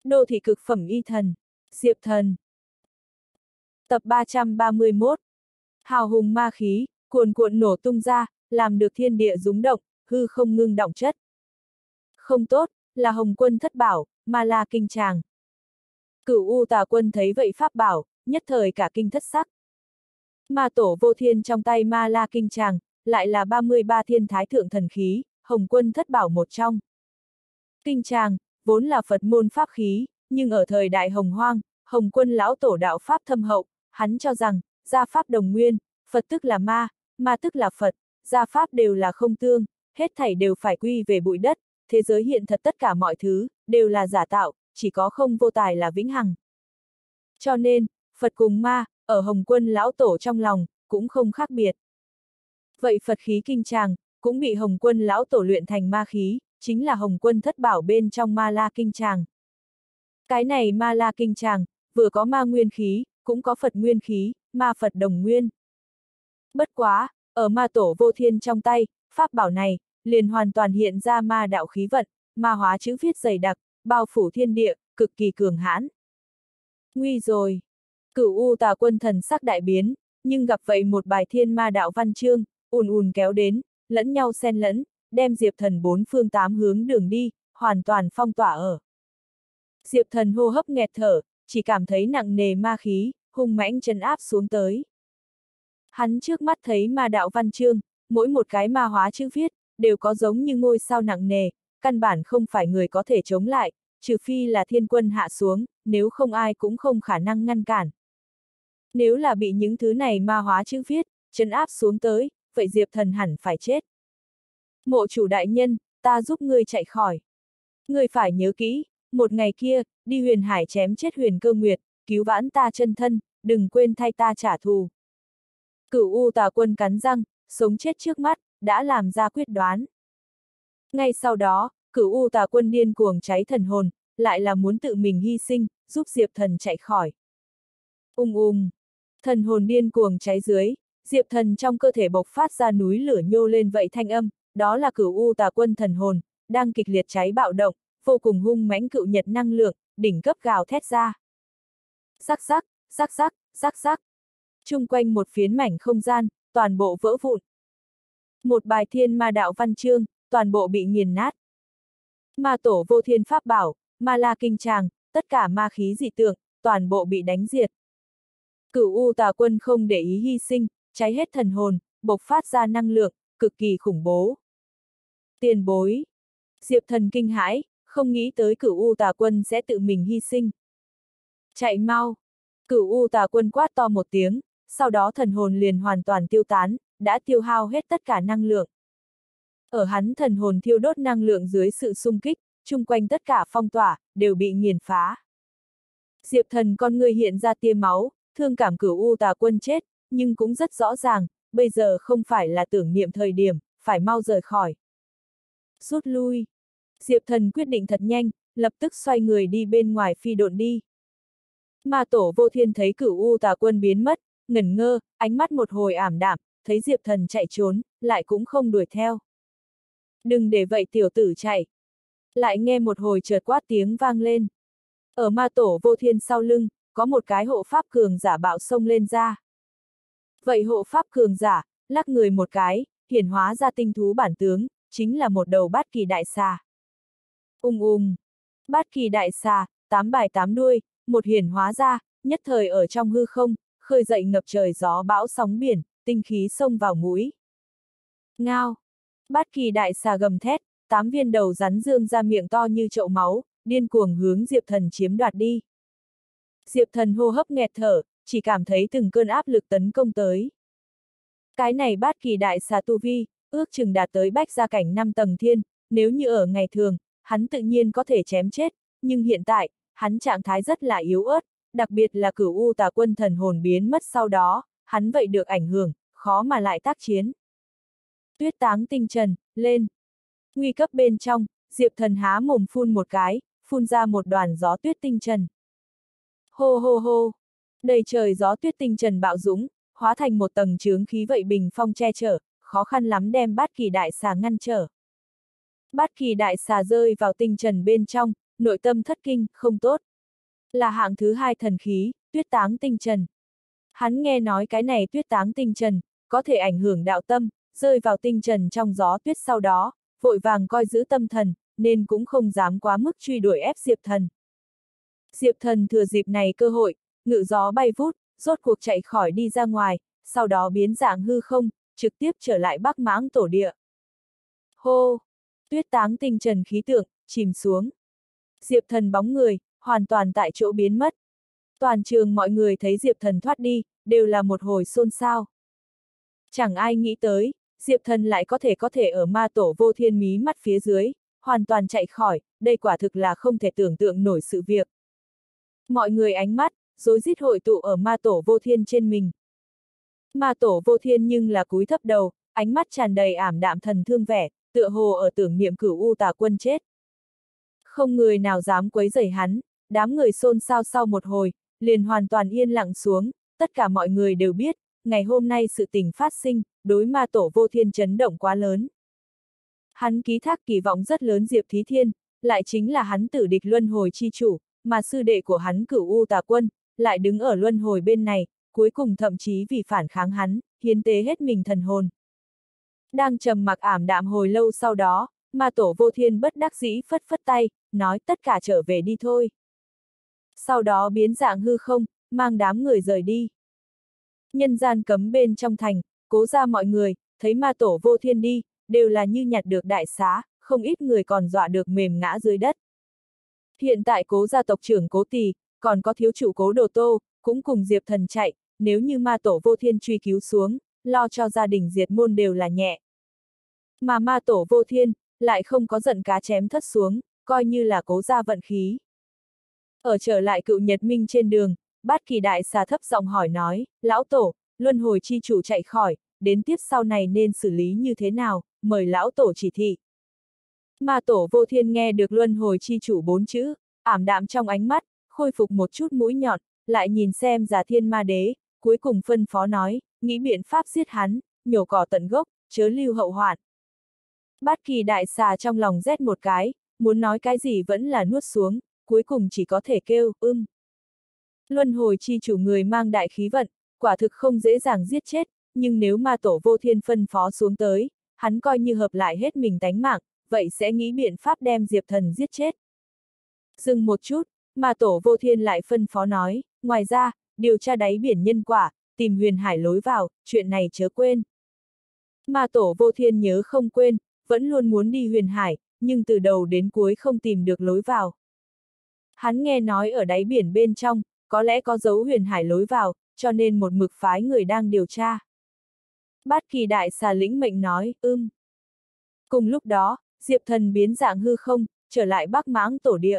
Đô thị cực phẩm y thần, Diệp Thần. Tập 331. Hào hùng ma khí, cuồn cuộn nổ tung ra, làm được thiên địa rúng động, hư không ngưng động chất. Không tốt, là Hồng Quân thất bảo, Ma La kinh tràng. Cửu U Tà Quân thấy vậy pháp bảo, nhất thời cả kinh thất sắc. Ma tổ vô thiên trong tay Ma La kinh tràng, lại là 33 thiên thái thượng thần khí, Hồng Quân thất bảo một trong. Kinh tràng, vốn là Phật môn pháp khí, nhưng ở thời đại Hồng Hoang, Hồng Quân lão tổ đạo pháp thâm hậu, hắn cho rằng, gia pháp đồng nguyên, Phật tức là ma, ma tức là Phật, gia pháp đều là không tương, hết thảy đều phải quy về bụi đất, thế giới hiện thật tất cả mọi thứ, đều là giả tạo, chỉ có không vô tài là vĩnh hằng. Cho nên, Phật cùng ma, ở Hồng Quân lão tổ trong lòng, cũng không khác biệt. Vậy Phật khí kinh tràng, cũng bị Hồng Quân lão tổ luyện thành ma khí, chính là Hồng Quân thất bảo bên trong Ma La kinh tràng. Cái này Ma La kinh tràng, vừa có ma nguyên khí, cũng có Phật nguyên khí, ma Phật đồng nguyên. Bất quá, ở ma tổ vô thiên trong tay, pháp bảo này, liền hoàn toàn hiện ra ma đạo khí vận, ma hóa chữ viết dày đặc, bao phủ thiên địa, cực kỳ cường hãn. Nguy rồi! Cửu U Tà Quân thần sắc đại biến, nhưng gặp vậy một bài thiên ma đạo văn chương, ùn ùn kéo đến, lẫn nhau xen lẫn, đem Diệp Thần bốn phương tám hướng đường đi, hoàn toàn phong tỏa ở. Diệp Thần hô hấp nghẹt thở, chỉ cảm thấy nặng nề ma khí, hung mãnh trấn áp xuống tới. Hắn trước mắt thấy ma đạo văn chương, mỗi một cái ma hóa chữ viết, đều có giống như ngôi sao nặng nề, căn bản không phải người có thể chống lại, trừ phi là thiên quân hạ xuống, nếu không ai cũng không khả năng ngăn cản. Nếu là bị những thứ này ma hóa chữ viết, trấn áp xuống tới, vậy Diệp Thần hẳn phải chết. Mộ chủ đại nhân, ta giúp ngươi chạy khỏi. Ngươi phải nhớ kỹ, một ngày kia, đi huyền hải chém chết Huyền Cơ Nguyệt, cứu vãn ta chân thân, đừng quên thay ta trả thù. Cửu U Tà Quân cắn răng, sống chết trước mắt, đã làm ra quyết đoán. Ngay sau đó, Cửu U Tà Quân điên cuồng cháy thần hồn, lại là muốn tự mình hy sinh, giúp Diệp Thần chạy khỏi. Thần hồn điên cuồng cháy dưới, Diệp Thần trong cơ thể bộc phát ra núi lửa nhô lên vậy thanh âm, đó là Cửu U Tà Quân thần hồn, đang kịch liệt cháy bạo động, vô cùng hung mãnh cựu nhật năng lượng, đỉnh cấp gào thét ra. Rắc rắc, rắc rắc, rắc rắc. Chung quanh một phiến mảnh không gian, toàn bộ vỡ vụn. Một bài thiên ma đạo văn chương, toàn bộ bị nghiền nát. Ma tổ vô thiên pháp bảo, Ma La kinh tràng, tất cả ma khí dị tượng, toàn bộ bị đánh diệt. Cửu U Tà Quân không để ý hy sinh, cháy hết thần hồn, bộc phát ra năng lượng, cực kỳ khủng bố. Tiền bối. Diệp Thần kinh hãi, không nghĩ tới Cửu U Tà Quân sẽ tự mình hy sinh. Chạy mau! Cửu U Tà Quân quát to một tiếng, sau đó thần hồn liền hoàn toàn tiêu tán, đã tiêu hao hết tất cả năng lượng. Ở hắn thần hồn thiêu đốt năng lượng dưới sự xung kích, chung quanh tất cả phong tỏa, đều bị nghiền phá. Diệp Thần con người hiện ra tia máu, thương cảm Cửu U Tà Quân chết, nhưng cũng rất rõ ràng, bây giờ không phải là tưởng niệm thời điểm, phải mau rời khỏi. Rút lui. Diệp Thần quyết định thật nhanh, lập tức xoay người đi bên ngoài phi độn đi. Ma tổ vô thiên thấy Cửu U Tà Quân biến mất, ngẩn ngơ, ánh mắt một hồi ảm đạm, thấy Diệp Thần chạy trốn, lại cũng không đuổi theo. Đừng để vậy tiểu tử chạy. Lại nghe một hồi chợt quát tiếng vang lên. Ở ma tổ vô thiên sau lưng, có một cái hộ pháp cường giả bạo xông lên ra. Vậy hộ pháp cường giả, lắc người một cái, hiển hóa ra tinh thú bản tướng, chính là một đầu bát kỳ đại xà. Bát kỳ đại xà, 8 bài 8 đuôi, một hiển hóa ra, nhất thời ở trong hư không, khơi dậy ngập trời gió bão sóng biển, tinh khí xông vào mũi. Ngao! Bát kỳ đại xà gầm thét, 8 viên đầu rắn dương ra miệng to như chậu máu, điên cuồng hướng Diệp Thần chiếm đoạt đi. Diệp Thần hô hấp nghẹt thở, chỉ cảm thấy từng cơn áp lực tấn công tới. Cái này bát kỳ đại xà tu vi, ước chừng đạt tới bách gia cảnh 5 tầng thiên, nếu như ở ngày thường, hắn tự nhiên có thể chém chết, nhưng hiện tại, hắn trạng thái rất là yếu ớt, đặc biệt là Cửu U Tà Quân thần hồn biến mất sau đó, hắn vậy được ảnh hưởng, khó mà lại tác chiến. Tuyết táng tinh trần, lên. Nguy cấp bên trong, Diệp Thần há mồm phun một cái, phun ra một đoàn gió tuyết tinh trần. Hô hô hô, đầy trời gió tuyết tinh trần bạo dũng, hóa thành một tầng chướng khí vậy bình phong che chở, khó khăn lắm đem bát kỳ đại xà ngăn trở. Bát kỳ đại xà rơi vào tinh trần bên trong, nội tâm thất kinh, không tốt. Là hạng thứ hai thần khí, tuyết táng tinh trần. Hắn nghe nói cái này tuyết táng tinh trần, có thể ảnh hưởng đạo tâm, rơi vào tinh trần trong gió tuyết sau đó, vội vàng coi giữ tâm thần, nên cũng không dám quá mức truy đuổi ép Diệp Thần. Diệp Thần thừa dịp này cơ hội, ngự gió bay vút, rốt cuộc chạy khỏi đi ra ngoài, sau đó biến dạng hư không, trực tiếp trở lại Bắc Mãng tổ địa. Hô! Tuyết táng tinh trần khí tượng, chìm xuống. Diệp Thần bóng người, hoàn toàn tại chỗ biến mất. Toàn trường mọi người thấy Diệp Thần thoát đi, đều là một hồi xôn xao. Chẳng ai nghĩ tới, Diệp Thần lại có thể ở ma tổ vô thiên mí mắt phía dưới, hoàn toàn chạy khỏi, đây quả thực là không thể tưởng tượng nổi sự việc. Mọi người ánh mắt, rối rít hội tụ ở ma tổ vô thiên trên mình. Ma tổ vô thiên nhưng là cúi thấp đầu, ánh mắt tràn đầy ảm đạm thần thương vẻ, tựa hồ ở tưởng niệm Cửu U Tà Quân chết. Không người nào dám quấy rầy hắn, đám người xôn xao sau một hồi, liền hoàn toàn yên lặng xuống, tất cả mọi người đều biết, ngày hôm nay sự tình phát sinh, đối ma tổ vô thiên chấn động quá lớn. Hắn ký thác kỳ vọng rất lớn Diệp Thí Thiên, lại chính là hắn tử địch luân hồi chi chủ, mà sư đệ của hắn Cửu U Tà Quân, lại đứng ở luân hồi bên này, cuối cùng thậm chí vì phản kháng hắn, hiến tế hết mình thần hồn. Đang trầm mặc ảm đạm hồi lâu sau đó, ma tổ vô thiên bất đắc dĩ phất phất tay, nói tất cả trở về đi thôi. Sau đó biến dạng hư không, mang đám người rời đi. Nhân gian cấm bên trong thành, Cố gia mọi người, thấy ma tổ vô thiên đi, đều là như nhặt được đại xá, không ít người còn dọa được mềm ngã dưới đất. Hiện tại Cố gia tộc trưởng Cố Tỳ, còn có thiếu chủ Cố Đồ Tô, cũng cùng Diệp Thần chạy, nếu như ma tổ vô thiên truy cứu xuống, lo cho gia đình diệt môn đều là nhẹ. Mà ma tổ vô thiên, lại không có giận cá chém thất xuống, coi như là Cố gia vận khí. Ở trở lại Cựu Nhật Minh trên đường, Bát Kỳ đại xà thấp giọng hỏi nói, lão tổ, luân hồi chi chủ chạy khỏi, đến tiếp sau này nên xử lý như thế nào, mời lão tổ chỉ thị. Ma tổ vô thiên nghe được luân hồi chi chủ 4 chữ, ảm đạm trong ánh mắt, khôi phục một chút mũi nhọn, lại nhìn xem Già Thiên Ma Đế, cuối cùng phân phó nói, nghĩ biện pháp giết hắn, nhổ cỏ tận gốc, chớ lưu hậu hoạn. Bát Kỳ đại xà trong lòng rét một cái, muốn nói cái gì vẫn là nuốt xuống, cuối cùng chỉ có thể kêu, Luân hồi chi chủ người mang đại khí vận, quả thực không dễ dàng giết chết, nhưng nếu ma tổ vô thiên phân phó xuống tới, hắn coi như hợp lại hết mình tánh mạng, vậy sẽ nghĩ biện pháp đem Diệp Thần giết chết. Dừng một chút, ma tổ vô thiên lại phân phó nói, ngoài ra, điều tra đáy biển nhân quả, tìm huyền hải lối vào, chuyện này chớ quên. Ma tổ vô thiên nhớ không quên, vẫn luôn muốn đi huyền hải, nhưng từ đầu đến cuối không tìm được lối vào. Hắn nghe nói ở đáy biển bên trong, có lẽ có dấu huyền hải lối vào, cho nên một mực phái người đang điều tra. Bát Kỳ đại xà lĩnh mệnh nói, Cùng lúc đó, Diệp Thần biến dạng hư không, trở lại Bắc Mãng tổ địa.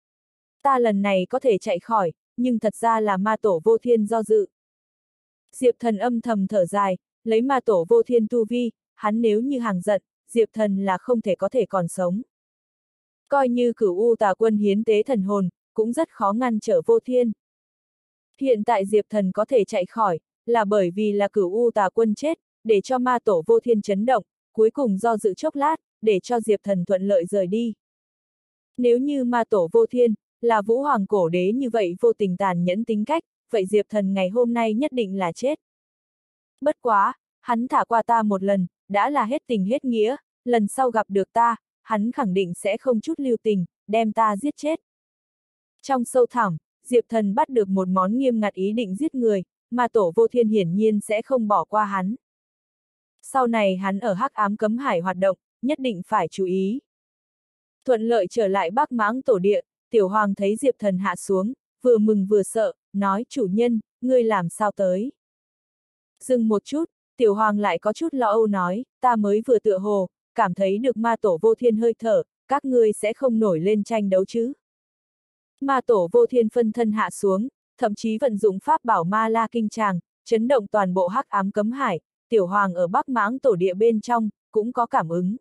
Ta lần này có thể chạy khỏi, nhưng thật ra là ma tổ vô thiên do dự. Diệp Thần âm thầm thở dài, lấy ma tổ vô thiên tu vi, hắn nếu như hàng giận, Diệp Thần là không thể có thể còn sống. Coi như Cửu U Tà Quân hiến tế thần hồn, cũng rất khó ngăn trở vô thiên. Hiện tại Diệp Thần có thể chạy khỏi, là bởi vì là Cửu U Tà Quân chết, để cho ma tổ vô thiên chấn động, cuối cùng do dự chốc lát, để cho Diệp Thần thuận lợi rời đi. Nếu như ma tổ vô thiên, là Vũ Hoàng cổ đế như vậy vô tình tàn nhẫn tính cách, vậy Diệp Thần ngày hôm nay nhất định là chết. Bất quá, hắn thả qua ta một lần, đã là hết tình hết nghĩa, lần sau gặp được ta, hắn khẳng định sẽ không chút lưu tình, đem ta giết chết. Trong sâu thẳm, Diệp Thần bắt được một món nghiêm ngặt ý định giết người, mà tổ vô thiên hiển nhiên sẽ không bỏ qua hắn. Sau này hắn ở hắc ám cấm hải hoạt động, nhất định phải chú ý. Thuận lợi trở lại Bắc Mãng tổ địa, Tiểu Hoàng thấy Diệp Thần hạ xuống, vừa mừng vừa sợ, nói chủ nhân, ngươi làm sao tới. Dừng một chút, Tiểu Hoàng lại có chút lo âu nói, ta mới vừa tựa hồ, cảm thấy được ma tổ vô thiên hơi thở, các ngươi sẽ không nổi lên tranh đấu chứ. Ma tổ vô thiên phân thân hạ xuống, thậm chí vận dụng pháp bảo ma la kinh tràng, chấn động toàn bộ hắc ám cấm hải, Tiểu Hoàng ở Bắc Mãng tổ địa bên trong, cũng có cảm ứng.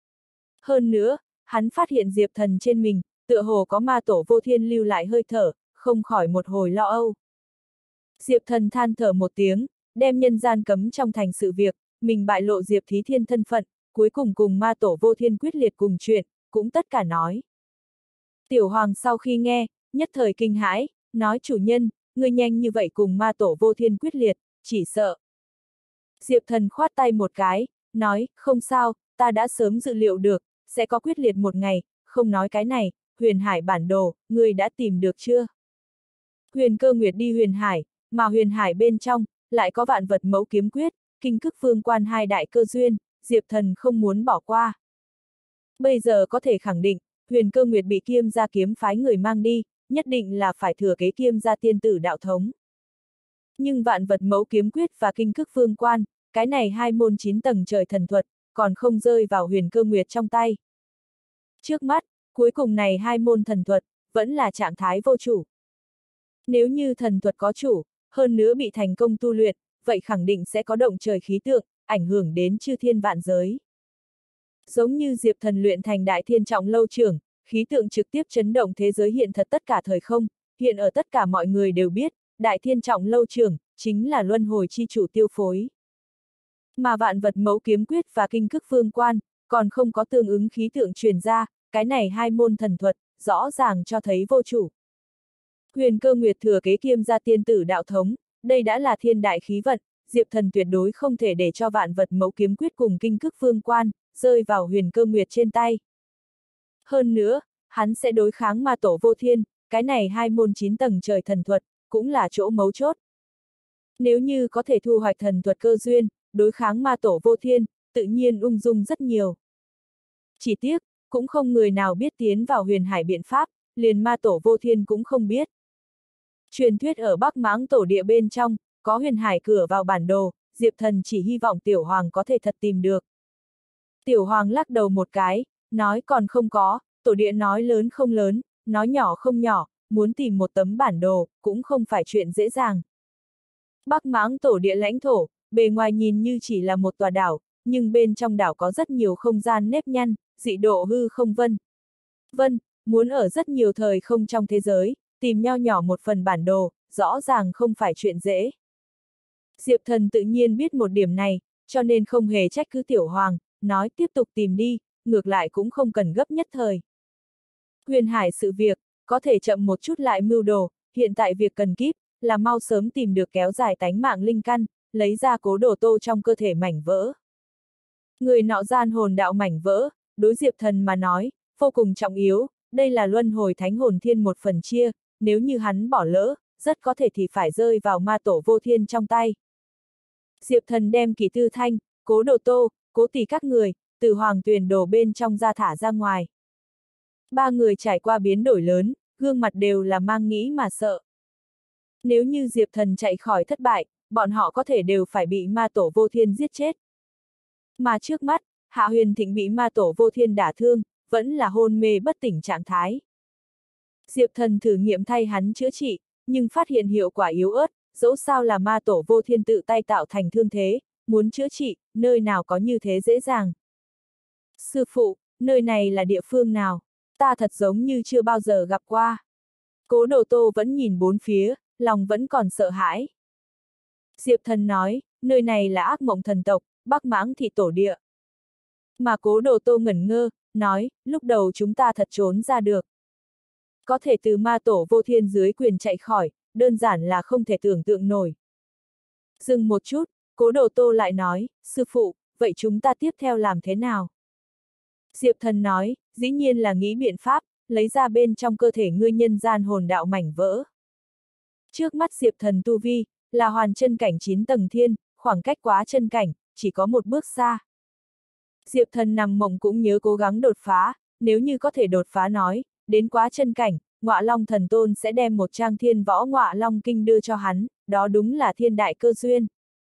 Hơn nữa, hắn phát hiện Diệp Thần trên mình, tựa hồ có ma tổ vô thiên lưu lại hơi thở, không khỏi một hồi lo âu. Diệp Thần than thở một tiếng, đem nhân gian cấm trong thành sự việc, mình bại lộ Diệp Thí Thiên thân phận, cuối cùng cùng ma tổ vô thiên quyết liệt cùng chuyện, cũng tất cả nói. Tiểu Hoàng sau khi nghe, nhất thời kinh hãi, nói chủ nhân, ngươi nhanh như vậy cùng ma tổ vô thiên quyết liệt, chỉ sợ. Diệp Thần khoát tay một cái, nói, không sao, ta đã sớm dự liệu được, sẽ có quyết liệt một ngày, không nói cái này, huyền hải bản đồ, ngươi đã tìm được chưa? Huyền Cơ Nguyệt đi huyền hải, mà huyền hải bên trong, lại có vạn vật mẫu kiếm quyết, kinh cức phương quan hai đại cơ duyên, Diệp Thần không muốn bỏ qua. Bây giờ có thể khẳng định, Huyền Cơ Nguyệt bị Kiêm gia kiếm phái người mang đi, nhất định là phải thừa kế Kiêm gia tiên tử đạo thống. Nhưng vạn vật mẫu kiếm quyết và kinh cức phương quan, cái này hai môn 9 tầng trời thần thuật, còn không rơi vào Huyền Cơ Nguyệt trong tay. Trước mắt, cuối cùng này hai môn thần thuật, vẫn là trạng thái vô chủ. Nếu như thần thuật có chủ, hơn nữa bị thành công tu luyện, vậy khẳng định sẽ có động trời khí tượng, ảnh hưởng đến chư thiên vạn giới. Giống như Diệp Thần luyện thành đại thiên trọng lâu trưởng, khí tượng trực tiếp chấn động thế giới hiện thật tất cả thời không, hiện ở tất cả mọi người đều biết, đại thiên trọng lâu trưởng, chính là luân hồi chi chủ tiêu phối. Mà vạn vật mẫu kiếm quyết và kinh cức phương quan, còn không có tương ứng khí tượng truyền ra, cái này hai môn thần thuật, rõ ràng cho thấy vô chủ. Huyền Cơ Nguyệt thừa kế Kiêm gia tiên tử đạo thống, đây đã là thiên đại khí vận, Diệp Thần tuyệt đối không thể để cho vạn vật mẫu kiếm quyết cùng kinh cức phương quan, rơi vào Huyền Cơ Nguyệt trên tay. Hơn nữa, hắn sẽ đối kháng ma tổ vô thiên, cái này hai môn 9 tầng trời thần thuật, cũng là chỗ mấu chốt. Nếu như có thể thu hoạch thần thuật cơ duyên, đối kháng ma tổ vô thiên, tự nhiên ung dung rất nhiều. Chỉ tiếc, cũng không người nào biết tiến vào huyền hải biện pháp, liền ma tổ vô thiên cũng không biết. Truyền thuyết ở Bắc Mãng tổ địa bên trong, có huyền hải cửa vào bản đồ, Diệp Thần chỉ hy vọng Tiểu Hoàng có thể thật tìm được. Tiểu Hoàng lắc đầu một cái, nói còn không có, tổ địa nói lớn không lớn, nói nhỏ không nhỏ, muốn tìm một tấm bản đồ, cũng không phải chuyện dễ dàng. Bắc Mãng tổ địa lãnh thổ, bề ngoài nhìn như chỉ là một tòa đảo, nhưng bên trong đảo có rất nhiều không gian nếp nhăn, dị độ hư không vân. Vân, muốn ở rất nhiều thời không trong thế giới, tìm nho nhỏ một phần bản đồ, rõ ràng không phải chuyện dễ. Diệp Thần tự nhiên biết một điểm này, cho nên không hề trách cứ Tiểu Hoàng, nói tiếp tục tìm đi, ngược lại cũng không cần gấp nhất thời. Huyền hải sự việc, có thể chậm một chút lại mưu đồ, hiện tại việc cần kíp, là mau sớm tìm được kéo dài tánh mạng linh căn, lấy ra Cố Đồ Tô trong cơ thể mảnh vỡ. Người nọ gian hồn đạo mảnh vỡ, đối Diệp Thần mà nói, vô cùng trọng yếu, đây là luân hồi thánh hồn thiên một phần chia, nếu như hắn bỏ lỡ, rất có thể thì phải rơi vào ma tổ vô thiên trong tay. Diệp Thần đem Kỷ Tư Thanh, Cố Đồ Tô, Cố Tỷ các người, từ Hoàng Tuyền Đồ bên trong ra thả ra ngoài. Ba người trải qua biến đổi lớn, gương mặt đều là mang nghĩ mà sợ. Nếu như Diệp Thần chạy khỏi thất bại, bọn họ có thể đều phải bị ma tổ vô thiên giết chết. Mà trước mắt, Hạ Huyền Thịnh bị ma tổ vô thiên đả thương, vẫn là hôn mê bất tỉnh trạng thái. Diệp Thần thử nghiệm thay hắn chữa trị, nhưng phát hiện hiệu quả yếu ớt, dẫu sao là ma tổ vô thiên tự tay tạo thành thương thế, muốn chữa trị, nơi nào có như thế dễ dàng. Sư phụ, nơi này là địa phương nào? Ta thật giống như chưa bao giờ gặp qua. Cố Đồ Tô vẫn nhìn bốn phía, lòng vẫn còn sợ hãi. Diệp Thần nói, nơi này là ác mộng thần tộc, Bắc Mãng thị tổ địa. Mà Cố Đồ Tô ngẩn ngơ, nói, lúc đầu chúng ta thật trốn ra được. Có thể từ ma tổ vô thiên dưới quyền chạy khỏi, đơn giản là không thể tưởng tượng nổi. Dừng một chút, Cố Đồ Tô lại nói, sư phụ, vậy chúng ta tiếp theo làm thế nào? Diệp Thần nói, dĩ nhiên là nghĩ biện pháp, lấy ra bên trong cơ thể ngươi nhân gian hồn đạo mảnh vỡ. Trước mắt Diệp Thần tu vi, là hoàn chân cảnh 9 tầng thiên, khoảng cách quá chân cảnh, chỉ có một bước xa. Diệp Thần nằm mộng cũng nhớ cố gắng đột phá, nếu như có thể đột phá nói, đến quá chân cảnh, Ngọa Long Thần Tôn sẽ đem một trang thiên võ Ngọa Long Kinh đưa cho hắn, đó đúng là thiên đại cơ duyên.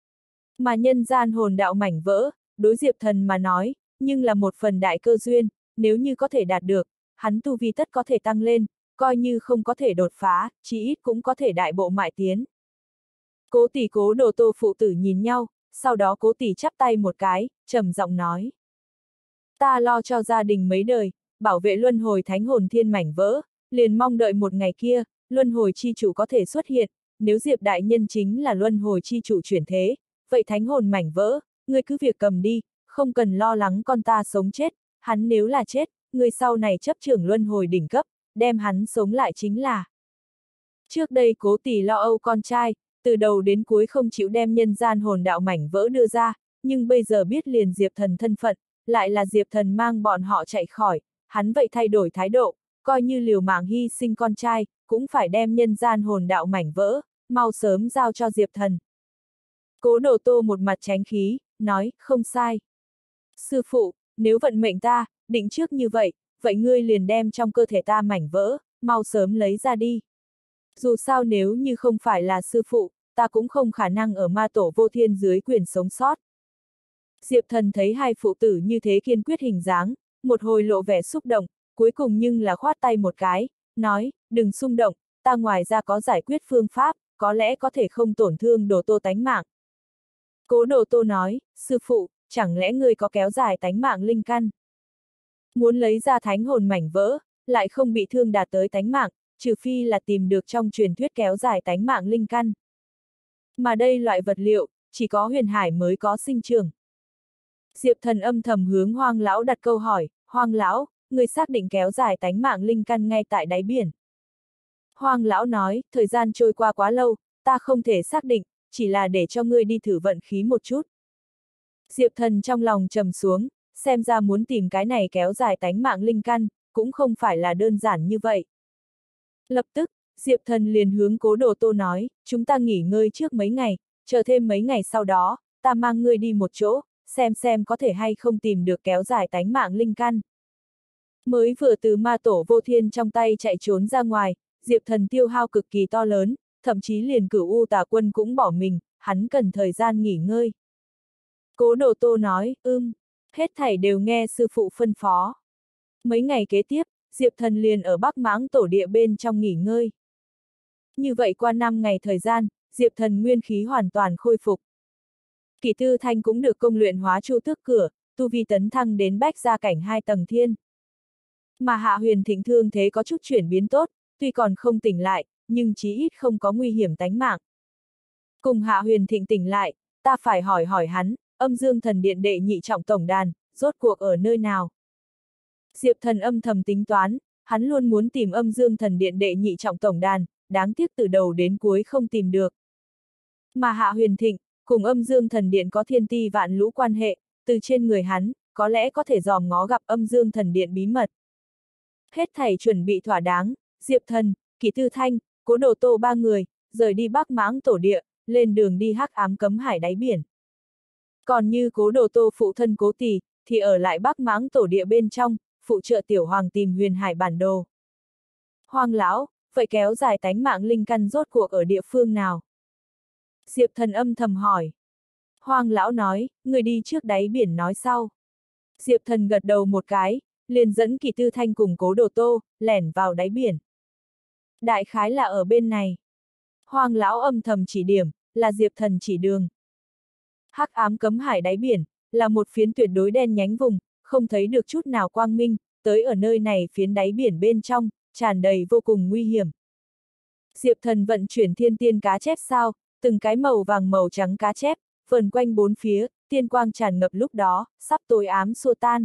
Mà nhân gian hồn đạo mảnh vỡ, đối Diệp Thần mà nói, nhưng là một phần đại cơ duyên, nếu như có thể đạt được, hắn tu vi tất có thể tăng lên, coi như không có thể đột phá, chí ít cũng có thể đại bộ mại tiến. Cố Tỷ Cố Đồ Tô phụ tử nhìn nhau, sau đó Cố Tỷ chắp tay một cái, trầm giọng nói. Ta lo cho gia đình mấy đời, bảo vệ luân hồi thánh hồn thiên mảnh vỡ, liền mong đợi một ngày kia, luân hồi chi chủ có thể xuất hiện, nếu Diệp đại nhân chính là luân hồi chi chủ chuyển thế, vậy thánh hồn mảnh vỡ, ngươi cứ việc cầm đi, không cần lo lắng con ta sống chết, hắn nếu là chết, người sau này chấp trưởng luân hồi đỉnh cấp, đem hắn sống lại chính là. Trước đây Cố Tỷ lo âu con trai, từ đầu đến cuối không chịu đem nhân gian hồn đạo mảnh vỡ đưa ra, nhưng bây giờ biết liền Diệp Thần thân phận, lại là Diệp Thần mang bọn họ chạy khỏi, hắn vậy thay đổi thái độ, coi như liều mạng hy sinh con trai, cũng phải đem nhân gian hồn đạo mảnh vỡ, mau sớm giao cho Diệp Thần. Cố Đồ Tô một mặt tránh khí, nói, không sai. Sư phụ, nếu vận mệnh ta, định trước như vậy, vậy ngươi liền đem trong cơ thể ta mảnh vỡ, mau sớm lấy ra đi. Dù sao nếu như không phải là sư phụ, ta cũng không khả năng ở ma tổ vô thiên dưới quyền sống sót. Diệp Thần thấy hai phụ tử như thế kiên quyết hình dáng, một hồi lộ vẻ xúc động, cuối cùng nhưng là khoát tay một cái, nói, đừng xung động, ta ngoài ra có giải quyết phương pháp, có lẽ có thể không tổn thương Đồ Tô tánh mạng. Cố Đồ Tô nói, sư phụ, chẳng lẽ ngươi có kéo dài tánh mạng linh căn? Muốn lấy ra thánh hồn mảnh vỡ, lại không bị thương đạt tới tánh mạng, trừ phi là tìm được trong truyền thuyết kéo dài tánh mạng linh căn. Mà đây loại vật liệu, chỉ có huyền hải mới có sinh trưởng. Diệp Thần âm thầm hướng Hoang lão đặt câu hỏi, Hoang lão, người xác định kéo dài tánh mạng linh căn ngay tại đáy biển. Hoang lão nói, thời gian trôi qua quá lâu, ta không thể xác định, chỉ là để cho ngươi đi thử vận khí một chút. Diệp Thần trong lòng trầm xuống, xem ra muốn tìm cái này kéo dài tánh mạng linh căn, cũng không phải là đơn giản như vậy. Lập tức, Diệp Thần liền hướng Cố Đồ Tô nói, chúng ta nghỉ ngơi trước mấy ngày, chờ thêm mấy ngày sau đó, ta mang ngươi đi một chỗ, xem có thể hay không tìm được kéo dài tánh mạng linh căn. Mới vừa từ ma tổ vô thiên trong tay chạy trốn ra ngoài, Diệp Thần tiêu hao cực kỳ to lớn, thậm chí liền Cửu U Tà Quân cũng bỏ mình, hắn cần thời gian nghỉ ngơi. Cố Đồ Tô nói, hết thảy đều nghe sư phụ phân phó. Mấy ngày kế tiếp, Diệp Thần liền ở Bắc Mãng tổ địa bên trong nghỉ ngơi. Như vậy qua 5 ngày thời gian, Diệp Thần nguyên khí hoàn toàn khôi phục. Kỷ Tư Thanh cũng được công luyện hóa chu tước cửa, tu vi tấn thăng đến bách gia cảnh 2 tầng thiên. Mà Hạ Huyền Thịnh thương thế có chút chuyển biến tốt, tuy còn không tỉnh lại, nhưng chí ít không có nguy hiểm tánh mạng. Cùng Hạ Huyền Thịnh tỉnh lại, ta phải hỏi hỏi hắn, Âm Dương Thần Điện đệ nhị trọng tổng đàn, rốt cuộc ở nơi nào? Diệp Thần âm thầm tính toán, hắn luôn muốn tìm Âm Dương Thần Điện đệ nhị trọng tổng đàn, đáng tiếc từ đầu đến cuối không tìm được. Mà Hạ Huyền Thịnh, cùng Âm Dương Thần Điện có thiên ti vạn lũ quan hệ, từ trên người hắn, có lẽ có thể dòm ngó gặp Âm Dương Thần Điện bí mật. Hết thảy chuẩn bị thỏa đáng, Diệp Thần, Kỷ Tư Thanh, Cố Đồ Tô ba người, rời đi Bắc Mãng tổ địa, lên đường đi hắc ám cấm hải đáy biển. Còn như Cố Đồ Tô phụ thân Cố Tỷ, thì ở lại Bắc Mãng tổ địa bên trong, phụ trợ Tiểu Hoàng tìm huyền hải bản đồ. Hoang lão, vậy kéo dài tánh mạng linh căn rốt cuộc ở địa phương nào? Diệp Thần âm thầm hỏi. Hoang lão nói, người đi trước đáy biển nói sau. Diệp Thần gật đầu một cái, liền dẫn Kỷ Tư Thanh cùng Cố Đồ Tô, lẻn vào đáy biển. Đại khái là ở bên này. Hoang lão âm thầm chỉ điểm, là Diệp Thần chỉ đường. Hắc ám cấm hải đáy biển, là một phiến tuyệt đối đen nhánh vùng, không thấy được chút nào quang minh, tới ở nơi này phiến đáy biển bên trong, tràn đầy vô cùng nguy hiểm. Diệp Thần vận chuyển thiên tiên cá chép sao, từng cái màu vàng màu trắng cá chép, vần quanh bốn phía, tiên quang tràn ngập lúc đó, sắp tối ám xua tan.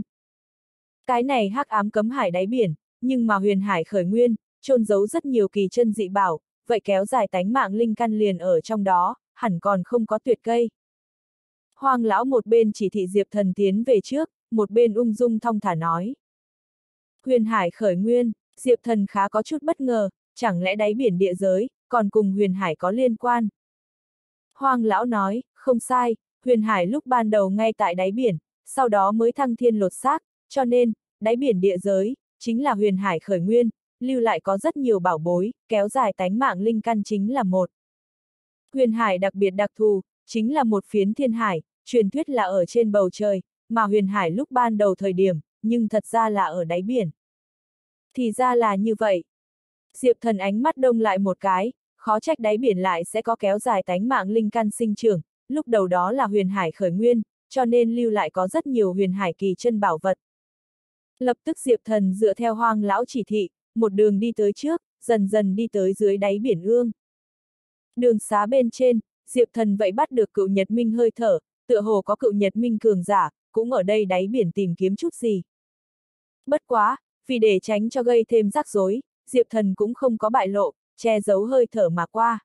Cái này hắc ám cấm hải đáy biển, nhưng mà huyền hải khởi nguyên, chôn giấu rất nhiều kỳ chân dị bảo, vậy kéo dài tánh mạng linh căn liền ở trong đó, hẳn còn không có tuyệt cây. Hoang lão một bên chỉ thị Diệp Thần tiến về trước, một bên ung dung thong thả nói. Huyền hải khởi nguyên, Diệp Thần khá có chút bất ngờ, chẳng lẽ đáy biển địa giới, còn cùng huyền hải có liên quan. Hoang lão nói, không sai, huyền hải lúc ban đầu ngay tại đáy biển, sau đó mới thăng thiên lột xác, cho nên, đáy biển địa giới, chính là huyền hải khởi nguyên, lưu lại có rất nhiều bảo bối, kéo dài tánh mạng linh căn chính là một. Huyền hải đặc biệt đặc thù, chính là một phiến thiên hải, truyền thuyết là ở trên bầu trời, mà huyền hải lúc ban đầu thời điểm, nhưng thật ra là ở đáy biển. Thì ra là như vậy. Diệp Thần ánh mắt đông lại một cái, khó trách đáy biển lại sẽ có kéo dài tánh mạng linh căn sinh trưởng, lúc đầu đó là huyền hải khởi nguyên, cho nên lưu lại có rất nhiều huyền hải kỳ chân bảo vật. Lập tức Diệp Thần dựa theo Hoang lão chỉ thị, một đường đi tới trước, dần dần đi tới dưới đáy biển ương. Đường xá bên trên, Diệp Thần vậy bắt được cựu Nhật Minh hơi thở, tựa hồ có cựu Nhật Minh cường giả, cũng ở đây đáy biển tìm kiếm chút gì. Bất quá, vì để tránh cho gây thêm rắc rối, Diệp Thần cũng không có bại lộ, che giấu hơi thở mà qua.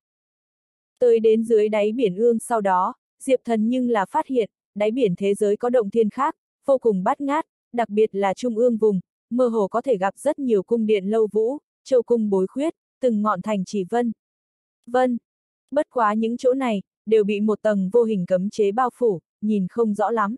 Tới đến dưới đáy biển ương sau đó, Diệp Thần nhưng là phát hiện, đáy biển thế giới có động thiên khác, vô cùng bát ngát, đặc biệt là trung ương vùng, mơ hồ có thể gặp rất nhiều cung điện lâu vũ, châu cung bối khuyết, từng ngọn thành chỉ vân. Vân. Bất quá những chỗ này, đều bị một tầng vô hình cấm chế bao phủ, nhìn không rõ lắm.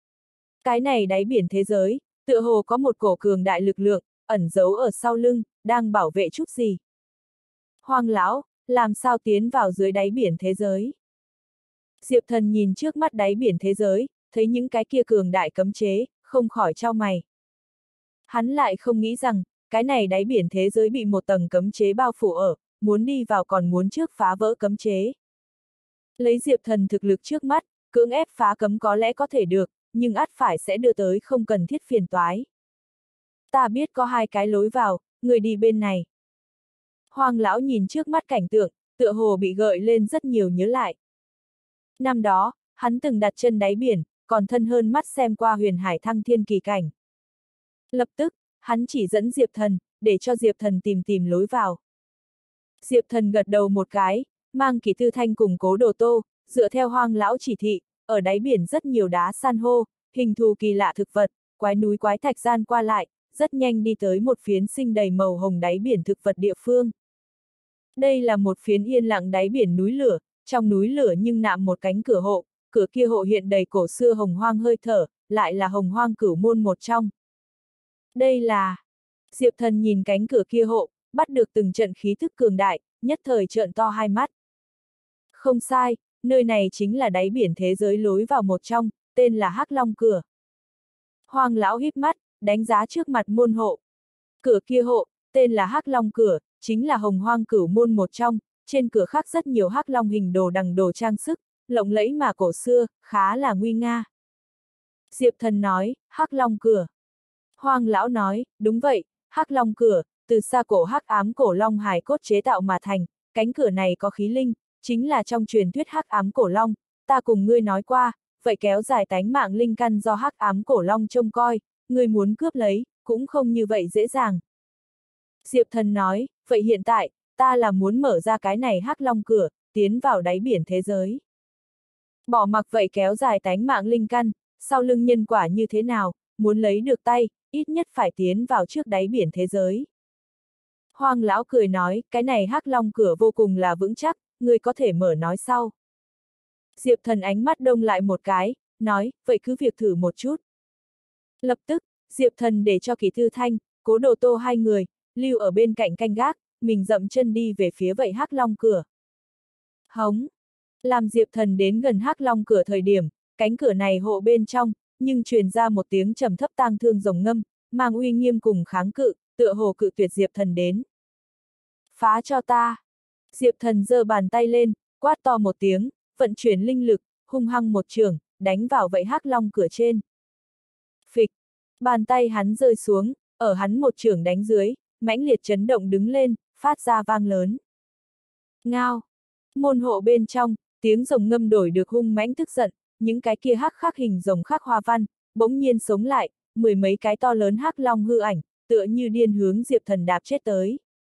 Cái này đáy biển thế giới, tựa hồ có một cổ cường đại lực lượng, ẩn giấu ở sau lưng, đang bảo vệ chút gì. Hoang lão, làm sao tiến vào dưới đáy biển thế giới? Diệp Thần nhìn trước mắt đáy biển thế giới, thấy những cái kia cường đại cấm chế, không khỏi chau mày. Hắn lại không nghĩ rằng, cái này đáy biển thế giới bị một tầng cấm chế bao phủ ở, muốn đi vào còn muốn trước phá vỡ cấm chế. Lấy Diệp Thần thực lực trước mắt, cưỡng ép phá cấm có lẽ có thể được, nhưng ắt phải sẽ đưa tới không cần thiết phiền toái. Ta biết có hai cái lối vào, người đi bên này. Hoang lão nhìn trước mắt cảnh tượng, tựa hồ bị gợi lên rất nhiều nhớ lại. Năm đó, hắn từng đặt chân đáy biển, còn thân hơn mắt xem qua huyền hải thăng thiên kỳ cảnh. Lập tức, hắn chỉ dẫn Diệp Thần, để cho Diệp Thần tìm lối vào. Diệp Thần gật đầu một cái, mang Kỷ Tư Thanh cùng Cố Đồ Tô, dựa theo hoang lão chỉ thị, ở đáy biển rất nhiều đá san hô, hình thù kỳ lạ thực vật, quái núi quái thạch gian qua lại, rất nhanh đi tới một phiến sinh đầy màu hồng đáy biển thực vật địa phương. Đây là một phiến yên lặng đáy biển núi lửa, trong núi lửa nhưng nạm một cánh cửa hộ, cửa kia hộ hiện đầy cổ xưa hồng hoang hơi thở, lại là hồng hoang cửu môn một trong. Đây là... Diệp Thần nhìn cánh cửa kia hộ, bắt được từng trận khí thức cường đại, nhất thời trợn to hai mắt. Không sai, nơi này chính là đáy biển thế giới lối vào một trong, tên là Hắc Long Cửa. Hoang lão híp mắt, đánh giá trước mặt môn hộ. Cửa kia hộ, tên là Hắc Long Cửa, chính là hồng hoang cửu môn một trong, trên cửa khắc rất nhiều hắc long hình đồ đằng đồ trang sức, lộng lẫy mà cổ xưa, khá là nguy nga. Diệp Thần nói, Hắc Long Cửa. Hoang lão nói, đúng vậy, Hắc Long Cửa, từ xa cổ hắc ám cổ long hài cốt chế tạo mà thành, cánh cửa này có khí linh, chính là trong truyền thuyết hắc ám cổ long, ta cùng ngươi nói qua, vậy kéo dài tánh mạng linh căn do hắc ám cổ long trông coi, ngươi muốn cướp lấy, cũng không như vậy dễ dàng. Diệp Thần nói, vậy hiện tại, ta là muốn mở ra cái này Hắc Long Cửa, tiến vào đáy biển thế giới. Bỏ mặc vậy kéo dài tánh mạng linh căn, sau lưng nhân quả như thế nào, muốn lấy được tay, ít nhất phải tiến vào trước đáy biển thế giới. Hoang lão cười nói, cái này Hắc Long Cửa vô cùng là vững chắc, ngươi có thể mở nói sau. Diệp Thần ánh mắt đông lại một cái, nói, vậy cứ việc thử một chút. Lập tức, Diệp Thần để cho Kỷ Tư Thanh, Cố Đồ Tô hai người, lưu ở bên cạnh canh gác, mình dậm chân đi về phía vậy Hắc Long Cửa. Hống! Làm Diệp Thần đến gần Hắc Long Cửa thời điểm, cánh cửa này hộ bên trong, nhưng truyền ra một tiếng trầm thấp tang thương rồng ngâm, mang uy nghiêm cùng kháng cự, tựa hồ cự tuyệt Diệp Thần đến. Phá cho ta! Diệp Thần giơ bàn tay lên, quát to một tiếng, vận chuyển linh lực, hung hăng một chưởng, đánh vào vậy Hắc Long Cửa trên. Phịch! Bàn tay hắn rơi xuống, ở hắn một chưởng đánh dưới, mãnh liệt chấn động đứng lên, phát ra vang lớn. Ngao! Môn hộ bên trong, tiếng rồng ngâm đổi được hung mãnh tức giận, những cái kia hắc khắc hình rồng khắc hoa văn, bỗng nhiên sống lại, mười mấy cái to lớn hắc long hư ảnh, tựa như điên hướng Diệp Thần đạp chết tới.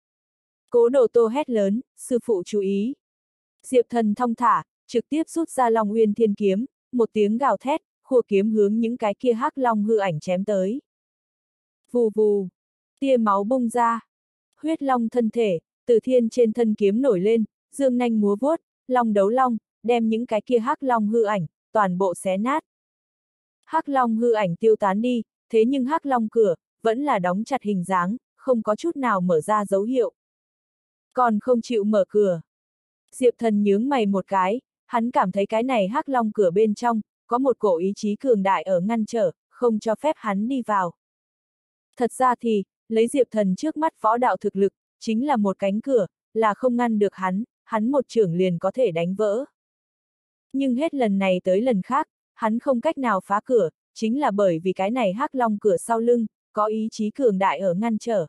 Cố Đồ Tô hét lớn, sư phụ chú ý. Diệp Thần thong thả, trực tiếp rút ra Long Uyên Thiên Kiếm, một tiếng gào thét, khua kiếm hướng những cái kia hắc long hư ảnh chém tới. Vù vù! Tia máu bung ra. Huyết long thân thể, từ thiên trên thân kiếm nổi lên, dương nanh múa vuốt, long đấu long, đem những cái kia hắc long hư ảnh, toàn bộ xé nát. Hắc long hư ảnh tiêu tán đi, thế nhưng Hắc Long Cửa, vẫn là đóng chặt hình dáng, không có chút nào mở ra dấu hiệu. Còn không chịu mở cửa. Diệp Thần nhướng mày một cái, hắn cảm thấy cái này Hắc Long Cửa bên trong, có một cổ ý chí cường đại ở ngăn trở, không cho phép hắn đi vào. Thật ra thì, lấy Diệp Thần trước mắt võ đạo thực lực, chính là một cánh cửa, là không ngăn được hắn một chưởng liền có thể đánh vỡ. Nhưng hết lần này tới lần khác, hắn không cách nào phá cửa, chính là bởi vì cái này Hắc Long Cửa sau lưng, có ý chí cường đại ở ngăn trở.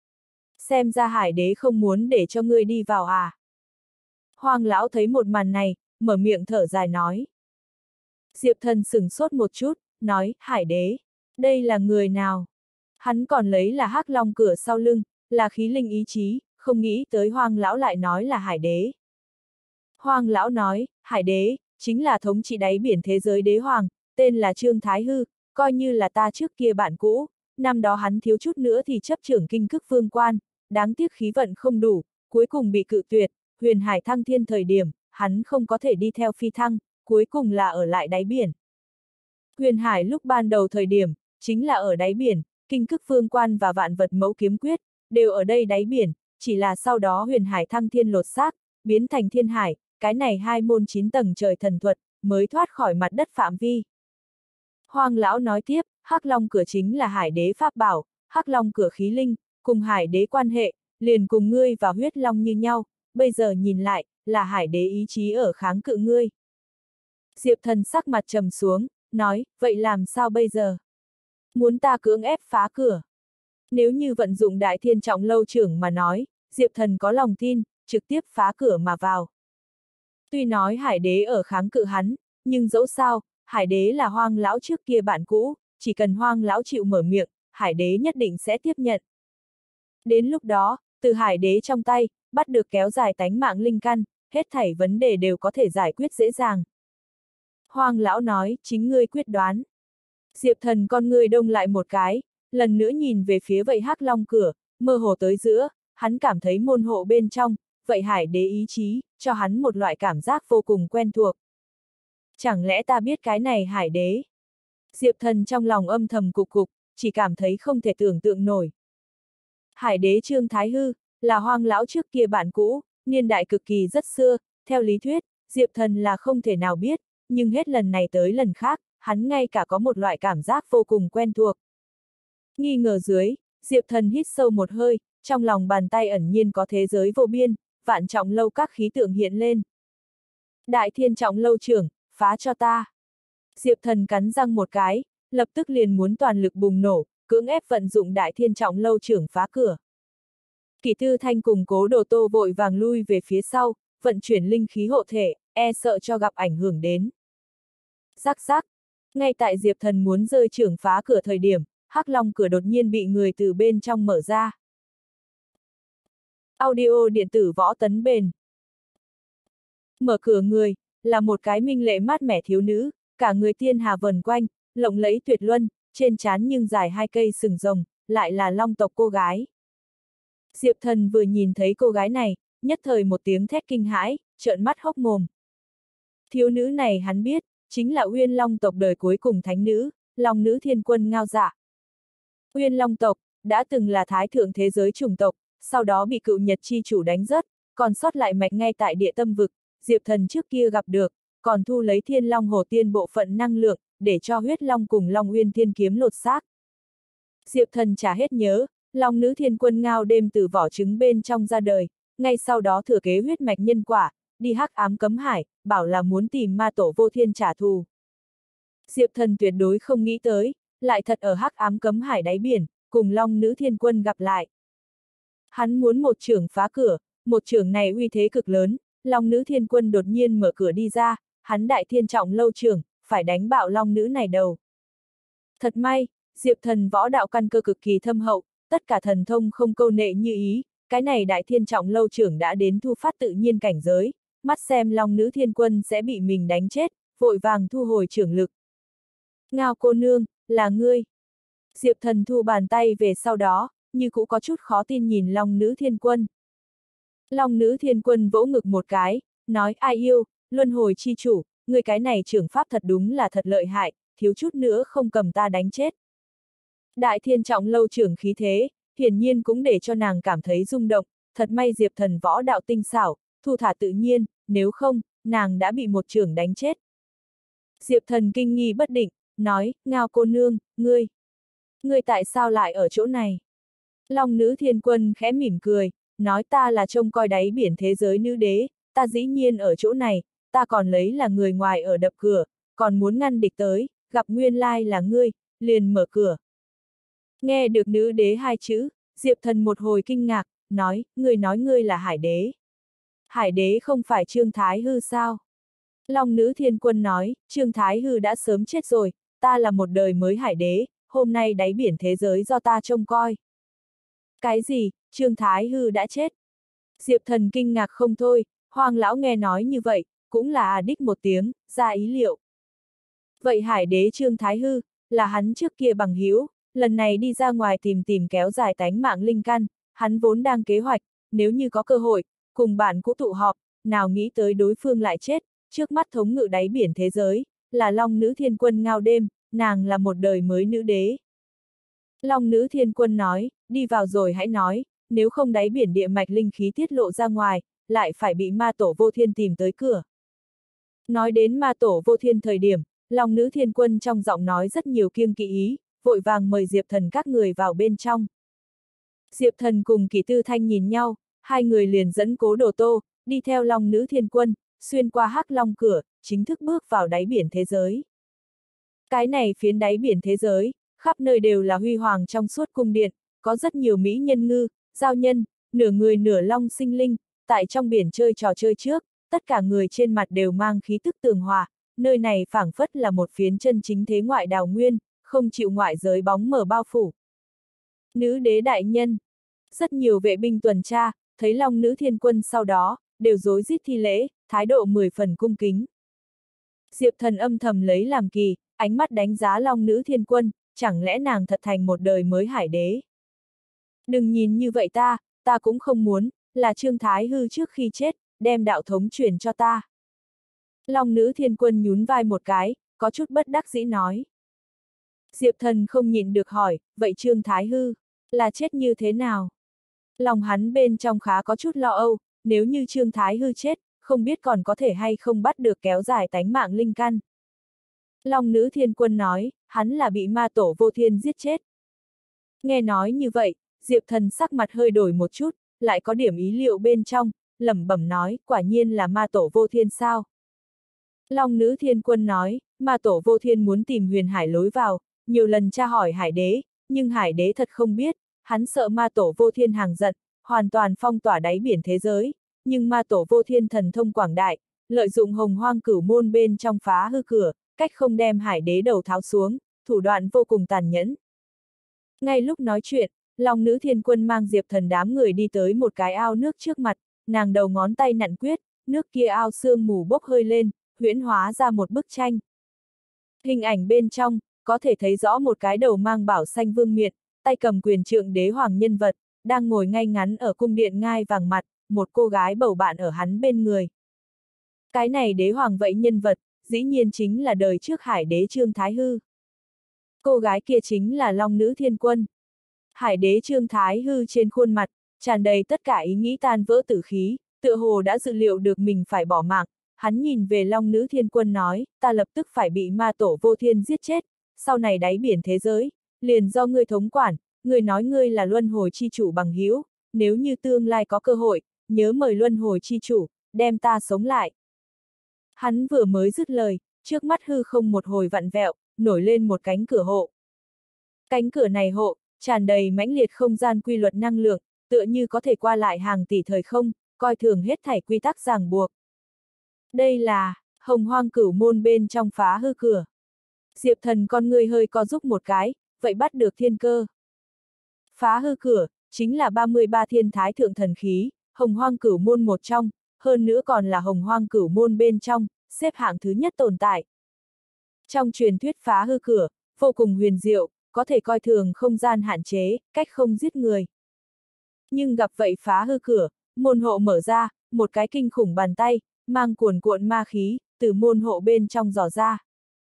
Xem ra Hải Đế không muốn để cho ngươi đi vào à? Hoang lão thấy một màn này, mở miệng thở dài nói. Diệp Thần sửng sốt một chút, nói, Hải Đế, đây là người nào? Hắn còn lấy là Hắc Long Cửa sau lưng, là khí linh ý chí, không nghĩ tới Hoang lão lại nói là hải đế. Hoang lão nói, hải đế, chính là thống trị đáy biển thế giới đế hoàng, tên là Trương Thái Hư, coi như là ta trước kia bạn cũ, năm đó hắn thiếu chút nữa thì chấp trưởng kinh cức vương quan, đáng tiếc khí vận không đủ, cuối cùng bị cự tuyệt, huyền hải thăng thiên thời điểm, hắn không có thể đi theo phi thăng, cuối cùng là ở lại đáy biển. Huyền hải lúc ban đầu thời điểm, chính là ở đáy biển, kinh cức vương quan và vạn vật mẫu kiếm quyết, đều ở đây đáy biển, chỉ là sau đó huyền hải thăng thiên lột xác, biến thành thiên hải, cái này 2 môn 9 tầng trời thần thuật, mới thoát khỏi mặt đất phạm vi. Hoang lão nói tiếp, Hắc Long cửa chính là hải đế pháp bảo, Hắc Long cửa khí linh, cùng hải đế quan hệ, liền cùng ngươi và huyết long như nhau, bây giờ nhìn lại, là hải đế ý chí ở kháng cự ngươi. Diệp Thần sắc mặt trầm xuống, nói, vậy làm sao bây giờ? Muốn ta cưỡng ép phá cửa? Nếu như vận dụng Đại Thiên Trọng Lâu trưởng mà nói, Diệp Thần có lòng tin, trực tiếp phá cửa mà vào. Tuy nói hải đế ở kháng cự hắn, nhưng dẫu sao, hải đế là Hoang lão trước kia bạn cũ, chỉ cần Hoang lão chịu mở miệng, hải đế nhất định sẽ tiếp nhận. Đến lúc đó, từ hải đế trong tay, bắt được kéo dài tánh mạng linh căn, hết thảy vấn đề đều có thể giải quyết dễ dàng. Hoang lão nói, chính ngươi quyết đoán. Diệp Thần con ngươi đông lại một cái, lần nữa nhìn về phía vậy Hắc Long cửa, mơ hồ tới giữa, hắn cảm thấy môn hộ bên trong, vậy hải đế ý chí, cho hắn một loại cảm giác vô cùng quen thuộc. Chẳng lẽ ta biết cái này hải đế? Diệp Thần trong lòng âm thầm cục cục, chỉ cảm thấy không thể tưởng tượng nổi. Hải đế Trương Thái Hư, là Hoang lão trước kia bạn cũ, niên đại cực kỳ rất xưa, theo lý thuyết, Diệp Thần là không thể nào biết, nhưng hết lần này tới lần khác, hắn ngay cả có một loại cảm giác vô cùng quen thuộc. Nghi ngờ dưới, Diệp Thần hít sâu một hơi, trong lòng bàn tay ẩn nhiên có thế giới vô biên, vạn trọng lâu các khí tượng hiện lên. Đại Thiên Trọng Lâu trưởng, phá cho ta. Diệp Thần cắn răng một cái, lập tức liền muốn toàn lực bùng nổ, cưỡng ép vận dụng Đại Thiên Trọng Lâu trưởng phá cửa. Kỷ Tư Thanh cùng Cố Đồ Tô vội vàng lui về phía sau, vận chuyển linh khí hộ thể, e sợ cho gặp ảnh hưởng đến. Rắc rắc, ngay tại Diệp Thần muốn rơi trưởng phá cửa thời điểm, Hắc Long cửa đột nhiên bị người từ bên trong mở ra. Audio điện tử Võ Tấn Bền. Mở cửa người, là một cái minh lệ mát mẻ thiếu nữ, cả người tiên hà vần quanh, lộng lẫy tuyệt luân, trên trán nhưng dài 2 cây sừng rồng, lại là long tộc cô gái. Diệp Thần vừa nhìn thấy cô gái này, nhất thời một tiếng thét kinh hãi, trợn mắt hốc mồm. Thiếu nữ này hắn biết, chính là Uyên Long tộc đời cuối cùng thánh nữ, Long nữ thiên quân Ngao Dạ. Uyên Long tộc, đã từng là thái thượng thế giới chủng tộc, sau đó bị cựu Nhật chi chủ đánh rớt, còn sót lại mạch ngay tại địa tâm vực, Diệp Thần trước kia gặp được, còn thu lấy Thiên Long Hồ Tiên bộ phận năng lượng, để cho huyết long cùng Long Uyên Thiên kiếm lột xác. Diệp Thần chả hết nhớ, Long nữ thiên quân Ngao đêm từ vỏ trứng bên trong ra đời, ngay sau đó thừa kế huyết mạch nhân quả, đi hắc ám cấm hải, bảo là muốn tìm ma tổ vô thiên trả thù. Diệp Thần tuyệt đối không nghĩ tới, lại thật ở hắc ám cấm hải đáy biển, cùng Long nữ thiên quân gặp lại. Hắn muốn một chưởng phá cửa, một chưởng này uy thế cực lớn, Long nữ thiên quân đột nhiên mở cửa đi ra, hắn Đại Thiên Trọng Lâu trưởng, phải đánh bạo Long nữ này đầu. Thật may, Diệp Thần võ đạo căn cơ cực kỳ thâm hậu, tất cả thần thông không câu nệ như ý, cái này Đại Thiên Trọng Lâu trưởng đã đến thu phát tự nhiên cảnh giới, mắt xem Long nữ thiên quân sẽ bị mình đánh chết, vội vàng thu hồi trưởng lực. Ngao cô nương, là ngươi. Diệp Thần thu bàn tay về sau đó, như cũng có chút khó tin nhìn Long nữ thiên quân. Long nữ thiên quân vỗ ngực một cái, nói ai yêu, luân hồi chi chủ, người cái này trưởng pháp thật đúng là thật lợi hại, thiếu chút nữa không cầm ta đánh chết. Đại Thiên Trọng Lâu trưởng khí thế, hiển nhiên cũng để cho nàng cảm thấy rung động, thật may Diệp Thần võ đạo tinh xảo, thu thả tự nhiên, nếu không, nàng đã bị một trưởng đánh chết. Diệp Thần kinh nghi bất định, nói, Ngao cô nương, ngươi tại sao lại ở chỗ này? Long nữ thiên quân khẽ mỉm cười, nói ta là trông coi đáy biển thế giới nữ đế, ta dĩ nhiên ở chỗ này, ta còn lấy là người ngoài ở đập cửa, còn muốn ngăn địch tới, gặp nguyên lai là ngươi, liền mở cửa. Nghe được nữ đế 2 chữ, Diệp Thần một hồi kinh ngạc, nói ngươi là hải đế. Hải đế không phải Trương Thái Hư sao? Long nữ thiên quân nói, Trương Thái Hư đã sớm chết rồi, ta là một đời mới hải đế, hôm nay đáy biển thế giới do ta trông coi. Cái gì, Trương Thái Hư đã chết. Diệp Thần kinh ngạc không thôi, Hoàng lão nghe nói như vậy, cũng là đích một tiếng, ra ý liệu. Vậy hải đế Trương Thái Hư, là hắn trước kia bằng hữu, lần này đi ra ngoài tìm kéo dài tánh mạng linh căn, hắn vốn đang kế hoạch, nếu như có cơ hội, cùng bạn cũ tụ họp, nào nghĩ tới đối phương lại chết, trước mắt thống ngự đáy biển thế giới, là Long nữ thiên quân Ngao Đêm, nàng là một đời mới nữ đế. Long nữ thiên quân nói, đi vào rồi hãy nói, nếu không đáy biển địa mạch linh khí tiết lộ ra ngoài, lại phải bị ma tổ vô thiên tìm tới cửa. Nói đến ma tổ vô thiên thời điểm, Long nữ thiên quân trong giọng nói rất nhiều kiêng kỵ ý, vội vàng mời Diệp Thần các người vào bên trong. Diệp Thần cùng Kỷ Tư Thanh nhìn nhau, hai người liền dẫn Cố Đồ Tô, đi theo Long nữ thiên quân, xuyên qua Hắc Long cửa, chính thức bước vào đáy biển thế giới. Cái này phiến đáy biển thế giới, khắp nơi đều là huy hoàng trong suốt cung điện, có rất nhiều mỹ nhân ngư, giao nhân, nửa người nửa long sinh linh, tại trong biển chơi trò chơi trước, tất cả người trên mặt đều mang khí tức tường hòa, nơi này phảng phất là một phiến chân chính thế ngoại đào nguyên, không chịu ngoại giới bóng mờ bao phủ. Nữ đế đại nhân, rất nhiều vệ binh tuần tra, thấy Long nữ thiên quân sau đó, đều rối rít thi lễ, thái độ 10 phần cung kính. Diệp Thần âm thầm lấy làm kỳ, ánh mắt đánh giá Long nữ thiên quân, chẳng lẽ nàng thật thành một đời mới hải đế. Đừng nhìn như vậy ta cũng không muốn, là Trương Thái Hư trước khi chết, đem đạo thống truyền cho ta. Long nữ thiên quân nhún vai một cái, có chút bất đắc dĩ nói. Diệp Thần không nhịn được hỏi, vậy Trương Thái Hư, là chết như thế nào? Lòng hắn bên trong khá có chút lo âu, nếu như Trương Thái Hư chết, không biết còn có thể hay không bắt được kéo dài tánh mạng linh căn. Long nữ thiên quân nói, hắn là bị ma tổ vô thiên giết chết. Nghe nói như vậy, Diệp Thần sắc mặt hơi đổi một chút, lại có điểm ý liệu bên trong, lẩm bẩm nói, quả nhiên là ma tổ vô thiên sao. Long nữ thiên quân nói, ma tổ vô thiên muốn tìm huyền hải lối vào, nhiều lần tra hỏi hải đế, nhưng hải đế thật không biết, hắn sợ ma tổ vô thiên hàng giận, hoàn toàn phong tỏa đáy biển thế giới, nhưng ma tổ vô thiên thần thông quảng đại, lợi dụng hồng hoang cửu môn bên trong phá hư cửa, cách không đem hải đế đầu tháo xuống, thủ đoạn vô cùng tàn nhẫn. Ngay lúc nói chuyện, Long nữ thiên quân mang Diệp Thần đám người đi tới một cái ao nước trước mặt, nàng đầu ngón tay nặn quyết, nước kia ao sương mù bốc hơi lên, huyễn hóa ra một bức tranh. Hình ảnh bên trong, có thể thấy rõ một cái đầu mang bảo xanh vương miện, tay cầm quyền trượng đế hoàng nhân vật, đang ngồi ngay ngắn ở cung điện ngai vàng mặt, một cô gái bầu bạn ở hắn bên người. Cái này đế hoàng vậy nhân vật, dĩ nhiên chính là đời trước hải đế Trương Thái Hư. Cô gái kia chính là Long nữ thiên quân. Hải đế Trương Thái Hư trên khuôn mặt, tràn đầy tất cả ý nghĩ tan vỡ tử khí, tựa hồ đã dự liệu được mình phải bỏ mạng. Hắn nhìn về Long nữ thiên quân nói, ta lập tức phải bị ma tổ vô thiên giết chết, sau này đáy biển thế giới, liền do ngươi thống quản, ngươi nói ngươi là luân hồi chi chủ bằng hữu, nếu như tương lai có cơ hội, nhớ mời luân hồi chi chủ, đem ta sống lại. Hắn vừa mới dứt lời, trước mắt hư không một hồi vặn vẹo, nổi lên một cánh cửa hộ. Cánh cửa này hộ, tràn đầy mãnh liệt không gian quy luật năng lượng, tựa như có thể qua lại hàng tỷ thời không, coi thường hết thảy quy tắc ràng buộc. Đây là hồng hoang cửu môn bên trong phá hư cửa. Diệp Thần con người hơi co giúp một cái, vậy bắt được thiên cơ. Phá hư cửa, chính là 33 thiên thái thượng thần khí, hồng hoang cửu môn một trong, hơn nữa còn là hồng hoang cửu môn bên trong, xếp hạng thứ nhất tồn tại. Trong truyền thuyết phá hư cửa, vô cùng huyền diệu, có thể coi thường không gian hạn chế, cách không giết người. Nhưng gặp vậy phá hư cửa, môn hộ mở ra, một cái kinh khủng bàn tay, mang cuồn cuộn ma khí, từ môn hộ bên trong dò ra.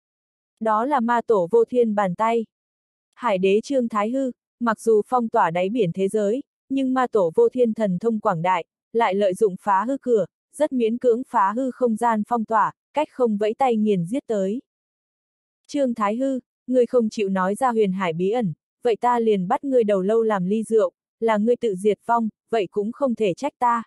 Đó là ma tổ vô thiên bàn tay. Hải đế Trương Thái Hư, mặc dù phong tỏa đáy biển thế giới, nhưng ma tổ vô thiên thần thông quảng đại, lại lợi dụng phá hư cửa, rất miễn cưỡng phá hư không gian phong tỏa, cách không vẫy tay nghiền giết tới. Trương Thái Hư, ngươi không chịu nói ra huyền hải bí ẩn, vậy ta liền bắt ngươi đầu lâu làm ly rượu, là ngươi tự diệt vong, vậy cũng không thể trách ta.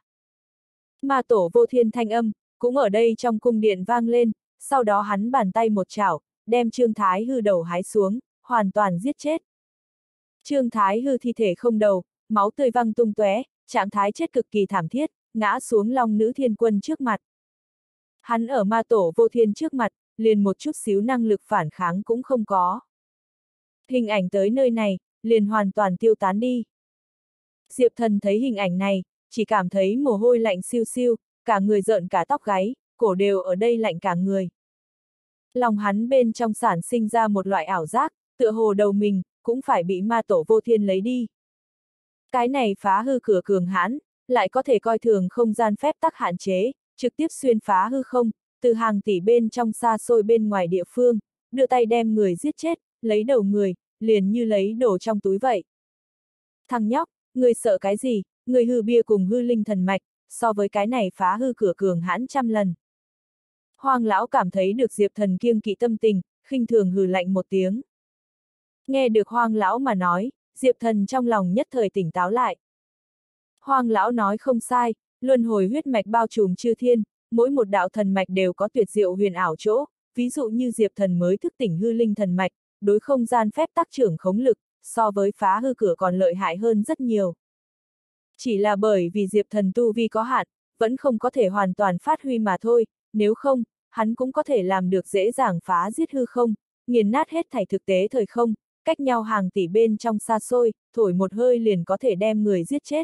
Ma tổ vô thiên thanh âm, cũng ở đây trong cung điện vang lên, sau đó hắn bàn tay một chảo, đem Trương Thái Hư đầu hái xuống, hoàn toàn giết chết. Trương Thái Hư thi thể không đầu, máu tươi văng tung tóe, trạng thái chết cực kỳ thảm thiết, ngã xuống Long nữ thiên quân trước mặt. Hắn ở ma tổ vô thiên trước mặt, liền một chút xíu năng lực phản kháng cũng không có. Hình ảnh tới nơi này, liền hoàn toàn tiêu tán đi. Diệp Thần thấy hình ảnh này, chỉ cảm thấy mồ hôi lạnh siêu siêu, cả người rợn cả tóc gáy, cổ đều ở đây lạnh cả người. Lòng hắn bên trong sản sinh ra một loại ảo giác, tựa hồ đầu mình, cũng phải bị ma tổ vô thiên lấy đi. Cái này phá hư cửa cường hãn, lại có thể coi thường không gian phép tắc hạn chế, trực tiếp xuyên phá hư không, từ hàng tỷ bên trong xa xôi bên ngoài địa phương, đưa tay đem người giết chết, lấy đầu người, liền như lấy đồ trong túi vậy. Thằng nhóc, người sợ cái gì, người hư bia cùng hư linh thần mạch, so với cái này phá hư cửa cường hãn trăm lần. Hoang lão cảm thấy được Diệp Thần kiêng kỵ tâm tình, khinh thường hừ lạnh một tiếng. Nghe được Hoang lão mà nói, Diệp Thần trong lòng nhất thời tỉnh táo lại. Hoang lão nói không sai, luân hồi huyết mạch bao trùm chư thiên, mỗi một đạo thần mạch đều có tuyệt diệu huyền ảo chỗ, ví dụ như Diệp Thần mới thức tỉnh hư linh thần mạch, đối không gian phép tác trưởng khống lực, so với phá hư cửa còn lợi hại hơn rất nhiều. Chỉ là bởi vì Diệp Thần tu vi có hạn, vẫn không có thể hoàn toàn phát huy mà thôi, nếu không, hắn cũng có thể làm được dễ dàng phá giết hư không, nghiền nát hết thảy thực tế thời không, cách nhau hàng tỷ bên trong xa xôi, thổi một hơi liền có thể đem người giết chết.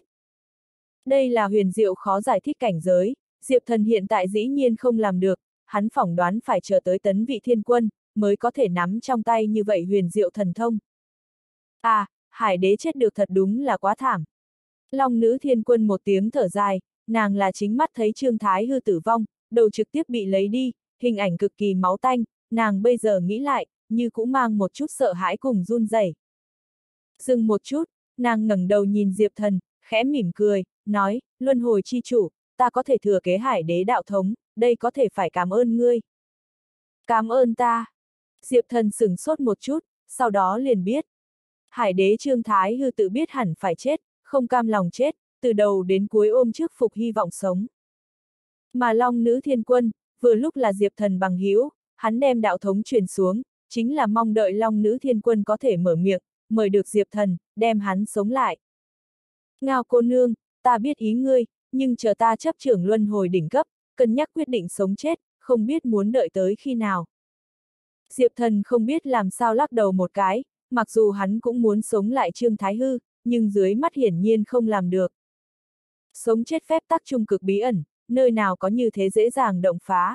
Đây là huyền diệu khó giải thích cảnh giới, Diệp Thần hiện tại dĩ nhiên không làm được, hắn phỏng đoán phải chờ tới tấn vị thiên quân, mới có thể nắm trong tay như vậy huyền diệu thần thông. À, hải đế chết được thật đúng là quá thảm. Long nữ thiên quân một tiếng thở dài, nàng là chính mắt thấy Trương Thái Hư tử vong, đầu trực tiếp bị lấy đi, hình ảnh cực kỳ máu tanh, nàng bây giờ nghĩ lại, như cũng mang một chút sợ hãi cùng run rẩy. Dừng một chút, nàng ngẩng đầu nhìn Diệp Thần, khẽ mỉm cười, nói, luân hồi chi chủ, ta có thể thừa kế hải đế đạo thống, đây có thể phải cảm ơn ngươi. Cảm ơn ta. Diệp Thần sửng sốt một chút, sau đó liền biết. Hải đế Trương Thái Hư tự biết hẳn phải chết, không cam lòng chết, từ đầu đến cuối ôm trước phục hy vọng sống. Mà Long nữ thiên quân, vừa lúc là Diệp Thần bằng hữu, hắn đem đạo thống truyền xuống, chính là mong đợi Long nữ thiên quân có thể mở miệng, mời được Diệp Thần, đem hắn sống lại. Ngao cô nương, ta biết ý ngươi, nhưng chờ ta chấp trưởng luân hồi đỉnh cấp, cân nhắc quyết định sống chết, không biết muốn đợi tới khi nào. Diệp Thần không biết làm sao lắc đầu một cái, mặc dù hắn cũng muốn sống lại Trương Thái Hư, nhưng dưới mắt hiển nhiên không làm được. Sống chết phép tắc trung cực bí ẩn, nơi nào có như thế dễ dàng động phá.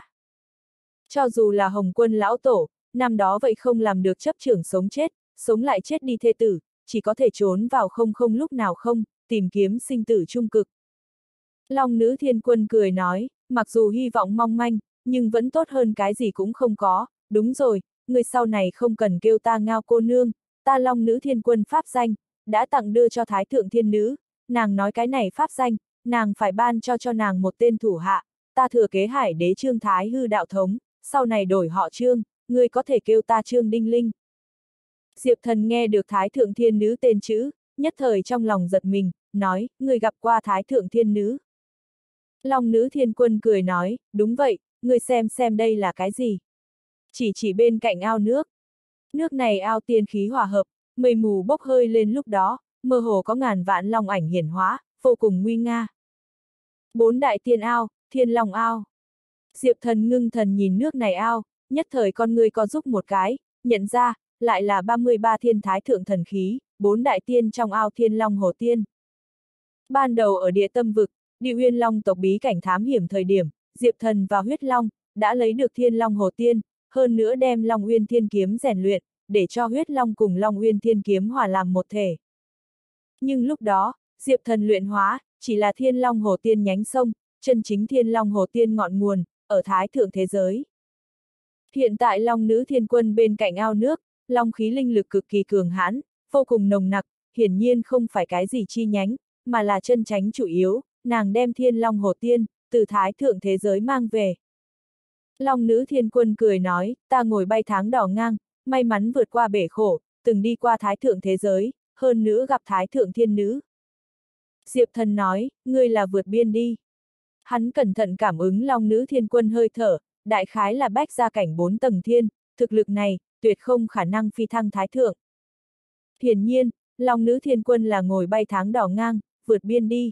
Cho dù là Hồng Quân lão tổ, năm đó vậy không làm được chấp trưởng sống lại chết đi thê tử, chỉ có thể trốn vào không không lúc nào không, tìm kiếm sinh tử trung cực. Long nữ thiên quân cười nói, mặc dù hy vọng mong manh, nhưng vẫn tốt hơn cái gì cũng không có, đúng rồi, người sau này không cần kêu ta Ngao cô nương, ta Long nữ thiên quân pháp danh, đã tặng đưa cho Thái thượng thiên nữ, nàng nói cái này pháp danh, nàng phải ban cho nàng một tên thủ hạ, ta thừa kế hải đế Trương Thái Hư đạo thống, sau này đổi họ Trương, ngươi có thể kêu ta Trương Đinh Linh. Diệp Thần nghe được Thái thượng thiên nữ tên chữ, nhất thời trong lòng giật mình, nói, ngươi gặp qua Thái thượng thiên nữ. Long nữ thiên quân cười nói, đúng vậy, ngươi xem đây là cái gì. Chỉ bên cạnh ao nước. Nước này ao tiên khí hòa hợp, mây mù bốc hơi lên lúc đó, mơ hồ có ngàn vạn long ảnh hiển hóa, vô cùng nguy nga. 4 đại tiên ao, Thiên Long ao. Diệp Thần ngưng thần nhìn nước này ao, nhất thời con người co giúp một cái, nhận ra, lại là 33 thiên thái thượng thần khí, 4 đại tiên trong ao Thiên Long Hồ Tiên. Ban đầu ở địa tâm vực, Địa Uyên Long tộc bí cảnh thám hiểm thời điểm, Diệp Thần và Huyết Long đã lấy được Thiên Long Hồ Tiên, hơn nữa đem Long Uyên Thiên Kiếm rèn luyện, để cho Huyết Long cùng Long Uyên Thiên Kiếm hòa làm một thể. Nhưng lúc đó, Diệp Thần luyện hóa, chỉ là Thiên Long Hồ Tiên nhánh sông, chân chính Thiên Long Hồ Tiên ngọn nguồn, ở thái thượng thế giới. Hiện tại Long nữ thiên quân bên cạnh ao nước, long khí linh lực cực kỳ cường hãn, vô cùng nồng nặc, hiển nhiên không phải cái gì chi nhánh, mà là chân chánh chủ yếu, nàng đem Thiên Long Hồ Tiên, từ thái thượng thế giới mang về. Long nữ thiên quân cười nói, ta ngồi bay tháng đỏ ngang, may mắn vượt qua bể khổ, từng đi qua thái thượng thế giới, hơn nữa gặp thái thượng thiên nữ. Diệp Thần nói, ngươi là vượt biên đi. Hắn cẩn thận cảm ứng long nữ thiên quân hơi thở, đại khái là bách gia cảnh 4 tầng thiên, thực lực này, tuyệt không khả năng phi thăng thái thượng. Hiển nhiên, long nữ thiên quân là ngồi bay tháng đỏ ngang, vượt biên đi.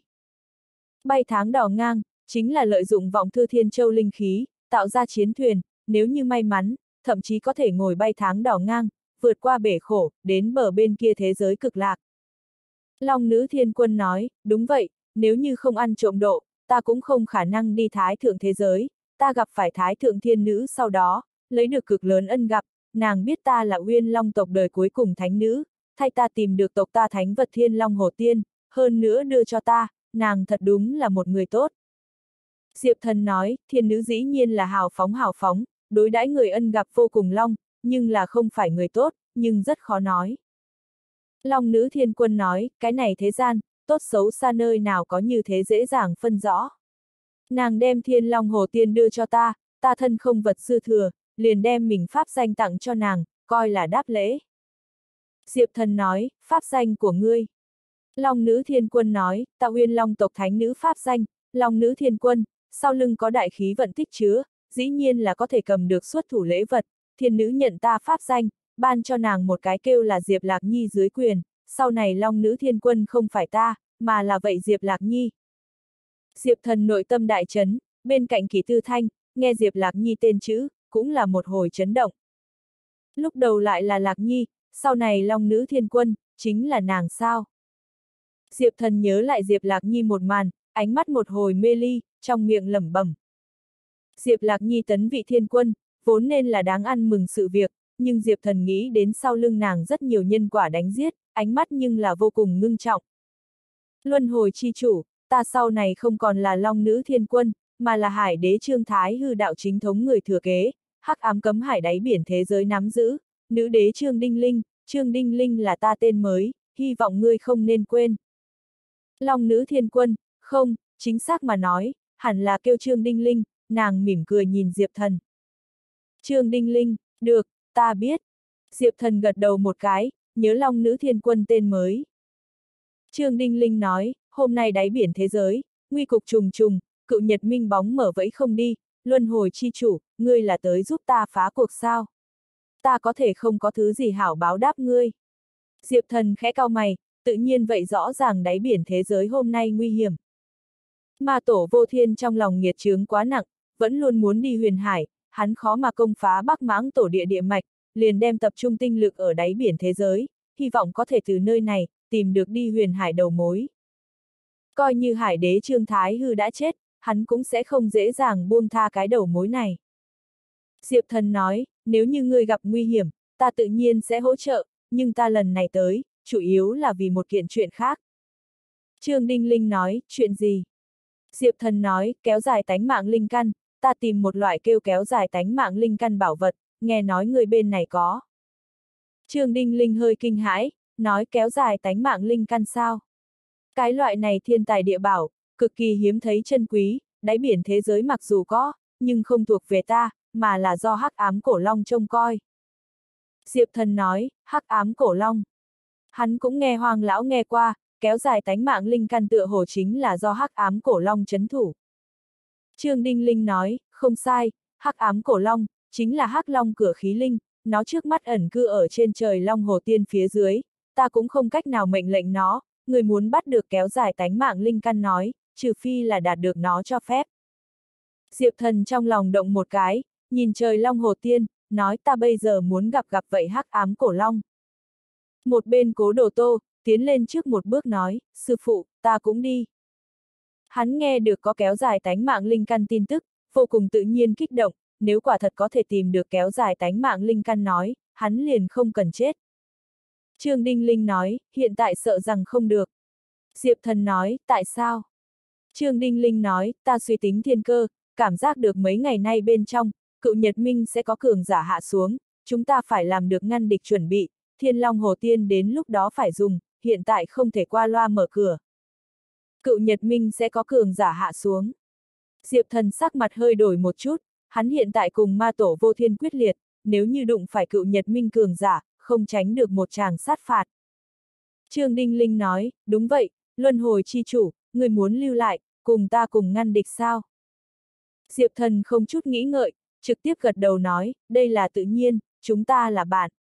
Bay tháng đỏ ngang, chính là lợi dụng vọng thư thiên châu linh khí, tạo ra chiến thuyền, nếu như may mắn, thậm chí có thể ngồi bay tháng đỏ ngang, vượt qua bể khổ, đến bờ bên kia thế giới cực lạc. Long nữ thiên quân nói, đúng vậy, nếu như không ăn trộm độ, ta cũng không khả năng đi thái thượng thế giới, ta gặp phải thái thượng thiên nữ sau đó, lấy được cực lớn ân gặp, nàng biết ta là Uyên Long tộc đời cuối cùng thánh nữ, thay ta tìm được tộc ta thánh vật Thiên Long Hồ Tiên, hơn nữa đưa cho ta, nàng thật đúng là một người tốt. Diệp Thần nói, thiên nữ dĩ nhiên là hào phóng, đối đãi người ân gặp vô cùng long, nhưng là không phải người tốt, nhưng rất khó nói. Long nữ thiên quân nói, cái này thế gian, tốt xấu xa nơi nào có như thế dễ dàng phân rõ. Nàng đem Thiên Long Hồ Tiên đưa cho ta, ta thân không vật dư thừa, liền đem mình pháp danh tặng cho nàng, coi là đáp lễ. Diệp Thần nói, pháp danh của ngươi. Long nữ thiên quân nói, ta Uyên Long tộc thánh nữ pháp danh, Long nữ thiên quân, sau lưng có đại khí vận tích chứa, dĩ nhiên là có thể cầm được xuất thủ lễ vật, thiên nữ nhận ta pháp danh, ban cho nàng một cái kêu là Diệp Lạc Nhi dưới quyền, sau này Long nữ thiên quân không phải ta, mà là vậy Diệp Lạc Nhi. Diệp Thần nội tâm đại chấn, bên cạnh Kỷ Tư Thanh, nghe Diệp Lạc Nhi tên chữ, cũng là một hồi chấn động. Lúc đầu lại là Lạc Nhi, sau này Long nữ thiên quân, chính là nàng sao? Diệp Thần nhớ lại Diệp Lạc Nhi một màn, ánh mắt một hồi mê ly, trong miệng lẩm bẩm. Diệp Lạc Nhi tấn vị thiên quân, vốn nên là đáng ăn mừng sự việc, nhưng Diệp Thần nghĩ đến sau lưng nàng rất nhiều nhân quả đánh giết, ánh mắt nhưng là vô cùng ngưng trọng. Luân hồi chi chủ, ta sau này không còn là Long nữ thiên quân, mà là Hải đế Trương Thái Hư đạo chính thống người thừa kế, hắc ám cấm hải đáy biển thế giới nắm giữ, nữ đế Trương Đinh Linh là ta tên mới, hy vọng ngươi không nên quên. Long nữ thiên quân, không, chính xác mà nói, hẳn là kêu Trương Đinh Linh, nàng mỉm cười nhìn Diệp Thần. Trương Đinh Linh, được, ta biết. Diệp Thần gật đầu một cái, nhớ Long nữ thiên quân tên mới. Trương Đinh Linh nói, hôm nay đáy biển thế giới, nguy cục trùng trùng, cựu nhật minh bóng mở vẫy không đi, luân hồi chi chủ, ngươi là tới giúp ta phá cuộc sao? Ta có thể không có thứ gì hảo báo đáp ngươi. Diệp Thần khẽ cau mày, tự nhiên vậy rõ ràng đáy biển thế giới hôm nay nguy hiểm. Ma tổ vô thiên trong lòng nghiệt chướng quá nặng, vẫn luôn muốn đi huyền hải, hắn khó mà công phá Bắc Mãng tổ địa mạch, liền đem tập trung tinh lực ở đáy biển thế giới, hy vọng có thể từ nơi này, tìm được đi huyền hải đầu mối. Coi như hải đế Trương Thái Hư đã chết, hắn cũng sẽ không dễ dàng buông tha cái đầu mối này. Diệp Thần nói, nếu như ngươi gặp nguy hiểm, ta tự nhiên sẽ hỗ trợ, nhưng ta lần này tới, chủ yếu là vì một kiện chuyện khác. Trương Đinh Linh nói, chuyện gì? Diệp Thần nói, kéo dài tánh mạng linh căn, ta tìm một loại kêu kéo dài tánh mạng linh căn bảo vật, nghe nói người bên này có. Trương Đinh Linh hơi kinh hãi, nói kéo dài tánh mạng linh căn sao? Cái loại này thiên tài địa bảo, cực kỳ hiếm thấy chân quý, đáy biển thế giới mặc dù có, nhưng không thuộc về ta, mà là do hắc ám cổ long trông coi. Diệp Thần nói, hắc ám cổ long. Hắn cũng nghe Hoàng lão nghe qua, kéo dài tánh mạng linh căn tựa hồ chính là do hắc ám cổ long trấn thủ. Trương Đinh Linh nói, không sai, hắc ám cổ long, chính là hắc long cửa khí linh, nó trước mắt ẩn cư ở trên trời Long Hồ Tiên phía dưới, ta cũng không cách nào mệnh lệnh nó, người muốn bắt được kéo dài tánh mạng linh căn nói, trừ phi là đạt được nó cho phép. Diệp Thần trong lòng động một cái, nhìn trời Long Hồ Tiên, nói ta bây giờ muốn gặp vậy hắc ám cổ long. Một bên Cố Đồ Tô, tiến lên trước một bước nói, sư phụ, ta cũng đi. Hắn nghe được có kéo dài tánh mạng linh căn tin tức, vô cùng tự nhiên kích động, nếu quả thật có thể tìm được kéo dài tánh mạng linh căn nói, hắn liền không cần chết. Trương Đinh Linh nói, hiện tại sợ rằng không được. Diệp Thần nói, tại sao? Trương Đinh Linh nói, ta suy tính thiên cơ, cảm giác được mấy ngày nay bên trong, cựu Nhật Minh sẽ có cường giả hạ xuống, chúng ta phải làm được ngăn địch chuẩn bị, Thiên Long Hồ Tiên đến lúc đó phải dùng, hiện tại không thể qua loa mở cửa. Cựu Nhật Minh sẽ có cường giả hạ xuống. Diệp Thần sắc mặt hơi đổi một chút, hắn hiện tại cùng ma tổ vô thiên quyết liệt, nếu như đụng phải cựu Nhật Minh cường giả, không tránh được một tràng sát phạt. Trương Đinh Linh nói, đúng vậy, luân hồi chi chủ, người muốn lưu lại, cùng ta cùng ngăn địch sao? Diệp Thần không chút nghĩ ngợi, trực tiếp gật đầu nói, đây là tự nhiên, chúng ta là bạn.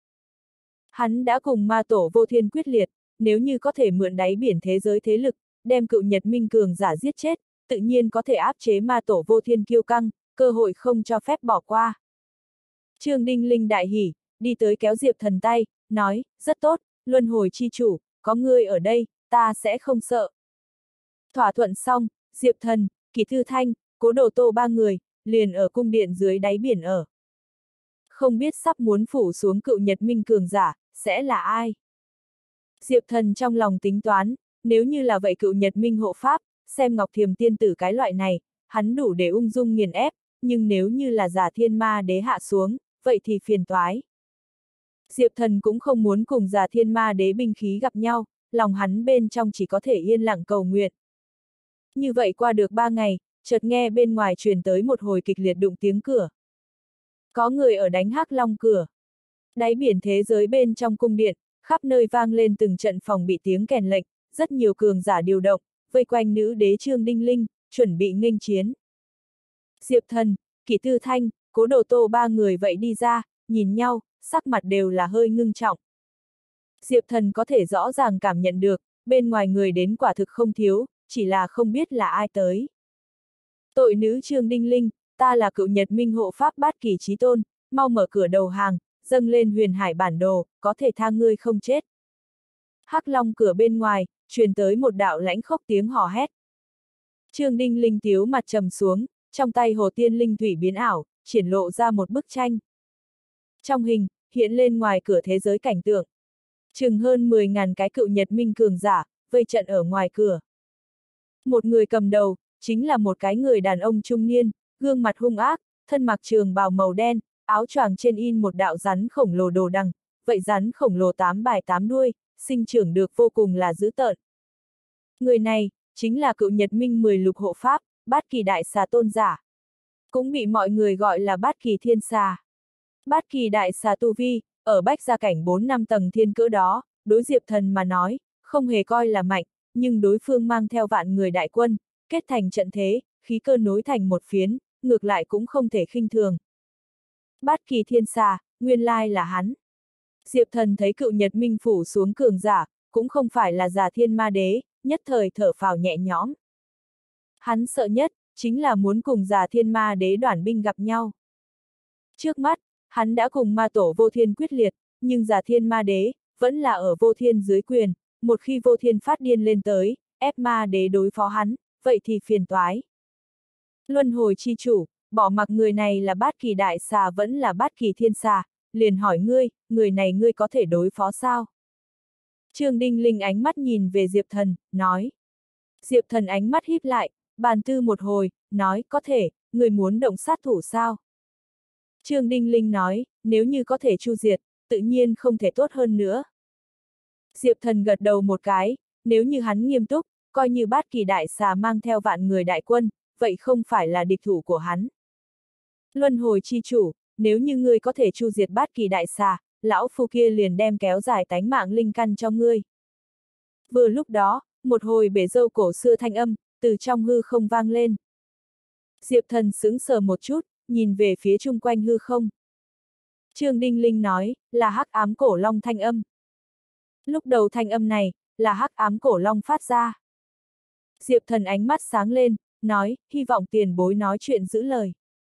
Hắn đã cùng ma tổ vô thiên quyết liệt, nếu như có thể mượn đáy biển thế giới thế lực, đem cựu Nhật Minh cường giả giết chết, tự nhiên có thể áp chế ma tổ vô thiên kiêu căng, cơ hội không cho phép bỏ qua. Trương Đinh Linh đại hỉ, đi tới kéo Diệp Thần tay, nói, rất tốt, luân hồi chi chủ, có ngươi ở đây, ta sẽ không sợ. Thỏa thuận xong, Diệp Thần, Kỷ Thư Thanh, Cố Đồ Tô ba người, liền ở cung điện dưới đáy biển ở. Không biết sắp muốn phủ xuống cựu Nhật Minh cường giả, sẽ là ai? Diệp Thần trong lòng tính toán, nếu như là vậy cựu Nhật Minh hộ pháp, xem Ngọc Thiềm tiên tử cái loại này, hắn đủ để ung dung nghiền ép, nhưng nếu như là giả thiên ma đế hạ xuống, vậy thì phiền toái. Diệp Thần cũng không muốn cùng giả thiên ma đế binh khí gặp nhau, lòng hắn bên trong chỉ có thể yên lặng cầu nguyện. Như vậy qua được 3 ngày, chợt nghe bên ngoài truyền tới một hồi kịch liệt đụng tiếng cửa. Có người ở đánh Hắc Long cửa. Đáy biển thế giới bên trong cung điện, khắp nơi vang lên từng trận phòng bị tiếng kèn lệnh, rất nhiều cường giả điều động, vây quanh nữ đế Trương Đinh Linh, chuẩn bị nghênh chiến. Diệp Thần, Kỷ Tư Thanh, Cố Đồ Tô ba người vậy đi ra, nhìn nhau, sắc mặt đều là hơi ngưng trọng. Diệp Thần có thể rõ ràng cảm nhận được, bên ngoài người đến quả thực không thiếu, chỉ là không biết là ai tới. Tội nữ Trương Đinh Linh, ta là cựu Nhật Minh hộ pháp Bát Kỳ Chí Tôn, mau mở cửa đầu hàng, dâng lên huyền hải bản đồ, có thể tha ngươi không chết. Hắc Long cửa bên ngoài, truyền tới một đạo lãnh khốc tiếng hò hét. Trương Đinh Linh tiếu mặt trầm xuống, trong tay hồ tiên linh thủy biến ảo, triển lộ ra một bức tranh. Trong hình, hiện lên ngoài cửa thế giới cảnh tượng. Chừng hơn 10.000 cái cựu Nhật Minh cường giả, vây trận ở ngoài cửa. Một người cầm đầu, chính là một cái người đàn ông trung niên, gương mặt hung ác, thân mặc trường bào màu đen, áo choàng trên in một đạo rắn khổng lồ đồ đằng, vậy rắn khổng lồ 8 bài 8 đuôi, sinh trưởng được vô cùng là dữ tợn. Người này, chính là cựu Nhật Minh 10 lục hộ pháp, Bát Kỳ Đại Xà tôn giả. Cũng bị mọi người gọi là Bát Kỳ Thiên Xà. Bát Kỳ Đại Xà tu vi, ở bách gia cảnh 4-5 tầng thiên cỡ đó, đối Diệp Thần mà nói, không hề coi là mạnh, nhưng đối phương mang theo vạn người đại quân, kết thành trận thế, khí cơ nối thành một phiến, ngược lại cũng không thể khinh thường. Bát Kỳ Thiên Xà, nguyên lai là hắn. Diệp Thần thấy cựu Nhật Minh phủ xuống cường giả, cũng không phải là giả thiên ma đế, nhất thời thở phào nhẹ nhõm. Hắn sợ nhất, chính là muốn cùng giả thiên ma đế đoản binh gặp nhau. Trước mắt, hắn đã cùng ma tổ vô thiên quyết liệt, nhưng giả thiên ma đế, vẫn là ở vô thiên dưới quyền, một khi vô thiên phát điên lên tới, ép ma đế đối phó hắn, vậy thì phiền toái. Luân hồi chi chủ, bỏ mặc người này là Bát Kỳ Đại Xà vẫn là Bát Kỳ Thiên Xà, liền hỏi ngươi, người này ngươi có thể đối phó sao? Trương Đinh Linh ánh mắt nhìn về Diệp Thần, nói. Diệp Thần ánh mắt híp lại, bàn tư một hồi, nói, có thể, người muốn động sát thủ sao? Trương Đinh Linh nói, nếu như có thể chu diệt, tự nhiên không thể tốt hơn nữa. Diệp Thần gật đầu một cái, nếu như hắn nghiêm túc, coi như Bát Kỳ Đại Xà mang theo vạn người đại quân, vậy không phải là địch thủ của hắn. Luân hồi chi chủ, nếu như ngươi có thể chu diệt Bát Kỳ Đại Xà, lão phu kia liền đem kéo dài tánh mạng linh căn cho ngươi. Vừa lúc đó, một hồi bể râu cổ xưa thanh âm, từ trong hư không vang lên. Diệp Thần sững sờ một chút, nhìn về phía chung quanh hư không. Trương Đinh Linh nói, là hắc ám cổ long thanh âm. Lúc đầu thanh âm này, là hắc ám cổ long phát ra. Diệp Thần ánh mắt sáng lên, nói, hy vọng tiền bối nói chuyện giữ lời.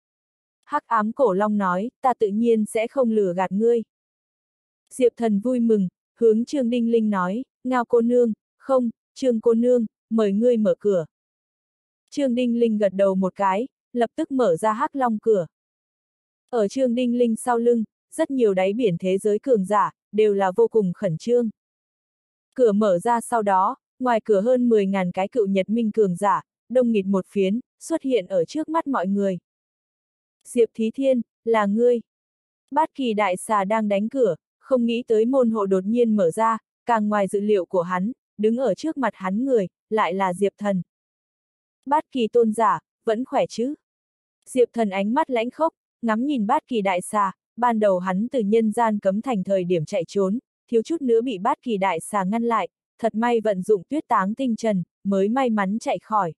Hắc ám cổ long nói, ta tự nhiên sẽ không lừa gạt ngươi. Diệp Thần vui mừng, hướng Trương Đinh Linh nói, Ngao cô nương, không, Trương cô nương, mời ngươi mở cửa. Trương Đinh Linh gật đầu một cái, lập tức mở ra hắc long cửa. Ở Trương Đinh Linh sau lưng, rất nhiều đáy biển thế giới cường giả, đều là vô cùng khẩn trương. Cửa mở ra sau đó, ngoài cửa hơn 10.000 cái cựu Nhật Minh cường giả, đông nghịt một phiến, xuất hiện ở trước mắt mọi người. Diệp Thí Thiên, là ngươi. Bát Kỳ Đại Xà đang đánh cửa, không nghĩ tới môn hộ đột nhiên mở ra, càng ngoài dự liệu của hắn, đứng ở trước mặt hắn người, lại là Diệp Thần. Bát Kỳ tôn giả, vẫn khỏe chứ? Diệp Thần ánh mắt lãnh khốc, ngắm nhìn Bát Kỳ Đại Xà, ban đầu hắn từ nhân gian cấm thành thời điểm chạy trốn, thiếu chút nữa bị Bát Kỳ Đại Xà ngăn lại, thật may vận dụng tuyết táng tinh trần, mới may mắn chạy khỏi.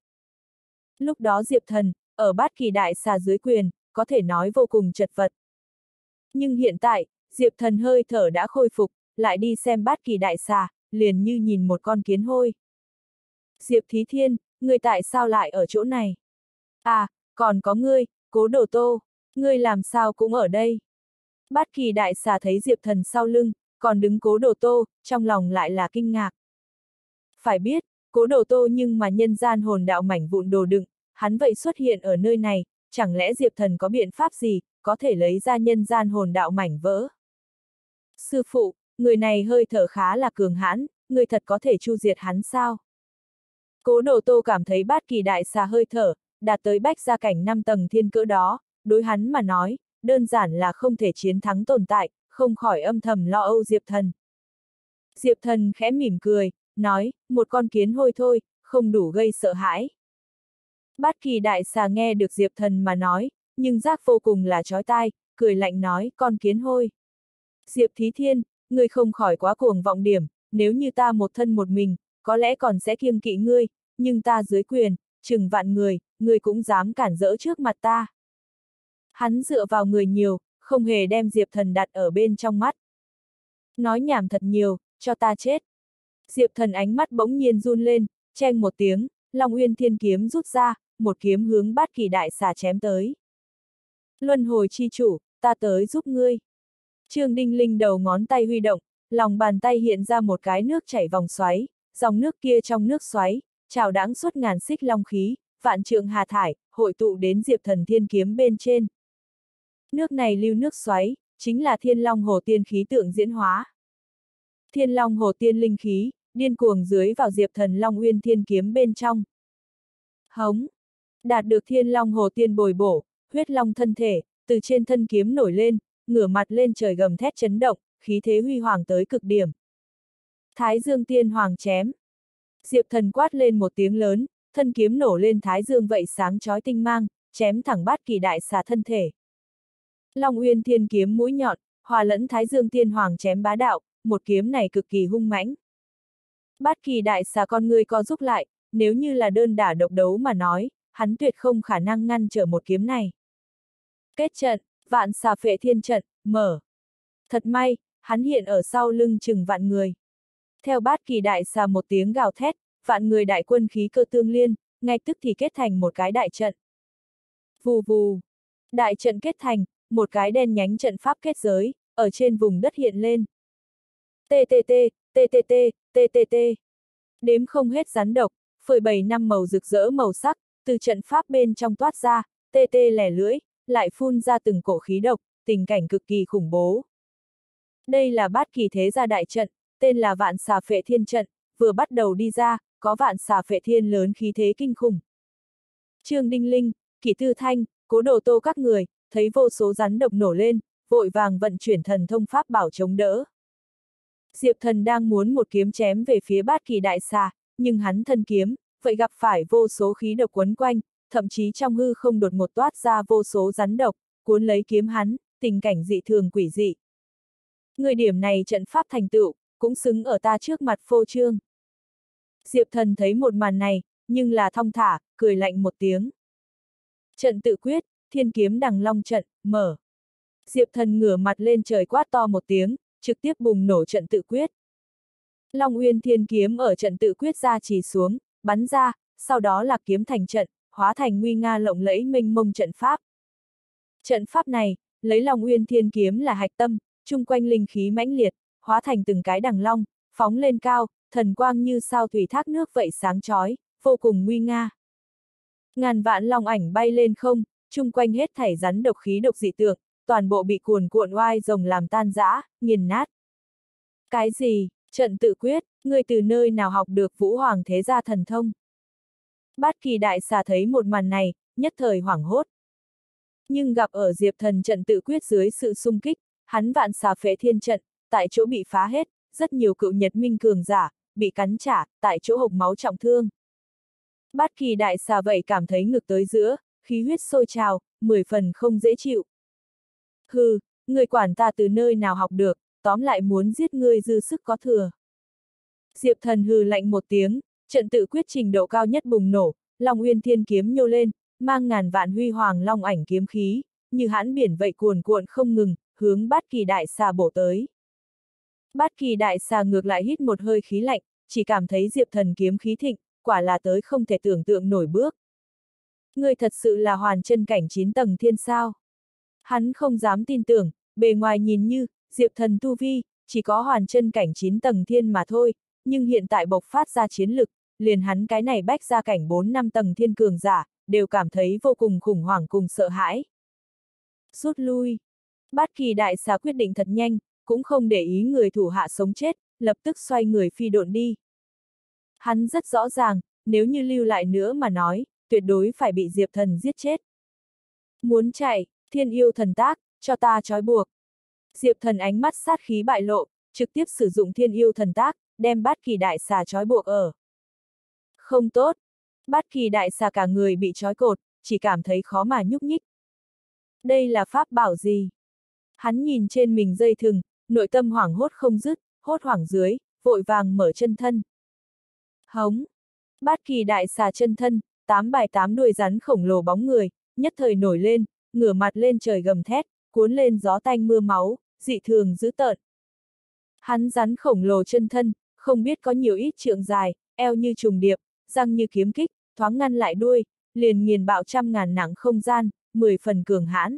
Lúc đó Diệp Thần, ở Bát Kỳ Đại Xà dưới quyền, có thể nói vô cùng chật vật. Nhưng hiện tại, Diệp Thần hơi thở đã khôi phục, lại đi xem Bát Kỳ Đại Xà, liền như nhìn một con kiến hôi. Diệp Thí Thiên, ngươi tại sao lại ở chỗ này? À, còn có ngươi, Cố Đồ Tô, ngươi làm sao cũng ở đây? Bát Kỳ Đại Xà thấy Diệp Thần sau lưng, còn đứng Cố Đồ Tô, trong lòng lại là kinh ngạc. Phải biết, Cố Đồ Tô nhưng mà nhân gian hồn đạo mảnh vụn đồ đựng, hắn vậy xuất hiện ở nơi này, chẳng lẽ Diệp Thần có biện pháp gì, có thể lấy ra nhân gian hồn đạo mảnh vỡ? Sư phụ, người này hơi thở khá là cường hãn, người thật có thể chu diệt hắn sao? Cố Đồ Tô cảm thấy Bát Kỳ Đại Xà hơi thở, đạt tới bách gia cảnh 5 tầng thiên cỡ đó, đối hắn mà nói, đơn giản là không thể chiến thắng tồn tại, không khỏi âm thầm lo âu Diệp Thần. Diệp Thần khẽ mỉm cười, nói, một con kiến hôi thôi, không đủ gây sợ hãi. Bát Kỳ Đại Xà nghe được Diệp Thần mà nói, nhưng giác vô cùng là chói tai, cười lạnh nói, con kiến hôi. Diệp Thí Thiên, ngươi không khỏi quá cuồng vọng điểm, nếu như ta một thân một mình, có lẽ còn sẽ kiêng kỵ ngươi, nhưng ta dưới quyền, chừng vạn người, ngươi cũng dám cản rỡ trước mặt ta. Hắn dựa vào người nhiều, không hề đem Diệp Thần đặt ở bên trong mắt. Nói nhảm thật nhiều, cho ta chết. Diệp Thần ánh mắt bỗng nhiên run lên, cheng một tiếng, Long Uyên Thiên kiếm rút ra, một kiếm hướng Bát Kỳ Đại Xà chém tới. Luân hồi chi chủ, ta tới giúp ngươi. Trương Đinh Linh đầu ngón tay huy động, lòng bàn tay hiện ra một cái nước chảy vòng xoáy, dòng nước kia trong nước xoáy, trào đãng suốt ngàn xích long khí, vạn trượng hà thải, hội tụ đến Diệp Thần thiên kiếm bên trên. Nước này lưu nước xoáy, chính là Thiên Long Hồ Tiên khí tượng diễn hóa. Thiên Long Hồ Tiên linh khí, điên cuồng dưới vào Diệp Thần Long Uyên Thiên kiếm bên trong. Hống! Đạt được Thiên Long Hồ Tiên bồi bổ, huyết long thân thể, từ trên thân kiếm nổi lên, ngửa mặt lên trời gầm thét chấn động, khí thế huy hoàng tới cực điểm. Thái Dương Tiên Hoàng chém. Diệp Thần quát lên một tiếng lớn, thân kiếm nổ lên thái dương vậy sáng chói tinh mang, chém thẳng Bát Kỳ Đại Xà thân thể. Long Uyên Thiên kiếm mũi nhọn, hòa lẫn Thái Dương Tiên Hoàng chém bá đạo, một kiếm này cực kỳ hung mãnh. Bát Kỳ Đại Xà con người co rút lại, nếu như là đơn đả độc đấu mà nói, hắn tuyệt không khả năng ngăn trở một kiếm này. Kết trận, Vạn Xà Phệ Thiên trận, mở. Thật may, hắn hiện ở sau lưng chừng vạn người. Theo Bát Kỳ Đại Xà một tiếng gào thét, vạn người đại quân khí cơ tương liên, ngay tức thì kết thành một cái đại trận. Vù vù. Đại trận kết thành, một cái đen nhánh trận pháp kết giới, ở trên vùng đất hiện lên. TTT, TTT, TTT. Đếm không hết rắn độc, phơi bày năm màu rực rỡ màu sắc, từ trận pháp bên trong toát ra, tê tê lẻ lưỡi, lại phun ra từng cổ khí độc, tình cảnh cực kỳ khủng bố. Đây là Bát Kỳ thế gia đại trận, tên là Vạn Xà Phệ Thiên trận, vừa bắt đầu đi ra, có Vạn Xà Phệ Thiên lớn khí thế kinh khủng. Trương Đinh Linh, Kỷ Tư Thanh, Cố Đồ Tô các người, thấy vô số rắn độc nổ lên, vội vàng vận chuyển thần thông pháp bảo chống đỡ. Diệp Thần đang muốn một kiếm chém về phía Bát Kỳ Đại Xà, nhưng hắn thân kiếm, vậy gặp phải vô số khí độc quấn quanh, thậm chí trong hư không đột ngột toát ra vô số rắn độc, cuốn lấy kiếm hắn, tình cảnh dị thường quỷ dị. Người điểm này trận pháp thành tựu, cũng xứng ở ta trước mặt phô trương. Diệp Thần thấy một màn này, nhưng là thong thả, cười lạnh một tiếng. Trận tự quyết, Thiên kiếm Đằng Long trận, mở. Diệp Thần ngửa mặt lên trời quát to một tiếng, trực tiếp bùng nổ trận tự quyết. Long Uyên Thiên kiếm ở trận tự quyết ra chỉ xuống, bắn ra, sau đó là kiếm thành trận, hóa thành nguy nga lộng lẫy mênh mông trận pháp. Trận pháp này, lấy Long Uyên Thiên kiếm là hạch tâm, chung quanh linh khí mãnh liệt, hóa thành từng cái đằng long, phóng lên cao, thần quang như sao thủy thác nước vậy sáng chói, vô cùng nguy nga. Ngàn vạn long ảnh bay lên không, chung quanh hết thảy rắn độc khí độc dị tượng, toàn bộ bị cuồn cuộn oai rồng làm tan rã, nghiền nát. Cái gì, trận tự quyết, ngươi từ nơi nào học được Vũ Hoàng thế gia thần thông? Bát Kỳ Đại Xà thấy một màn này, nhất thời hoảng hốt. Nhưng gặp ở Diệp Thần trận tự quyết dưới sự xung kích, hắn Vạn Xà Phệ Thiên trận, tại chỗ bị phá hết, rất nhiều cựu nhật minh cường giả, bị cắn trả, tại chỗ hộc máu trọng thương. Bát Kỳ Đại Xà vậy cảm thấy ngực tới giữa, khí huyết sôi trào, 10 phần không dễ chịu. Hừ, người quản ta từ nơi nào học được, tóm lại muốn giết ngươi dư sức có thừa. Diệp Thần hừ lạnh một tiếng, trận tự quyết trình độ cao nhất bùng nổ, Long Uyên Thiên kiếm nhô lên, mang ngàn vạn huy hoàng long ảnh kiếm khí, như hãn biển vậy cuồn cuộn không ngừng, hướng Bát Kỳ Đại Xà bổ tới. Bát Kỳ Đại Xà ngược lại hít một hơi khí lạnh, chỉ cảm thấy Diệp Thần kiếm khí thịnh, quả là tới không thể tưởng tượng nổi bước. Ngươi thật sự là hoàn chân cảnh 9 tầng thiên sao? Hắn không dám tin tưởng, bề ngoài nhìn như, Diệp Thần tu vi, chỉ có hoàn chân cảnh 9 tầng thiên mà thôi, nhưng hiện tại bộc phát ra chiến lực, liền hắn cái này bách ra cảnh 4-5 tầng thiên cường giả, đều cảm thấy vô cùng khủng hoảng cùng sợ hãi. Rút lui. Bát Kỳ đại xà quyết định thật nhanh, cũng không để ý người thủ hạ sống chết, lập tức xoay người phi độn đi. Hắn rất rõ ràng, nếu như lưu lại nữa mà nói, tuyệt đối phải bị Diệp Thần giết chết. Muốn chạy, thiên yêu thần tác, cho ta trói buộc. Diệp Thần ánh mắt sát khí bại lộ, trực tiếp sử dụng thiên yêu thần tác, đem Bát Kỳ đại xà trói buộc ở. Không tốt. Bát Kỳ đại xà cả người bị trói cột, chỉ cảm thấy khó mà nhúc nhích. Đây là pháp bảo gì? Hắn nhìn trên mình dây thừng, nội tâm hoảng hốt không dứt, hốt hoảng dưới, vội vàng mở chân thân. Hống! Bát Kỳ đại xà chân thân, 8 bài 8 đuôi rắn khổng lồ bóng người, nhất thời nổi lên, ngửa mặt lên trời gầm thét, cuốn lên gió tanh mưa máu, dị thường dữ tợn. Hắn rắn khổng lồ chân thân, không biết có nhiều ít trượng dài, eo như trùng điệp, răng như kiếm kích, thoáng ngăn lại đuôi, liền nghiền bạo trăm ngàn nặng không gian, 10 phần cường hãn.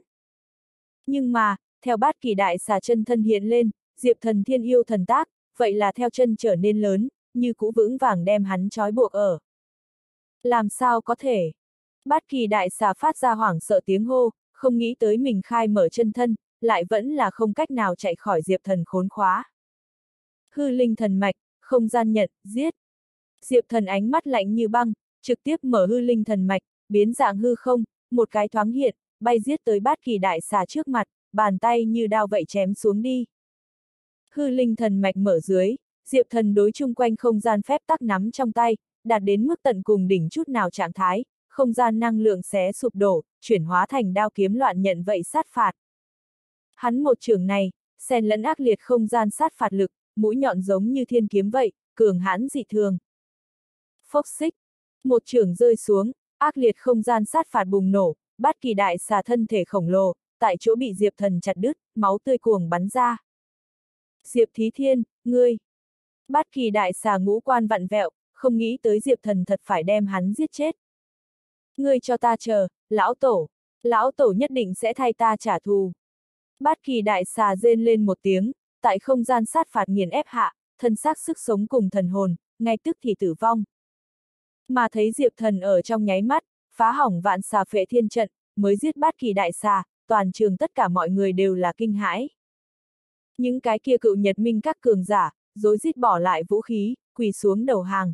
Nhưng mà, theo Bát Kỳ đại xà chân thân hiện lên, Diệp Thần thiên yêu thần tác, vậy là theo chân trở nên lớn, như cũ vững vàng đem hắn trói buộc ở. Làm sao có thể? Bát Kỳ đại xà phát ra hoảng sợ tiếng hô, không nghĩ tới mình khai mở chân thân, lại vẫn là không cách nào chạy khỏi Diệp Thần khốn khóa. Hư linh thần mạch, không gian nhận, giết. Diệp Thần ánh mắt lạnh như băng, trực tiếp mở hư linh thần mạch, biến dạng hư không, một cái thoáng hiện, bay giết tới Bát Kỳ đại xà trước mặt, bàn tay như đao vậy chém xuống đi. Hư linh thần mạch mở dưới, Diệp Thần đối chung quanh không gian phép tắc nắm trong tay, đạt đến mức tận cùng đỉnh chút nào trạng thái, không gian năng lượng xé sụp đổ, chuyển hóa thành đao kiếm loạn nhận vậy sát phạt. Hắn một chưởng này, xen lẫn ác liệt không gian sát phạt lực, mũi nhọn giống như thiên kiếm vậy, cường hãn dị thường. Phốc xích, một chưởng rơi xuống, ác liệt không gian sát phạt bùng nổ, Bát Kỳ đại xà thân thể khổng lồ, tại chỗ bị Diệp Thần chặt đứt, máu tươi cuồng bắn ra. Diệp Thí Thiên, ngươi! Bát Kỳ đại xà ngũ quan vặn vẹo, không nghĩ tới Diệp Thần thật phải đem hắn giết chết. Ngươi cho ta chờ, lão tổ nhất định sẽ thay ta trả thù. Bát Kỳ đại xà rên lên một tiếng, tại không gian sát phạt nghiền ép hạ, thân xác sức sống cùng thần hồn, ngay tức thì tử vong. Mà thấy Diệp Thần ở trong nháy mắt, phá hỏng vạn xà phệ thiên trận, mới giết Bát Kỳ đại xà, toàn trường tất cả mọi người đều là kinh hãi. Những cái kia cựu Nhật Minh các cường giả, rối rít bỏ lại vũ khí, quỳ xuống đầu hàng.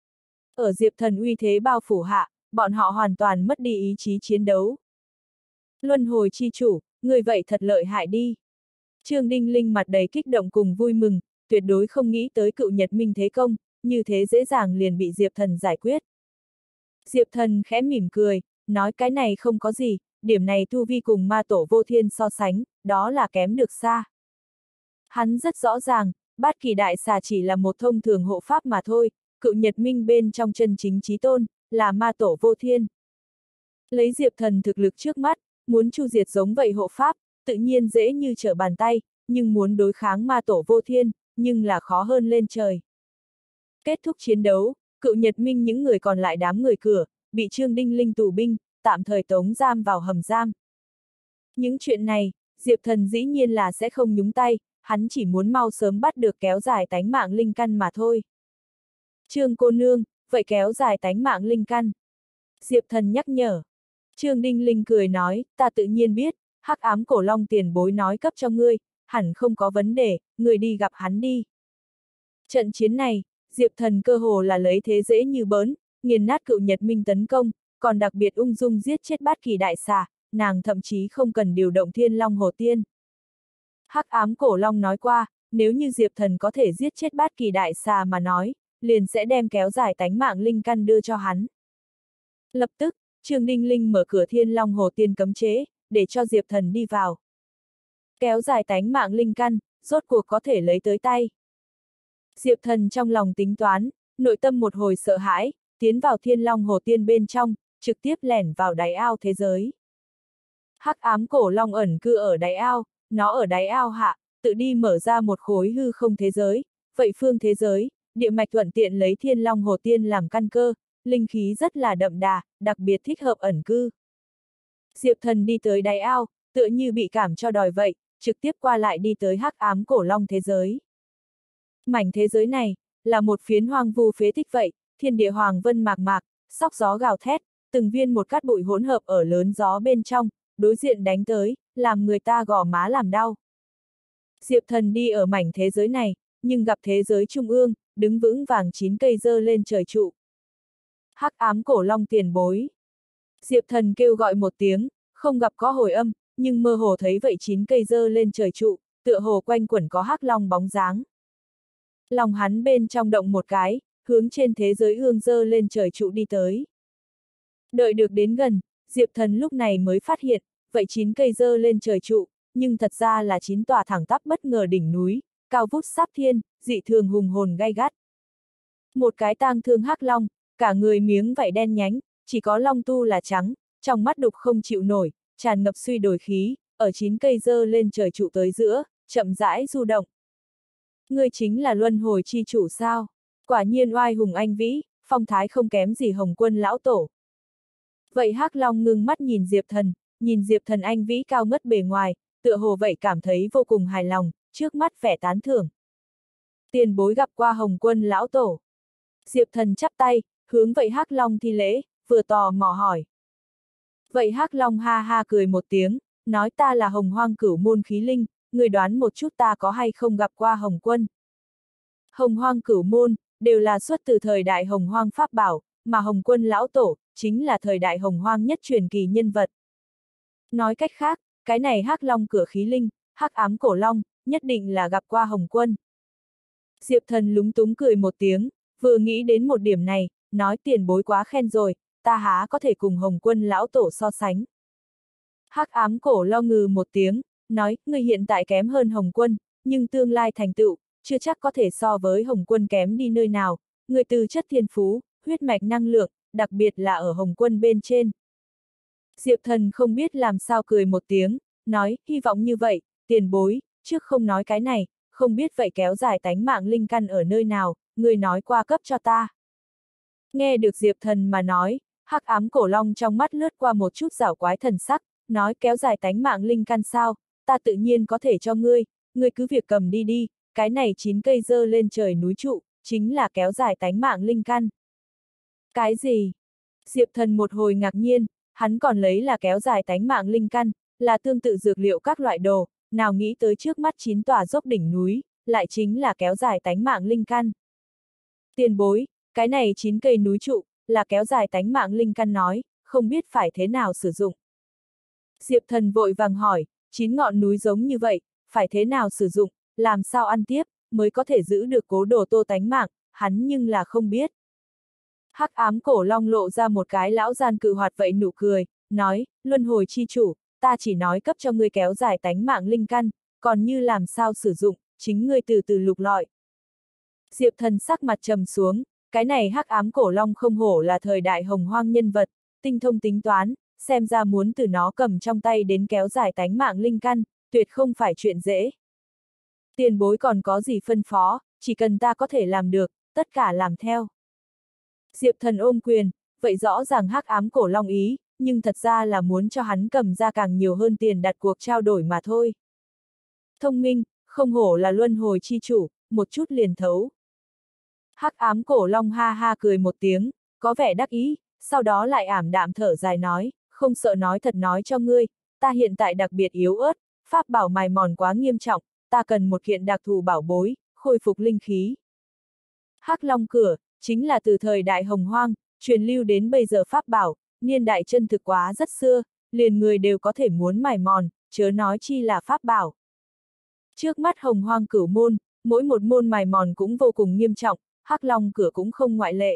Ở Diệp Thần uy thế bao phủ hạ, bọn họ hoàn toàn mất đi ý chí chiến đấu. Luân hồi chi chủ, người vậy thật lợi hại đi. Trương Đinh Linh mặt đầy kích động cùng vui mừng, tuyệt đối không nghĩ tới cựu Nhật Minh thế công, như thế dễ dàng liền bị Diệp Thần giải quyết. Diệp Thần khẽ mỉm cười, nói cái này không có gì, điểm này tu vi cùng ma tổ vô thiên so sánh, đó là kém được xa. Hắn rất rõ ràng, Bát Kỳ đại xà chỉ là một thông thường hộ pháp mà thôi, cựu Nhật Minh bên trong chân chính chí tôn, là ma tổ vô thiên. Lấy Diệp Thần thực lực trước mắt, muốn chu diệt giống vậy hộ pháp, tự nhiên dễ như trở bàn tay, nhưng muốn đối kháng ma tổ vô thiên, nhưng là khó hơn lên trời. Kết thúc chiến đấu, cựu Nhật Minh những người còn lại đám người cửa, bị Trương Đinh Linh tù binh, tạm thời tống giam vào hầm giam. Những chuyện này, Diệp Thần dĩ nhiên là sẽ không nhúng tay, hắn chỉ muốn mau sớm bắt được kéo dài tánh mạng linh căn mà thôi. Trương cô nương, vậy kéo dài tánh mạng linh căn. Diệp Thần nhắc nhở. Trương Đinh Linh cười nói, ta tự nhiên biết, Hắc Ám Cổ Long tiền bối nói cấp cho ngươi, hẳn không có vấn đề, ngươi đi gặp hắn đi. Trận chiến này, Diệp Thần cơ hồ là lấy thế dễ như bỡn, nghiền nát cựu Nhật Minh tấn công, còn đặc biệt ung dung giết chết Bát Kỳ đại xà, nàng thậm chí không cần điều động Thiên Long Hồ Tiên. Hắc Ám Cổ Long nói qua, nếu như Diệp Thần có thể giết chết Bát Kỳ đại xà mà nói, liền sẽ đem kéo dài tánh mạng linh căn đưa cho hắn. Lập tức, Trương Đinh Linh mở cửa Thiên Long Hồ Tiên cấm chế, để cho Diệp Thần đi vào. Kéo dài tánh mạng linh căn, rốt cuộc có thể lấy tới tay. Diệp Thần trong lòng tính toán, nội tâm một hồi sợ hãi, tiến vào Thiên Long Hồ Tiên bên trong, trực tiếp lẻn vào đáy ao thế giới. Hắc Ám Cổ Long ẩn cư ở đáy ao, nó ở đáy ao hạ, tự đi mở ra một khối hư không thế giới, vậy phương thế giới, địa mạch thuận tiện lấy Thiên Long Hồ Tiên làm căn cơ, linh khí rất là đậm đà, đặc biệt thích hợp ẩn cư. Diệp Thần đi tới đáy ao, tựa như bị cảm cho đòi vậy, trực tiếp qua lại đi tới Hắc Ám Cổ Long thế giới. Mảnh thế giới này, là một phiến hoang vu phế tích vậy, thiên địa hoàng vân mạc mạc, sóc gió gào thét, từng viên một cát bụi hỗn hợp ở lớn gió bên trong, đối diện đánh tới, làm người ta gò má làm đau. Diệp Thần đi ở mảnh thế giới này, nhưng gặp thế giới trung ương, đứng vững vàng 9 cây giơ lên trời trụ. Hắc ám cổ long tiền bối. Diệp Thần kêu gọi một tiếng, không gặp có hồi âm, nhưng mơ hồ thấy vậy 9 cây giơ lên trời trụ, tựa hồ quanh quẩn có hắc long bóng dáng. Lòng hắn bên trong động một cái, hướng trên thế giới ương giơ lên trời trụ đi tới. Đợi được đến gần, Diệp Thần lúc này mới phát hiện, vậy 9 cây giơ lên trời trụ, nhưng thật ra là 9 tòa thẳng tắp bất ngờ đỉnh núi, cao vút sáp thiên, dị thường hùng hồn gay gắt. Một cái tang thương hắc long, cả người miếng vảy đen nhánh, chỉ có long tu là trắng, trong mắt đục không chịu nổi, tràn ngập suy đồi khí, ở 9 cây giơ lên trời trụ tới giữa, chậm rãi du động. Ngươi chính là luân hồi chi chủ sao? Quả nhiên oai hùng anh vĩ, phong thái không kém gì Hồng Quân lão tổ. Vậy hắc long ngưng mắt nhìn Diệp Thần anh vĩ cao ngất bề ngoài, tựa hồ vậy cảm thấy vô cùng hài lòng, trước mắt vẻ tán thưởng. Tiền bối gặp qua Hồng Quân lão tổ. Diệp Thần chắp tay, hướng vậy hắc long thi lễ, vừa tò mò hỏi. Vậy hắc long ha ha cười một tiếng, nói ta là Hồng Hoang Cửu Môn khí linh, người đoán một chút ta có hay không gặp qua Hồng Quân. Hồng Hoang Cửu Môn, đều là xuất từ thời đại Hồng Hoang Pháp Bảo, mà Hồng Quân lão tổ, chính là thời đại Hồng Hoang nhất truyền kỳ nhân vật. Nói cách khác, cái này hắc long cửa khí linh, hắc ám cổ long, nhất định là gặp qua Hồng Quân. Diệp Thần lúng túng cười một tiếng, vừa nghĩ đến một điểm này, nói tiền bối quá khen rồi, ta há có thể cùng Hồng Quân lão tổ so sánh. Hắc ám cổ long ngừ một tiếng, nói, người hiện tại kém hơn Hồng Quân, nhưng tương lai thành tựu, chưa chắc có thể so với Hồng Quân kém đi nơi nào, người từ chất thiên phú, huyết mạch năng lượng, đặc biệt là ở Hồng Quân bên trên. Diệp Thần không biết làm sao cười một tiếng, nói, hy vọng như vậy, tiền bối, trước không nói cái này, không biết vậy kéo dài tánh mạng linh căn ở nơi nào, người nói qua cấp cho ta. Nghe được Diệp Thần mà nói, hắc ám cổ long trong mắt lướt qua một chút giảo quái thần sắc, nói kéo dài tánh mạng linh căn sao, ta tự nhiên có thể cho ngươi cứ việc cầm đi đi, cái này 9 cây giơ lên trời núi trụ, chính là kéo dài tánh mạng linh căn. Cái gì? Diệp Thần một hồi ngạc nhiên, hắn còn lấy là kéo dài tánh mạng linh căn, là tương tự dược liệu các loại đồ, nào nghĩ tới trước mắt 9 tòa dốc đỉnh núi, lại chính là kéo dài tánh mạng linh căn. Tiền bối, cái này 9 cây núi trụ, là kéo dài tánh mạng linh căn nói, không biết phải thế nào sử dụng. Diệp Thần vội vàng hỏi, 9 ngọn núi giống như vậy, phải thế nào sử dụng, làm sao ăn tiếp, mới có thể giữ được cố đồ tô tánh mạng, hắn nhưng là không biết. Hắc ám cổ long lộ ra một cái lão gian cự hoạt vậy nụ cười, nói, luân hồi chi chủ, ta chỉ nói cấp cho ngươi kéo dài tánh mạng linh căn, còn như làm sao sử dụng, chính ngươi từ từ lục lọi. Diệp Thần sắc mặt trầm xuống, cái này hắc ám cổ long không hổ là thời đại Hồng Hoang nhân vật, tinh thông tính toán, xem ra muốn từ nó cầm trong tay đến kéo dài tánh mạng linh căn, tuyệt không phải chuyện dễ. Tiền bối còn có gì phân phó, chỉ cần ta có thể làm được, tất cả làm theo. Diệp Thần ôm quyền, vậy rõ ràng hắc ám cổ long ý, nhưng thật ra là muốn cho hắn cầm ra càng nhiều hơn tiền đặt cuộc trao đổi mà thôi. Thông minh, không hổ là luân hồi chi chủ, một chút liền thấu. Hắc ám cổ long ha ha cười một tiếng, có vẻ đắc ý, sau đó lại ảm đạm thở dài nói, không sợ nói thật nói cho ngươi, ta hiện tại đặc biệt yếu ớt, pháp bảo mài mòn quá nghiêm trọng, ta cần một kiện đặc thù bảo bối, khôi phục linh khí. Hắc long cửa, chính là từ thời đại Hồng Hoang, truyền lưu đến bây giờ pháp bảo, niên đại chân thực quá rất xưa, liền người đều có thể muốn mài mòn, chớ nói chi là pháp bảo. Trước mắt Hồng Hoang Cửu Môn, mỗi một môn mài mòn cũng vô cùng nghiêm trọng, Hắc long cửa cũng không ngoại lệ.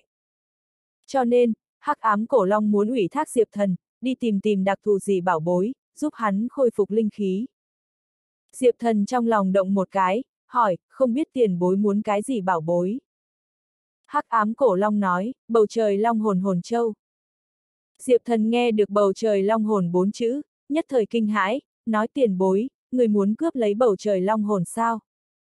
Cho nên, hắc ám cổ long muốn ủy thác Diệp Thần, đi tìm đặc thù gì bảo bối, giúp hắn khôi phục linh khí. Diệp Thần trong lòng động một cái, hỏi, không biết tiền bối muốn cái gì bảo bối. Hắc ám cổ long nói, bầu trời long hồn hồn châu. Diệp Thần nghe được bầu trời long hồn 4 chữ, nhất thời kinh hãi, nói tiền bối, người muốn cướp lấy bầu trời long hồn sao?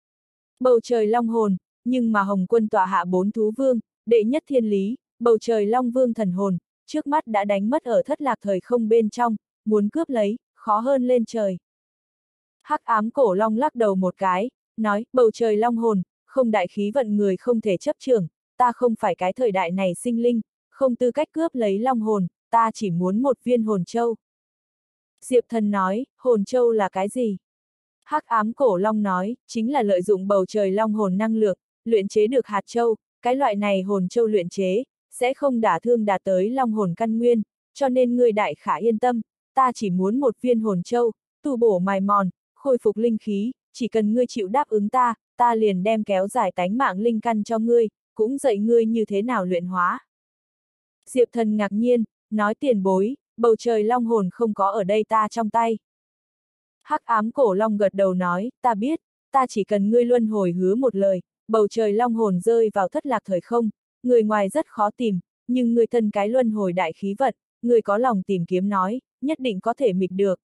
Bầu trời long hồn, nhưng mà Hồng Quân tọa hạ 4 thú vương, đệ nhất thiên lý, bầu trời long vương thần hồn, trước mắt đã đánh mất ở thất lạc thời không bên trong, muốn cướp lấy, khó hơn lên trời. Hắc ám cổ long lắc đầu một cái, nói, bầu trời long hồn, không đại khí vận người không thể chấp trưởng, ta không phải cái thời đại này sinh linh, không tư cách cướp lấy long hồn, ta chỉ muốn một viên hồn châu. Diệp Thần nói, hồn châu là cái gì? Hắc ám cổ long nói, chính là lợi dụng bầu trời long hồn năng lượng, luyện chế được hạt châu, cái loại này hồn châu luyện chế, sẽ không đả thương đạt tới long hồn căn nguyên, cho nên ngươi đại khả yên tâm, ta chỉ muốn một viên hồn châu, tu bổ mài mòn, khôi phục linh khí, chỉ cần ngươi chịu đáp ứng ta, ta liền đem kéo dài tánh mạng linh căn cho ngươi, cũng dạy ngươi như thế nào luyện hóa. Diệp Thần ngạc nhiên, nói tiền bối, bầu trời long hồn không có ở đây ta trong tay. Hắc ám cổ long gật đầu nói, ta biết, ta chỉ cần ngươi luân hồi hứa một lời, bầu trời long hồn rơi vào thất lạc thời không, người ngoài rất khó tìm, nhưng người thân cái luân hồi đại khí vận, người có lòng tìm kiếm nói, nhất định có thể mịch được.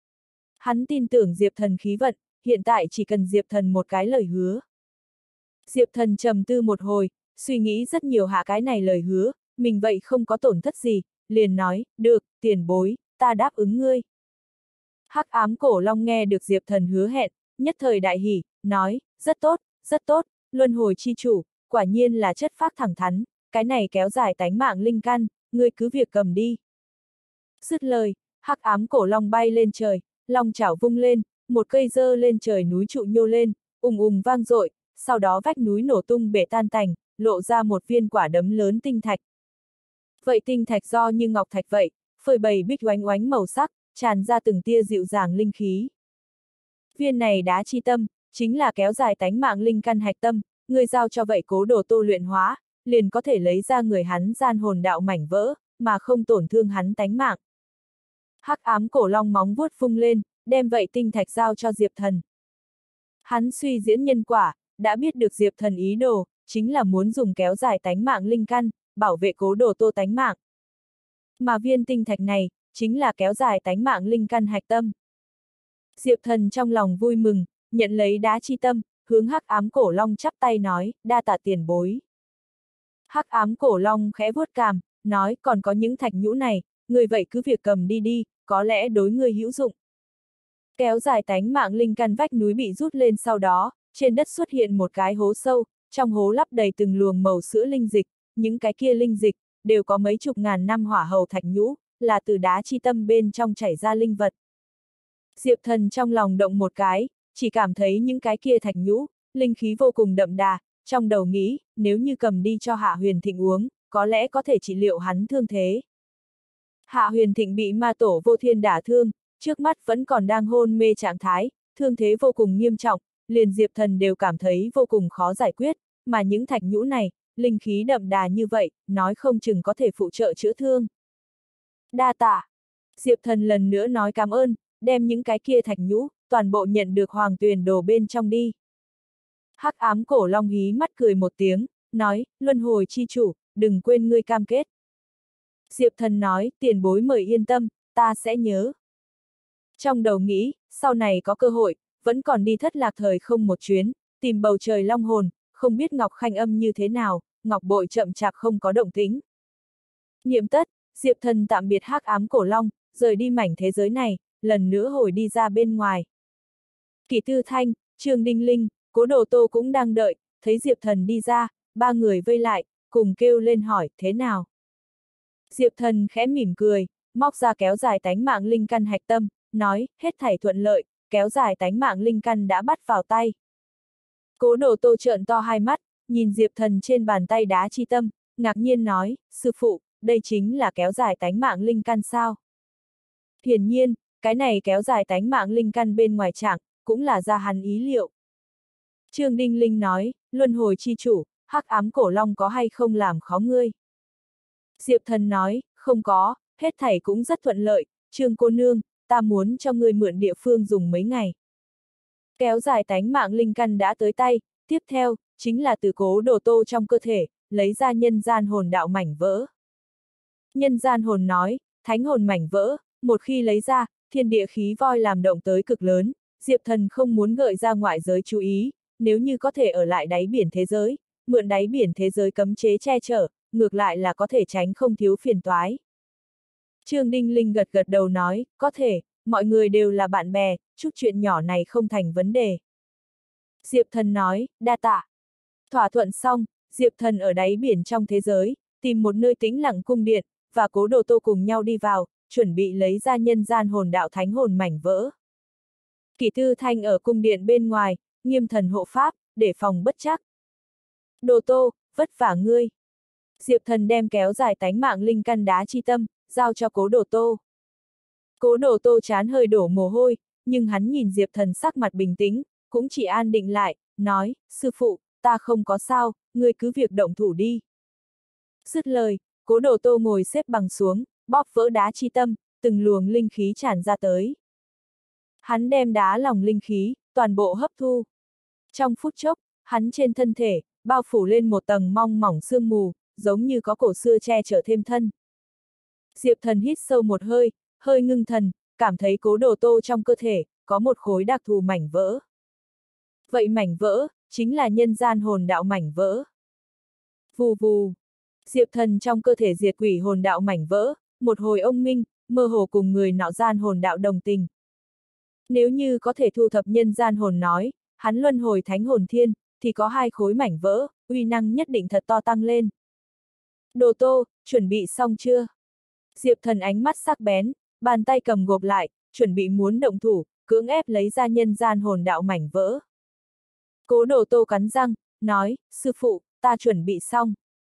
Hắn tin tưởng Diệp Thần khí vận, hiện tại chỉ cần Diệp Thần một cái lời hứa. Diệp Thần trầm tư một hồi, suy nghĩ rất nhiều hạ cái này lời hứa, mình vậy không có tổn thất gì, liền nói, được, tiền bối, ta đáp ứng ngươi. Hắc ám cổ long nghe được Diệp Thần hứa hẹn, nhất thời đại hỉ, nói, rất tốt, luân hồi chi chủ, quả nhiên là chất phác thẳng thắn, cái này kéo dài tánh mạng linh căn, ngươi cứ việc cầm đi. Dứt lời, hắc ám cổ long bay lên trời, long chảo vung lên, một cây dơ lên trời núi trụ nhô lên, ùng ùng vang dội, sau đó vách núi nổ tung bể tan tành, lộ ra một viên quả đấm lớn tinh thạch. Vậy tinh thạch do như ngọc thạch vậy, phơi bày bích oánh oánh màu sắc, tràn ra từng tia dịu dàng linh khí. Viên này đá chi tâm, chính là kéo dài tánh mạng linh căn hạch tâm, người giao cho vậy Cố Đồ Tô luyện hóa, liền có thể lấy ra người hắn gian hồn đạo mảnh vỡ, mà không tổn thương hắn tánh mạng. Hắc ám cổ long móng vuốt vung lên, đem vậy tinh thạch giao cho Diệp Thần. Hắn suy diễn nhân quả, đã biết được Diệp Thần ý đồ, chính là muốn dùng kéo dài tánh mạng linh căn, bảo vệ Cố Đồ Tô tánh mạng. Mà viên tinh thạch này, chính là kéo dài tánh mạng linh căn hạch tâm. Diệp Thần trong lòng vui mừng, nhận lấy đá chi tâm, hướng hắc ám cổ long chắp tay nói, đa tạ tiền bối. Hắc ám cổ long khẽ vuốt cằm, nói, còn có những thạch nhũ này, người vậy cứ việc cầm đi đi, có lẽ đối người hữu dụng. Kéo dài tánh mạng linh căn vách núi bị rút lên sau đó, trên đất xuất hiện một cái hố sâu, trong hố lắp đầy từng luồng màu sữa linh dịch, những cái kia linh dịch, đều có mấy chục ngàn năm hỏa hầu thạch nhũ, là từ đá chi tâm bên trong chảy ra linh vật. Diệp Thần trong lòng động một cái, chỉ cảm thấy những cái kia thạch nhũ, linh khí vô cùng đậm đà, trong đầu nghĩ, nếu như cầm đi cho Hạ Huyền Thịnh uống, có lẽ có thể trị liệu hắn thương thế. Hạ Huyền Thịnh bị ma tổ Vô Thiên đả thương, trước mắt vẫn còn đang hôn mê trạng thái, thương thế vô cùng nghiêm trọng, liền Diệp Thần đều cảm thấy vô cùng khó giải quyết, mà những thạch nhũ này, linh khí đậm đà như vậy, nói không chừng có thể phụ trợ chữa thương. Đa tạ. Diệp Thần lần nữa nói cảm ơn, đem những cái kia thạch nhũ, toàn bộ nhận được Hoàng Tuyền Đồ bên trong đi. Hắc ám cổ long hí mắt cười một tiếng, nói, luân hồi chi chủ, đừng quên ngươi cam kết. Diệp Thần nói, tiền bối mời yên tâm, ta sẽ nhớ. Trong đầu nghĩ, sau này có cơ hội, vẫn còn đi thất lạc thời không một chuyến, tìm bầu trời long hồn, không biết Ngọc Khanh âm như thế nào, Ngọc bội chậm chạp không có động tĩnh. Niệm tất, Diệp Thần tạm biệt hắc ám cổ long, rời đi mảnh thế giới này, lần nữa hồi đi ra bên ngoài. Kỷ Tư Thanh, Trương Đinh Linh, Cố Đồ Tô cũng đang đợi, thấy Diệp Thần đi ra, ba người vây lại, cùng kêu lên hỏi, thế nào? Diệp Thần khẽ mỉm cười, móc ra kéo dài tánh mạng linh căn hạch tâm, nói, hết thảy thuận lợi, kéo dài tánh mạng linh căn đã bắt vào tay. Cố Đồ Tô trợn to hai mắt, nhìn Diệp Thần trên bàn tay đá chi tâm, ngạc nhiên nói, sư phụ, đây chính là kéo dài tánh mạng linh căn sao? Hiển nhiên, cái này kéo dài tánh mạng linh căn bên ngoài trạng, cũng là ra hắn ý liệu. Trương Đinh Linh nói, luân hồi chi chủ, hắc ám cổ long có hay không làm khó ngươi? Diệp Thần nói, không có, hết thảy cũng rất thuận lợi, Trương cô nương, ta muốn cho ngươi mượn địa phương dùng mấy ngày. Kéo dài tánh mạng linh căn đã tới tay, tiếp theo, chính là từ Cố Đồ Tô trong cơ thể, lấy ra nhân gian hồn đạo mảnh vỡ. Nhân gian hồn nói, thánh hồn mảnh vỡ, một khi lấy ra, thiên địa khí voi làm động tới cực lớn, Diệp Thần không muốn gợi ra ngoại giới chú ý, nếu như có thể ở lại đáy biển thế giới, mượn đáy biển thế giới cấm chế che chở, ngược lại là có thể tránh không thiếu phiền toái. Trương Đinh Linh gật gật đầu nói, có thể, mọi người đều là bạn bè, chút chuyện nhỏ này không thành vấn đề. Diệp Thần nói, đa tạ. Thỏa thuận xong, Diệp Thần ở đáy biển trong thế giới, tìm một nơi tĩnh lặng cung điện, và Cố Đồ Tô cùng nhau đi vào, chuẩn bị lấy ra nhân gian hồn đạo thánh hồn mảnh vỡ. Kỷ Tư Thanh ở cung điện bên ngoài, nghiêm thần hộ pháp, để phòng bất trắc. Đồ Tô, vất vả ngươi. Diệp Thần đem kéo dài tánh mạng linh căn đá chi tâm, giao cho Cố Đồ Tô. Cố Đồ Tô trán hơi đổ mồ hôi, nhưng hắn nhìn Diệp Thần sắc mặt bình tĩnh, cũng chỉ an định lại, nói, sư phụ, ta không có sao, ngươi cứ việc động thủ đi. Dứt lời, Cố Đồ Tô ngồi xếp bằng xuống, bóp vỡ đá chi tâm, từng luồng linh khí tràn ra tới. Hắn đem đá lòng linh khí, toàn bộ hấp thu. Trong phút chốc, hắn trên thân thể, bao phủ lên một tầng mong mỏng sương mù, giống như có cổ xưa che chở thêm thân. Diệp Thần hít sâu một hơi, hơi ngưng thần, cảm thấy Cố Đồ Tô trong cơ thể, có một khối đặc thù mảnh vỡ. Vậy mảnh vỡ, chính là nhân gian hồn đạo mảnh vỡ. Vù vù. Diệp Thần trong cơ thể diệt quỷ hồn đạo mảnh vỡ, một hồi ông minh, mơ hồ cùng người nọ gian hồn đạo đồng tình. Nếu như có thể thu thập nhân gian hồn nói, hắn luân hồi thánh hồn thiên, thì có 2 khối mảnh vỡ, uy năng nhất định thật to tăng lên. Đồ Tô, chuẩn bị xong chưa? Diệp Thần ánh mắt sắc bén, bàn tay cầm gộp lại, chuẩn bị muốn động thủ, cưỡng ép lấy ra nhân gian hồn đạo mảnh vỡ. Cố Đồ Tô cắn răng, nói, sư phụ, ta chuẩn bị xong.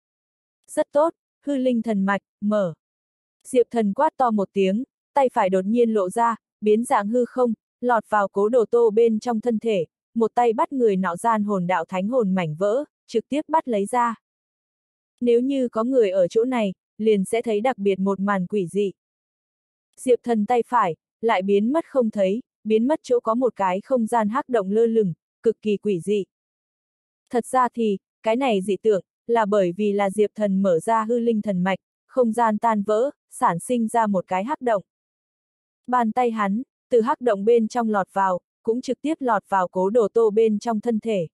Rất tốt, hư linh thần mạch, mở. Diệp Thần quát to một tiếng, tay phải đột nhiên lộ ra, biến dạng hư không, lọt vào Cố Đồ Tô bên trong thân thể, một tay bắt người nọ gian hồn đạo thánh hồn mảnh vỡ, trực tiếp bắt lấy ra. Nếu như có người ở chỗ này, liền sẽ thấy đặc biệt một màn quỷ dị. Diệp Thần tay phải, lại biến mất không thấy, biến mất chỗ có một cái không gian hắc động lơ lửng, cực kỳ quỷ dị. Thật ra thì, cái này dị tượng, là bởi vì là Diệp Thần mở ra hư linh thần mạch, không gian tan vỡ, sản sinh ra một cái hắc động. Bàn tay hắn, từ hắc động bên trong lọt vào, cũng trực tiếp lọt vào Cố Đồ Tô bên trong thân thể.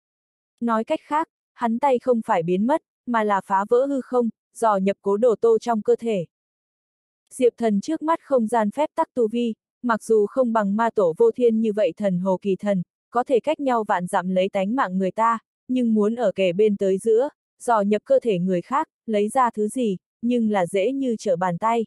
Nói cách khác, hắn tay không phải biến mất, mà là phá vỡ hư không, dò nhập Cố Đồ Tô trong cơ thể. Diệp Thần trước mắt không gian phép tắc tu vi, mặc dù không bằng ma tổ vô thiên như vậy thần hồ kỳ thần, có thể cách nhau vạn dặm lấy tánh mạng người ta, nhưng muốn ở kề bên tới giữa, dò nhập cơ thể người khác, lấy ra thứ gì, nhưng là dễ như trở bàn tay.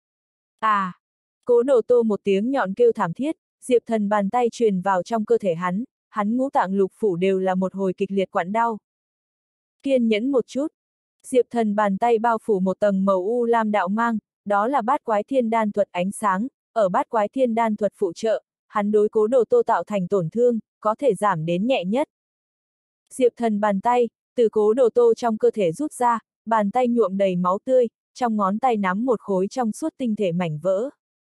À! Cố Đồ Tô một tiếng nhọn kêu thảm thiết, Diệp Thần bàn tay truyền vào trong cơ thể hắn ngũ tạng lục phủ đều là một hồi kịch liệt quặn đau. Kiên nhẫn một chút. Diệp Thần bàn tay bao phủ một tầng màu u lam đạo mang, đó là bát quái thiên đan thuật ánh sáng, ở bát quái thiên đan thuật phụ trợ, hắn đối Cố Đồ Tô tạo thành tổn thương, có thể giảm đến nhẹ nhất. Diệp Thần bàn tay, từ Cố Đồ Tô trong cơ thể rút ra, bàn tay nhuộm đầy máu tươi, trong ngón tay nắm một khối trong suốt tinh thể mảnh vỡ.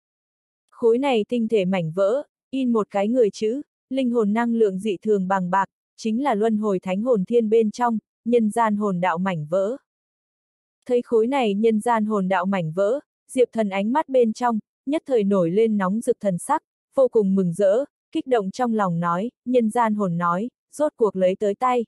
Khối này tinh thể mảnh vỡ, in một cái người chữ, linh hồn năng lượng dị thường bằng bạc, chính là luân hồi thánh hồn thiên bên trong, nhân gian hồn đạo mảnh vỡ. Thấy khối này nhân gian hồn đạo mảnh vỡ, Diệp Thần ánh mắt bên trong, nhất thời nổi lên nóng rực thần sắc, vô cùng mừng rỡ, kích động trong lòng nói, nhân gian hồn nói, rốt cuộc lấy tới tay.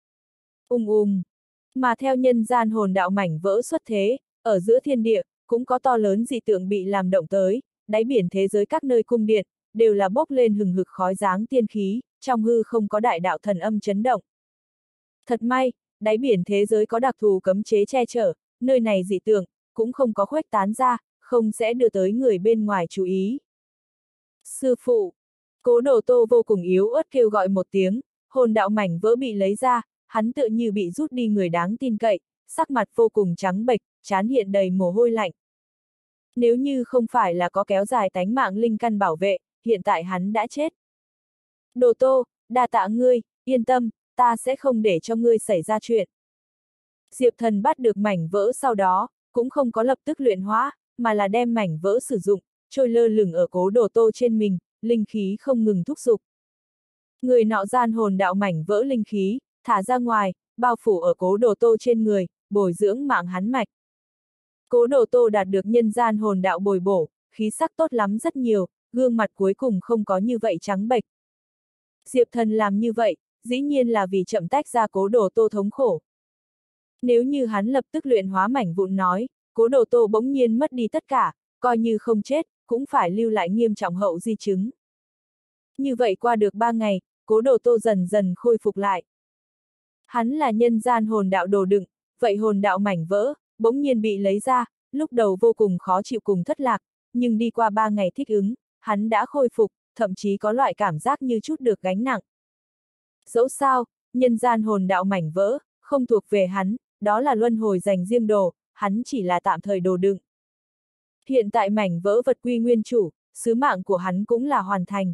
Mà theo nhân gian hồn đạo mảnh vỡ xuất thế, ở giữa thiên địa, cũng có to lớn dị tượng bị làm động tới, đáy biển thế giới các nơi cung điện, đều là bốc lên hừng hực khói dáng tiên khí, trong hư không có đại đạo thần âm chấn động. Thật may, đáy biển thế giới có đặc thù cấm chế che chở, nơi này dị tượng, cũng không có khuếch tán ra, không sẽ đưa tới người bên ngoài chú ý. Sư phụ! Cố Đồ Tô vô cùng yếu ớt kêu gọi một tiếng, hồn đạo mảnh vỡ bị lấy ra, hắn tựa như bị rút đi người đáng tin cậy, sắc mặt vô cùng trắng bệch, trán hiện đầy mồ hôi lạnh. Nếu như không phải là có kéo dài tánh mạng linh căn bảo vệ, hiện tại hắn đã chết. Đồ Tô, đa tạ ngươi, yên tâm, ta sẽ không để cho ngươi xảy ra chuyện. Diệp Thần bắt được mảnh vỡ sau đó, cũng không có lập tức luyện hóa, mà là đem mảnh vỡ sử dụng, trôi lơ lửng ở Cố Đồ Tô trên mình, linh khí không ngừng thúc giục. Người nọ gian hồn đạo mảnh vỡ linh khí, thả ra ngoài, bao phủ ở Cố Đồ Tô trên người, bồi dưỡng mạng hắn mạch. Cố Đồ Tô đạt được nhân gian hồn đạo bồi bổ, khí sắc tốt lắm rất nhiều, gương mặt cuối cùng không có như vậy trắng bệch. Diệp Thần làm như vậy, dĩ nhiên là vì chậm tách ra Cố Đồ Tô thống khổ. Nếu như hắn lập tức luyện hóa mảnh vụn nói, Cố Đồ Tô bỗng nhiên mất đi tất cả, coi như không chết, cũng phải lưu lại nghiêm trọng hậu di chứng. Như vậy qua được 3 ngày, Cố Đồ Tô dần dần khôi phục lại. Hắn là nhân gian hồn đạo đồ đựng, vậy hồn đạo mảnh vỡ, bỗng nhiên bị lấy ra, lúc đầu vô cùng khó chịu cùng thất lạc, nhưng đi qua 3 ngày thích ứng, hắn đã khôi phục, thậm chí có loại cảm giác như chút được gánh nặng. Dẫu sao, nhân gian hồn đạo mảnh vỡ, không thuộc về hắn, đó là luân hồi dành riêng đồ, hắn chỉ là tạm thời đồ đựng. Hiện tại mảnh vỡ vật quy nguyên chủ, sứ mạng của hắn cũng là hoàn thành.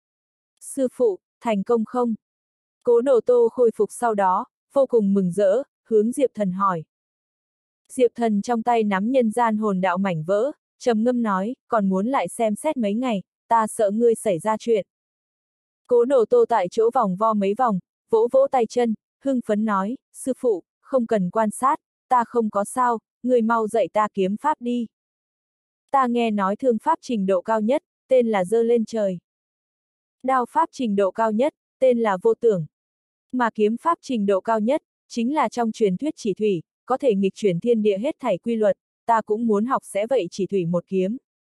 Sư phụ, thành công không? Cố Đồ Tô khôi phục sau đó, vô cùng mừng rỡ, hướng Diệp Thần hỏi. Diệp Thần trong tay nắm nhân gian hồn đạo mảnh vỡ, trầm ngâm nói, còn muốn lại xem xét mấy ngày, ta sợ ngươi xảy ra chuyện. Cố Đồ Tô tại chỗ vòng vo mấy vòng, vỗ vỗ tay chân, hưng phấn nói, sư phụ, không cần quan sát, ta không có sao, ngươi mau dạy ta kiếm pháp đi. Ta nghe nói thương pháp trình độ cao nhất, tên là giơ lên trời. Đao pháp trình độ cao nhất, tên là vô tưởng. Mà kiếm pháp trình độ cao nhất, chính là trong truyền thuyết chỉ thủy, có thể nghịch chuyển thiên địa hết thảy quy luật, ta cũng muốn học sẽ vậy chỉ thủy một kiếm.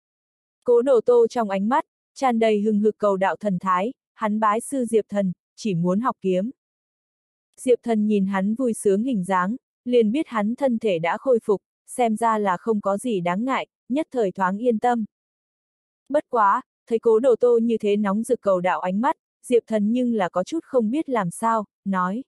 Cố Đồ Tô trong ánh mắt, tràn đầy hừng hực cầu đạo thần thái, hắn bái sư Diệp Thần, chỉ muốn học kiếm. Diệp Thần nhìn hắn vui sướng hình dáng, liền biết hắn thân thể đã khôi phục, xem ra là không có gì đáng ngại, nhất thời thoáng yên tâm. Bất quá, thấy Cố Đồ Tô như thế nóng rực cầu đạo ánh mắt, Diệp Thần nhưng là có chút không biết làm sao, nói.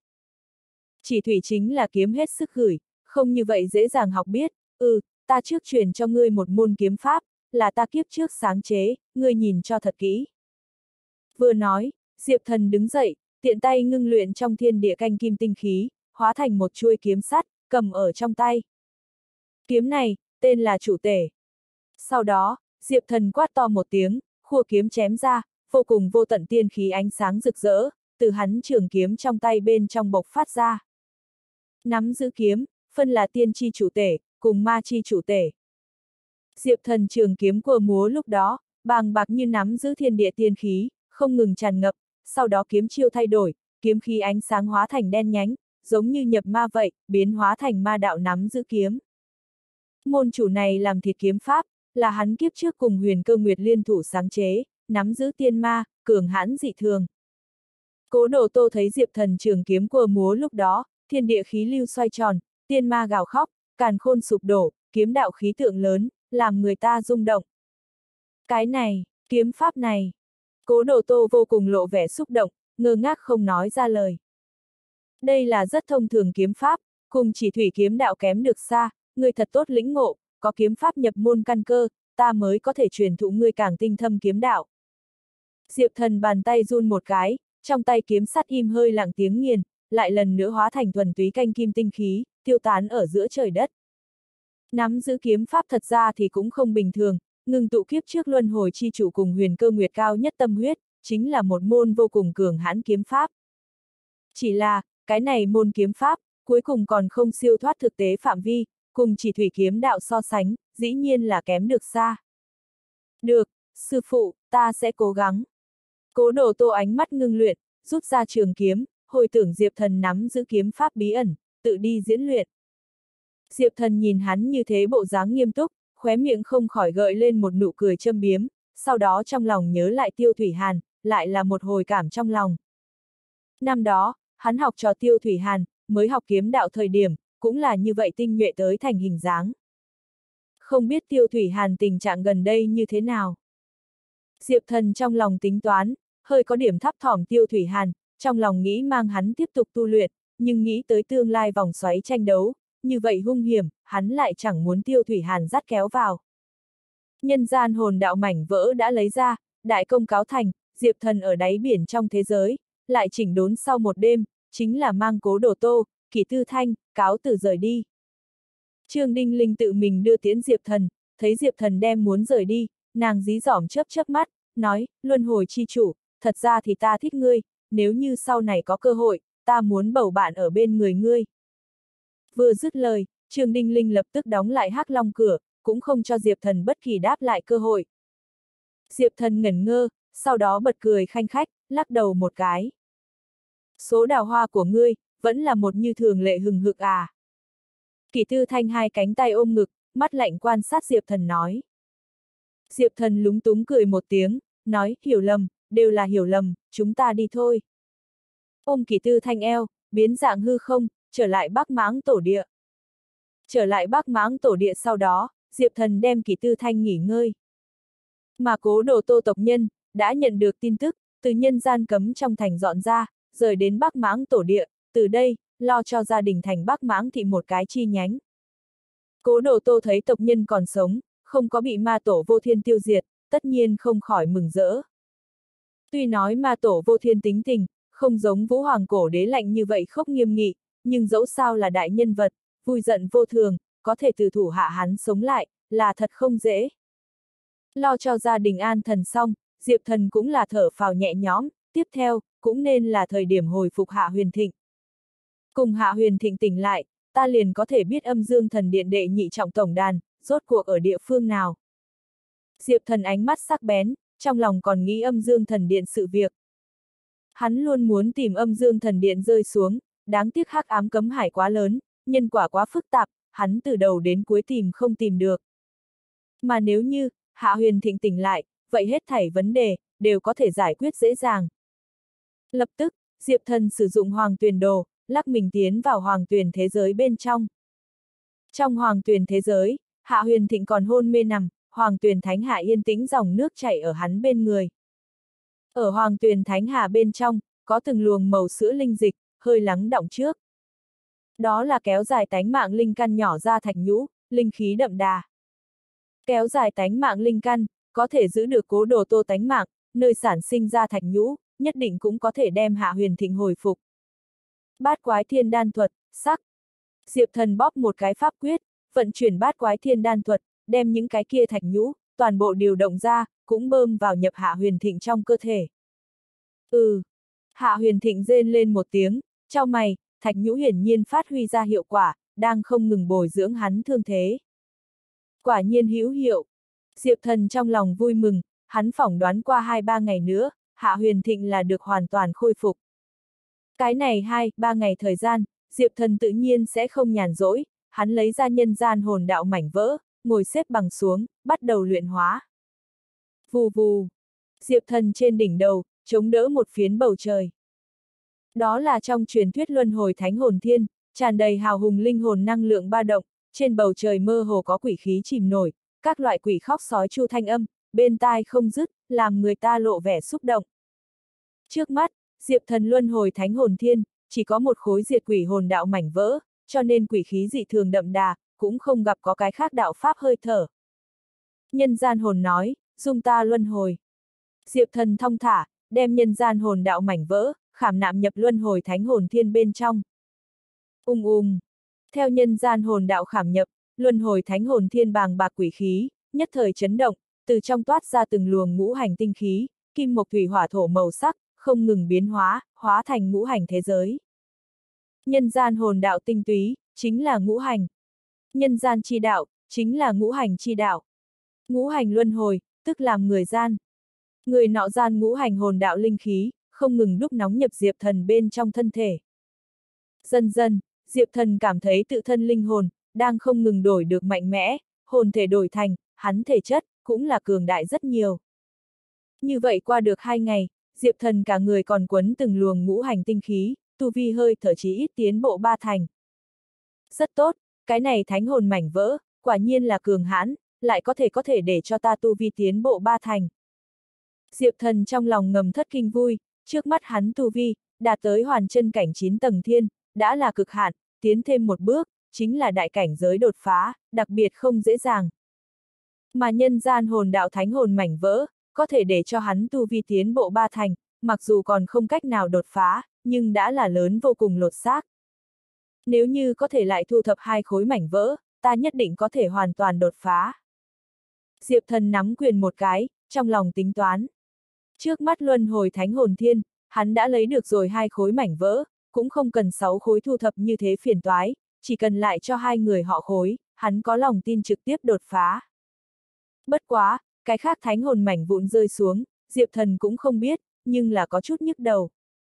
Chỉ thủy chính là kiếm hết sức gửi, không như vậy dễ dàng học biết, ta trước truyền cho ngươi một môn kiếm pháp, là ta kiếp trước sáng chế, ngươi nhìn cho thật kỹ. Vừa nói, Diệp Thần đứng dậy, tiện tay ngưng luyện trong thiên địa canh kim tinh khí, hóa thành một chuôi kiếm sắt, cầm ở trong tay. Kiếm này, tên là Chủ Tể. Sau đó, Diệp Thần quát to một tiếng, khua kiếm chém ra, vô cùng vô tận tiên khí ánh sáng rực rỡ, từ hắn trường kiếm trong tay bên trong bộc phát ra. Nắm giữ kiếm, phân là tiên chi chủ tể, cùng ma chi chủ tể. Diệp Thần trường kiếm của múa lúc đó, bàng bạc như nắm giữ thiên địa tiên khí, không ngừng tràn ngập, sau đó kiếm chiêu thay đổi, kiếm khí ánh sáng hóa thành đen nhánh, giống như nhập ma vậy, biến hóa thành ma đạo nắm giữ kiếm. Môn chủ này làm thịt kiếm pháp, là hắn kiếp trước cùng Huyền Cơ Nguyệt liên thủ sáng chế, nắm giữ tiên ma, cường hãn dị thường. Cố Đồ Tô thấy Diệp Thần trường kiếm của múa lúc đó, thiên địa khí lưu xoay tròn, tiên ma gào khóc, càn khôn sụp đổ, kiếm đạo khí tượng lớn, làm người ta rung động. Cái này, kiếm pháp này. Cố Đồ Tô vô cùng lộ vẻ xúc động, ngơ ngác không nói ra lời. Đây là rất thông thường kiếm pháp, cùng chỉ thủy kiếm đạo kém được xa, người thật tốt lĩnh ngộ, có kiếm pháp nhập môn căn cơ, ta mới có thể truyền thụ ngươi càng tinh thâm kiếm đạo. Diệp Thần bàn tay run một cái, trong tay kiếm sắt im hơi lặng tiếng nghiền, lại lần nữa hóa thành thuần túy canh kim tinh khí, tiêu tán ở giữa trời đất. Nắm giữ kiếm pháp thật ra thì cũng không bình thường, ngừng tụ kiếp trước luân hồi chi chủ cùng Huyền Cơ Nguyệt cao nhất tâm huyết, chính là một môn vô cùng cường hãn kiếm pháp. Chỉ là, cái này môn kiếm pháp, cuối cùng còn không siêu thoát thực tế phạm vi, cùng chỉ thủy kiếm đạo so sánh, dĩ nhiên là kém được xa. Được, sư phụ, ta sẽ cố gắng. Cố Đồ Tô ánh mắt ngưng luyện, rút ra trường kiếm, hồi tưởng Diệp Thần nắm giữ kiếm pháp bí ẩn, tự đi diễn luyện. Diệp Thần nhìn hắn như thế bộ dáng nghiêm túc, khóe miệng không khỏi gợi lên một nụ cười châm biếm, sau đó trong lòng nhớ lại Tiêu Thủy Hàn, lại là một hồi cảm trong lòng. Năm đó, hắn học trò Tiêu Thủy Hàn, mới học kiếm đạo thời điểm, cũng là như vậy tinh nhuệ tới thành hình dáng. Không biết Tiêu Thủy Hàn tình trạng gần đây như thế nào? Diệp Thần trong lòng tính toán, hơi có điểm thấp thỏm Tiêu Thủy Hàn, trong lòng nghĩ mang hắn tiếp tục tu luyện, nhưng nghĩ tới tương lai vòng xoáy tranh đấu, như vậy hung hiểm, hắn lại chẳng muốn Tiêu Thủy Hàn dắt kéo vào. Nhân gian hồn đạo mảnh vỡ đã lấy ra, đại công cáo thành, Diệp Thần ở đáy biển trong thế giới, lại chỉnh đốn sau một đêm, chính là mang Cố Đồ Tô, Kỷ Tư Thanh, cáo từ rời đi. Trương Đinh Linh tự mình đưa tiễn Diệp Thần, thấy Diệp Thần đem muốn rời đi, nàng dí dỏm chớp chớp mắt, nói, luân hồi chi chủ, thật ra thì ta thích ngươi, nếu như sau này có cơ hội, ta muốn bầu bạn ở bên người ngươi. Vừa dứt lời, Trương Đinh Linh lập tức đóng lại Hắc Long cửa, cũng không cho Diệp Thần bất kỳ đáp lại cơ hội. Diệp Thần ngẩn ngơ, sau đó bật cười khanh khách, lắc đầu một cái. Số đào hoa của ngươi, vẫn là một như thường lệ hừng hực à. Kỷ Tư Thanh hai cánh tay ôm ngực, mắt lạnh quan sát Diệp Thần nói. Diệp Thần lúng túng cười một tiếng, nói, hiểu lầm, đều là hiểu lầm, chúng ta đi thôi. Ôm Kỷ Tư Thanh eo, biến dạng hư không, trở lại Bắc Mãng Tổ Địa. Trở lại Bắc Mãng Tổ Địa sau đó, Diệp Thần đem Kỷ Tư Thanh nghỉ ngơi. Mà Cố Đồ Tô tộc nhân, đã nhận được tin tức, từ nhân gian cấm trong thành dọn ra, rời đến Bắc Mãng Tổ Địa, từ đây, lo cho gia đình thành Bắc Mãng Thị một cái chi nhánh. Cố Đồ Tô thấy tộc nhân còn sống, không có bị ma tổ vô thiên tiêu diệt, tất nhiên không khỏi mừng rỡ. Tuy nói ma tổ vô thiên tính tình, không giống Vũ Hoàng cổ đế lạnh như vậy khốc nghiêm nghị, nhưng dẫu sao là đại nhân vật, vui giận vô thường, có thể từ thủ hạ hắn sống lại, là thật không dễ. Lo cho gia đình an thần xong, Diệp Thần cũng là thở phào nhẹ nhõm, tiếp theo, cũng nên là thời điểm hồi phục Hạ Huyền Thịnh. Cùng Hạ Huyền Thịnh tỉnh lại, ta liền có thể biết Âm Dương Thần Điện đệ nhị trọng tổng đàn, rốt cuộc ở địa phương nào. Diệp Thần ánh mắt sắc bén, trong lòng còn nghĩ Âm Dương Thần Điện sự việc. Hắn luôn muốn tìm Âm Dương Thần Điện rơi xuống, đáng tiếc hắc ám cấm hải quá lớn, nhân quả quá phức tạp, hắn từ đầu đến cuối tìm không tìm được. Mà nếu như, Hạ Huyền Thịnh tỉnh lại, vậy hết thảy vấn đề, đều có thể giải quyết dễ dàng. Lập tức, Diệp Thần sử dụng Hoàng Tuyền Đồ, lắc mình tiến vào Hoàng Tuyền thế giới bên trong. Trong Hoàng Tuyền thế giới, Hạ Huyền Thịnh còn hôn mê nằm, Hoàng Tuyền Thánh Hạ yên tĩnh dòng nước chảy ở hắn bên người. Ở Hoàng Tuyền Thánh Hạ bên trong, có từng luồng màu sữa linh dịch, hơi lắng đọng trước. Đó là kéo dài tánh mạng linh căn nhỏ ra thạch nhũ, linh khí đậm đà. Kéo dài tánh mạng linh căn, có thể giữ được Cố Đồ Tô tánh mạng, nơi sản sinh ra thạch nhũ, nhất định cũng có thể đem Hạ Huyền Thịnh hồi phục. Bát Quái Thiên Đan Thuật, sắc. Diệp Thần bóp một cái pháp quyết, vận chuyển Bát Quái Thiên Đan Thuật, đem những cái kia thạch nhũ, toàn bộ điều động ra, cũng bơm vào nhập Hạ Huyền Thịnh trong cơ thể. Hạ Huyền Thịnh rên lên một tiếng, chau mày, thạch nhũ hiển nhiên phát huy ra hiệu quả, đang không ngừng bồi dưỡng hắn thương thế. Quả nhiên hữu hiệu. Diệp Thần trong lòng vui mừng, hắn phỏng đoán qua 2-3 ngày nữa, Hạ Huyền Thịnh là được hoàn toàn khôi phục. Cái này 2-3 ngày thời gian, Diệp Thần tự nhiên sẽ không nhàn rỗi, hắn lấy ra nhân gian hồn đạo mảnh vỡ, ngồi xếp bằng xuống, bắt đầu luyện hóa. Vù vù. Diệp Thần trên đỉnh đầu, chống đỡ một phiến bầu trời. Đó là trong truyền thuyết luân hồi thánh hồn thiên, tràn đầy hào hùng linh hồn năng lượng ba động, trên bầu trời mơ hồ có quỷ khí chìm nổi, các loại quỷ khóc sói chu thanh âm, bên tai không dứt, làm người ta lộ vẻ xúc động. Trước mắt, Diệp Thần luân hồi thánh hồn thiên, chỉ có một khối diệt quỷ hồn đạo mảnh vỡ, cho nên quỷ khí dị thường đậm đà, cũng không gặp có cái khác đạo pháp hơi thở. Nhân gian hồn nói, dung ta luân hồi. Diệp Thần thong thả, đem nhân gian hồn đạo mảnh vỡ, khảm nạm nhập luân hồi thánh hồn thiên bên trong. Theo nhân gian hồn đạo khảm nhập, luân hồi thánh hồn thiên bàng bạc quỷ khí, nhất thời chấn động, từ trong toát ra từng luồng ngũ hành tinh khí, kim mộc thủy hỏa thổ màu sắc, không ngừng biến hóa, hóa thành ngũ hành thế giới. Nhân gian hồn đạo tinh túy, chính là ngũ hành. Nhân gian chi đạo, chính là ngũ hành chi đạo. Ngũ hành luân hồi, tức làm người gian. Người nọ gian ngũ hành hồn đạo linh khí, không ngừng đúc nóng nhập Diệp Thần bên trong thân thể. Dần dần, Diệp Thần cảm thấy tự thân linh hồn, đang không ngừng đổi được mạnh mẽ, hồn thể đổi thành, hắn thể chất, cũng là cường đại rất nhiều. Như vậy qua được 2 ngày, Diệp Thần cả người còn quấn từng luồng ngũ hành tinh khí, tu vi hơi thở chí ít tiến bộ 3 thành. Rất tốt, cái này thánh hồn mảnh vỡ, quả nhiên là cường hãn, lại có thể để cho ta tu vi tiến bộ 3 thành. Diệp Thần trong lòng ngầm thất kinh vui, trước mắt hắn tu vi, đạt tới hoàn chân cảnh 9 tầng thiên, đã là cực hạn, tiến thêm một bước, chính là đại cảnh giới đột phá, đặc biệt không dễ dàng. Mà nhân gian hồn đạo thánh hồn mảnh vỡ, có thể để cho hắn tu vi tiến bộ 3 thành, mặc dù còn không cách nào đột phá, nhưng đã là lớn vô cùng lột xác. Nếu như có thể lại thu thập 2 khối mảnh vỡ, ta nhất định có thể hoàn toàn đột phá. Diệp Thần nắm quyền một cái, trong lòng tính toán. Trước mắt luân hồi thánh hồn thiên, hắn đã lấy được rồi 2 khối mảnh vỡ, cũng không cần 6 khối thu thập như thế phiền toái, chỉ cần lại cho 2 người họ khối, hắn có lòng tin trực tiếp đột phá. Bất quá, cái khác thánh hồn mảnh vụn rơi xuống, Diệp Thần cũng không biết, nhưng là có chút nhức đầu.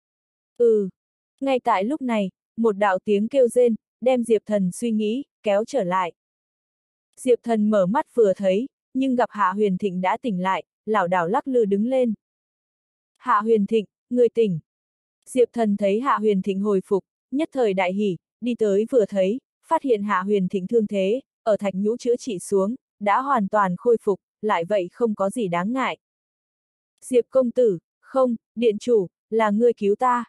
Ngay tại lúc này, một đạo tiếng kêu rên, đem Diệp Thần suy nghĩ, kéo trở lại. Diệp Thần mở mắt vừa thấy, nhưng gặp Hạ Huyền Thịnh đã tỉnh lại, lảo đảo lắc lư đứng lên. Hạ Huyền Thịnh, người tỉnh. Diệp Thần thấy Hạ Huyền Thịnh hồi phục, nhất thời đại hỉ, đi tới vừa thấy, phát hiện Hạ Huyền Thịnh thương thế, ở thạch nhũ chữa trị xuống, đã hoàn toàn khôi phục, lại vậy không có gì đáng ngại. Diệp công tử, không, điện chủ, là ngươi cứu ta.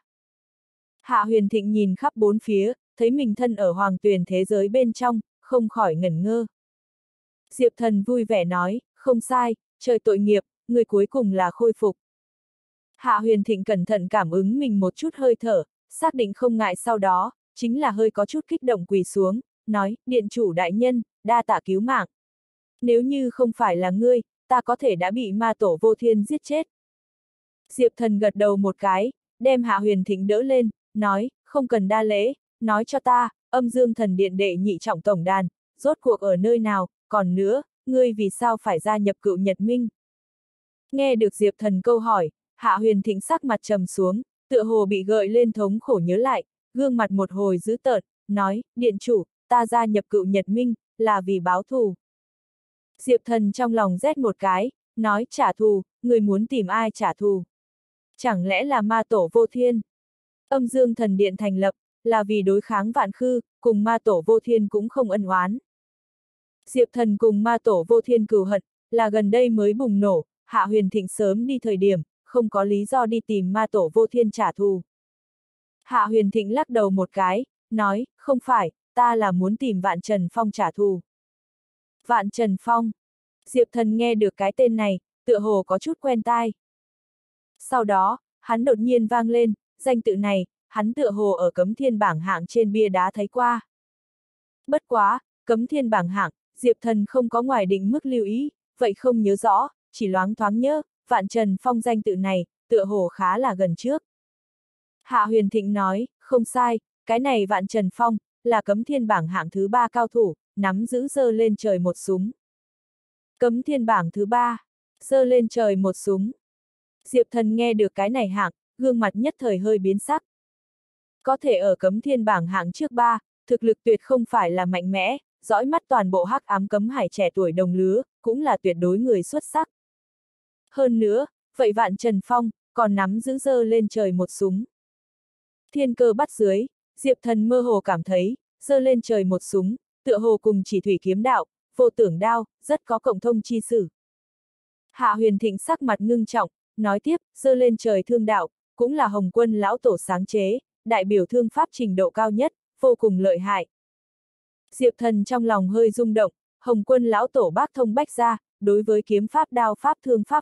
Hạ Huyền Thịnh nhìn khắp bốn phía, thấy mình thân ở hoàng tuyền thế giới bên trong, không khỏi ngẩn ngơ. Diệp Thần vui vẻ nói, không sai, trời tội nghiệp, người cuối cùng là khôi phục. Hạ Huyền Thịnh cẩn thận cảm ứng mình một chút hơi thở, xác định không ngại sau đó, chính là hơi có chút kích động quỳ xuống, nói, điện chủ đại nhân, đa tạ cứu mạng. Nếu như không phải là ngươi, ta có thể đã bị ma tổ vô thiên giết chết. Diệp Thần gật đầu một cái, đem Hạ Huyền Thịnh đỡ lên, nói, không cần đa lễ, nói cho ta, âm dương thần điện đệ nhị trọng tổng đàn, rốt cuộc ở nơi nào, còn nữa, ngươi vì sao phải gia nhập Cựu Nhật Minh? Nghe được Diệp Thần câu hỏi, Hạ Huyền Thịnh sắc mặt trầm xuống, tựa hồ bị gợi lên thống khổ nhớ lại, gương mặt một hồi dữ tợn, nói, điện chủ, ta gia nhập Cựu Nhật Minh, là vì báo thù. Diệp Thần trong lòng rét một cái, nói, trả thù, người muốn tìm ai trả thù? Chẳng lẽ là ma tổ vô thiên? Âm dương thần điện thành lập, là vì đối kháng vạn khư, cùng ma tổ vô thiên cũng không ân oán. Diệp Thần cùng ma tổ vô thiên cừu hận, là gần đây mới bùng nổ, Hạ Huyền Thịnh sớm đi thời điểm, không có lý do đi tìm ma tổ vô thiên trả thù. Hạ Huyền Thịnh lắc đầu một cái, nói, không phải, ta là muốn tìm Vạn Trần Phong trả thù. Vạn Trần Phong. Diệp Thần nghe được cái tên này, tựa hồ có chút quen tai. Sau đó, hắn đột nhiên vang lên, danh tự này, hắn tựa hồ ở cấm thiên bảng hạng trên bia đá thấy qua. Bất quá, cấm thiên bảng hạng, Diệp Thần không có ngoài định mức lưu ý, vậy không nhớ rõ, chỉ loáng thoáng nhớ, Vạn Trần Phong danh tự này, tựa hồ khá là gần trước. Hạ Huyền Thịnh nói, không sai, cái này Vạn Trần Phong, là cấm thiên bảng hạng thứ 3 cao thủ, nắm giữ giơ lên trời một súng. Cấm thiên bảng thứ 3, giơ lên trời một súng. Diệp Thần nghe được cái này hạng, gương mặt nhất thời hơi biến sắc. Có thể ở cấm thiên bảng hạng trước 3, thực lực tuyệt không phải là mạnh mẽ, dõi mắt toàn bộ hắc ám cấm hải trẻ tuổi đồng lứa, cũng là tuyệt đối người xuất sắc. Hơn nữa, vậy Vạn Trần Phong, còn nắm giữ giơ lên trời một súng. Thiên cơ bắt dưới, Diệp Thần mơ hồ cảm thấy, giơ lên trời một súng, tựa hồ cùng chỉ thủy kiếm đạo, vô tưởng đao, rất có cộng thông chi sử. Hạ Huyền Thịnh sắc mặt ngưng trọng, nói tiếp, giơ lên trời thương đạo, cũng là Hồng Quân lão tổ sáng chế, đại biểu thương pháp trình độ cao nhất, vô cùng lợi hại. Diệp Thần trong lòng hơi rung động, Hồng Quân lão tổ bác thông bách gia, đối với kiếm pháp đao pháp thương pháp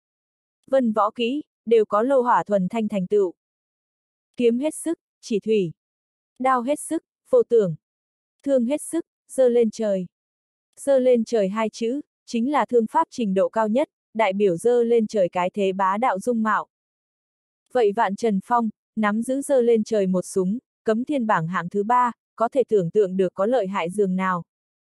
vân võ kỹ, đều có lô hỏa thuần thanh thành tựu. Kiếm hết sức, chỉ thủy. Đao hết sức, vô tưởng. Thương hết sức, giơ lên trời. Giơ lên trời hai chữ, chính là thương pháp trình độ cao nhất, đại biểu giơ lên trời cái thế bá đạo dung mạo. Vậy Vạn Trần Phong, nắm giữ giơ lên trời một súng, cấm thiên bảng hạng thứ 3, có thể tưởng tượng được có lợi hại dường nào.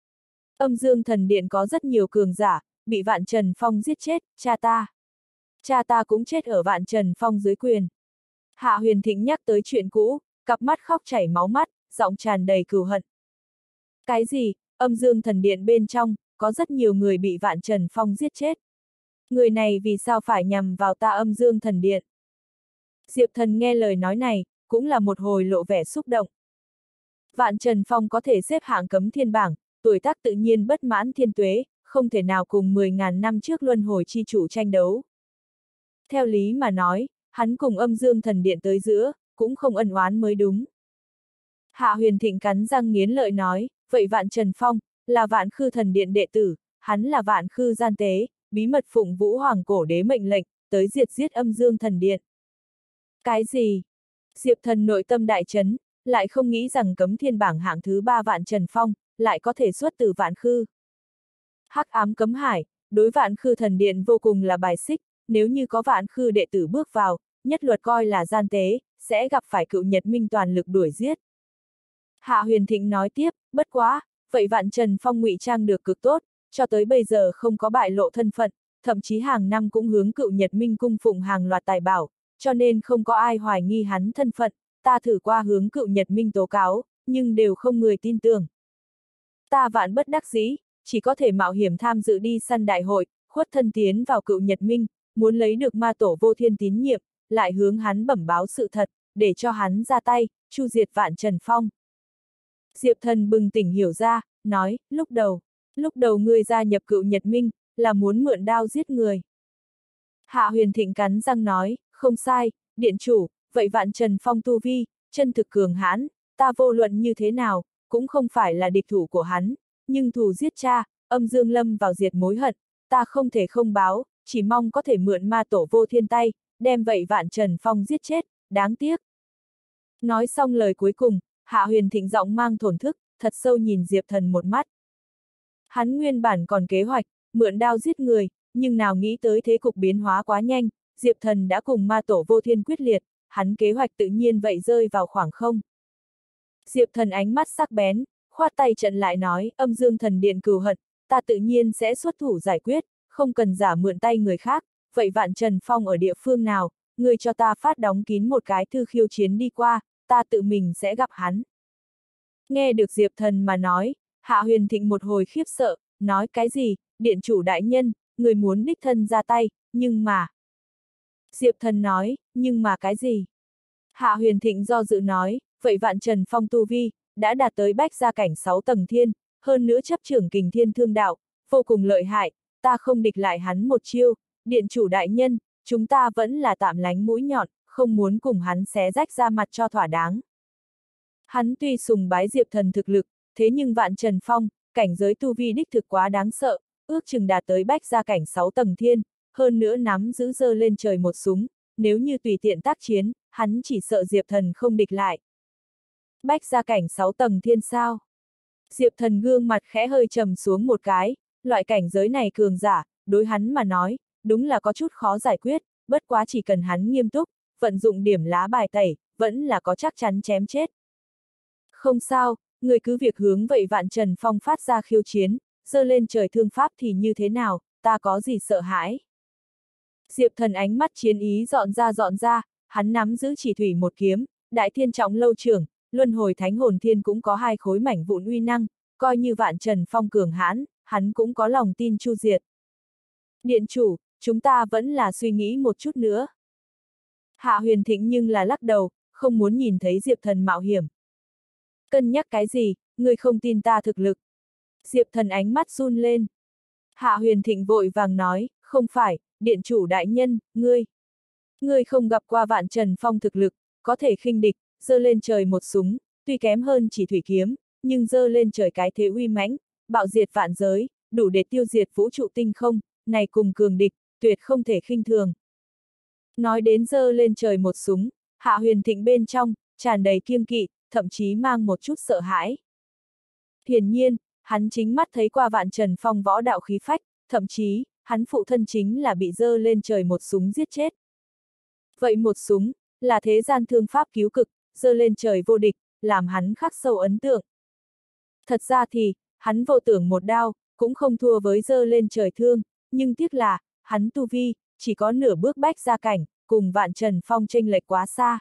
Âm dương thần điện có rất nhiều cường giả, bị Vạn Trần Phong giết chết, cha ta. Cha ta cũng chết ở Vạn Trần Phong dưới quyền. Hạ Huyền Thịnh nhắc tới chuyện cũ, cặp mắt khóc chảy máu mắt, giọng tràn đầy cừu hận. Cái gì, âm dương thần điện bên trong, có rất nhiều người bị Vạn Trần Phong giết chết. Người này vì sao phải nhằm vào ta âm dương thần điện? Diệp Thần nghe lời nói này, cũng là một hồi lộ vẻ xúc động. Vạn Trần Phong có thể xếp hạng cấm thiên bảng, tuổi tác tự nhiên bất mãn thiên tuế, không thể nào cùng 10.000 năm trước luân hồi chi chủ tranh đấu. Theo lý mà nói, hắn cùng âm dương thần điện tới giữa, cũng không ân oán mới đúng. Hạ Huyền Thịnh cắn răng nghiến lợi nói, vậy Vạn Trần Phong, là Vạn Khư thần điện đệ tử, hắn là Vạn Khư gian tế, bí mật phụng Vũ Hoàng cổ đế mệnh lệnh, tới diệt giết âm dương thần điện. Cái gì? Diệp Thần nội tâm đại chấn, lại không nghĩ rằng cấm thiên bảng hạng thứ 3 Vạn Trần Phong, lại có thể xuất từ Vạn Khư. Hắc ám cấm hải, đối Vạn Khư thần điện vô cùng là bài xích, nếu như có Vạn Khư đệ tử bước vào, nhất luật coi là gian tế, sẽ gặp phải Cựu Nhật Minh toàn lực đuổi giết. Hạ Huyền Thịnh nói tiếp, bất quá, vậy Vạn Trần Phong ngụy trang được cực tốt, cho tới bây giờ không có bại lộ thân phận, thậm chí hàng năm cũng hướng Cựu Nhật Minh cung phụng hàng loạt tài bảo, cho nên không có ai hoài nghi hắn thân phận, ta thử qua hướng Cựu Nhật Minh tố cáo, nhưng đều không người tin tưởng. Ta vạn bất đắc dĩ, chỉ có thể mạo hiểm tham dự đi săn đại hội, khuất thân tiến vào Cựu Nhật Minh, muốn lấy được ma tổ vô thiên tín nhiệm, lại hướng hắn bẩm báo sự thật, để cho hắn ra tay, chu diệt Vạn Trần Phong. Diệp Thần bừng tỉnh hiểu ra, nói, lúc đầu ngươi gia nhập Cựu Nhật Minh, là muốn mượn đao giết người. Hạ Huyền Thịnh cắn răng nói, không sai, điện chủ, vậy Vạn Trần Phong tu vi, chân thực cường hãn, ta vô luận như thế nào, cũng không phải là địch thủ của hắn, nhưng thù giết cha, âm dương lâm vào diệt mối hận, ta không thể không báo, chỉ mong có thể mượn ma tổ vô thiên tay, đem vậy Vạn Trần Phong giết chết, đáng tiếc. Nói xong lời cuối cùng, Hạ Huyền Thịnh giọng mang thổn thức, thật sâu nhìn Diệp Thần một mắt. Hắn nguyên bản còn kế hoạch, mượn đao giết người, nhưng nào nghĩ tới thế cục biến hóa quá nhanh, Diệp Thần đã cùng ma tổ vô thiên quyết liệt, hắn kế hoạch tự nhiên vậy rơi vào khoảng không. Diệp Thần ánh mắt sắc bén, khoát tay trận lại nói, âm dương thần điện cừu hận, ta tự nhiên sẽ xuất thủ giải quyết, không cần giả mượn tay người khác, vậy Vạn Trần Phong ở địa phương nào, người cho ta phát đóng kín một cái thư khiêu chiến đi qua, ta tự mình sẽ gặp hắn. Nghe được Diệp Thần mà nói, Hạ Huyền Thịnh một hồi khiếp sợ, nói cái gì, điện chủ đại nhân, người muốn đích thân ra tay, nhưng mà... Diệp Thần nói, nhưng mà cái gì? Hạ Huyền Thịnh do dự nói, vậy Vạn Trần Phong tu vi, đã đạt tới bách gia cảnh 6 tầng thiên, hơn nữa chấp trưởng kình thiên thương đạo, vô cùng lợi hại, ta không địch lại hắn một chiêu, điện chủ đại nhân, chúng ta vẫn là tạm lánh mũi nhọn, không muốn cùng hắn xé rách ra mặt cho thỏa đáng. Hắn tuy sùng bái Diệp Thần thực lực, thế nhưng Vạn Trần Phong, cảnh giới tu vi đích thực quá đáng sợ, ước chừng đạt tới bách gia cảnh 6 tầng thiên, hơn nữa nắm giữ giơ lên trời một súng, nếu như tùy tiện tác chiến, hắn chỉ sợ Diệp Thần không địch lại. Bách gia cảnh 6 tầng thiên sao? Diệp Thần gương mặt khẽ hơi trầm xuống một cái, loại cảnh giới này cường giả, đối hắn mà nói, đúng là có chút khó giải quyết, bất quá chỉ cần hắn nghiêm túc, vận dụng điểm lá bài tẩy, vẫn là có chắc chắn chém chết. Không sao, người cứ việc hướng vậy Vạn Trần Phong phát ra khiêu chiến, giơ lên trời thương pháp thì như thế nào, ta có gì sợ hãi. Diệp Thần ánh mắt chiến ý dọn ra, hắn nắm giữ chỉ thủy một kiếm, đại thiên trọng lâu trưởng, luân hồi thánh hồn thiên cũng có 2 khối mảnh vụn uy năng, coi như Vạn Trần Phong cường hãn, hắn cũng có lòng tin chu diệt. Điện chủ, chúng ta vẫn là suy nghĩ một chút nữa. Hạ Huyền Thịnh nhưng là lắc đầu, không muốn nhìn thấy Diệp Thần mạo hiểm. Cân nhắc cái gì, ngươi không tin ta thực lực. Diệp Thần ánh mắt run lên. Hạ Huyền Thịnh vội vàng nói, không phải, điện chủ đại nhân, ngươi không gặp qua Vạn Trần Phong thực lực, có thể khinh địch, giơ lên trời một súng, tuy kém hơn chỉ thủy kiếm, nhưng giơ lên trời cái thế uy mãnh, bạo diệt vạn giới, đủ để tiêu diệt vũ trụ tinh không, này cùng cường địch, tuyệt không thể khinh thường. Nói đến giơ lên trời một súng, Hạ Huyền Thịnh bên trong, tràn đầy kiêng kỵ, thậm chí mang một chút sợ hãi. Hiển nhiên, hắn chính mắt thấy qua Vạn Trần Phong võ đạo khí phách, thậm chí, hắn phụ thân chính là bị giơ lên trời một súng giết chết. Vậy một súng, là thế gian thương pháp cứu cực, giơ lên trời vô địch, làm hắn khắc sâu ấn tượng. Thật ra thì, hắn vô tưởng một đao, cũng không thua với giơ lên trời thương, nhưng tiếc là, hắn tu vi, chỉ có nửa bước bách gia cảnh, cùng Vạn Trần Phong chênh lệch quá xa.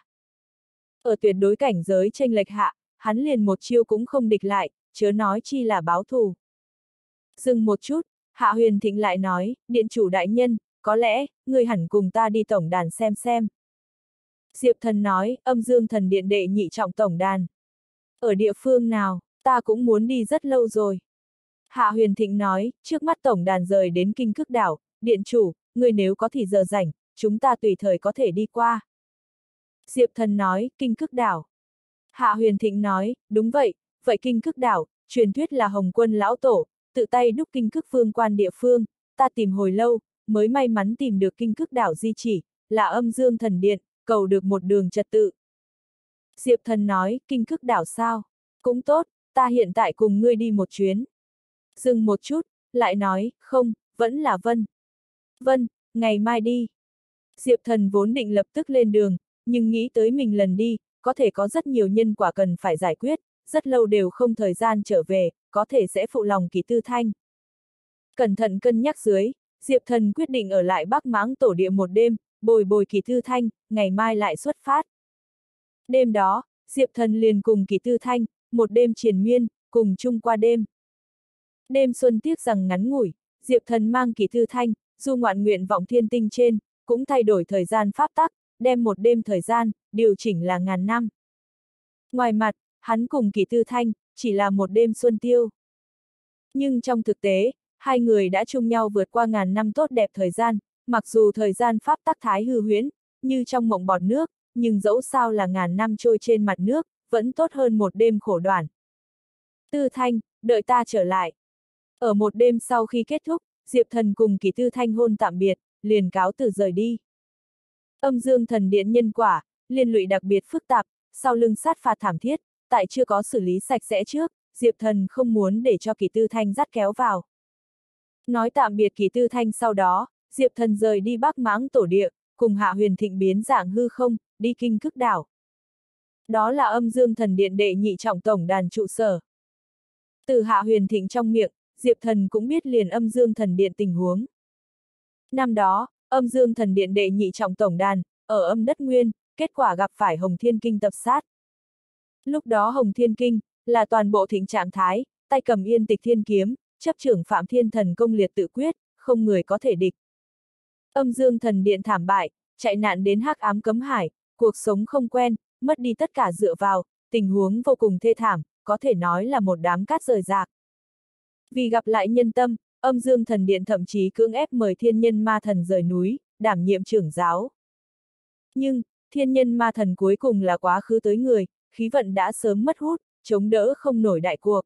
Ở tuyệt đối cảnh giới chênh lệch hạ, hắn liền một chiêu cũng không địch lại, chớ nói chi là báo thù. Dừng một chút, Hạ Huyền Thịnh lại nói, điện chủ đại nhân, có lẽ, người hẳn cùng ta đi tổng đàn xem. Diệp Thần nói, âm dương thần điện đệ nhị trọng tổng đàn. Ở địa phương nào, ta cũng muốn đi rất lâu rồi. Hạ Huyền Thịnh nói, trước mắt tổng đàn rời đến Kinh Cức Đảo, điện chủ, người nếu có thì giờ rảnh, chúng ta tùy thời có thể đi qua. Diệp Thần nói, Kinh Cức Đảo. Hạ Huyền Thịnh nói, đúng vậy, vậy Kinh Cức Đảo, truyền thuyết là Hồng Quân lão tổ, tự tay đúc Kinh Cức Phương quan địa phương, ta tìm hồi lâu, mới may mắn tìm được Kinh Cức Đảo di chỉ, là âm dương thần điện, cầu được một đường trật tự. Diệp Thần nói, Kinh Cức Đảo sao? Cũng tốt, ta hiện tại cùng ngươi đi một chuyến. Dừng một chút, lại nói, không, vẫn là Vân. Vân, ngày mai đi. Diệp Thần vốn định lập tức lên đường, nhưng nghĩ tới mình lần đi, có thể có rất nhiều nhân quả cần phải giải quyết, rất lâu đều không thời gian trở về, có thể sẽ phụ lòng Kỳ Tư Thanh. Cẩn thận cân nhắc dưới, Diệp Thần quyết định ở lại Bắc Mãng Tổ Địa một đêm, bồi Kỳ Tư Thanh, ngày mai lại xuất phát. Đêm đó, Diệp Thần liền cùng Kỳ Tư Thanh, một đêm triền miên, cùng chung qua đêm. Đêm xuân tiếc rằng ngắn ngủi, Diệp Thần mang Kỳ Tư Thanh, du ngoạn nguyện vọng thiên tinh trên, cũng thay đổi thời gian pháp tắc, đem một đêm thời gian, điều chỉnh là 1000 năm. Ngoài mặt, hắn cùng Kỷ Tư Thanh, chỉ là một đêm xuân tiêu. Nhưng trong thực tế, hai người đã chung nhau vượt qua ngàn năm tốt đẹp thời gian, mặc dù thời gian pháp tắc thái hư huyễn, như trong mộng bọt nước, nhưng dẫu sao là ngàn năm trôi trên mặt nước, vẫn tốt hơn một đêm khổ đoản. Tư Thanh, đợi ta trở lại. Ở một đêm sau khi kết thúc, Diệp Thần cùng Kỷ Tư Thanh hôn tạm biệt, liền cáo từ rời đi. Âm Dương Thần Điện nhân quả, liên lụy đặc biệt phức tạp, sau lưng sát phạt thảm thiết, tại chưa có xử lý sạch sẽ trước, Diệp Thần không muốn để cho Kỷ Tư Thanh dắt kéo vào. Nói tạm biệt Kỷ Tư Thanh sau đó, Diệp Thần rời đi Bắc Mãng Tổ Địa, cùng Hạ Huyền Thịnh biến dạng hư không, đi Kinh Cức Đảo. Đó là Âm Dương Thần Điện đệ nhị trọng tổng đàn trụ sở. Từ Hạ Huyền Thịnh trong miệng, Diệp Thần cũng biết liền Âm Dương Thần Điện tình huống. Năm đó, Âm Dương Thần Điện đệ nhị trọng tổng đàn, ở Âm Đất Nguyên, kết quả gặp phải Hồng Thiên Kinh tập sát. Lúc đó Hồng Thiên Kinh, là toàn bộ thịnh trạng thái, tay cầm Yên Tịch Thiên Kiếm, chấp trưởng Phạm Thiên Thần Công liệt tự quyết, không người có thể địch. Âm Dương Thần Điện thảm bại, chạy nạn đến hắc ám cấm hải, cuộc sống không quen, mất đi tất cả dựa vào, tình huống vô cùng thê thảm, có thể nói là một đám cát rời rạc. Vì gặp lại nhân tâm, Âm Dương Thần Điện thậm chí cưỡng ép mời Thiên Nhân Ma Thần rời núi, đảm nhiệm trưởng giáo. Nhưng, Thiên Nhân Ma Thần cuối cùng là quá khứ tới người, khí vận đã sớm mất hút, chống đỡ không nổi đại cuộc.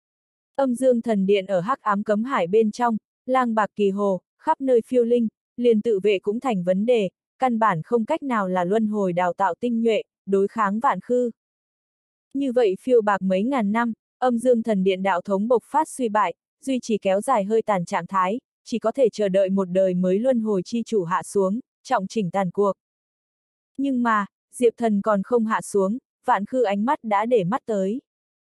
Âm Dương Thần Điện ở hắc ám cấm hải bên trong, lang bạc kỳ hồ, khắp nơi phiêu linh, liền tự vệ cũng thành vấn đề, căn bản không cách nào là luân hồi đào tạo tinh nhuệ, đối kháng vạn khư. Như vậy phiêu bạc mấy ngàn năm, Âm Dương Thần Điện đạo thống bộc phát suy bại, duy trì kéo dài hơi tàn trạng thái, chỉ có thể chờ đợi một đời mới luân hồi chi chủ hạ xuống, trọng chỉnh tàn cuộc. Nhưng mà, Diệp Thần còn không hạ xuống, vạn khư ánh mắt đã để mắt tới.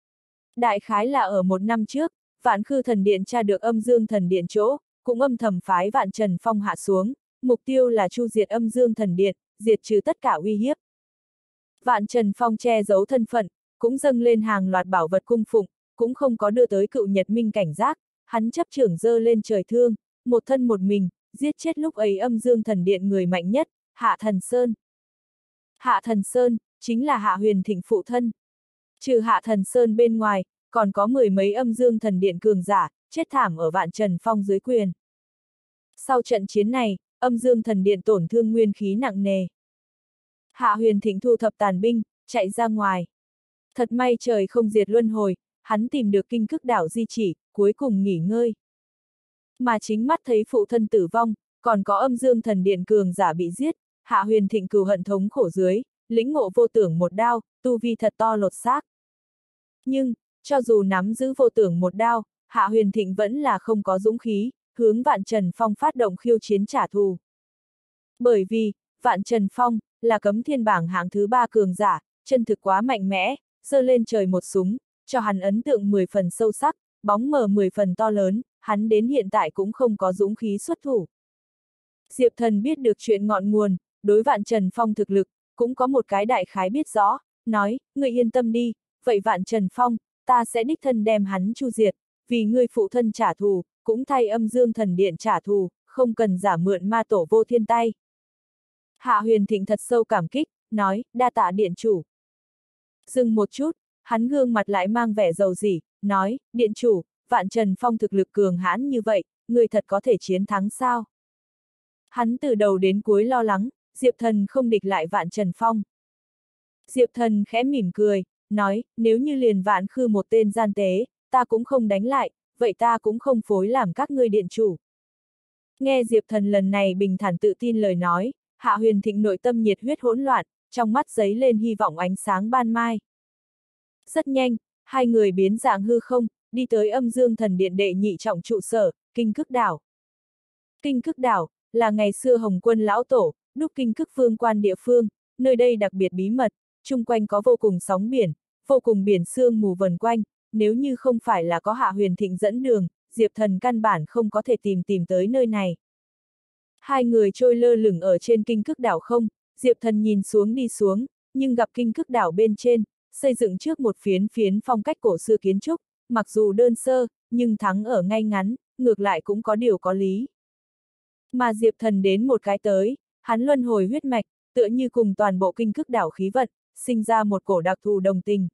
Đại khái là ở một năm trước, Vạn Khư Thần Điện tra được Âm Dương Thần Điện chỗ, cũng âm thầm phái Vạn Trần Phong hạ xuống, mục tiêu là chu diệt Âm Dương Thần Điện, diệt trừ tất cả uy hiếp. Vạn Trần Phong che giấu thân phận, cũng dâng lên hàng loạt bảo vật cung phụng, cũng không có đưa tới Cựu Nhật Minh cảnh giác, hắn chấp trưởng giơ lên trời thương, một thân một mình, giết chết lúc ấy Âm Dương Thần Điện người mạnh nhất, Hạ Thần Sơn. Hạ Thần Sơn, chính là Hạ Huyền Thịnh phụ thân. Trừ Hạ Thần Sơn bên ngoài, còn có mười mấy Âm Dương Thần Điện cường giả, chết thảm ở Vạn Trần Phong dưới quyền. Sau trận chiến này, Âm Dương Thần Điện tổn thương nguyên khí nặng nề. Hạ Huyền Thịnh thu thập tàn binh, chạy ra ngoài. Thật may trời không diệt luân hồi, hắn tìm được Kinh Cức Đảo di chỉ, cuối cùng nghỉ ngơi. Mà chính mắt thấy phụ thân tử vong, còn có Âm Dương Thần Điện cường giả bị giết, Hạ Huyền Thịnh cừu hận thống khổ dưới, lĩnh ngộ vô tưởng một đao, tu vi thật to lột xác. Nhưng, cho dù nắm giữ vô tưởng một đao, Hạ Huyền Thịnh vẫn là không có dũng khí, hướng Vạn Trần Phong phát động khiêu chiến trả thù. Bởi vì, Vạn Trần Phong, là cấm thiên bảng hạng thứ 3 cường giả, chân thực quá mạnh mẽ, giơ lên trời một súng, cho hắn ấn tượng 10 phần sâu sắc, bóng mờ 10 phần to lớn, hắn đến hiện tại cũng không có dũng khí xuất thủ. Diệp Thần biết được chuyện ngọn nguồn, đối Vạn Trần Phong thực lực, cũng có một cái đại khái biết rõ, nói, ngươi yên tâm đi, vậy Vạn Trần Phong, ta sẽ đích thân đem hắn chu diệt, vì ngươi phụ thân trả thù, cũng thay Âm Dương Thần Điện trả thù, không cần giả mượn ma tổ vô thiên tay. Hạ Huyền Thịnh thật sâu cảm kích, nói, đa tạ điện chủ. Dừng một chút, hắn gương mặt lại mang vẻ dầu dỉ, nói, điện chủ, Vạn Trần Phong thực lực cường hãn như vậy, người thật có thể chiến thắng sao? Hắn từ đầu đến cuối lo lắng, Diệp Thần không địch lại Vạn Trần Phong. Diệp Thần khẽ mỉm cười, nói, nếu như liền Vạn Khư một tên gian tế, ta cũng không đánh lại, vậy ta cũng không phối làm các ngươi điện chủ. Nghe Diệp Thần lần này bình thản tự tin lời nói, Hạ Huyền Thịnh nội tâm nhiệt huyết hỗn loạn, trong mắt giấy lên hy vọng ánh sáng ban mai. Rất nhanh, hai người biến dạng hư không, đi tới Âm Dương Thần Điện đệ nhị trọng trụ sở, Kinh Cức Đảo. Kinh Cức Đảo, là ngày xưa Hồng Quân lão tổ, đúc Kinh Cức Vương quan địa phương, nơi đây đặc biệt bí mật, chung quanh có vô cùng sóng biển, vô cùng biển sương mù vần quanh, nếu như không phải là có Hạ Huyền Thịnh dẫn đường, Diệp Thần căn bản không có thể tìm tới nơi này. Hai người trôi lơ lửng ở trên Kinh Cức Đảo không, Diệp Thần nhìn xuống đi xuống, nhưng gặp Kinh Cức Đảo bên trên, xây dựng trước một phiến phong cách cổ xưa kiến trúc, mặc dù đơn sơ, nhưng thắng ở ngay ngắn, ngược lại cũng có điều có lý. Mà Diệp Thần đến một cái tới, hắn luân hồi huyết mạch, tựa như cùng toàn bộ Kinh Cức Đảo khí vận, sinh ra một cổ đặc thù đồng tình.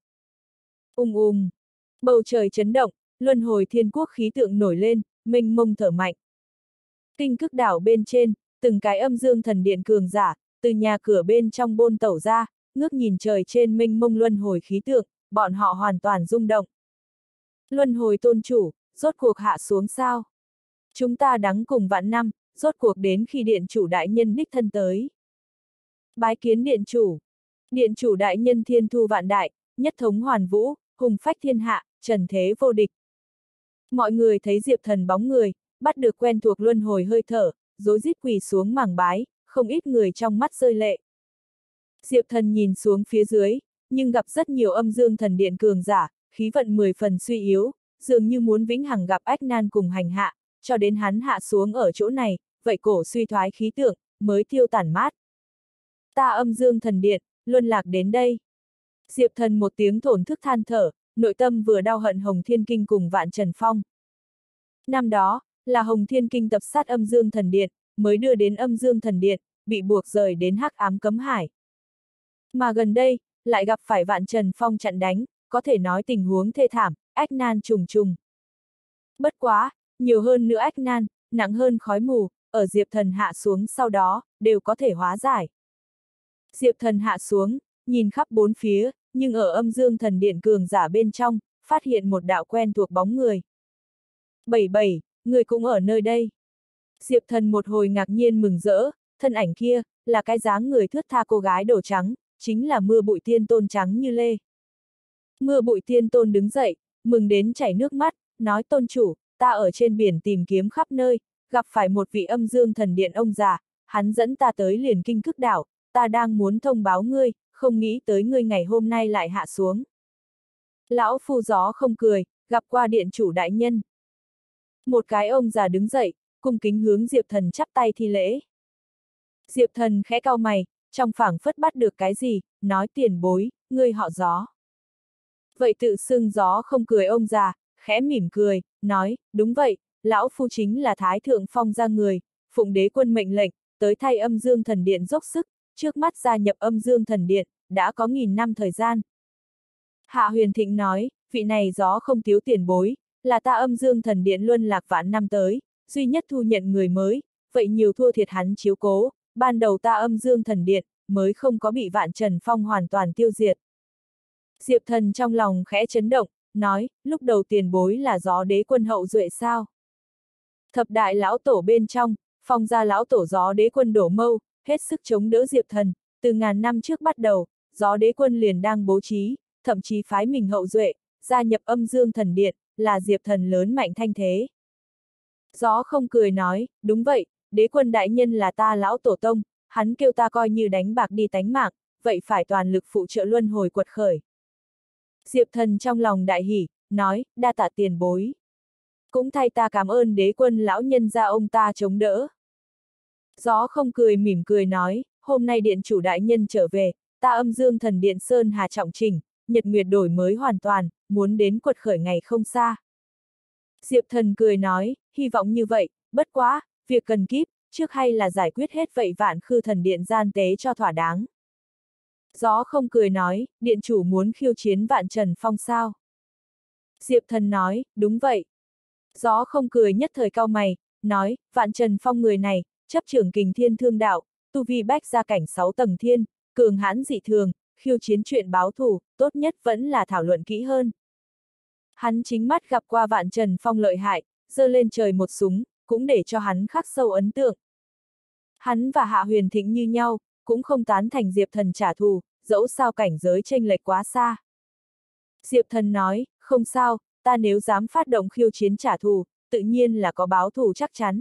Bầu trời chấn động, luân hồi thiên quốc khí tượng nổi lên, mênh mông thở mạnh. Kinh Cức đảo bên trên, từng cái âm dương thần điện cường giả, từ nhà cửa bên trong bôn tẩu ra, ngước nhìn trời trên mênh mông luân hồi khí tượng, bọn họ hoàn toàn rung động. Luân hồi tôn chủ, rốt cuộc hạ xuống sao? Chúng ta đắng cùng vạn năm, rốt cuộc đến khi điện chủ đại nhân đích thân tới. Bái kiến điện chủ đại nhân thiên thu vạn đại, nhất thống hoàn vũ, hùng phách thiên hạ, trần thế vô địch. Mọi người thấy Diệp Thần bóng người, bắt được quen thuộc luân hồi hơi thở, rối rít quỳ xuống mảng bái, không ít người trong mắt rơi lệ. Diệp Thần nhìn xuống phía dưới, nhưng gặp rất nhiều âm dương thần điện cường giả, khí vận 10 phần suy yếu, dường như muốn vĩnh hằng gặp ách nan cùng hành hạ, cho đến hắn hạ xuống ở chỗ này, vậy cổ suy thoái khí tượng, mới tiêu tản mát. Ta âm dương thần điện, luân lạc đến đây. Diệp Thần một tiếng thổn thức than thở, nội tâm vừa đau hận Hồng Thiên Kinh cùng Vạn Trần Phong. Năm đó, là Hồng Thiên Kinh tập sát âm dương thần điện, mới đưa đến âm dương thần điện, bị buộc rời đến hắc ám cấm hải. Mà gần đây, lại gặp phải Vạn Trần Phong chặn đánh, có thể nói tình huống thê thảm, ách nan trùng trùng. Bất quá, nhiều hơn nữa ách nan, nặng hơn khói mù, ở Diệp Thần hạ xuống sau đó, đều có thể hóa giải. Diệp Thần hạ xuống, nhìn khắp bốn phía, nhưng ở âm dương thần điện cường giả bên trong, phát hiện một đạo quen thuộc bóng người. 77, người cũng ở nơi đây. Diệp Thần một hồi ngạc nhiên mừng rỡ, thân ảnh kia, là cái dáng người thướt tha cô gái đồ trắng, chính là Mưa Bụi Tiên Tôn trắng như lê. Mưa Bụi Tiên Tôn đứng dậy, mừng đến chảy nước mắt, nói tôn chủ, ta ở trên biển tìm kiếm khắp nơi, gặp phải một vị âm dương thần điện ông già, hắn dẫn ta tới liền Kinh Cức đảo, ta đang muốn thông báo ngươi, không nghĩ tới ngươi ngày hôm nay lại hạ xuống. Lão phu gió không cười, gặp qua điện chủ đại nhân. Một cái ông già đứng dậy, cung kính hướng Diệp Thần chắp tay thi lễ. Diệp Thần khẽ cau mày, trong phảng phất bắt được cái gì, nói tiền bối, ngươi họ Gió. Vậy tự xưng Gió không cười ông già, khẽ mỉm cười, nói, đúng vậy, lão phu chính là Thái Thượng Phong gia người, phụng đế quân mệnh lệnh, tới thay âm dương thần điện dốc sức, trước mắt gia nhập âm dương thần điện, đã có 1000 năm thời gian. Hạ Huyền Thịnh nói, vị này Gió không thiếu tiền bối, là ta âm dương thần điện luân lạc vạn năm tới, duy nhất thu nhận người mới, vậy nhiều thua thiệt hắn chiếu cố, ban đầu ta âm dương thần điện, mới không có bị Vạn Trần Phong hoàn toàn tiêu diệt. Diệp Thần trong lòng khẽ chấn động, nói, lúc đầu tiền bối là Gió đế quân hậu duệ sao? Thập đại lão tổ bên trong, Phong gia lão tổ Gió đế quân đổ mâu, hết sức chống đỡ Diệp Thần, từ ngàn năm trước bắt đầu, Gió đế quân liền đang bố trí, thậm chí phái mình hậu duệ, gia nhập âm dương thần điện, là Diệp Thần lớn mạnh thanh thế. Gió không cười nói, đúng vậy, đế quân đại nhân là ta lão tổ tông, hắn kêu ta coi như đánh bạc đi tánh mạng, vậy phải toàn lực phụ trợ luân hồi quật khởi. Diệp Thần trong lòng đại hỉ, nói, đa tạ tiền bối. Cũng thay ta cảm ơn đế quân lão nhân gia ông ta chống đỡ. Gió không cười mỉm cười nói, hôm nay điện chủ đại nhân trở về, ta âm dương thần điện Sơn Hà trọng trình, nhật nguyệt đổi mới hoàn toàn, muốn đến quật khởi ngày không xa. Diệp Thần cười nói, hy vọng như vậy, bất quá, việc cần kíp, trước hay là giải quyết hết vậy Vạn Khư thần điện gian tế cho thỏa đáng. Gió không cười nói, điện chủ muốn khiêu chiến Vạn Trần Phong sao? Diệp Thần nói, đúng vậy. Gió không cười nhất thời cau mày, nói, Vạn Trần Phong người này, chấp trưởng Kình Thiên Thương Đạo, tu vi bách gia cảnh 6 tầng thiên, cường hãn dị thường, khiêu chiến chuyện báo thù, tốt nhất vẫn là thảo luận kỹ hơn. Hắn chính mắt gặp qua Vạn Trần Phong lợi hại, giơ lên trời một súng, cũng để cho hắn khắc sâu ấn tượng. Hắn và Hạ Huyền Thịnh như nhau, cũng không tán thành Diệp Thần trả thù, dẫu sao cảnh giới chênh lệch quá xa. Diệp Thần nói, không sao, ta nếu dám phát động khiêu chiến trả thù, tự nhiên là có báo thù chắc chắn.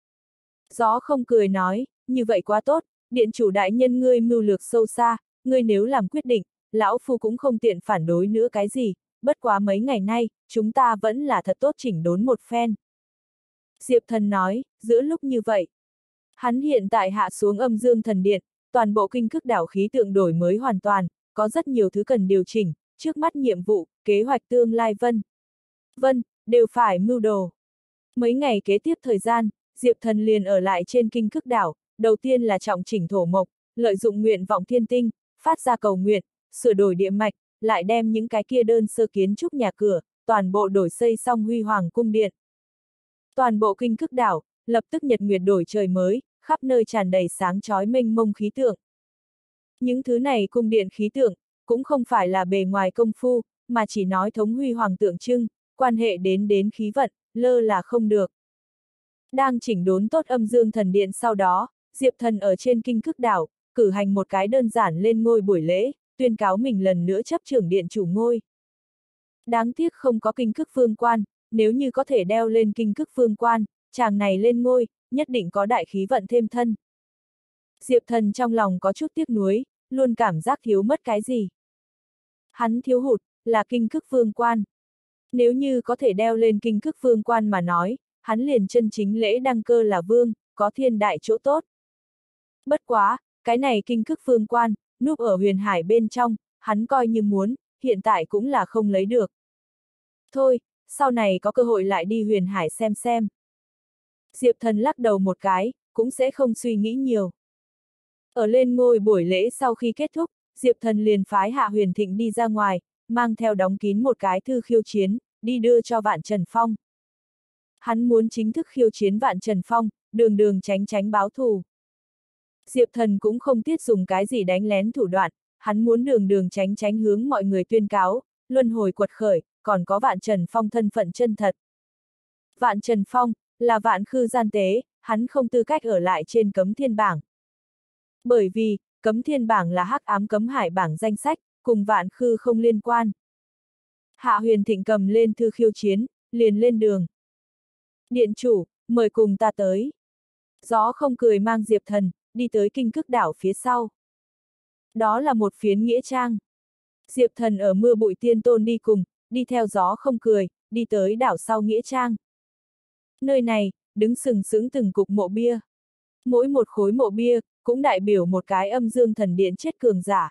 Gió không cười nói, như vậy quá tốt, điện chủ đại nhân ngươi mưu lược sâu xa, ngươi nếu làm quyết định, lão phu cũng không tiện phản đối nữa cái gì, bất quá mấy ngày nay, chúng ta vẫn là thật tốt chỉnh đốn một phen. Diệp Thần nói, giữa lúc như vậy, hắn hiện tại hạ xuống âm dương thần điện, toàn bộ Kinh Cức đảo khí tượng đổi mới hoàn toàn, có rất nhiều thứ cần điều chỉnh, trước mắt nhiệm vụ, kế hoạch tương lai vân, đều phải mưu đồ. Mấy ngày kế tiếp thời gian, Diệp Thần liền ở lại trên Kinh Cức đảo, đầu tiên là trọng chỉnh thổ mộc, lợi dụng nguyện vọng thiên tinh, phát ra cầu nguyện, sửa đổi địa mạch, lại đem những cái kia đơn sơ kiến trúc nhà cửa, toàn bộ đổi xây xong huy hoàng cung điện. Toàn bộ Kinh Cức đảo, lập tức nhật nguyệt đổi trời mới, khắp nơi tràn đầy sáng chói mênh mông khí tượng. Những thứ này cung điện khí tượng, cũng không phải là bề ngoài công phu, mà chỉ nói thống huy hoàng tượng trưng, quan hệ đến khí vận, lơ là không được. Đang chỉnh đốn tốt âm dương thần điện sau đó, Diệp Thần ở trên Kinh Cức đảo, cử hành một cái đơn giản lên ngôi buổi lễ, tuyên cáo mình lần nữa chấp trưởng điện chủ ngôi. Đáng tiếc không có Kinh Cức Vương quan, nếu như có thể đeo lên Kinh Cức Vương quan, chàng này lên ngôi, nhất định có đại khí vận thêm thân. Diệp Thần trong lòng có chút tiếc nuối, luôn cảm giác thiếu mất cái gì. Hắn thiếu hụt, là Kinh Cức Vương quan. Nếu như có thể đeo lên Kinh Cức Vương quan mà nói, hắn liền chân chính lễ đăng cơ là vương, có thiên đại chỗ tốt. Bất quá, cái này Kinh Cức Vương quan, núp ở huyền hải bên trong, hắn coi như muốn, hiện tại cũng là không lấy được. Thôi, sau này có cơ hội lại đi huyền hải xem. Diệp Thần lắc đầu một cái, cũng sẽ không suy nghĩ nhiều. Ở lên ngôi buổi lễ sau khi kết thúc, Diệp Thần liền phái Hạ Huyền Thịnh đi ra ngoài, mang theo đóng kín một cái thư khiêu chiến, đi đưa cho Vạn Trần Phong. Hắn muốn chính thức khiêu chiến Vạn Trần Phong, đường tránh báo thù. Diệp Thần cũng không tiết dùng cái gì đánh lén thủ đoạn, hắn muốn đường tránh hướng mọi người tuyên cáo, luân hồi quật khởi, còn có Vạn Trần Phong thân phận chân thật. Vạn Trần Phong, là vạn khư gian tế, hắn không tư cách ở lại trên cấm thiên bảng. Bởi vì, cấm thiên bảng là hắc ám cấm hải bảng danh sách, cùng vạn khư không liên quan. Hạ Huyền Thịnh cầm lên thư khiêu chiến, liền lên đường. Điện chủ, mời cùng ta tới. Gió không cười mang Diệp Thần, đi tới Kinh Cức đảo phía sau. Đó là một phiến nghĩa trang. Diệp Thần ở mưa bụi tiên tôn đi cùng, đi theo gió không cười, đi tới đảo sau nghĩa trang. Nơi này, đứng sừng sững từng cục mộ bia. Mỗi một khối mộ bia, cũng đại biểu một cái âm dương thần điện chết cường giả.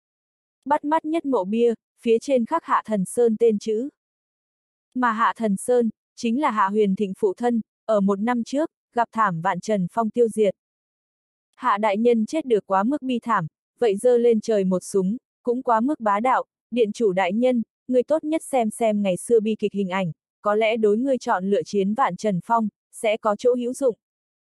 Bắt mắt nhất mộ bia, phía trên khắc Hạ Thần Sơn tên chữ. Mà Hạ Thần Sơn, chính là Hạ Huyền Thịnh phụ thân, ở một năm trước, gặp thảm Vạn Trần Phong tiêu diệt. Hạ đại nhân chết được quá mức bi thảm, vậy giơ lên trời một súng, cũng quá mức bá đạo, điện chủ đại nhân, người tốt nhất xem ngày xưa bi kịch hình ảnh, có lẽ đối ngươi chọn lựa chiến Vạn Trần Phong, sẽ có chỗ hữu dụng.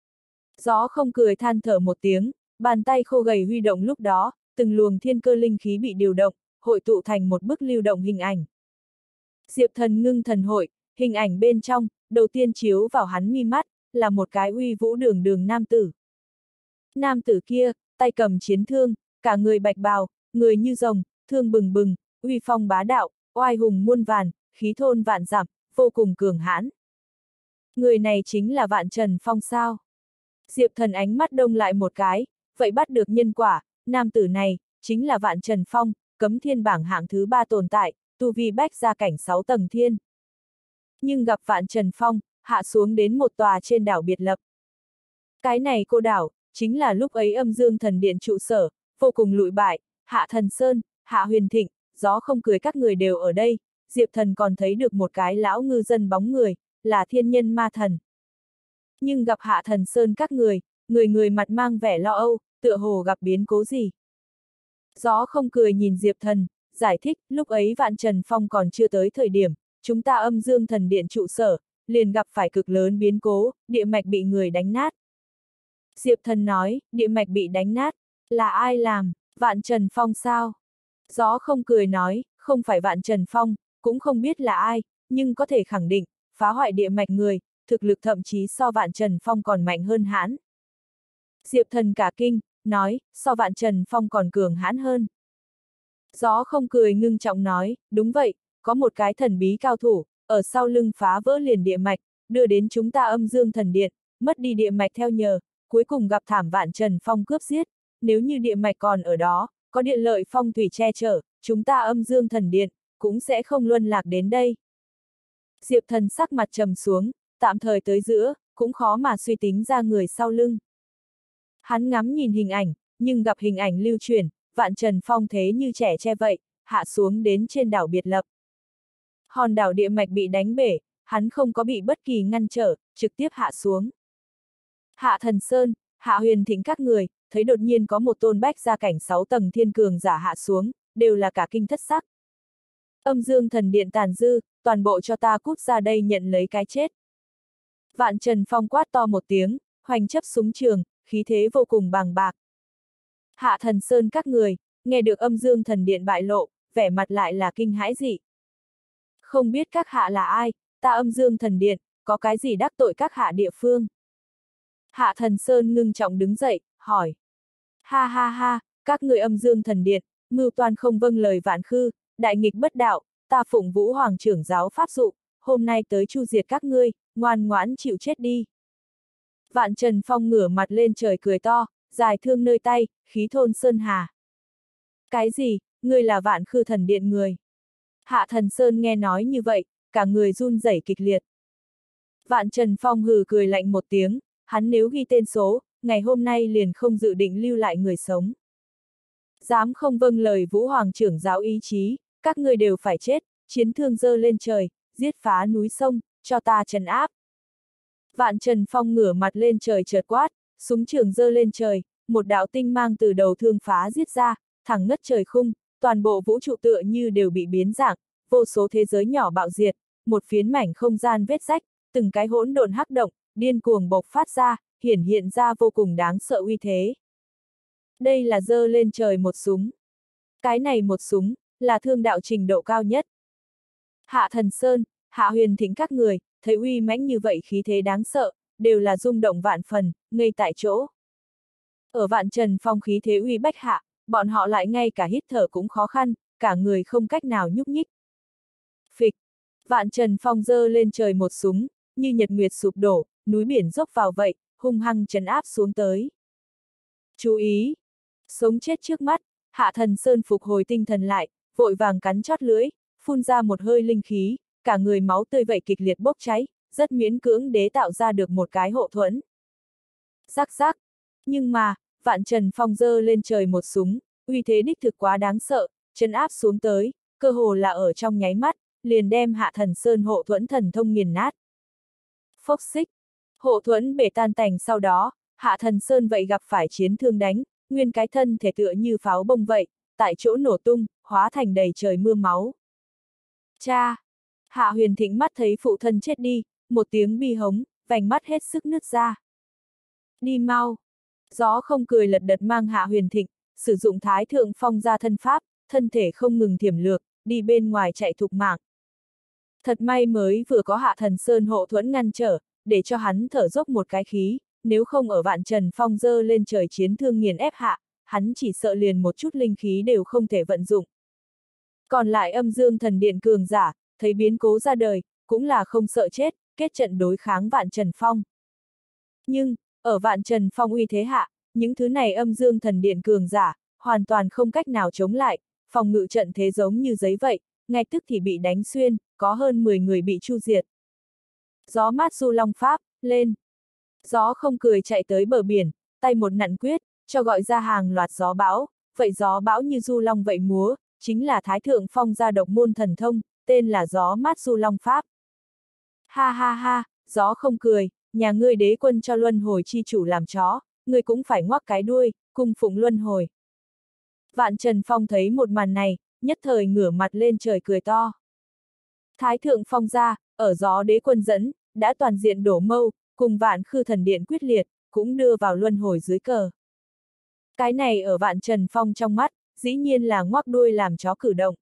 Gió không cười than thở một tiếng, bàn tay khô gầy huy động lúc đó, từng luồng thiên cơ linh khí bị điều động, hội tụ thành một bức lưu động hình ảnh. Diệp Thần ngưng thần hội, hình ảnh bên trong, đầu tiên chiếu vào hắn mi mắt, là một cái uy vũ đường nam tử. Nam tử kia, tay cầm chiến thương, cả người bạch bào, người như rồng, thương bừng bừng, uy phong bá đạo, oai hùng muôn vàn, khí thôn vạn dặm, vô cùng cường hãn. Người này chính là Vạn Trần Phong sao? Diệp Thần ánh mắt đông lại một cái, vậy bắt được nhân quả, nam tử này, chính là Vạn Trần Phong, cấm thiên bảng hạng thứ 3 tồn tại, tu vi bách gia cảnh 6 tầng thiên. Nhưng gặp Vạn Trần Phong, hạ xuống đến một tòa trên đảo biệt lập. Cái này cô đảo, chính là lúc ấy âm dương thần điện trụ sở, vô cùng lụi bại, Hạ Thần Sơn, Hạ Huyền Thịnh, gió không cười các người đều ở đây, Diệp Thần còn thấy được một cái lão ngư dân bóng người, là thiên nhân ma thần. Nhưng gặp Hạ Thần Sơn các người mặt mang vẻ lo âu, tựa hồ gặp biến cố gì. Gió không cười nhìn Diệp Thần, giải thích, lúc ấy Vạn Trần Phong còn chưa tới thời điểm, chúng ta âm dương thần điện trụ sở, liền gặp phải cực lớn biến cố, địa mạch bị người đánh nát. Diệp Thần nói, địa mạch bị đánh nát, là ai làm, Vạn Trần Phong sao? Gió không cười nói, không phải Vạn Trần Phong, cũng không biết là ai, nhưng có thể khẳng định, phá hoại địa mạch người, thực lực thậm chí so Vạn Trần Phong còn mạnh hơn hãn. Diệp Thần cả kinh, nói, so Vạn Trần Phong còn cường hãn hơn. Gió không cười ngưng trọng nói, đúng vậy, có một cái thần bí cao thủ, ở sau lưng phá vỡ liền địa mạch, đưa đến chúng ta âm dương thần điện, mất đi địa mạch theo nhờ, cuối cùng gặp thảm Vạn Trần Phong cướp giết, nếu như địa mạch còn ở đó, có điện lợi phong thủy che chở, chúng ta âm dương thần điện, cũng sẽ không luân lạc đến đây. Diệp Thần sắc mặt trầm xuống, tạm thời tới giữa, cũng khó mà suy tính ra người sau lưng. Hắn ngắm nhìn hình ảnh, nhưng gặp hình ảnh lưu truyền, Vạn Trần Phong thế như trẻ tre vậy, hạ xuống đến trên đảo biệt lập. Hòn đảo địa mạch bị đánh bể, hắn không có bị bất kỳ ngăn trở, trực tiếp hạ xuống. Hạ Thần Sơn, Hạ Huyền Thịnh các người, thấy đột nhiên có một tôn bách gia cảnh 6 tầng thiên cường giả hạ xuống, đều là cả kinh thất sắc. Âm Dương Thần Điện tàn dư, toàn bộ cho ta cút ra đây nhận lấy cái chết. Vạn Trần Phong quát to một tiếng, hoành chấp súng trường, khí thế vô cùng bàng bạc. Hạ Thần Sơn các người, nghe được Âm Dương Thần Điện bại lộ, vẻ mặt lại là kinh hãi dị. Không biết các hạ là ai, ta Âm Dương Thần Điện, có cái gì đắc tội các hạ địa phương? Hạ Thần Sơn ngưng trọng đứng dậy, hỏi. Ha ha ha, các người Âm Dương Thần Điện, mưu toan không vâng lời vạn khư, đại nghịch bất đạo, ta phụng Vũ Hoàng trưởng giáo pháp dụ, hôm nay tới chu diệt các ngươi, ngoan ngoãn chịu chết đi. Vạn Trần Phong ngửa mặt lên trời cười to, dài thương nơi tay, khí thôn sơn hà. Cái gì, ngươi là Vạn Khư Thần Điện người? Hạ Thần Sơn nghe nói như vậy, cả người run rẩy kịch liệt. Vạn Trần Phong hừ cười lạnh một tiếng, hắn nếu ghi tên số, ngày hôm nay liền không dự định lưu lại người sống. Dám không vâng lời Vũ Hoàng trưởng giáo ý chí, các ngươi đều phải chết, chiến thương giơ lên trời, giết phá núi sông, cho ta trấn áp. Vạn Trần Phong ngửa mặt lên trời chợt quát, súng trường giơ lên trời, một đạo tinh mang từ đầu thương phá giết ra, thẳng ngất trời khung, toàn bộ vũ trụ tựa như đều bị biến dạng, vô số thế giới nhỏ bạo diệt, một phiến mảnh không gian vết rách, từng cái hỗn độn hắc động, điên cuồng bộc phát ra, hiển hiện ra vô cùng đáng sợ uy thế. Đây là giơ lên trời một súng. Cái này một súng, là thương đạo trình độ cao nhất. Hạ Thần Sơn, Hạ Huyền Thính các người, thấy uy mãnh như vậy khí thế đáng sợ, đều là rung động vạn phần, ngây tại chỗ. Ở Vạn Trần Phong khí thế uy bách hạ, bọn họ lại ngay cả hít thở cũng khó khăn, cả người không cách nào nhúc nhích. Phịch, Vạn Trần Phong giơ lên trời một súng, như nhật nguyệt sụp đổ, núi biển dốc vào vậy, hung hăng trấn áp xuống tới. Chú ý! Sống chết trước mắt, Hạ Thần Sơn phục hồi tinh thần lại, vội vàng cắn chót lưỡi, phun ra một hơi linh khí, cả người máu tươi vậy kịch liệt bốc cháy, rất miễn cưỡng đế tạo ra được một cái hộ thuẫn. Rắc rắc! Nhưng mà, Vạn Trần Phong giơ lên trời một súng, uy thế đích thực quá đáng sợ, trấn áp xuống tới, cơ hồ là ở trong nháy mắt, liền đem Hạ Thần Sơn hộ thuẫn thần thông nghiền nát. Phốc xích! Hộ thuẫn bể tan tành sau đó, Hạ Thần Sơn vậy gặp phải chiến thương đánh, nguyên cái thân thể tựa như pháo bông vậy, tại chỗ nổ tung, hóa thành đầy trời mưa máu. Cha! Hạ Huyền Thính mắt thấy phụ thân chết đi, một tiếng bi hống, vành mắt hết sức nứt ra. Đi mau! Gió không cười lật đật mang Hạ Huyền Thịnh, sử dụng Thái Thượng Phong ra thân pháp, thân thể không ngừng thiểm lược, đi bên ngoài chạy thục mạng. Thật may mới vừa có Hạ Thần Sơn hộ thuẫn ngăn trở, để cho hắn thở dốc một cái khí, nếu không ở Vạn Trần Phong giơ lên trời chiến thương nghiền ép hạ, hắn chỉ sợ liền một chút linh khí đều không thể vận dụng. Còn lại Âm Dương Thần Điện cường giả, thấy biến cố ra đời, cũng là không sợ chết, kết trận đối kháng Vạn Trần Phong. Nhưng, ở Vạn Trần Phong uy thế hạ, những thứ này Âm Dương Thần Điện cường giả, hoàn toàn không cách nào chống lại, phòng ngự trận thế giống như giấy vậy, ngay tức thì bị đánh xuyên, có hơn 10 người bị chu diệt. Gió mát du long pháp, lên. Gió không cười chạy tới bờ biển, tay một nặn quyết, cho gọi ra hàng loạt gió bão, vậy gió bão như du long vậy múa, chính là Thái Thượng Phong ra độc môn thần thông, tên là gió mát du long pháp. Ha ha ha, gió không cười, nhà ngươi đế quân cho luân hồi chi chủ làm chó, ngươi cũng phải ngoác cái đuôi, cung phụng luân hồi. Vạn Trần Phong thấy một màn này, nhất thời ngửa mặt lên trời cười to. Thái Thượng Phong ra, ở gió đế quân dẫn, đã toàn diện đổ mâu, cùng Vạn Khư Thần Điện quyết liệt, cũng đưa vào luân hồi dưới cờ. Cái này ở Vạn Trần Phong trong mắt, dĩ nhiên là ngoác đuôi làm chó cử động.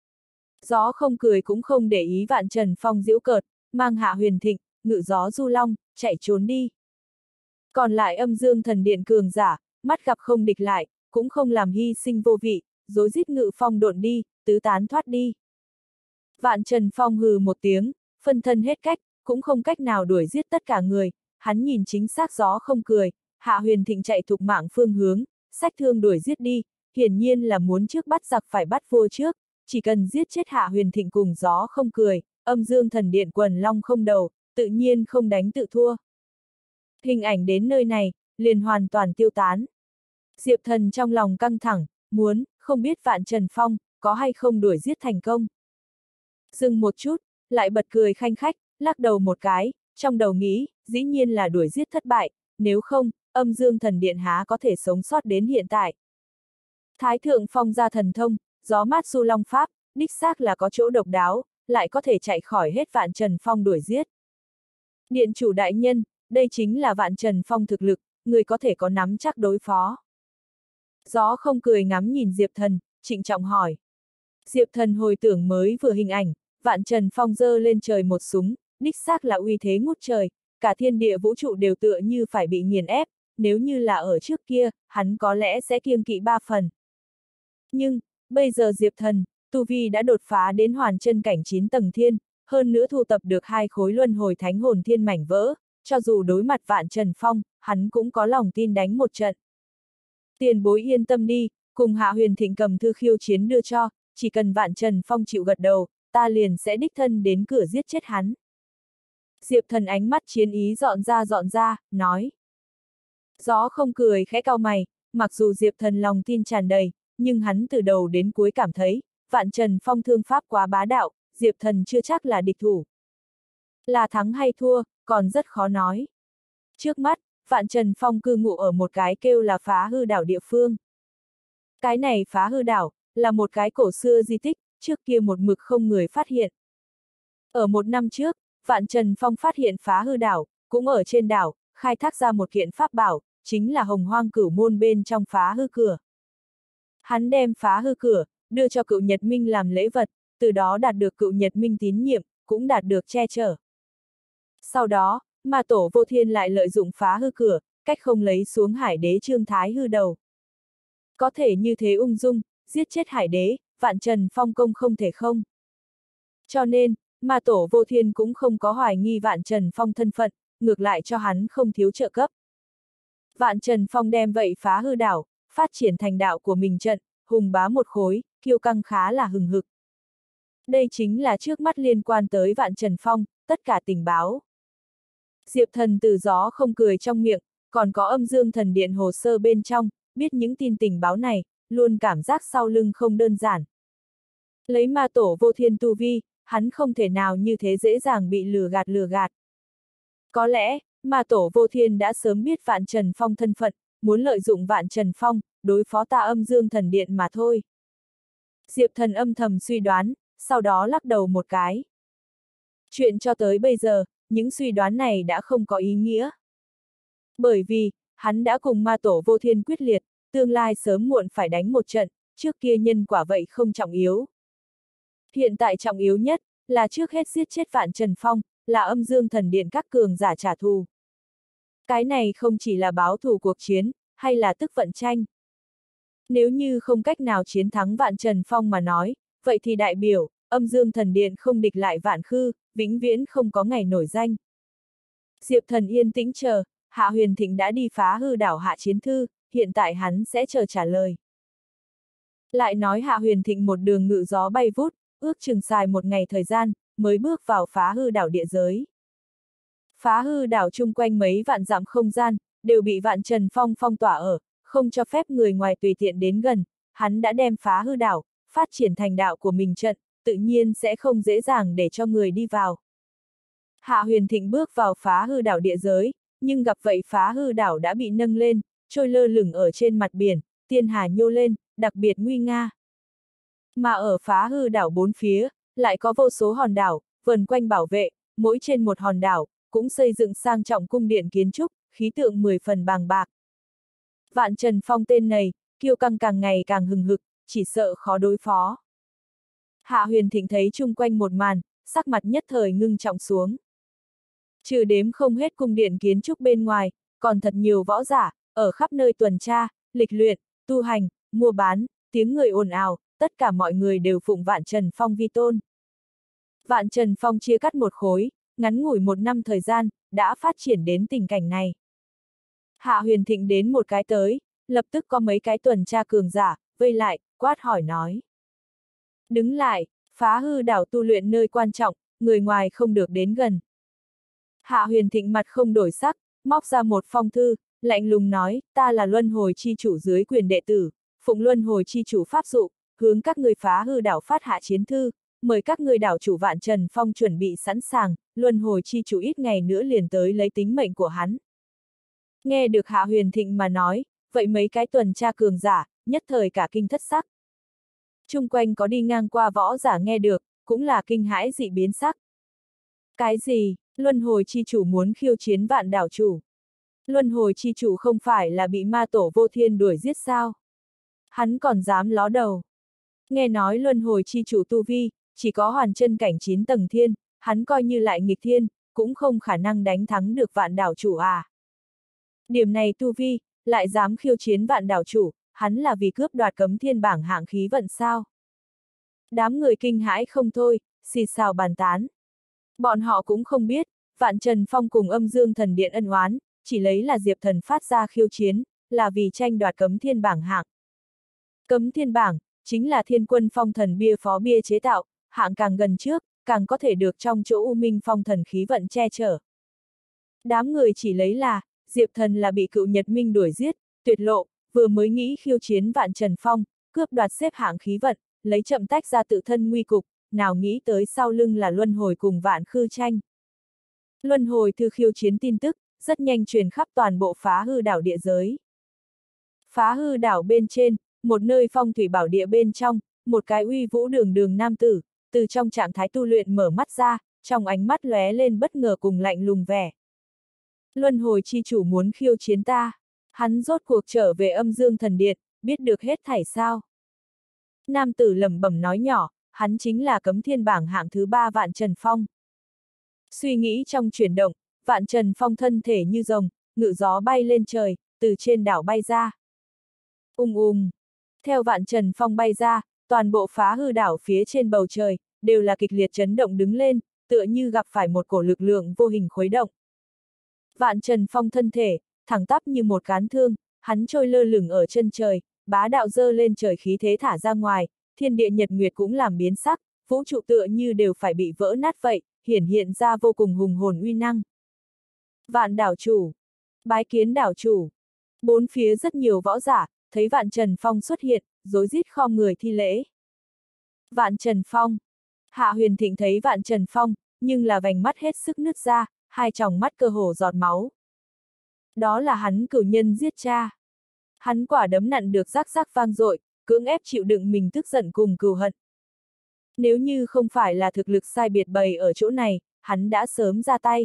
Gió không cười cũng không để ý Vạn Trần Phong giễu cợt, mang Hạ Huyền Thịnh, ngự gió du long, chạy trốn đi. Còn lại Âm Dương Thần Điện cường giả, mắt gặp không địch lại, cũng không làm hy sinh vô vị, rối rít ngự phong độn đi, tứ tán thoát đi. Vạn Trần Phong hừ một tiếng, phân thân hết cách, cũng không cách nào đuổi giết tất cả người, hắn nhìn chính xác gió không cười, Hạ Huyền Thịnh chạy thục mạng phương hướng, xách thương đuổi giết đi, hiển nhiên là muốn trước bắt giặc phải bắt vua trước, chỉ cần giết chết Hạ Huyền Thịnh cùng gió không cười, Âm Dương Thần Điện quần long không đầu, tự nhiên không đánh tự thua. Hình ảnh đến nơi này, liền hoàn toàn tiêu tán. Diệp Thần trong lòng căng thẳng, không biết Vạn Trần Phong, có hay không đuổi giết thành công. Dừng một chút, lại bật cười khanh khách, lắc đầu một cái, trong đầu nghĩ, dĩ nhiên là đuổi giết thất bại, nếu không, Âm Dương Thần Điện há có thể sống sót đến hiện tại. Thái Thượng Phong ra thần thông, gió mát du long pháp, đích xác là có chỗ độc đáo, lại có thể chạy khỏi hết Vạn Trần Phong đuổi giết. Điện chủ đại nhân, đây chính là Vạn Trần Phong thực lực, người có thể có nắm chắc đối phó. Gió không cười ngắm nhìn Diệp Thần, trịnh trọng hỏi. Diệp Thần hồi tưởng mới vừa hình ảnh, Vạn Trần Phong giơ lên trời một súng, đích xác là uy thế ngút trời, cả thiên địa vũ trụ đều tựa như phải bị nghiền ép, nếu như là ở trước kia, hắn có lẽ sẽ kiêng kỵ 3 phần. Nhưng, bây giờ Diệp Thần, tu vi đã đột phá đến hoàn chân cảnh 9 tầng thiên, hơn nữa thu tập được 2 khối luân hồi thánh hồn thiên mảnh vỡ, cho dù đối mặt Vạn Trần Phong, hắn cũng có lòng tin đánh một trận. Tiền bối yên tâm đi, cùng Hạ Huyền Thịnh cầm thư khiêu chiến đưa cho, chỉ cần Vạn Trần Phong chịu gật đầu, ta liền sẽ đích thân đến cửa giết chết hắn. Diệp Thần ánh mắt chiến ý dọn ra, nói. Gió không cười khẽ cau mày, mặc dù Diệp Thần lòng tin tràn đầy, nhưng hắn từ đầu đến cuối cảm thấy, Vạn Trần Phong thương pháp quá bá đạo, Diệp Thần chưa chắc là địch thủ. Là thắng hay thua, còn rất khó nói. Trước mắt, Vạn Trần Phong cư ngụ ở một cái kêu là Phá Hư Đảo địa phương. Cái này Phá Hư Đảo, là một cái cổ xưa di tích, trước kia một mực không người phát hiện. Ở 1 năm trước, Vạn Trần Phong phát hiện Phá Hư Đảo, cũng ở trên đảo, khai thác ra một kiện pháp bảo, chính là Hồng Hoang Cửu Môn bên trong Phá Hư Cửa. Hắn đem Phá Hư Cửa, đưa cho Cựu Nhật Minh làm lễ vật, từ đó đạt được Cựu Nhật Minh tín nhiệm, cũng đạt được che chở. Sau đó, Ma Tổ Vô Thiên lại lợi dụng Phá Hư Cửa, cách không lấy xuống Hải Đế Trương Thái Hư đầu. Có thể như thế ung dung, giết chết Hải Đế, Vạn Trần Phong công không thể không. Cho nên, Ma Tổ Vô Thiên cũng không có hoài nghi Vạn Trần Phong thân phận, ngược lại cho hắn không thiếu trợ cấp. Vạn Trần Phong đem vậy Phá Hư Đảo, phát triển thành đạo của mình trận, hùng bá một khối, kiêu căng khá là hừng hực. Đây chính là trước mắt liên quan tới Vạn Trần Phong, tất cả tình báo. Diệp Thần từ gió không cười trong miệng, còn có Âm Dương Thần Điện hồ sơ bên trong, biết những tin tình báo này, luôn cảm giác sau lưng không đơn giản. Lấy Ma Tổ Vô Thiên tu vi, hắn không thể nào như thế dễ dàng bị lừa gạt. Có lẽ, Ma Tổ Vô Thiên đã sớm biết Vạn Trần Phong thân phận, muốn lợi dụng Vạn Trần Phong, đối phó ta Âm Dương Thần Điện mà thôi. Diệp Thần âm thầm suy đoán, sau đó lắc đầu một cái. Chuyện cho tới bây giờ, những suy đoán này đã không có ý nghĩa. Bởi vì, hắn đã cùng Ma Tổ Vô Thiên quyết liệt, tương lai sớm muộn phải đánh một trận, trước kia nhân quả vậy không trọng yếu. Hiện tại trọng yếu nhất, là trước hết giết chết Vạn Trần Phong, là Âm Dương Thần Điện các cường giả trả thù. Cái này không chỉ là báo thù cuộc chiến, hay là tức vận tranh. Nếu như không cách nào chiến thắng Vạn Trần Phong mà nói, vậy thì đại biểu, Âm Dương Thần Điện không địch lại Vạn Khư, vĩnh viễn không có ngày nổi danh. Diệp Thần yên tĩnh chờ, Hạ Huyền Thịnh đã đi Phá Hư Đảo hạ chiến thư, hiện tại hắn sẽ chờ trả lời. Lại nói Hạ Huyền Thịnh một đường ngự gió bay vút, ước chừng xài 1 ngày thời gian, mới bước vào Phá Hư Đảo địa giới. Phá Hư Đảo chung quanh mấy vạn dặm không gian, đều bị Vạn Trần Phong phong tỏa ở, không cho phép người ngoài tùy tiện đến gần, hắn đã đem Phá Hư Đảo, phát triển thành đạo của mình trận, tự nhiên sẽ không dễ dàng để cho người đi vào. Hạ Huyền Thịnh bước vào Phá Hư Đảo địa giới, nhưng gặp vậy Phá Hư Đảo đã bị nâng lên, trôi lơ lửng ở trên mặt biển, tiên hà nhô lên, đặc biệt nguy nga. Mà ở Phá Hư Đảo 4 phía, lại có vô số hòn đảo, vần quanh bảo vệ, mỗi trên một hòn đảo, cũng xây dựng sang trọng cung điện kiến trúc, khí tượng 10 phần bàng bạc. Vạn Trần Phong tên này, kiêu căng càng ngày càng hừng hực, chỉ sợ khó đối phó. Hạ Huyền Thịnh thấy chung quanh một màn, sắc mặt nhất thời ngưng trọng xuống. Trừ đếm không hết cung điện kiến trúc bên ngoài, còn thật nhiều võ giả, ở khắp nơi tuần tra, lịch luyện, tu hành, mua bán, tiếng người ồn ào, tất cả mọi người đều phụng Vạn Trần Phong vi tôn. Vạn Trần Phong chia cắt một khối, ngắn ngủi 1 năm thời gian, đã phát triển đến tình cảnh này. Hạ Huyền Thịnh đến một cái tới, lập tức có mấy cái tuần tra cường giả, vây lại, quát hỏi nói. Đứng lại, Phá Hư Đảo tu luyện nơi quan trọng, người ngoài không được đến gần. Hạ Huyền Thịnh mặt không đổi sắc, móc ra một phong thư, lạnh lùng nói, ta là Luân Hồi Chi Chủ dưới quyền đệ tử, phụng Luân Hồi Chi Chủ pháp dụ, hướng các người Phá Hư Đảo phát hạ chiến thư, mời các người đảo chủ Vạn Trần Phong chuẩn bị sẵn sàng, Luân Hồi Chi Chủ ít ngày nữa liền tới lấy tính mệnh của hắn. Nghe được Hạ Huyền Thịnh mà nói, vậy mấy cái tuần tra cường giả, nhất thời cả kinh thất sắc. Chung quanh có đi ngang qua võ giả nghe được, cũng là kinh hãi dị biến sắc. Cái gì, luân hồi chi chủ muốn khiêu chiến vạn đảo chủ? Luân hồi chi chủ không phải là bị ma tổ vô thiên đuổi giết sao? Hắn còn dám ló đầu. Nghe nói luân hồi chi chủ tu vi, chỉ có hoàn chân cảnh 9 tầng thiên, hắn coi như lại nghịch thiên, cũng không khả năng đánh thắng được vạn đảo chủ à. Điểm này tu vi, lại dám khiêu chiến vạn đảo chủ, hắn là vì cướp đoạt cấm thiên bảng hạng khí vận sao? Đám người kinh hãi không thôi, xì xào bàn tán. Bọn họ cũng không biết, Vạn Trần Phong cùng Âm Dương Thần Điện ân oán, chỉ lấy là Diệp Thần phát ra khiêu chiến, là vì tranh đoạt cấm thiên bảng hạng. Cấm thiên bảng, chính là Thiên Quân Phong Thần bia phó bia chế tạo, hạng càng gần trước, càng có thể được trong chỗ U Minh Phong Thần khí vận che chở. Đám người chỉ lấy là, Diệp Thần là bị cựu Nhật Minh đuổi giết, tuyệt lộ, vừa mới nghĩ khiêu chiến Vạn Trần Phong, cướp đoạt xếp hạng khí vận, lấy chậm tách ra tự thân nguy cục, nào nghĩ tới sau lưng là luân hồi cùng Vạn Khư tranh. Luân hồi thư khiêu chiến tin tức, rất nhanh truyền khắp toàn bộ Phá Hư đảo địa giới. Phá Hư đảo bên trên, một nơi phong thủy bảo địa bên trong, một cái uy vũ đường đường nam tử, từ trong trạng thái tu luyện mở mắt ra, trong ánh mắt lóe lên bất ngờ cùng lạnh lùng vẻ. Luân hồi chi chủ muốn khiêu chiến ta, hắn rốt cuộc trở về Âm Dương Thần Điện, biết được hết thảy sao? Nam tử lẩm bẩm nói nhỏ, hắn chính là cấm thiên bảng hạng thứ 3 Vạn Trần Phong. Suy nghĩ trong chuyển động, Vạn Trần Phong thân thể như rồng, ngự gió bay lên trời, từ trên đảo bay ra. Theo Vạn Trần Phong bay ra, toàn bộ Phá Hư đảo phía trên bầu trời, đều là kịch liệt chấn động đứng lên, tựa như gặp phải một cổ lực lượng vô hình khuấy động. Vạn Trần Phong thân thể, thẳng tắp như một cán thương, hắn trôi lơ lửng ở chân trời, bá đạo dơ lên trời khí thế thả ra ngoài, thiên địa nhật nguyệt cũng làm biến sắc, vũ trụ tựa như đều phải bị vỡ nát vậy, hiển hiện ra vô cùng hùng hồn uy năng. Vạn đảo chủ, bái kiến đảo chủ. Bốn phía rất nhiều võ giả, thấy Vạn Trần Phong xuất hiện, rối rít khom người thi lễ. Vạn Trần Phong. Hạ Huyền Thịnh thấy Vạn Trần Phong, nhưng là vành mắt hết sức nứt ra, hai tròng mắt cơ hồ giọt máu. Đó là hắn cửu nhân giết cha. Hắn quả đấm nặn được rắc rắc vang dội, cưỡng ép chịu đựng mình tức giận cùng cừu hận. Nếu như không phải là thực lực sai biệt bày ở chỗ này, hắn đã sớm ra tay.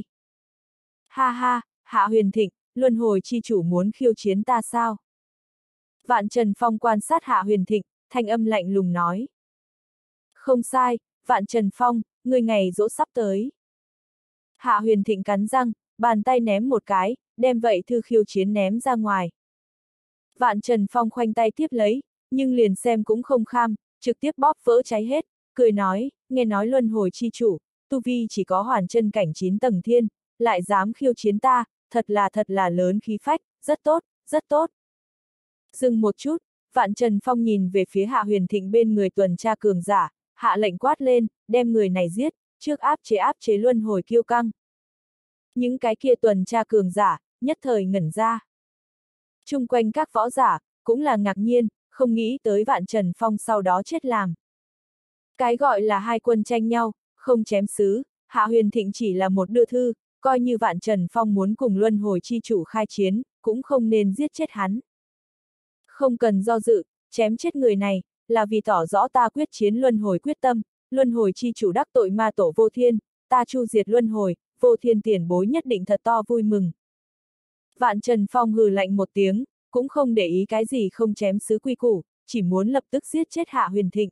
Ha ha, Hạ Huyền Thịnh, luân hồi chi chủ muốn khiêu chiến ta sao? Vạn Trần Phong quan sát Hạ Huyền Thịnh, thanh âm lạnh lùng nói. Không sai, Vạn Trần Phong, người ngày giỗ sắp tới. Hạ Huyền Thịnh cắn răng, bàn tay ném một cái, đem vậy thư khiêu chiến ném ra ngoài. Vạn Trần Phong khoanh tay tiếp lấy, nhưng liền xem cũng không kham, trực tiếp bóp vỡ cháy hết, cười nói, nghe nói luân hồi chi chủ, tu vi chỉ có hoàn chân cảnh 9 tầng thiên, lại dám khiêu chiến ta, thật là lớn khí phách, rất tốt, rất tốt. Dừng một chút, Vạn Trần Phong nhìn về phía Hạ Huyền Thịnh bên người tuần tra cường giả, hạ lệnh quát lên, đem người này giết, trước áp chế luân hồi kiêu căng. Những cái kia tuần tra cường giả, nhất thời ngẩn ra. Chung quanh các võ giả, cũng là ngạc nhiên, không nghĩ tới Vạn Trần Phong sau đó chết làm. Cái gọi là hai quân tranh nhau, không chém sứ, Hạ Huyền Thịnh chỉ là một đưa thư, coi như Vạn Trần Phong muốn cùng luân hồi chi chủ khai chiến, cũng không nên giết chết hắn. Không cần do dự, chém chết người này, là vì tỏ rõ ta quyết chiến luân hồi quyết tâm, luân hồi chi chủ đắc tội ma tổ vô thiên, ta chu diệt luân hồi, vô thiên tiền bối nhất định thật to vui mừng. Vạn Trần Phong hừ lạnh một tiếng, cũng không để ý cái gì không chém sứ quy củ, chỉ muốn lập tức giết chết Hạ Huyền Thịnh.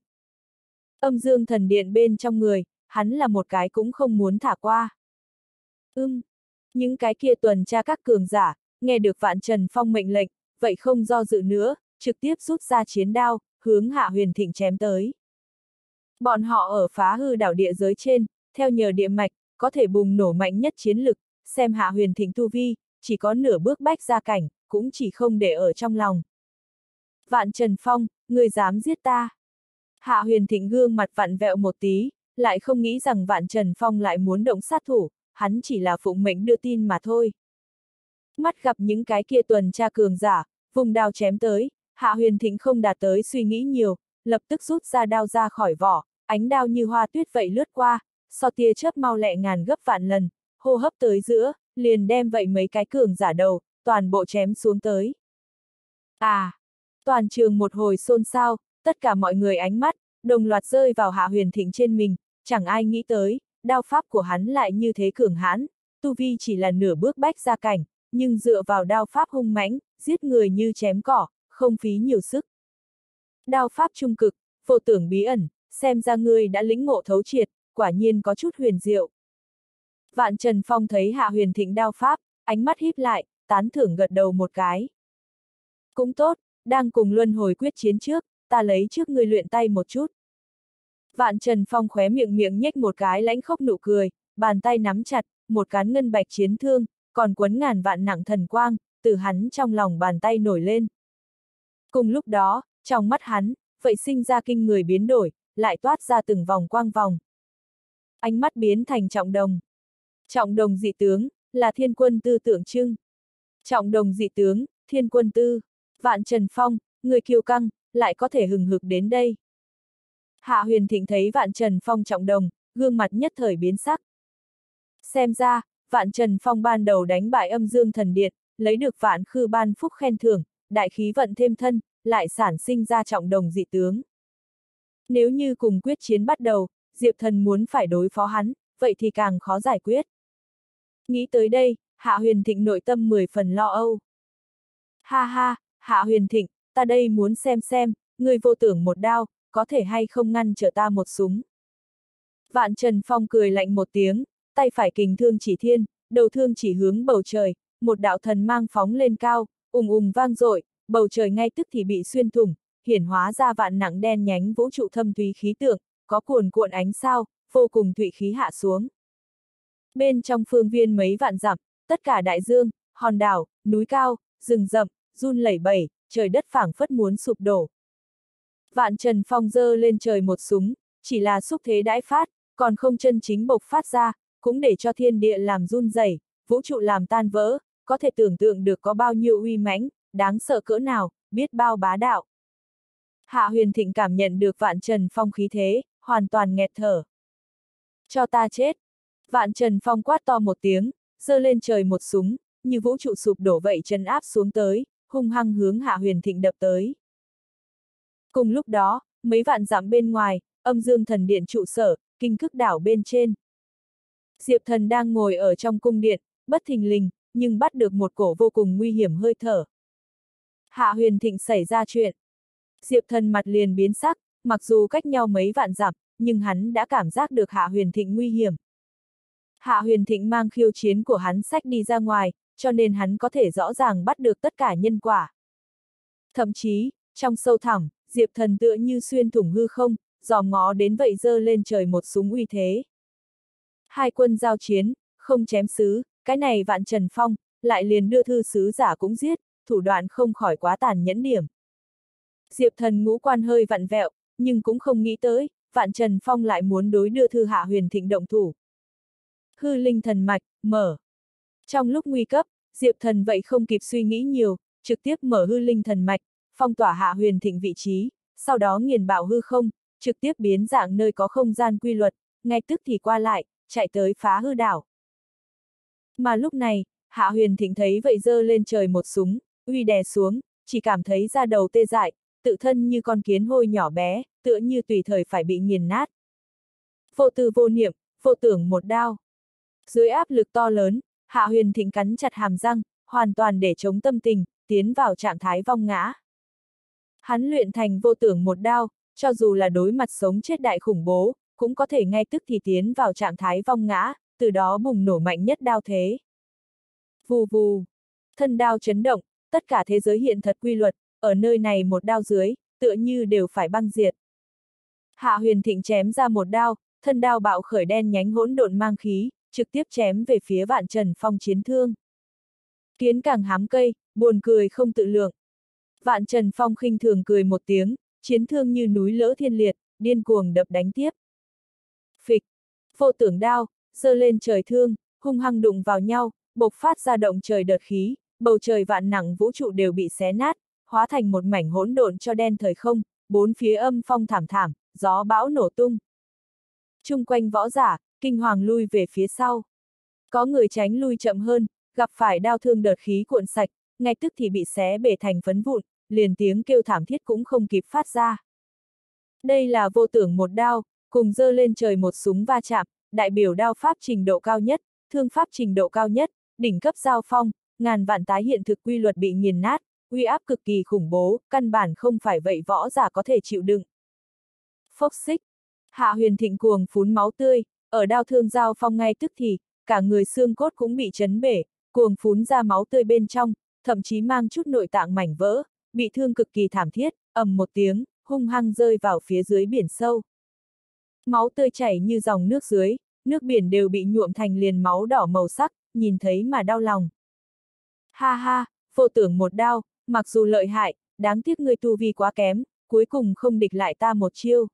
Âm Dương Thần Điện bên trong người, hắn là một cái cũng không muốn thả qua. Những cái kia tuần tra các cường giả, nghe được Vạn Trần Phong mệnh lệnh, vậy không do dự nữa, trực tiếp rút ra chiến đao, hướng Hạ Huyền Thịnh chém tới. Bọn họ ở Phá Hư đảo địa giới trên, theo nhờ địa mạch, có thể bùng nổ mạnh nhất chiến lực, xem Hạ Huyền Thịnh tu vi, chỉ có nửa bước bách gia cảnh, cũng chỉ không để ở trong lòng. Vạn Trần Phong, người dám giết ta. Hạ Huyền Thịnh gương mặt vặn vẹo một tí, lại không nghĩ rằng Vạn Trần Phong lại muốn động sát thủ, hắn chỉ là phụng mệnh đưa tin mà thôi. Mắt gặp những cái kia tuần tra cường giả, vùng đao chém tới, Hạ Huyền Thịnh không đạt tới suy nghĩ nhiều, lập tức rút ra đao ra khỏi vỏ, ánh đao như hoa tuyết vậy lướt qua, so tia chớp mau lẹ ngàn gấp vạn lần, hô hấp tới giữa, liền đem vậy mấy cái cường giả đầu, toàn bộ chém xuống tới. Toàn trường một hồi xôn xao, tất cả mọi người ánh mắt, đồng loạt rơi vào Hạ Huyền Thịnh trên mình, chẳng ai nghĩ tới, đao pháp của hắn lại như thế cường hãn, tu vi chỉ là nửa bước bách gia cảnh, nhưng dựa vào đao pháp hung mãnh, giết người như chém cỏ, không phí nhiều sức. Đao pháp trung cực, vô tưởng bí ẩn, xem ra ngươi đã lĩnh ngộ thấu triệt, quả nhiên có chút huyền diệu. Vạn Trần Phong thấy Hạ Huyền Thịnh đao pháp, ánh mắt híp lại, tán thưởng gật đầu một cái. Cũng tốt, đang cùng luân hồi quyết chiến trước, ta lấy trước ngươi luyện tay một chút. Vạn Trần Phong khóe miệng nhếch một cái lãnh khốc nụ cười, bàn tay nắm chặt, một cán ngân bạch chiến thương, còn quấn ngàn vạn nặng thần quang, từ hắn trong lòng bàn tay nổi lên. Cùng lúc đó, trong mắt hắn, vậy sinh ra kinh người biến đổi, lại toát ra từng vòng quang vòng. Ánh mắt biến thành trọng đồng. Trọng đồng dị tướng, là thiên quân tư tượng trưng. Trọng đồng dị tướng, thiên quân tư. Vạn Trần Phong, người kiêu căng, lại có thể hừng hực đến đây. Hạ Huyền Thịnh thấy Vạn Trần Phong trọng đồng, gương mặt nhất thời biến sắc. Xem ra, Vạn Trần Phong ban đầu đánh bại Âm Dương Thần Điện, lấy được Vạn Khư ban phúc khen thưởng, đại khí vận thêm thân, lại sản sinh ra trọng đồng dị tướng. Nếu như cùng quyết chiến bắt đầu, Diệp Thần muốn phải đối phó hắn, vậy thì càng khó giải quyết. Nghĩ tới đây, Hạ Huyền Thịnh nội tâm 10 phần lo âu. Ha ha, Hạ Huyền Thịnh, ta đây muốn xem, ngươi vô tưởng một đao, có thể hay không ngăn trở ta một súng. Vạn Trần Phong cười lạnh một tiếng, tay phải kình thương chỉ thiên, đầu thương chỉ hướng bầu trời, một đạo thần mang phóng lên cao, ùng ùng vang dội, bầu trời ngay tức thì bị xuyên thủng, hiển hóa ra vạn nặng đen nhánh vũ trụ thâm thúy khí tượng, có cuồn cuộn ánh sao, vô cùng thụy khí hạ xuống. Bên trong phương viên mấy vạn dặm, tất cả đại dương, hòn đảo, núi cao, rừng rậm, run lẩy bẩy, trời đất phảng phất muốn sụp đổ. Vạn Trần Phong giơ lên trời một súng, chỉ là xúc thế đãi phát, còn không chân chính bộc phát ra, cũng để cho thiên địa làm run rẩy, vũ trụ làm tan vỡ, có thể tưởng tượng được có bao nhiêu uy mãnh, đáng sợ cỡ nào, biết bao bá đạo. Hạ Huyền Thịnh cảm nhận được Vạn Trần Phong khí thế, hoàn toàn nghẹt thở. Cho ta chết! Vạn Trần Phong quát to một tiếng, giơ lên trời một súng, như vũ trụ sụp đổ vậy trấn áp xuống tới, hung hăng hướng Hạ Huyền Thịnh đập tới. Cùng lúc đó, mấy vạn dặm bên ngoài, Âm Dương Thần Điện trụ sở, Kinh Cức đảo bên trên. Diệp Thần đang ngồi ở trong cung điện, bất thình lình, nhưng bắt được một cổ vô cùng nguy hiểm hơi thở. Hạ Huyền Thịnh xảy ra chuyện. Diệp Thần mặt liền biến sắc, mặc dù cách nhau mấy vạn dặm, nhưng hắn đã cảm giác được Hạ Huyền Thịnh nguy hiểm. Hạ Huyền Thịnh mang khiêu chiến của hắn xách đi ra ngoài, cho nên hắn có thể rõ ràng bắt được tất cả nhân quả. Thậm chí, trong sâu thẳm, Diệp Thần tựa như xuyên thủng hư không, dòm ngó đến vậy giơ lên trời một súng uy thế. Hai quân giao chiến, không chém sứ, cái này Vạn Trần Phong, lại liền đưa thư sứ giả cũng giết, thủ đoạn không khỏi quá tàn nhẫn điểm. Diệp Thần ngũ quan hơi vặn vẹo, nhưng cũng không nghĩ tới, Vạn Trần Phong lại muốn đối đưa thư Hạ Huyền Thịnh động thủ. Hư linh thần mạch, mở. Trong lúc nguy cấp, Diệp Thần vậy không kịp suy nghĩ nhiều, trực tiếp mở hư linh thần mạch, phong tỏa Hạ Huyền Thịnh vị trí, sau đó nghiền bạo hư không, trực tiếp biến dạng nơi có không gian quy luật, ngay tức thì qua lại, chạy tới phá hư đảo. Mà lúc này, Hạ Huyền Thịnh thấy vậy giơ lên trời một súng, uy đè xuống, chỉ cảm thấy da đầu tê dại, tự thân như con kiến hôi nhỏ bé, tựa như tùy thời phải bị nghiền nát. Vô tư vô niệm, vô tưởng một đao. Dưới áp lực to lớn, Hạ Huyền Thịnh cắn chặt hàm răng, hoàn toàn để chống tâm tình, tiến vào trạng thái vong ngã. Hắn luyện thành vô tưởng một đao, cho dù là đối mặt sống chết đại khủng bố, cũng có thể ngay tức thì tiến vào trạng thái vong ngã, từ đó bùng nổ mạnh nhất đao thế. Vù vù, thân đao chấn động, tất cả thế giới hiện thật quy luật, ở nơi này một đao dưới, tựa như đều phải băng diệt. Hạ Huyền Thịnh chém ra một đao, thân đao bạo khởi đen nhánh hỗn độn mang khí, trực tiếp chém về phía Vạn Trần Phong chiến thương. Kiến càng hám cây, buồn cười không tự lượng. Vạn Trần Phong khinh thường cười một tiếng, chiến thương như núi lỡ thiên liệt, điên cuồng đập đánh tiếp. Phịch, vô tưởng đao, giơ lên trời thương, hung hăng đụng vào nhau, bộc phát ra động trời đợt khí, bầu trời vạn nặng vũ trụ đều bị xé nát, hóa thành một mảnh hỗn độn cho đen thời không, bốn phía âm phong thảm thảm, gió bão nổ tung. Chung quanh võ giả, kinh hoàng lui về phía sau. Có người tránh lui chậm hơn, gặp phải đao thương đợt khí cuộn sạch, ngay tức thì bị xé bể thành phấn vụn, liền tiếng kêu thảm thiết cũng không kịp phát ra. Đây là vô tưởng một đao, cùng giơ lên trời một súng va chạm, đại biểu đao pháp trình độ cao nhất, thương pháp trình độ cao nhất, đỉnh cấp giao phong, ngàn vạn tái hiện thực quy luật bị nghiền nát, uy áp cực kỳ khủng bố, căn bản không phải vậy võ giả có thể chịu đựng. Phốc xích, Hạ Huyền Thịnh cuồng phún máu tươi, ở đao thương giao phong ngay tức thì, cả người xương cốt cũng bị chấn bể, cuồng phún ra máu tươi bên trong, thậm chí mang chút nội tạng mảnh vỡ, bị thương cực kỳ thảm thiết, ầm một tiếng, hung hăng rơi vào phía dưới biển sâu. Máu tươi chảy như dòng nước dưới, nước biển đều bị nhuộm thành liền máu đỏ màu sắc, nhìn thấy mà đau lòng. Ha ha, vô tưởng một đao, mặc dù lợi hại, đáng tiếc ngươi tu vi quá kém, cuối cùng không địch lại ta một chiêu.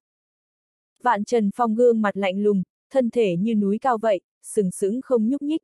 Vạn Trần Phong gương mặt lạnh lùng, thân thể như núi cao vậy, sừng sững không nhúc nhích.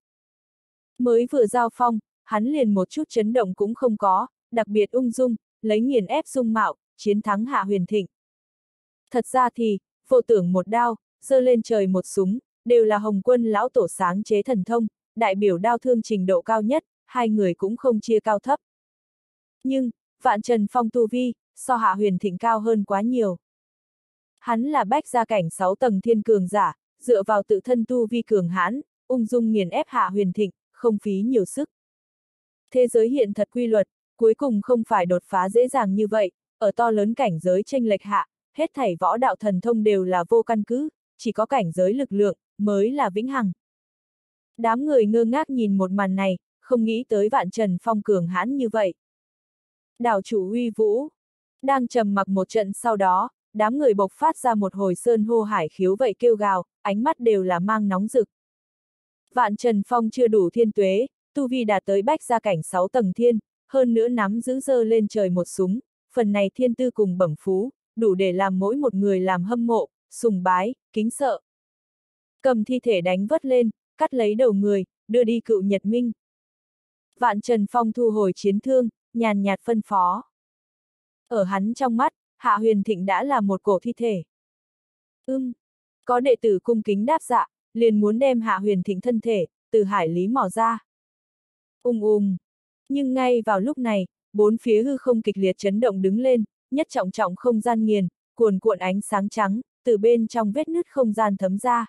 Mới vừa giao phong, hắn liền một chút chấn động cũng không có, đặc biệt ung dung, lấy nghiền ép dung mạo, chiến thắng Hạ Huyền Thịnh. Thật ra thì, vô tưởng một đao, giơ lên trời một súng, đều là Hồng Quân lão tổ sáng chế thần thông, đại biểu đao thương trình độ cao nhất, hai người cũng không chia cao thấp. Nhưng, Vạn Trần Phong tu vi, so Hạ Huyền Thịnh cao hơn quá nhiều. Hắn là bách gia cảnh 6 tầng thiên cường giả, dựa vào tự thân tu vi cường hãn, ung dung nghiền ép Hạ Huyền Thịnh, không phí nhiều sức. Thế giới hiện thật quy luật, cuối cùng không phải đột phá dễ dàng như vậy, ở to lớn cảnh giới chênh lệch hạ, hết thảy võ đạo thần thông đều là vô căn cứ, chỉ có cảnh giới lực lượng, mới là vĩnh hằng. Đám người ngơ ngác nhìn một màn này, không nghĩ tới Vạn Trần Phong cường hãn như vậy. Đảo chủ uy vũ, đang trầm mặc một trận sau đó, đám người bộc phát ra một hồi sơn hô hải khiếu vậy kêu gào, ánh mắt đều là mang nóng rực. Vạn Trần Phong chưa đủ thiên tuế, tu vi đạt tới bách gia cảnh 6 tầng thiên, hơn nữa nắm giữ giơ lên trời một súng, phần này thiên tư cùng bẩm phú, đủ để làm mỗi một người làm hâm mộ, sùng bái, kính sợ. Cầm thi thể đánh vớt lên, cắt lấy đầu người, đưa đi cựu Nhật Minh. Vạn Trần Phong thu hồi chiến thương, nhàn nhạt phân phó. Ở hắn trong mắt, Hạ Huyền Thịnh đã là một cổ thi thể. Có đệ tử cung kính đáp dạ, liền muốn đem Hạ Huyền Thịnh thân thể, từ hải lý mò ra. Nhưng ngay vào lúc này, bốn phía hư không kịch liệt chấn động đứng lên, nhất trọng trọng không gian nghiền, cuồn cuộn ánh sáng trắng, từ bên trong vết nứt không gian thấm ra.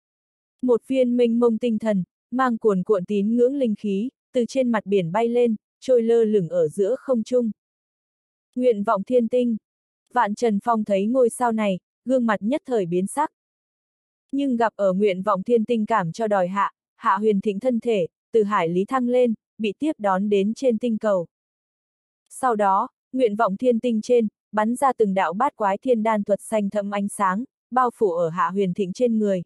Một viên mênh mông tinh thần, mang cuồn cuộn tín ngưỡng linh khí, từ trên mặt biển bay lên, trôi lơ lửng ở giữa không trung. Nguyện vọng thiên tinh. Vạn Trần Phong thấy ngôi sao này, gương mặt nhất thời biến sắc. Nhưng gặp ở nguyện vọng thiên tinh cảm cho đòi Hạ Huyền Thịnh thân thể, từ hải lý thăng lên, bị tiếp đón đến trên tinh cầu. Sau đó, nguyện vọng thiên tinh trên, bắn ra từng đạo bát quái thiên đan thuật xanh thẫm ánh sáng, bao phủ ở Hạ Huyền Thịnh trên người.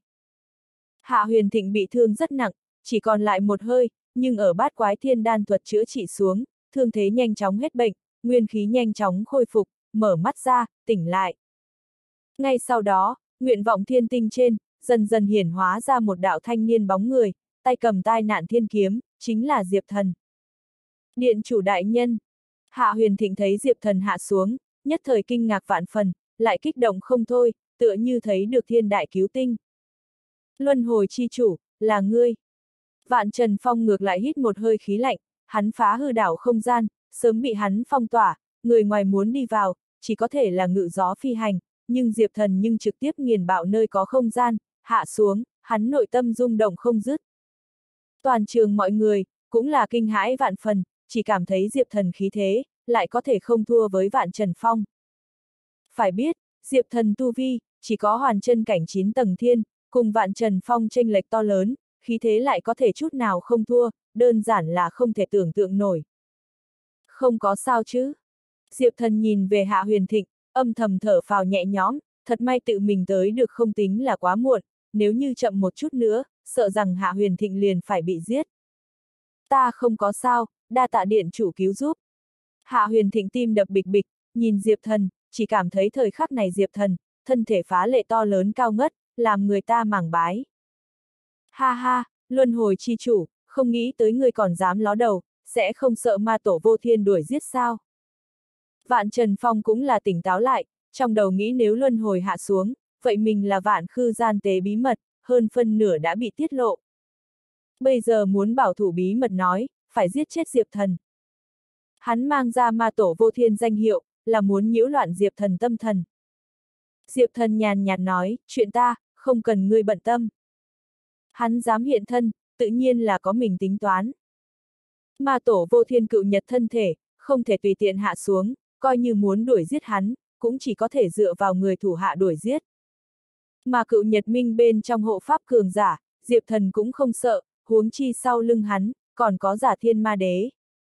Hạ Huyền Thịnh bị thương rất nặng, chỉ còn lại một hơi, nhưng ở bát quái thiên đan thuật chữa trị xuống, thương thế nhanh chóng hết bệnh, nguyên khí nhanh chóng khôi phục, mở mắt ra, tỉnh lại. Ngay sau đó, nguyện vọng thiên tinh trên, dần dần hiển hóa ra một đạo thanh niên bóng người, tay cầm tai nạn thiên kiếm, chính là Diệp Thần. Điện chủ đại nhân. Hạ Huyền Thịnh thấy Diệp Thần hạ xuống, nhất thời kinh ngạc vạn phần, lại kích động không thôi, tựa như thấy được thiên đại cứu tinh. Luân hồi chi chủ, là ngươi. Vạn Trần Phong ngược lại hít một hơi khí lạnh, hắn phá hư đảo không gian, sớm bị hắn phong tỏa, người ngoài muốn đi vào, chỉ có thể là ngự gió phi hành, nhưng Diệp Thần nhưng trực tiếp nghiền bạo nơi có không gian, hạ xuống, hắn nội tâm rung động không dứt. Toàn trường mọi người, cũng là kinh hãi vạn phần, chỉ cảm thấy Diệp Thần khí thế, lại có thể không thua với Vạn Trần Phong. Phải biết, Diệp Thần tu vi, chỉ có hoàn chân cảnh 9 tầng thiên, cùng Vạn Trần Phong chênh lệch to lớn, khí thế lại có thể chút nào không thua, đơn giản là không thể tưởng tượng nổi. Không có sao chứ. Diệp Thần nhìn về Hạ Huyền Thịnh, âm thầm thở phào nhẹ nhõm, thật may tự mình tới được không tính là quá muộn, nếu như chậm một chút nữa, sợ rằng Hạ Huyền Thịnh liền phải bị giết. Ta không có sao, đa tạ điện chủ cứu giúp. Hạ Huyền Thịnh tim đập bịch bịch, nhìn Diệp Thần, chỉ cảm thấy thời khắc này Diệp Thần, thân thể phá lệ to lớn cao ngất, làm người ta mảng bái. Ha ha, luân hồi chi chủ, không nghĩ tới người còn dám ló đầu, sẽ không sợ ma tổ vô thiên đuổi giết sao. Vạn Trần Phong cũng là tỉnh táo lại, trong đầu nghĩ nếu luân hồi hạ xuống, vậy mình là vạn khư gian tế bí mật, hơn phân nửa đã bị tiết lộ. Bây giờ muốn bảo thủ bí mật nói, phải giết chết Diệp Thần. Hắn mang ra ma tổ vô thiên danh hiệu, là muốn nhiễu loạn Diệp Thần tâm thần. Diệp Thần nhàn nhạt nói, chuyện ta, không cần ngươi bận tâm. Hắn dám hiện thân, tự nhiên là có mình tính toán. Ma tổ vô thiên cựu nhật thân thể, không thể tùy tiện hạ xuống, coi như muốn đuổi giết hắn, cũng chỉ có thể dựa vào người thủ hạ đuổi giết. Mà cựu nhật minh bên trong hộ pháp cường giả, Diệp Thần cũng không sợ, huống chi sau lưng hắn, còn có giả thiên ma đế.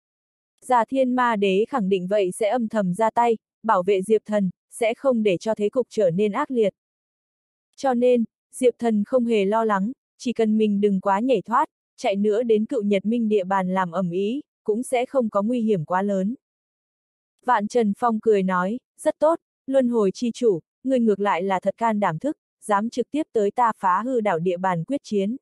Giả thiên ma đế khẳng định vậy sẽ âm thầm ra tay, bảo vệ Diệp Thần, sẽ không để cho thế cục trở nên ác liệt. Cho nên, Diệp Thần không hề lo lắng, chỉ cần mình đừng quá nhảy thoát, chạy nữa đến cựu nhật minh địa bàn làm ầm ĩ, cũng sẽ không có nguy hiểm quá lớn. Vạn Trần Phong cười nói, rất tốt, luân hồi chi chủ, người ngược lại là thật can đảm thức, dám trực tiếp tới ta phá hư đảo địa bàn quyết chiến.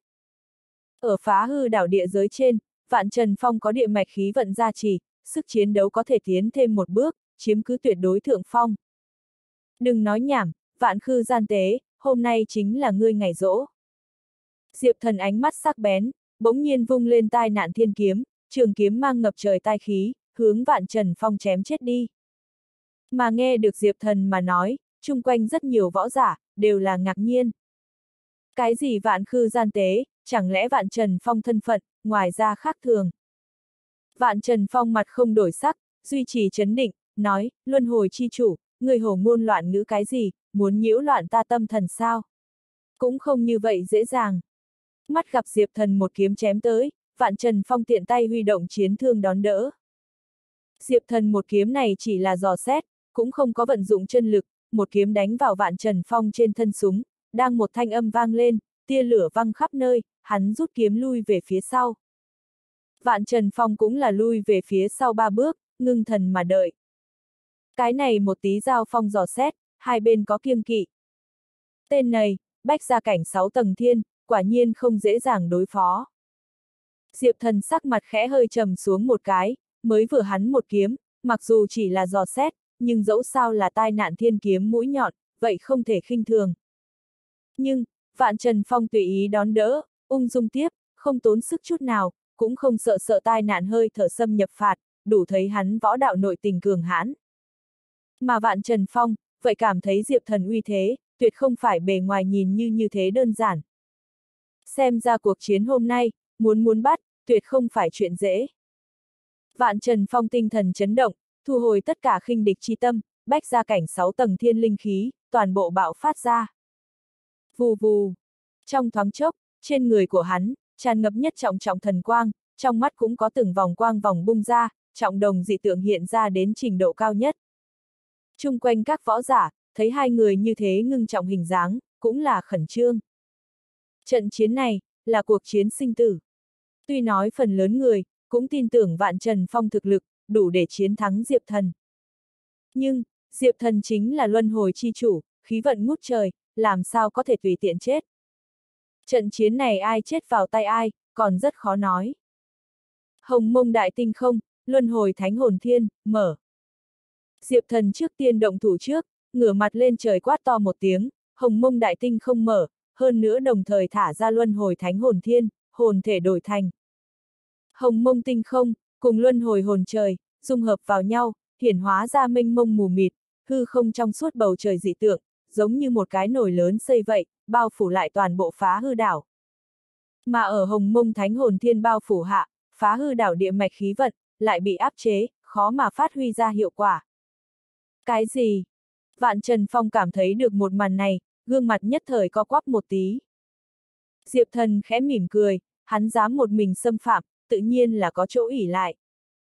Ở phá hư đảo địa giới trên, Vạn Trần Phong có địa mạch khí vận gia trì, sức chiến đấu có thể tiến thêm một bước, chiếm cứ tuyệt đối thượng phong. Đừng nói nhảm, Vạn Khư gian tế, hôm nay chính là ngươi ngày giỗ. Diệp Thần ánh mắt sắc bén, bỗng nhiên vung lên tai nạn thiên kiếm, trường kiếm mang ngập trời tai khí, hướng Vạn Trần Phong chém chết đi. Mà nghe được Diệp Thần mà nói, chung quanh rất nhiều võ giả, đều là ngạc nhiên. Cái gì Vạn Khư gian tế, chẳng lẽ Vạn Trần Phong thân phận, ngoài ra khác thường. Vạn Trần Phong mặt không đổi sắc, duy trì trấn định, nói, luân hồi chi chủ, người hổ ngôn loạn ngữ cái gì, muốn nhiễu loạn ta tâm thần sao? Cũng không như vậy dễ dàng. Mắt gặp Diệp Thần một kiếm chém tới, Vạn Trần Phong tiện tay huy động chiến thương đón đỡ. Diệp Thần một kiếm này chỉ là dò xét, cũng không có vận dụng chân lực, một kiếm đánh vào Vạn Trần Phong trên thân súng, đang một thanh âm vang lên, tia lửa văng khắp nơi, hắn rút kiếm lui về phía sau. Vạn Trần Phong cũng là lui về phía sau 3 bước, ngưng thần mà đợi. Cái này một tí giao phong dò xét, hai bên có kiêng kỵ. Tên này, bách gia cảnh 6 tầng thiên, quả nhiên không dễ dàng đối phó. Diệp Thần sắc mặt khẽ hơi trầm xuống một cái, mới vừa hắn một kiếm, mặc dù chỉ là dò xét, nhưng dẫu sao là tai nạn thiên kiếm mũi nhọn, vậy không thể khinh thường. Nhưng, Vạn Trần Phong tùy ý đón đỡ, ung dung tiếp, không tốn sức chút nào, cũng không sợ tai nạn hơi thở xâm nhập phạt, đủ thấy hắn võ đạo nội tình cường hãn. Mà Vạn Trần Phong, vậy cảm thấy Diệp Thần uy thế, tuyệt không phải bề ngoài nhìn như thế đơn giản. Xem ra cuộc chiến hôm nay, muốn bắt, tuyệt không phải chuyện dễ. Vạn Trần Phong tinh thần chấn động, thu hồi tất cả khinh địch chi tâm, bách gia cảnh 6 tầng thiên linh khí, toàn bộ bạo phát ra. Vù vù. Trong thoáng chốc, trên người của hắn, tràn ngập nhất trọng thần quang, trong mắt cũng có từng vòng quang vòng bung ra, trọng đồng dị tượng hiện ra đến trình độ cao nhất. Chung quanh các võ giả, thấy hai người như thế ngưng trọng hình dáng, cũng là khẩn trương. Trận chiến này, là cuộc chiến sinh tử. Tuy nói phần lớn người, cũng tin tưởng Vạn Trần Phong thực lực, đủ để chiến thắng Diệp Thần. Nhưng, Diệp Thần chính là luân hồi chi chủ, khí vận ngút trời, làm sao có thể tùy tiện chết. Trận chiến này ai chết vào tay ai, còn rất khó nói. Hồng Mông Đại Tinh Không, luân hồi thánh hồn thiên, mở. Diệp Thần trước tiên động thủ trước, ngửa mặt lên trời quát to một tiếng, Hồng Mông Đại Tinh Không mở, hơn nữa đồng thời thả ra luân hồi thánh hồn thiên, hồn thể đổi thành. Hồng Mông Tinh Không, cùng luân hồi hồn trời, dung hợp vào nhau, hiển hóa ra mênh mông mù mịt, hư không trong suốt bầu trời dị tượng, giống như một cái nồi lớn xây vậy, bao phủ lại toàn bộ phá hư đảo. Mà ở Hồng Mông Thánh Hồn Thiên bao phủ hạ, phá hư đảo địa mạch khí vận, lại bị áp chế, khó mà phát huy ra hiệu quả. Cái gì? Vạn Trần Phong cảm thấy được một màn này, gương mặt nhất thời co quắp một tí. Diệp Thần khẽ mỉm cười, hắn dám một mình xâm phạm, tự nhiên là có chỗ ỷ lại.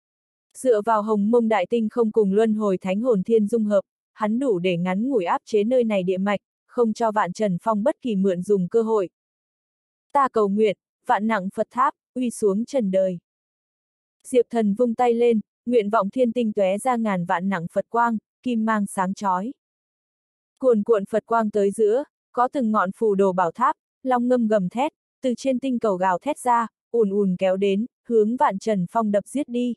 Dựa vào Hồng Mông Đại Tinh Không cùng luân hồi thánh hồn thiên dung hợp, hắn đủ để ngắn ngủi áp chế nơi này địa mạch, không cho Vạn Trần Phong bất kỳ mượn dùng cơ hội. Ta cầu nguyện, vạn nặng Phật tháp, uy xuống trần đời. Diệp Thần vung tay lên, nguyện vọng thiên tinh tóe ra ngàn vạn nặng Phật quang, kim mang sáng chói. Cuồn cuộn Phật quang tới giữa, có từng ngọn phù đồ bảo tháp, long ngâm gầm thét, từ trên tinh cầu gào thét ra, ùn ùn kéo đến, hướng Vạn Trần Phong đập giết đi.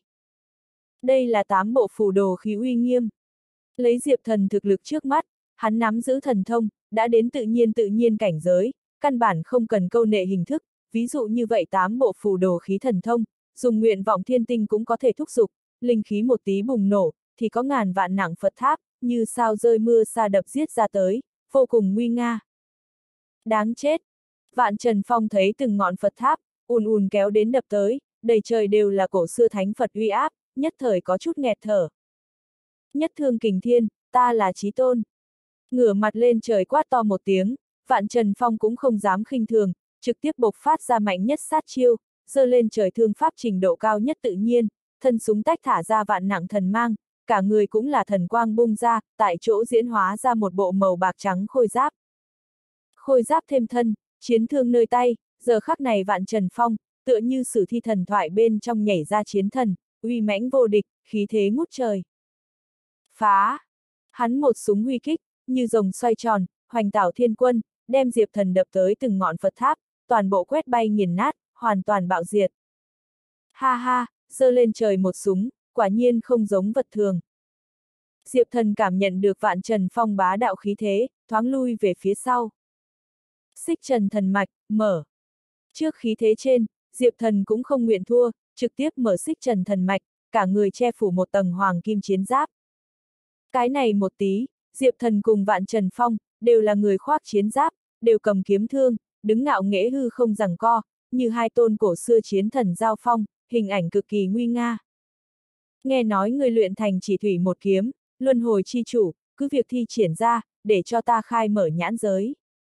Đây là 8 bộ phù đồ khí uy nghiêm. Lấy Diệp Thần thực lực trước mắt, hắn nắm giữ thần thông, đã đến tự nhiên cảnh giới, căn bản không cần câu nệ hình thức, ví dụ như vậy 8 bộ phù đồ khí thần thông, dùng nguyện vọng thiên tinh cũng có thể thúc giục, linh khí một tí bùng nổ, thì có ngàn vạn nặng Phật tháp, như sao rơi mưa sa đập giết ra tới, vô cùng nguy nga. Đáng chết! Vạn Trần Phong thấy từng ngọn Phật tháp, ùn ùn kéo đến đập tới, đầy trời đều là cổ xưa thánh Phật uy áp, nhất thời có chút nghẹt thở. Nhất thương kình thiên, ta là Chí Tôn. Ngửa mặt lên trời quát to một tiếng, Vạn Trần Phong cũng không dám khinh thường, trực tiếp bộc phát ra mạnh nhất sát chiêu, giơ lên trời thương pháp trình độ cao nhất tự nhiên, thân súng tách thả ra vạn nặng thần mang, cả người cũng là thần quang bung ra, tại chỗ diễn hóa ra một bộ màu bạc trắng khôi giáp. Khôi giáp thêm thân, chiến thương nơi tay, giờ khắc này Vạn Trần Phong, tựa như sử thi thần thoại bên trong nhảy ra chiến thần, uy mãnh vô địch, khí thế ngút trời. Phá! Hắn một súng huy kích, như rồng xoay tròn, hoành tảo thiên quân, đem Diệp Thần đập tới từng ngọn Phật tháp, toàn bộ quét bay nghiền nát, hoàn toàn bạo diệt. Ha ha, giơ lên trời một súng, quả nhiên không giống vật thường. Diệp Thần cảm nhận được Vạn Trần Phong bá đạo khí thế, thoáng lui về phía sau. Xích Trần thần mạch, mở. Trước khí thế trên, Diệp Thần cũng không nguyện thua, trực tiếp mở Xích Trần thần mạch, cả người che phủ một tầng hoàng kim chiến giáp. Cái này một tí, Diệp Thần cùng Vạn Trần Phong, đều là người khoác chiến giáp, đều cầm kiếm thương, đứng ngạo nghễ hư không giằng co, như hai tôn cổ xưa chiến thần giao phong, hình ảnh cực kỳ nguy nga. Nghe nói người luyện thành chỉ thủy một kiếm, luân hồi chi chủ, cứ việc thi triển ra, để cho ta khai mở nhãn giới.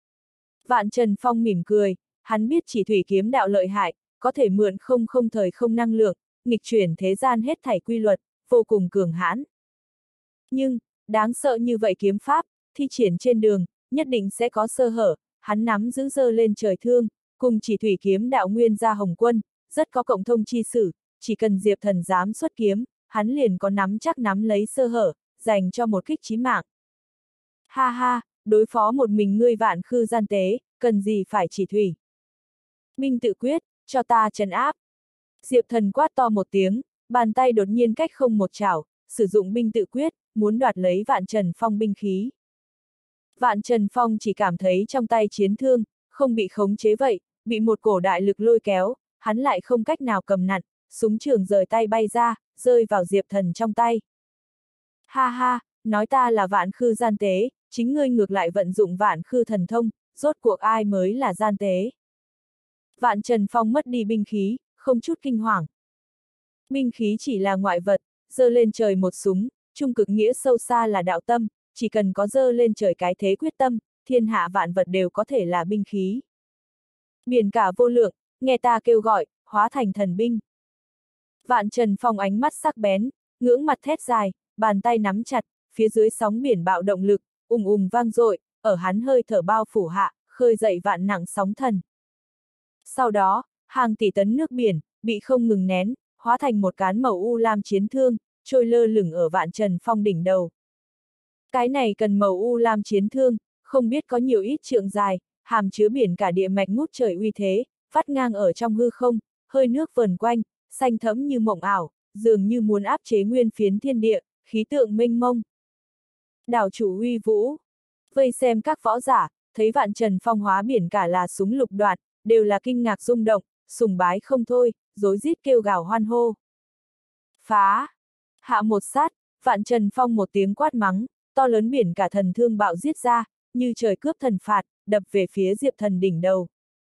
Vạn Trần Phong mỉm cười, hắn biết chỉ thủy kiếm đạo lợi hại, có thể mượn không thời không năng lượng, nghịch chuyển thế gian hết thảy quy luật, vô cùng cường hãn. Nhưng, đáng sợ như vậy kiếm pháp, thi triển trên đường, nhất định sẽ có sơ hở, hắn nắm giữ giơ lên trời thương, cùng chỉ thủy kiếm đạo nguyên gia Hồng Quân, rất có cộng thông chi sử, chỉ cần Diệp Thần dám xuất kiếm, hắn liền có nắm chắc nắm lấy sơ hở, dành cho một kích chí mạng. Ha ha, đối phó một mình ngươi Vạn Khư gian tế, cần gì phải chỉ thủy. Minh tự quyết, cho ta trấn áp. Diệp Thần quát to một tiếng, bàn tay đột nhiên cách không một chảo, sử dụng binh tự quyết, muốn đoạt lấy Vạn Trần Phong binh khí. Vạn Trần Phong chỉ cảm thấy trong tay chiến thương, không bị khống chế vậy, bị một cổ đại lực lôi kéo, hắn lại không cách nào cầm nặn, súng trường rời tay bay ra, rơi vào Diệp Thần trong tay. Ha ha, nói ta là Vạn Khư gian tế, chính ngươi ngược lại vận dụng Vạn Khư thần thông, rốt cuộc ai mới là gian tế. Vạn Trần Phong mất đi binh khí, không chút kinh hoàng. Binh khí chỉ là ngoại vật, giơ lên trời một súng, trung cực nghĩa sâu xa là đạo tâm, chỉ cần có giơ lên trời cái thế quyết tâm, thiên hạ vạn vật đều có thể là binh khí. Biển cả vô lượng, nghe ta kêu gọi, hóa thành thần binh. Vạn Trần Phong ánh mắt sắc bén, ngưỡng mặt thét dài, bàn tay nắm chặt, phía dưới sóng biển bạo động lực, ùng ùng vang dội, ở hắn hơi thở bao phủ hạ, khơi dậy vạn nặng sóng thần. Sau đó, hàng tỷ tấn nước biển, bị không ngừng nén, hóa thành một cán màu u lam chiến thương, trôi lơ lửng ở Vạn Trần Phong đỉnh đầu. Cái này cần màu u lam chiến thương, không biết có nhiều ít trượng dài, hàm chứa biển cả địa mạch ngút trời uy thế, vắt ngang ở trong hư không, hơi nước vần quanh, xanh thẫm như mộng ảo, dường như muốn áp chế nguyên phiến thiên địa, khí tượng mênh mông. Đảo chủ uy vũ, vây xem các võ giả, thấy Vạn Trần Phong hóa biển cả là súng lục đoạt, đều là kinh ngạc rung động, sùng bái không thôi, rối rít kêu gào hoan hô. Phá! Hạ một sát, Vạn Trần Phong một tiếng quát mắng, to lớn biển cả thần thương bạo giết ra, như trời cướp thần phạt, đập về phía Diệp Thần đỉnh đầu.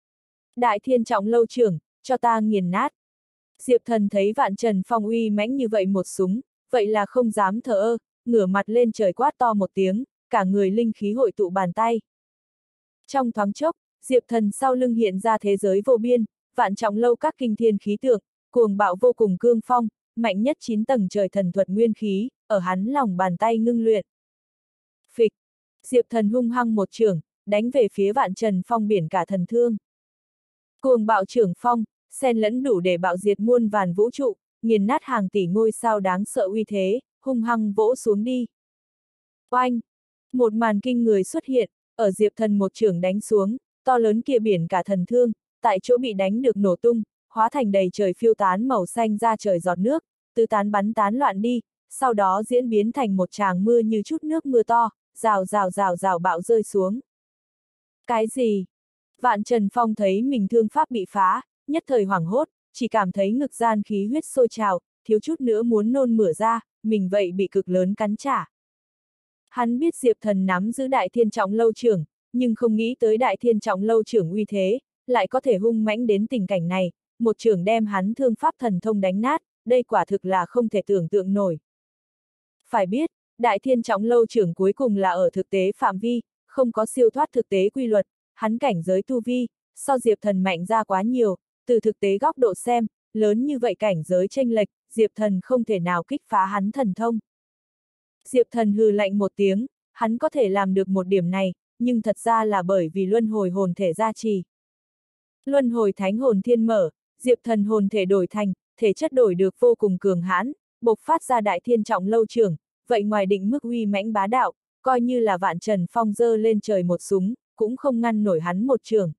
Đại Thiên Trọng Lâu trưởng, cho ta nghiền nát. Diệp Thần thấy Vạn Trần Phong uy mãnh như vậy một súng, vậy là không dám thờ ơ, ngửa mặt lên trời quát to một tiếng, cả người linh khí hội tụ bàn tay. Trong thoáng chốc, Diệp Thần sau lưng hiện ra thế giới vô biên, Vạn Trọng Lâu các kinh thiên khí tượng, cuồng bạo vô cùng cương phong, mạnh nhất 9 tầng trời thần thuật nguyên khí, ở hắn lòng bàn tay ngưng luyện. Phịch! Diệp Thần hung hăng một chưởng, đánh về phía Vạn Trần Phong biển cả thần thương. Cuồng bạo chưởng phong, xen lẫn đủ để bạo diệt muôn vàn vũ trụ, nghiền nát hàng tỷ ngôi sao đáng sợ uy thế, hung hăng vỗ xuống đi. Oanh! Một màn kinh người xuất hiện, ở Diệp Thần một chưởng đánh xuống, to lớn kia biển cả thần thương, tại chỗ bị đánh được nổ tung, hóa thành đầy trời phiêu tán màu xanh ra trời giọt nước, tứ tán bắn tán loạn đi, sau đó diễn biến thành một tràng mưa như chút nước mưa to, rào rào rào rào bạo rơi xuống. Cái gì? Vạn Trần Phong thấy mình thương pháp bị phá, nhất thời hoảng hốt, chỉ cảm thấy ngực gian khí huyết sôi trào, thiếu chút nữa muốn nôn mửa ra, mình vậy bị cực lớn cắn trả. Hắn biết Diệp Thần nắm giữ Đại Thiên Trọng Lâu trưởng, nhưng không nghĩ tới Đại Thiên Trọng Lâu trưởng uy thế, lại có thể hung mãnh đến tình cảnh này, một trưởng đem hắn thương pháp thần thông đánh nát, đây quả thực là không thể tưởng tượng nổi. Phải biết, Đại Thiên Trọng Lâu trưởng cuối cùng là ở thực tế phạm vi, không có siêu thoát thực tế quy luật, hắn cảnh giới tu vi, so Diệp Thần mạnh ra quá nhiều, từ thực tế góc độ xem, lớn như vậy cảnh giới chênh lệch, Diệp Thần không thể nào kích phá hắn thần thông. Diệp Thần hừ lạnh một tiếng, hắn có thể làm được một điểm này, nhưng thật ra là bởi vì luân hồi hồn thể gia trì. Luân hồi thánh hồn thiên mở, Diệp Thần hồn thể đổi thành, thể chất đổi được vô cùng cường hãn, bộc phát ra Đại Thiên Trọng Lâu trưởng, vậy ngoài định mức uy mãnh bá đạo, coi như là Vạn Trần Phong giơ lên trời một súng, cũng không ngăn nổi hắn một trường.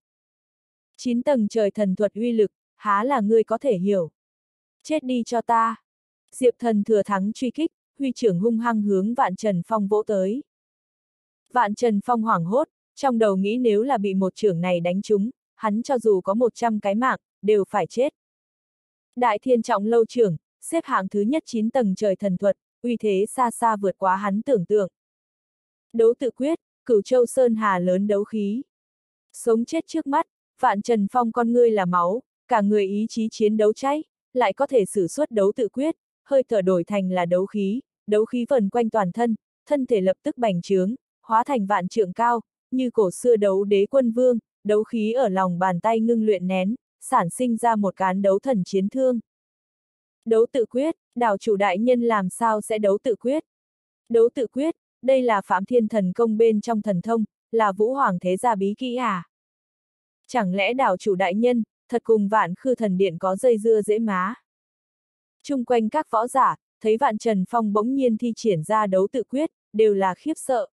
9 tầng trời thần thuật uy lực, há là ngươi có thể hiểu. Chết đi cho ta. Diệp Thần thừa thắng truy kích, huy trưởng hung hăng hướng Vạn Trần Phong vỗ tới. Vạn Trần Phong hoảng hốt, trong đầu nghĩ nếu là bị một trưởng này đánh trúng, hắn cho dù có 100 cái mạng, đều phải chết. Đại Thiên Trọng Lâu trưởng, xếp hạng thứ nhất 9 tầng trời thần thuật, uy thế xa xa vượt quá hắn tưởng tượng. Đấu tự quyết, Cửu Châu Sơn Hà lớn đấu khí. Sống chết trước mắt, Vạn Trần Phong con ngươi là máu, cả người ý chí chiến đấu cháy, lại có thể sử xuất đấu tự quyết, hơi thở đổi thành là đấu khí vần quanh toàn thân, thân thể lập tức bành trướng, hóa thành vạn trượng cao, như cổ xưa đấu đế quân vương, đấu khí ở lòng bàn tay ngưng luyện nén, sản sinh ra một cán đấu thần chiến thương. Đấu tự quyết, đảo chủ đại nhân làm sao sẽ đấu tự quyết? Đấu tự quyết, đây là Phạm Thiên thần công bên trong thần thông, là Vũ Hoàng thế gia bí kỹ à? Chẳng lẽ đảo chủ đại nhân, thật cùng Vạn Khư thần điện có dây dưa dễ má? Chung quanh các võ giả, thấy Vạn Trần Phong bỗng nhiên thi triển ra đấu tự quyết, đều là khiếp sợ.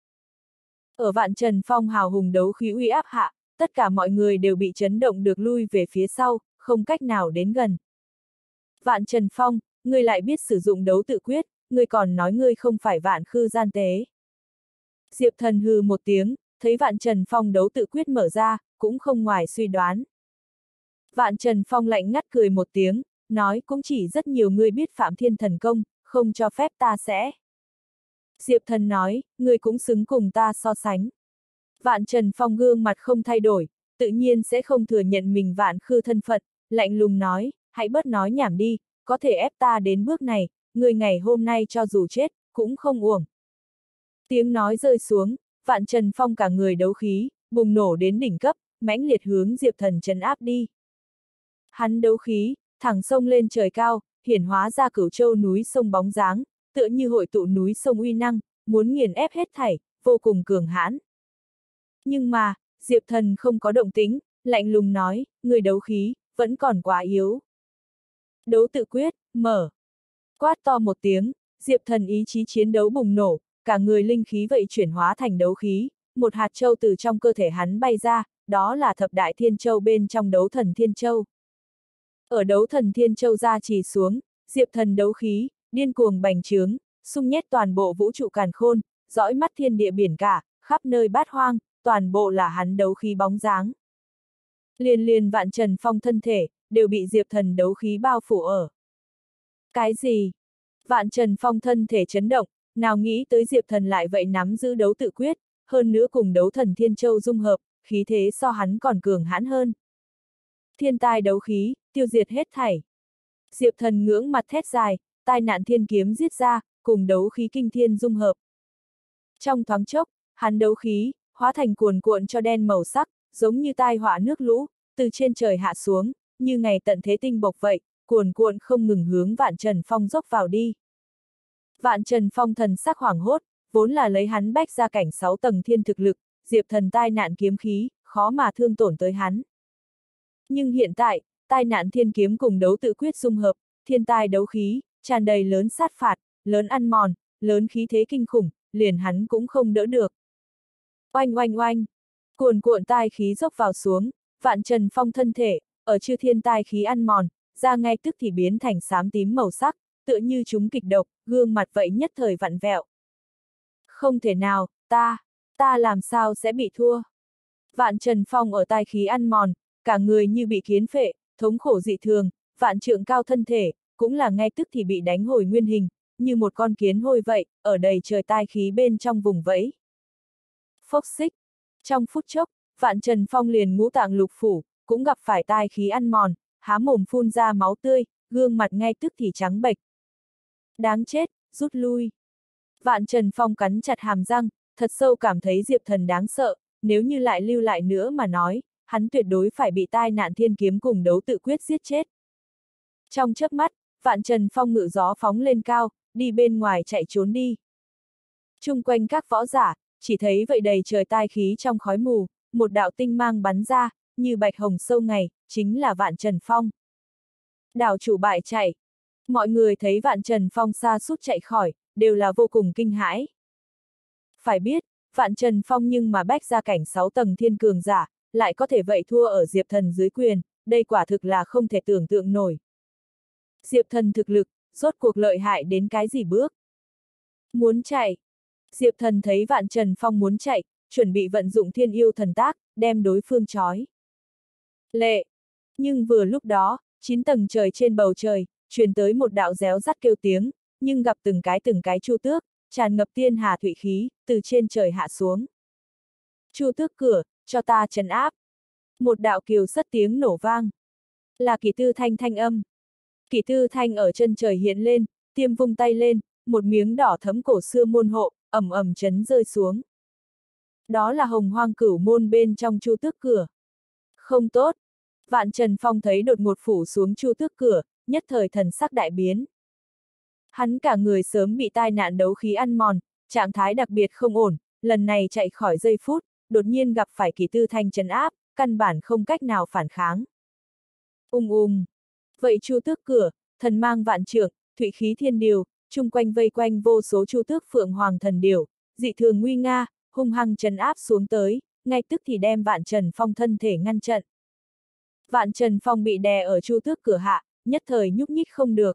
Ở Vạn Trần Phong hào hùng đấu khí uy áp hạ, tất cả mọi người đều bị chấn động được lui về phía sau, không cách nào đến gần. Vạn Trần Phong, ngươi lại biết sử dụng đấu tự quyết, ngươi còn nói ngươi không phải Vạn Khư gian tế. Diệp Thần hừ một tiếng, thấy Vạn Trần Phong đấu tự quyết mở ra, cũng không ngoài suy đoán. Vạn Trần Phong lạnh ngắt cười một tiếng, nói cũng chỉ rất nhiều người biết Phạm Thiên thần công, không cho phép ta sẽ. Diệp Thần nói, ngươi cũng xứng cùng ta so sánh. Vạn Trần Phong gương mặt không thay đổi, tự nhiên sẽ không thừa nhận mình Vạn Khư thân phận, lạnh lùng nói, hãy bớt nói nhảm đi, có thể ép ta đến bước này, người ngày hôm nay cho dù chết, cũng không uổng. Tiếng nói rơi xuống, Vạn Trần Phong cả người đấu khí, bùng nổ đến đỉnh cấp, mãnh liệt hướng Diệp Thần trấn áp đi. Hắn đấu khí, thẳng sông lên trời cao, hiển hóa ra Cửu Châu núi sông bóng dáng, tựa như hội tụ núi sông uy năng, muốn nghiền ép hết thảy, vô cùng cường hãn. Nhưng mà, Diệp Thần không có động tĩnh, lạnh lùng nói, người đấu khí, vẫn còn quá yếu. Đấu tự quyết, mở. Quát to một tiếng, Diệp Thần ý chí chiến đấu bùng nổ, cả người linh khí vậy chuyển hóa thành đấu khí, một hạt châu từ trong cơ thể hắn bay ra, đó là thập đại thiên châu bên trong đấu thần thiên châu. Ở đấu thần thiên châu ra trì xuống, Diệp Thần đấu khí, điên cuồng bành trướng, xung nhét toàn bộ vũ trụ càn khôn, dõi mắt thiên địa biển cả, khắp nơi bát hoang, toàn bộ là hắn đấu khí bóng dáng. Liền Vạn Trần Phong thân thể, đều bị Diệp Thần đấu khí bao phủ ở. Cái gì? Vạn Trần Phong thân thể chấn động, nào nghĩ tới Diệp Thần lại vậy nắm giữ đấu tự quyết, hơn nữa cùng đấu thần Thiên Châu dung hợp, khí thế so hắn còn cường hãn hơn. Thiên tai đấu khí, tiêu diệt hết thảy. Diệp Thần ngưỡng mặt thét dài, tai nạn thiên kiếm giết ra, cùng đấu khí kinh thiên dung hợp. Trong thoáng chốc, hắn đấu khí, hóa thành cuồn cuộn cho đen màu sắc, giống như tai họa nước lũ, từ trên trời hạ xuống, như ngày tận thế tinh bộc vậy, cuồn cuộn không ngừng hướng Vạn Trần Phong dốc vào đi. Vạn Trần Phong thần sắc hoảng hốt, vốn là lấy hắn bách ra cảnh 6 tầng thiên thực lực, Diệp Thần tai nạn kiếm khí, khó mà thương tổn tới hắn. Nhưng hiện tại, tai nạn thiên kiếm cùng đấu tự quyết dung hợp, thiên tai đấu khí, tràn đầy lớn sát phạt, lớn ăn mòn, lớn khí thế kinh khủng, liền hắn cũng không đỡ được. Oanh oanh oanh, cuồn cuộn tai khí dốc vào xuống, Vạn Trần Phong thân thể, ở chư thiên tai khí ăn mòn, ra ngay tức thì biến thành xám tím màu sắc, tựa như chúng kịch độc, gương mặt vậy nhất thời vặn vẹo. Không thể nào, ta làm sao sẽ bị thua? Vạn Trần Phong ở tai khí ăn mòn, cả người như bị kiến phệ, thống khổ dị thường, vạn trượng cao thân thể, cũng là ngay tức thì bị đánh hồi nguyên hình, như một con kiến hôi vậy, ở đầy trời tai khí bên trong vùng vẫy. Phốc xích. Trong phút chốc, Vạn Trần Phong liền ngũ tạng lục phủ, cũng gặp phải tai khí ăn mòn, há mồm phun ra máu tươi, gương mặt ngay tức thì trắng bệch. Đáng chết, rút lui. Vạn Trần Phong cắn chặt hàm răng, thật sâu cảm thấy Diệp Thần đáng sợ, nếu như lại lưu lại nữa mà nói, hắn tuyệt đối phải bị tai nạn thiên kiếm cùng đấu tự quyết giết chết. Trong chớp mắt, Vạn Trần Phong ngự gió phóng lên cao, đi bên ngoài chạy trốn đi. Chung quanh các võ giả, chỉ thấy vậy đầy trời tai khí trong khói mù, một đạo tinh mang bắn ra, như bạch hồng sâu ngày, chính là Vạn Trần Phong. Đảo chủ bại chạy. Mọi người thấy Vạn Trần Phong xa sút chạy khỏi, đều là vô cùng kinh hãi. Phải biết, Vạn Trần Phong nhưng mà bách ra cảnh 6 tầng thiên cường giả, lại có thể vậy thua ở Diệp Thần dưới quyền, đây quả thực là không thể tưởng tượng nổi. Diệp Thần thực lực, rốt cuộc lợi hại đến cái gì bước? Muốn chạy. Diệp Thần thấy Vạn Trần Phong muốn chạy, chuẩn bị vận dụng thiên yêu thần tác, đem đối phương trói. Lệ! Nhưng vừa lúc đó, 9 tầng trời trên bầu trời, truyền tới một đạo réo rắt kêu tiếng, nhưng gặp từng cái chu tước, tràn ngập tiên hà thụy khí, từ trên trời hạ xuống. Chu tước cửa, cho ta trấn áp. Một đạo kiều sất tiếng nổ vang. Là Kỷ Tư Thanh thanh âm. Kỷ Tư Thanh ở chân trời hiện lên, tiêm vung tay lên, một miếng đỏ thấm cổ xưa môn hộ, ầm ầm chấn rơi xuống. Đó là Hồng Hoang Cửu môn bên trong chu tước cửa. Không tốt. Vạn Trần Phong thấy đột ngột phủ xuống chu tước cửa, nhất thời thần sắc đại biến. Hắn cả người sớm bị tai nạn đấu khí ăn mòn, trạng thái đặc biệt không ổn, lần này chạy khỏi giây phút, đột nhiên gặp phải Kỷ Tư Thanh trấn áp, căn bản không cách nào phản kháng. Vậy chu tước cửa, thần mang vạn trượng, thụy khí thiên điều, chung quanh vây quanh vô số chu tước phượng hoàng thần điểu, dị thường nguy nga, hung hăng trấn áp xuống tới, ngay tức thì đem Vạn Trần Phong thân thể ngăn trận. Vạn Trần Phong bị đè ở chu tước cửa hạ, nhất thời nhúc nhích không được.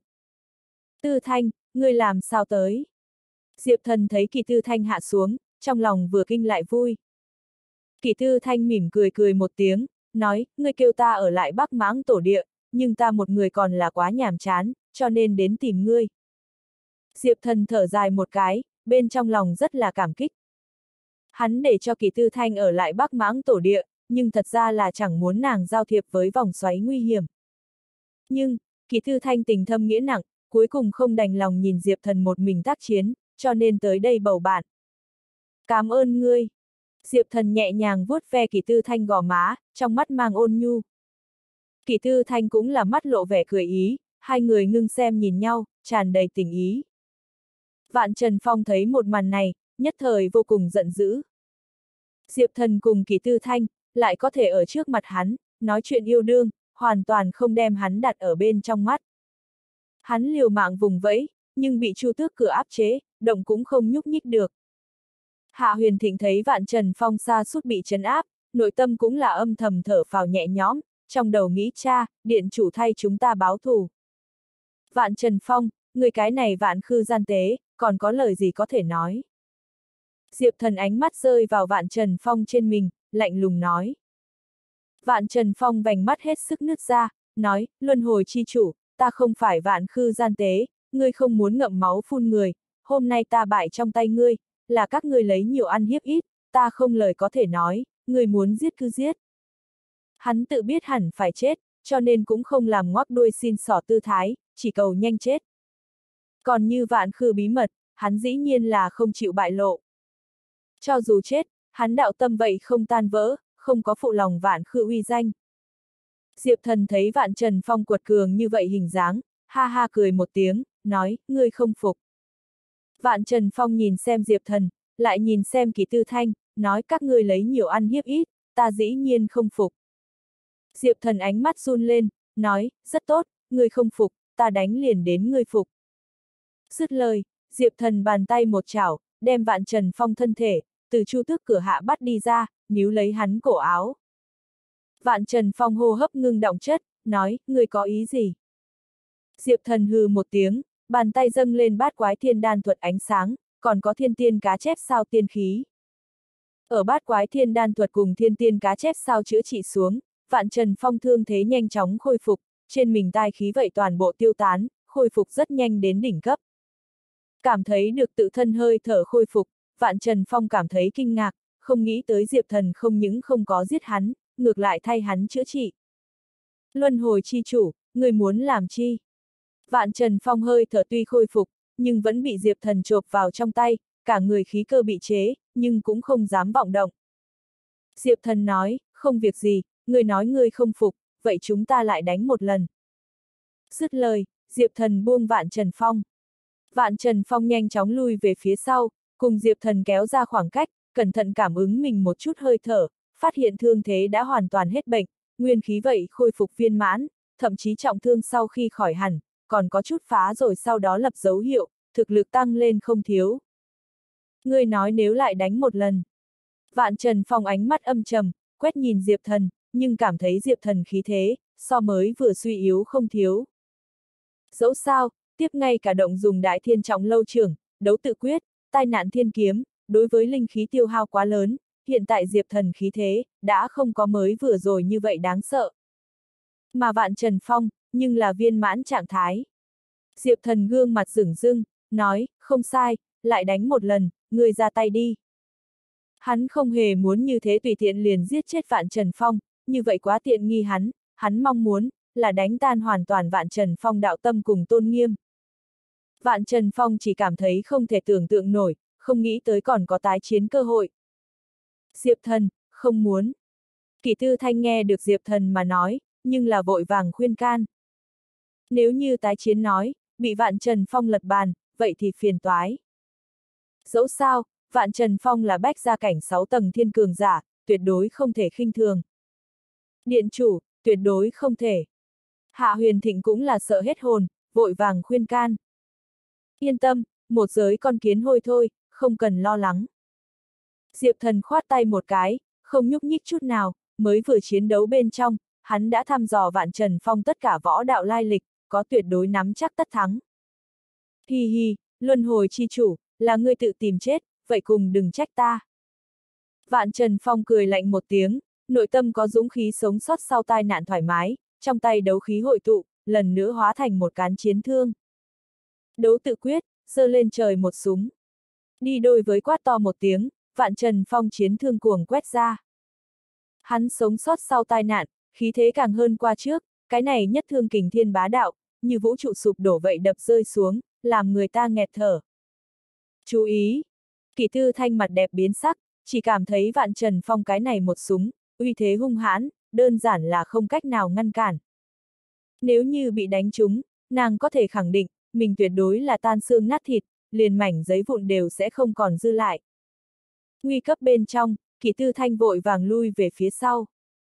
Tư Thanh, ngươi làm sao tới? Diệp Thần thấy Kỷ Tư Thanh hạ xuống, trong lòng vừa kinh lại vui. Kỷ Tư Thanh mỉm cười một tiếng, nói, ngươi kêu ta ở lại Bắc Mãng tổ địa, nhưng ta một người còn là quá nhàm chán, cho nên đến tìm ngươi. Diệp Thần thở dài một cái, bên trong lòng rất là cảm kích. Hắn để cho Kỷ Tư Thanh ở lại Bắc Mãng tổ địa, nhưng thật ra là chẳng muốn nàng giao thiệp với vòng xoáy nguy hiểm. Nhưng, Kỷ Tư Thanh tình thâm nghĩa nặng, cuối cùng không đành lòng nhìn Diệp Thần một mình tác chiến, cho nên tới đây bầu bạn. Cảm ơn ngươi. Diệp Thần nhẹ nhàng vuốt ve Kỷ Tư Thanh gò má, trong mắt mang ôn nhu. Kỷ Tư Thanh cũng là mắt lộ vẻ cười ý, hai người ngưng xem nhìn nhau, tràn đầy tình ý. Vạn Trần Phong thấy một màn này, nhất thời vô cùng giận dữ. Diệp Thần cùng Kỷ Tư Thanh, lại có thể ở trước mặt hắn, nói chuyện yêu đương, hoàn toàn không đem hắn đặt ở bên trong mắt. Hắn liều mạng vùng vẫy, nhưng bị chu tước cửa áp chế, động cũng không nhúc nhích được. Hạ Huyền Thịnh thấy Vạn Trần Phong xa sút bị trấn áp, nội tâm cũng là âm thầm thở phào nhẹ nhõm, trong đầu nghĩ cha, điện chủ thay chúng ta báo thù. Vạn Trần Phong, người cái này vạn khư gian tế, còn có lời gì có thể nói. Diệp Thần ánh mắt rơi vào Vạn Trần Phong trên mình, lạnh lùng nói. Vạn Trần Phong vành mắt hết sức nứt ra, nói, luân hồi chi chủ, ta không phải vạn khư gian tế, ngươi không muốn ngậm máu phun người, hôm nay ta bại trong tay ngươi, là các ngươi lấy nhiều ăn hiếp ít, ta không lời có thể nói, ngươi muốn giết cứ giết. Hắn tự biết hẳn phải chết, cho nên cũng không làm ngoác đuôi xin xỏ tư thái, chỉ cầu nhanh chết. Còn như vạn khư bí mật, hắn dĩ nhiên là không chịu bại lộ. Cho dù chết, hắn đạo tâm vậy không tan vỡ, không có phụ lòng vạn khư uy danh. Diệp Thần thấy Vạn Trần Phong quật cường như vậy hình dáng, ha ha cười một tiếng, nói, ngươi không phục. Vạn Trần Phong nhìn xem Diệp Thần, lại nhìn xem Kỷ Tư Thanh, nói các ngươi lấy nhiều ăn hiếp ít, ta dĩ nhiên không phục. Diệp Thần ánh mắt run lên, nói, rất tốt, ngươi không phục, ta đánh liền đến ngươi phục. Dứt lời, Diệp Thần bàn tay một chảo, đem Vạn Trần Phong thân thể, từ chu tước cửa hạ bắt đi ra, níu lấy hắn cổ áo. Vạn Trần Phong hô hấp ngưng động chất, nói, ngươi có ý gì? Diệp Thần hừ một tiếng, bàn tay dâng lên bát quái thiên đan thuật ánh sáng, còn có thiên tiên cá chép sao tiên khí. Ở bát quái thiên đan thuật cùng thiên tiên cá chép sao chữa trị xuống, Vạn Trần Phong thương thế nhanh chóng khôi phục, trên mình tai khí vậy toàn bộ tiêu tán, khôi phục rất nhanh đến đỉnh cấp. Cảm thấy được tự thân hơi thở khôi phục, Vạn Trần Phong cảm thấy kinh ngạc, không nghĩ tới Diệp Thần không những không có giết hắn, ngược lại thay hắn chữa trị. Luân hồi chi chủ, người muốn làm chi? Vạn Trần Phong hơi thở tuy khôi phục, nhưng vẫn bị Diệp Thần chộp vào trong tay, cả người khí cơ bị chế, nhưng cũng không dám vọng động. Diệp Thần nói, không việc gì, người nói người không phục, vậy chúng ta lại đánh một lần. Dứt lời, Diệp Thần buông Vạn Trần Phong. Vạn Trần Phong nhanh chóng lui về phía sau, cùng Diệp Thần kéo ra khoảng cách, cẩn thận cảm ứng mình một chút hơi thở, phát hiện thương thế đã hoàn toàn hết bệnh, nguyên khí vậy khôi phục viên mãn, thậm chí trọng thương sau khi khỏi hẳn, còn có chút phá rồi sau đó lập dấu hiệu, thực lực tăng lên không thiếu. Ngươi nói nếu lại đánh một lần. Vạn Trần Phong ánh mắt âm trầm, quét nhìn Diệp Thần, nhưng cảm thấy Diệp Thần khí thế, so mới vừa suy yếu không thiếu. Dẫu sao, tiếp ngay cả động dùng đại thiên trọng lâu trưởng, đấu tự quyết, tai nạn thiên kiếm, đối với linh khí tiêu hao quá lớn, hiện tại Diệp Thần khí thế, đã không có mới vừa rồi như vậy đáng sợ. Mà Vạn Trần Phong, nhưng là viên mãn trạng thái. Diệp Thần gương mặt rửng rưng, nói, không sai, lại đánh một lần, ngươi ra tay đi. Hắn không hề muốn như thế tùy tiện liền giết chết Vạn Trần Phong, như vậy quá tiện nghi hắn mong muốn, là đánh tan hoàn toàn Vạn Trần Phong đạo tâm cùng tôn nghiêm. Vạn Trần Phong chỉ cảm thấy không thể tưởng tượng nổi, không nghĩ tới còn có tái chiến cơ hội. Diệp Thần, không muốn. Kỷ Tư Thanh nghe được Diệp Thần mà nói, nhưng là vội vàng khuyên can. Nếu như tái chiến nói, bị Vạn Trần Phong lật bàn, vậy thì phiền toái. Dẫu sao, Vạn Trần Phong là bách gia cảnh 6 tầng thiên cường giả, tuyệt đối không thể khinh thường. Điện chủ, tuyệt đối không thể. Hạ Huyền Thịnh cũng là sợ hết hồn, vội vàng khuyên can. Yên tâm, một giới con kiến hôi thôi, không cần lo lắng. Diệp Thần khoát tay một cái, không nhúc nhích chút nào, mới vừa chiến đấu bên trong, hắn đã thăm dò Vạn Trần Phong tất cả võ đạo lai lịch, có tuyệt đối nắm chắc tất thắng. Hi hi, luân hồi chi chủ, là ngươi tự tìm chết, vậy cùng đừng trách ta. Vạn Trần Phong cười lạnh một tiếng, nội tâm có dũng khí sống sót sau tai nạn thoải mái, trong tay đấu khí hội tụ, lần nữa hóa thành một cán chiến thương. Đấu tự quyết, giơ lên trời một súng. Đi đôi với quát to một tiếng, Vạn Trần Phong chiến thương cuồng quét ra. Hắn sống sót sau tai nạn, khí thế càng hơn qua trước, cái này nhất thương kình thiên bá đạo, như vũ trụ sụp đổ vậy đập rơi xuống, làm người ta nghẹt thở. Chú ý! Kỷ Tư Thanh mặt đẹp biến sắc, chỉ cảm thấy Vạn Trần Phong cái này một súng, uy thế hung hãn, đơn giản là không cách nào ngăn cản. Nếu như bị đánh trúng, nàng có thể khẳng định, mình tuyệt đối là tan xương nát thịt, liền mảnh giấy vụn đều sẽ không còn dư lại. Nguy cấp bên trong, Kỷ Tư Thanh vội vàng lui về phía sau.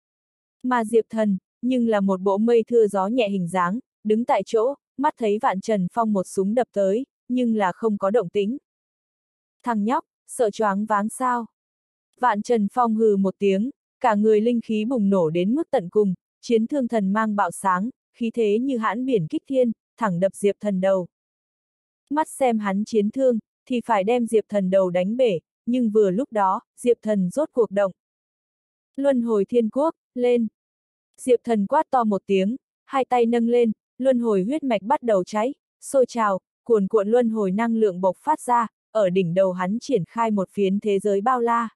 Mà Diệp Thần, nhưng là một bộ mây thưa gió nhẹ hình dáng, đứng tại chỗ, mắt thấy Vạn Trần Phong một súng đập tới, nhưng là không có động tĩnh. Thằng nhóc, sợ choáng váng sao? Vạn Trần Phong hừ một tiếng, cả người linh khí bùng nổ đến mức tận cùng, chiến thương thần mang bạo sáng, khí thế như hãn biển kích thiên, thẳng đập Diệp Thần đầu. Mắt xem hắn chiến thương, thì phải đem Diệp Thần đầu đánh bể, nhưng vừa lúc đó, Diệp Thần rốt cuộc động. Luân hồi thiên quốc, lên! Diệp Thần quát to một tiếng, hai tay nâng lên, luân hồi huyết mạch bắt đầu cháy, sôi trào, cuồn cuộn luân hồi năng lượng bộc phát ra, ở đỉnh đầu hắn triển khai một phiến thế giới bao la.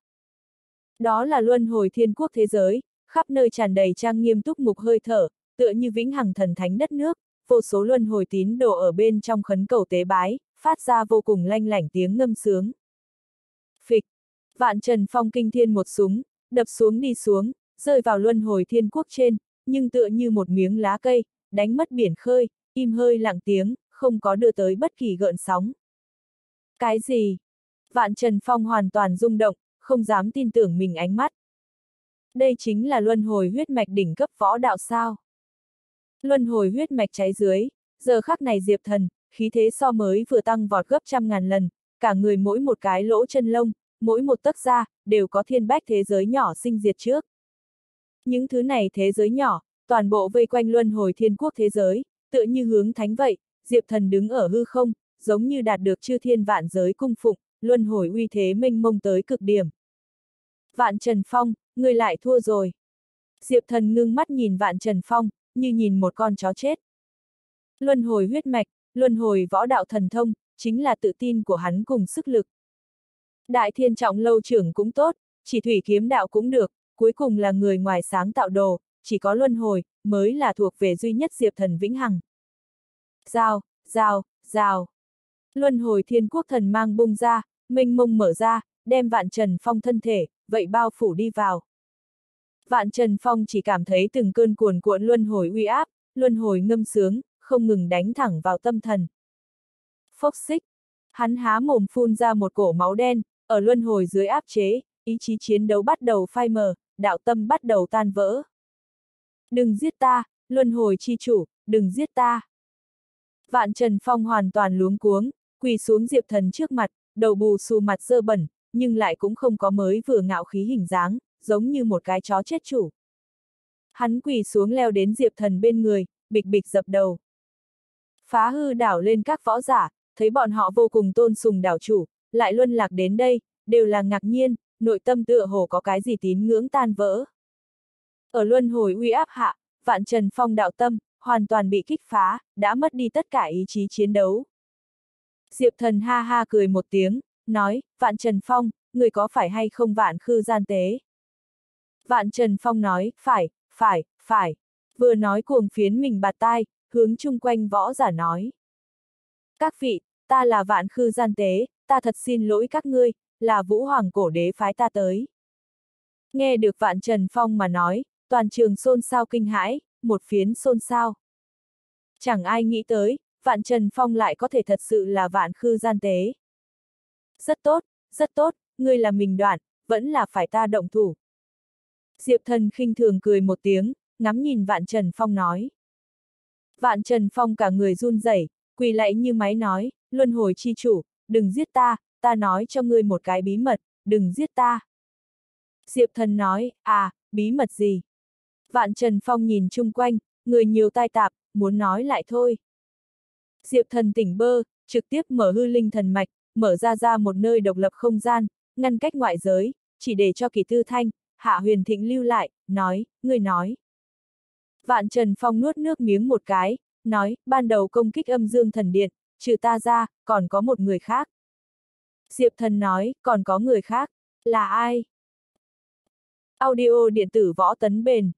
Đó là luân hồi thiên quốc thế giới, khắp nơi tràn đầy trang nghiêm túc mục hơi thở, tựa như vĩnh hằng thần thánh đất nước, vô số luân hồi tín đồ ở bên trong khấn cầu tế bái, phát ra vô cùng lanh lảnh tiếng ngâm sướng. Phịch! Vạn Trần Phong kinh thiên một súng, đập xuống đi xuống, rơi vào luân hồi thiên quốc trên, nhưng tựa như một miếng lá cây, đánh mất biển khơi, im hơi lặng tiếng, không có đưa tới bất kỳ gợn sóng. Cái gì? Vạn Trần Phong hoàn toàn rung động, không dám tin tưởng mình ánh mắt. Đây chính là luân hồi huyết mạch đỉnh cấp võ đạo sao? Luân hồi huyết mạch cháy dưới, giờ khắc này Diệp Thần, khí thế so mới vừa tăng vọt gấp trăm ngàn lần, cả người mỗi một cái lỗ chân lông, mỗi một tấc da, đều có thiên bách thế giới nhỏ sinh diệt trước. Những thứ này thế giới nhỏ, toàn bộ vây quanh luân hồi thiên quốc thế giới, tựa như hướng thánh vậy, Diệp Thần đứng ở hư không, giống như đạt được chư thiên vạn giới cung phụng, luân hồi uy thế mênh mông tới cực điểm. Vạn Trần Phong, ngươi lại thua rồi. Diệp Thần ngưng mắt nhìn Vạn Trần Phong, như nhìn một con chó chết. Luân hồi huyết mạch, luân hồi võ đạo thần thông, chính là tự tin của hắn cùng sức lực. Đại Thiên Trọng Lâu trưởng cũng tốt, chỉ thủy kiếm đạo cũng được, cuối cùng là người ngoài sáng tạo đồ, chỉ có luân hồi, mới là thuộc về duy nhất Diệp Thần vĩnh hằng. Rào, rào, rào. Luân hồi thiên quốc thần mang bung ra, mênh mông mở ra, đem Vạn Trần Phong thân thể, vậy bao phủ đi vào. Vạn Trần Phong chỉ cảm thấy từng cơn cuồn cuộn luân hồi uy áp, luân hồi ngâm sướng, không ngừng đánh thẳng vào tâm thần. Phốc xích, hắn há mồm phun ra một cổ máu đen, ở luân hồi dưới áp chế, ý chí chiến đấu bắt đầu phai mờ, đạo tâm bắt đầu tan vỡ. Đừng giết ta, luân hồi chi chủ, đừng giết ta. Vạn Trần Phong hoàn toàn luống cuống, quỳ xuống Diệp Thần trước mặt, đầu bù xù mặt dơ bẩn, nhưng lại cũng không có mới vừa ngạo khí hình dáng, giống như một cái chó chết chủ. Hắn quỳ xuống leo đến Diệp Thần bên người, bịch bịch dập đầu. Phá hư đảo lên các võ giả, thấy bọn họ vô cùng tôn sùng đảo chủ, lại luân lạc đến đây, đều là ngạc nhiên, nội tâm tựa hồ có cái gì tín ngưỡng tan vỡ. Ở luân hồi uy áp hạ, Vạn Trần Phong đạo tâm, hoàn toàn bị kích phá, đã mất đi tất cả ý chí chiến đấu. Diệp Thần ha ha cười một tiếng, nói, Vạn Trần Phong, người có phải hay không vạn khư gian tế? Vạn Trần Phong nói, phải. Vừa nói cuồng phiến mình bạt tai, hướng chung quanh võ giả nói. Các vị, ta là vạn khư gian tế, ta thật xin lỗi các ngươi, là Vũ Hoàng cổ đế phái ta tới. Nghe được Vạn Trần Phong mà nói, toàn trường xôn xao kinh hãi, một phiến xôn xao. Chẳng ai nghĩ tới, Vạn Trần Phong lại có thể thật sự là vạn khư gian tế. Rất tốt, ngươi là mình đoạn, vẫn là phải ta động thủ. Diệp Thần khinh thường cười một tiếng, ngắm nhìn Vạn Trần Phong nói. Vạn Trần Phong cả người run rẩy, quỳ lạy như máy nói, luân hồi chi chủ, đừng giết ta, ta nói cho ngươi một cái bí mật, đừng giết ta. Diệp Thần nói, bí mật gì? Vạn Trần Phong nhìn chung quanh, người nhiều tai tạp, muốn nói lại thôi. Diệp Thần tỉnh bơ, trực tiếp mở hư linh thần mạch, mở ra một nơi độc lập không gian, ngăn cách ngoại giới, chỉ để cho Kỳ Tư Thanh, Hạ Huyền Thịnh lưu lại, nói, người nói. Vạn Trần Phong nuốt nước miếng một cái, nói, ban đầu công kích âm dương thần điện, trừ ta ra, còn có một người khác. Diệp Thần nói, còn có người khác, là ai? Audio điện tử Võ Tấn Bền.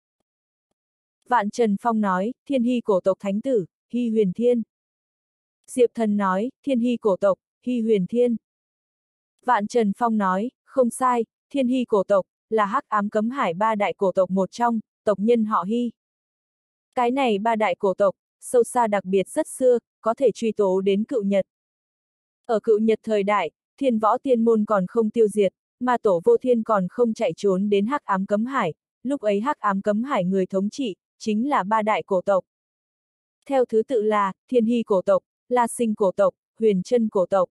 Vạn Trần Phong nói, Thiên Hy cổ tộc thánh tử, Hy Huyền Thiên. Diệp Thần nói, Thiên Hy cổ tộc, Hy Huyền Thiên. Vạn Trần Phong nói, không sai, Thiên Hy cổ tộc, là hắc ám cấm hải ba đại cổ tộc một trong, tộc nhân họ Hy. Cái này ba đại cổ tộc, sâu xa đặc biệt rất xưa, có thể truy tố đến Cựu Nhật. Ở Cựu Nhật thời đại, Thiên Võ Tiên Môn còn không tiêu diệt, mà Tổ Vô Thiên còn không chạy trốn đến hắc ám cấm hải, lúc ấy hắc ám cấm hải người thống trị, chính là ba đại cổ tộc. Theo thứ tự là, Thiên Hy cổ tộc, La Sinh cổ tộc, Huyền Trân cổ tộc.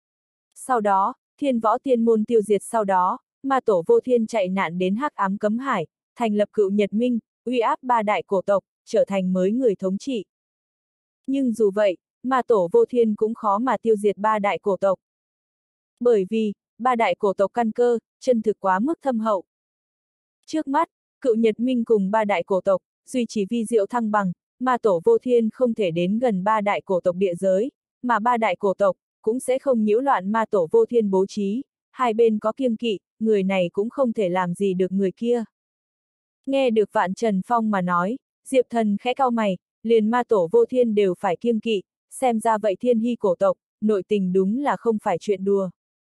Sau đó, Thiên Võ Tiên Môn tiêu diệt sau đó, mà Tổ Vô Thiên chạy nạn đến hắc ám cấm hải, thành lập Cựu Nhật Minh, uy áp ba đại cổ tộc, trở thành mới người thống trị. Nhưng dù vậy, mà Tổ Vô Thiên cũng khó mà tiêu diệt ba đại cổ tộc. Bởi vì, ba đại cổ tộc căn cơ, chân thực quá mức thâm hậu. Trước mắt, Cựu Nhật Minh cùng ba đại cổ tộc, duy trì vi diệu thăng bằng, mà Tổ Vô Thiên không thể đến gần ba đại cổ tộc địa giới, mà ba đại cổ tộc, cũng sẽ không nhiễu loạn ma Tổ Vô Thiên bố trí, hai bên có kiêng kỵ, người này cũng không thể làm gì được người kia. Nghe được Vạn Trần Phong mà nói, Diệp Thần khẽ cau mày, liền ma Tổ Vô Thiên đều phải kiêng kỵ, xem ra vậy Thiên Hy cổ tộc, nội tình đúng là không phải chuyện đùa.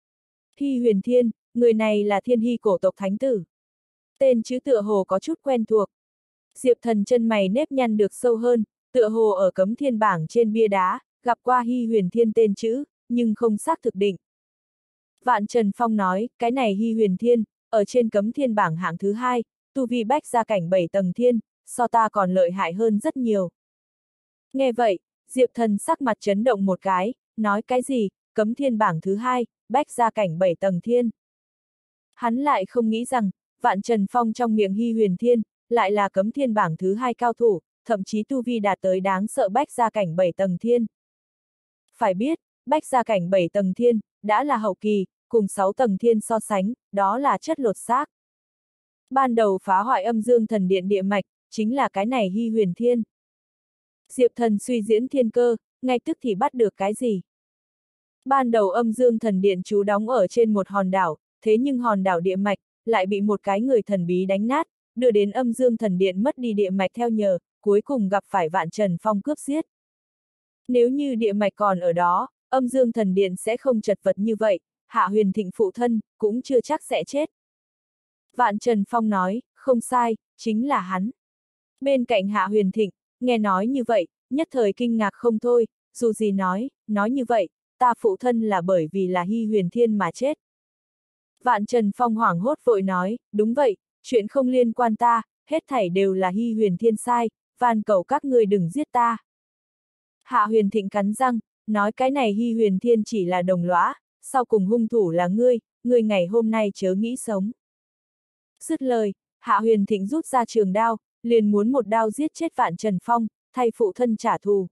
Hy Huyền Thiên, người này là Thiên Hy cổ tộc thánh tử. Tên chữ tựa hồ có chút quen thuộc. Diệp Thần chân mày nếp nhăn được sâu hơn, tựa hồ ở cấm thiên bảng trên bia đá, gặp qua Hy Huyền Thiên tên chữ, nhưng không xác thực định. Vạn Trần Phong nói, cái này Hy Huyền Thiên, ở trên cấm thiên bảng hạng thứ 2, tu vi bách gia cảnh 7 tầng thiên, so ta còn lợi hại hơn rất nhiều. Nghe vậy, Diệp Thần sắc mặt chấn động một cái, nói cái gì, cấm thiên bảng thứ 2, bách gia cảnh 7 tầng thiên. Hắn lại không nghĩ rằng, Vạn Trần Phong trong miệng Hy Huyền Thiên, lại là cấm thiên bảng thứ 2 cao thủ, thậm chí tu vi đạt tới đáng sợ bách gia cảnh 7 tầng thiên. Phải biết, bách gia cảnh 7 tầng thiên, đã là hậu kỳ, cùng 6 tầng thiên so sánh, đó là chất lột xác. Ban đầu phá hoại âm dương thần điện địa mạch, chính là cái này Hy Huyền Thiên. Diệp Thần suy diễn thiên cơ, ngay tức thì bắt được cái gì? Ban đầu Âm Dương Thần Điện trú đóng ở trên một hòn đảo, thế nhưng hòn đảo địa mạch lại bị một cái người thần bí đánh nát, đưa đến Âm Dương Thần Điện mất đi địa mạch theo nhờ, cuối cùng gặp phải Vạn Trần Phong cướp giết. Nếu như địa mạch còn ở đó, Âm Dương Thần Điện sẽ không chật vật như vậy, Hạ Huyền Thịnh phụ thân cũng chưa chắc sẽ chết. Vạn Trần Phong nói, không sai, chính là hắn. Bên cạnh Hạ Huyền Thịnh, nghe nói như vậy, nhất thời kinh ngạc không thôi, dù gì nói như vậy, ta phụ thân là bởi vì là Hy Huyền Thiên mà chết. Vạn Trần Phong hoảng hốt vội nói, đúng vậy, chuyện không liên quan ta, hết thảy đều là Hy Huyền Thiên sai, van cầu các ngươi đừng giết ta. Hạ Huyền Thịnh cắn răng, nói cái này Hy Huyền Thiên chỉ là đồng lõa, sau cùng hung thủ là ngươi ngày hôm nay chớ nghĩ sống. Dứt lời, Hạ Huyền Thịnh rút ra trường đao, liền muốn một đao giết chết Vạn Trần Phong, thay phụ thân trả thù.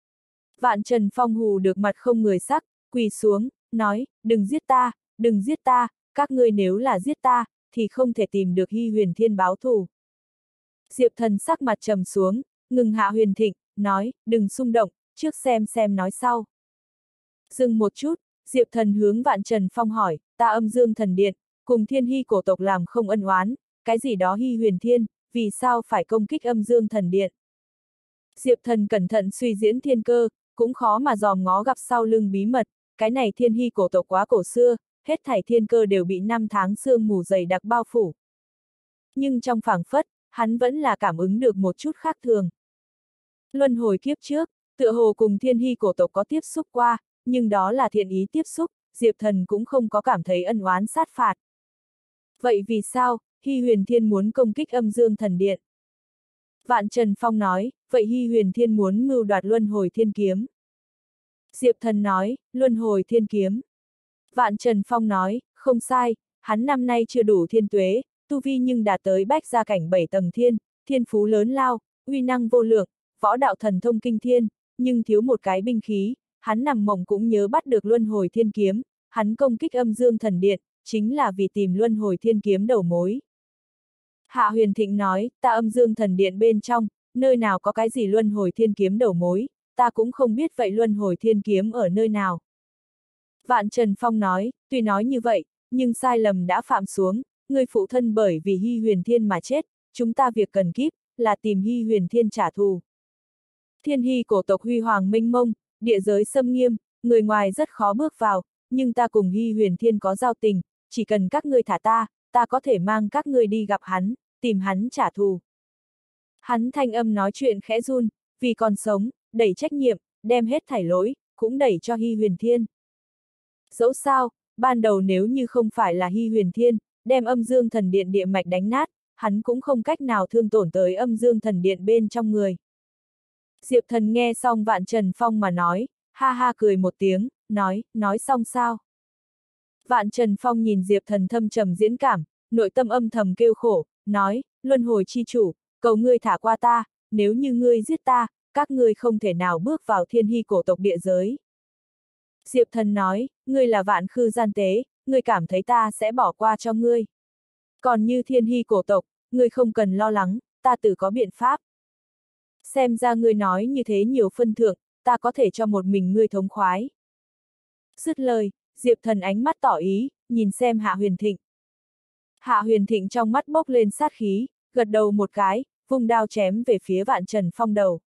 Vạn Trần Phong hù được mặt không người sắc, quỳ xuống, nói, đừng giết ta, các ngươi nếu là giết ta, thì không thể tìm được Hy Huyền Thiên báo thù. Diệp Thần sắc mặt trầm xuống, ngừng Hạ Huyền Thịnh, nói, đừng xung động, trước xem nói sau. Dừng một chút, Diệp Thần hướng Vạn Trần Phong hỏi, ta Âm Dương Thần Điện, cùng Thiên Hy cổ tộc làm không ân oán, cái gì đó Hy Huyền Thiên, vì sao phải công kích Âm Dương Thần Điện? Diệp Thần cẩn thận suy diễn thiên cơ, cũng khó mà dòm ngó gặp sau lưng bí mật, cái này Thiên Hy cổ tộc quá cổ xưa, hết thảy thiên cơ đều bị 5 tháng sương mù dày đặc bao phủ. Nhưng trong phảng phất, hắn vẫn là cảm ứng được một chút khác thường. Luân hồi kiếp trước, tựa hồ cùng Thiên Hy cổ tộc có tiếp xúc qua, nhưng đó là thiện ý tiếp xúc, Diệp Thần cũng không có cảm thấy ân oán sát phạt. Vậy vì sao, Hy Huyền Thiên muốn công kích Âm Dương Thần Điện? Vạn Trần Phong nói, vậy Hy Huyền Thiên muốn mưu đoạt Luân Hồi Thiên Kiếm. Diệp Thần nói, Luân Hồi Thiên Kiếm. Vạn Trần Phong nói, không sai, hắn năm nay chưa đủ thiên tuế, tu vi nhưng đạt tới bách gia cảnh 7 tầng thiên, thiên phú lớn lao, uy năng vô lượng, võ đạo thần thông kinh thiên, nhưng thiếu một cái binh khí, hắn nằm mộng cũng nhớ bắt được Luân Hồi Thiên Kiếm, hắn công kích Âm Dương Thần Điện, chính là vì tìm Luân Hồi Thiên Kiếm đầu mối. Hạ Huyền Thịnh nói, ta Âm Dương Thần Điện bên trong, nơi nào có cái gì Luân Hồi Thiên Kiếm đầu mối, ta cũng không biết vậy Luân Hồi Thiên Kiếm ở nơi nào. Vạn Trần Phong nói, tuy nói như vậy, nhưng sai lầm đã phạm xuống, người phụ thân bởi vì Hy Huyền Thiên mà chết, chúng ta việc cần kíp, là tìm Hy Huyền Thiên trả thù. Thiên Hy cổ tộc huy hoàng mênh mông, địa giới xâm nghiêm, người ngoài rất khó bước vào, nhưng ta cùng Hy Huyền Thiên có giao tình, chỉ cần các ngươi thả ta có thể mang các ngươi đi gặp hắn, tìm hắn trả thù. Hắn thanh âm nói chuyện khẽ run, vì còn sống, đẩy trách nhiệm, đem hết thảy lỗi, cũng đẩy cho Hy Huyền Thiên. Dẫu sao, ban đầu nếu như không phải là Hy Huyền Thiên, đem Âm Dương Thần Điện địa mạch đánh nát, hắn cũng không cách nào thương tổn tới Âm Dương Thần Điện bên trong người. Diệp Thần nghe xong Vạn Trần Phong mà nói, ha ha cười một tiếng, nói xong sao? Vạn Trần Phong nhìn Diệp Thần thâm trầm diễn cảm, nội tâm âm thầm kêu khổ, nói, luân hồi chi chủ, cầu ngươi thả qua ta, nếu như ngươi giết ta, các ngươi không thể nào bước vào Thiên Hy cổ tộc địa giới. Diệp Thần nói, ngươi là vạn khư gian tế, ngươi cảm thấy ta sẽ bỏ qua cho ngươi. Còn như Thiên Hy cổ tộc, ngươi không cần lo lắng, ta tự có biện pháp. Xem ra ngươi nói như thế nhiều phân thượng, ta có thể cho một mình ngươi thống khoái. Dứt lời, Diệp Thần ánh mắt tỏ ý, nhìn xem Hạ Huyền Thịnh. Hạ Huyền Thịnh trong mắt bốc lên sát khí, gật đầu một cái, vung đao chém về phía Vạn Trần Phong đầu.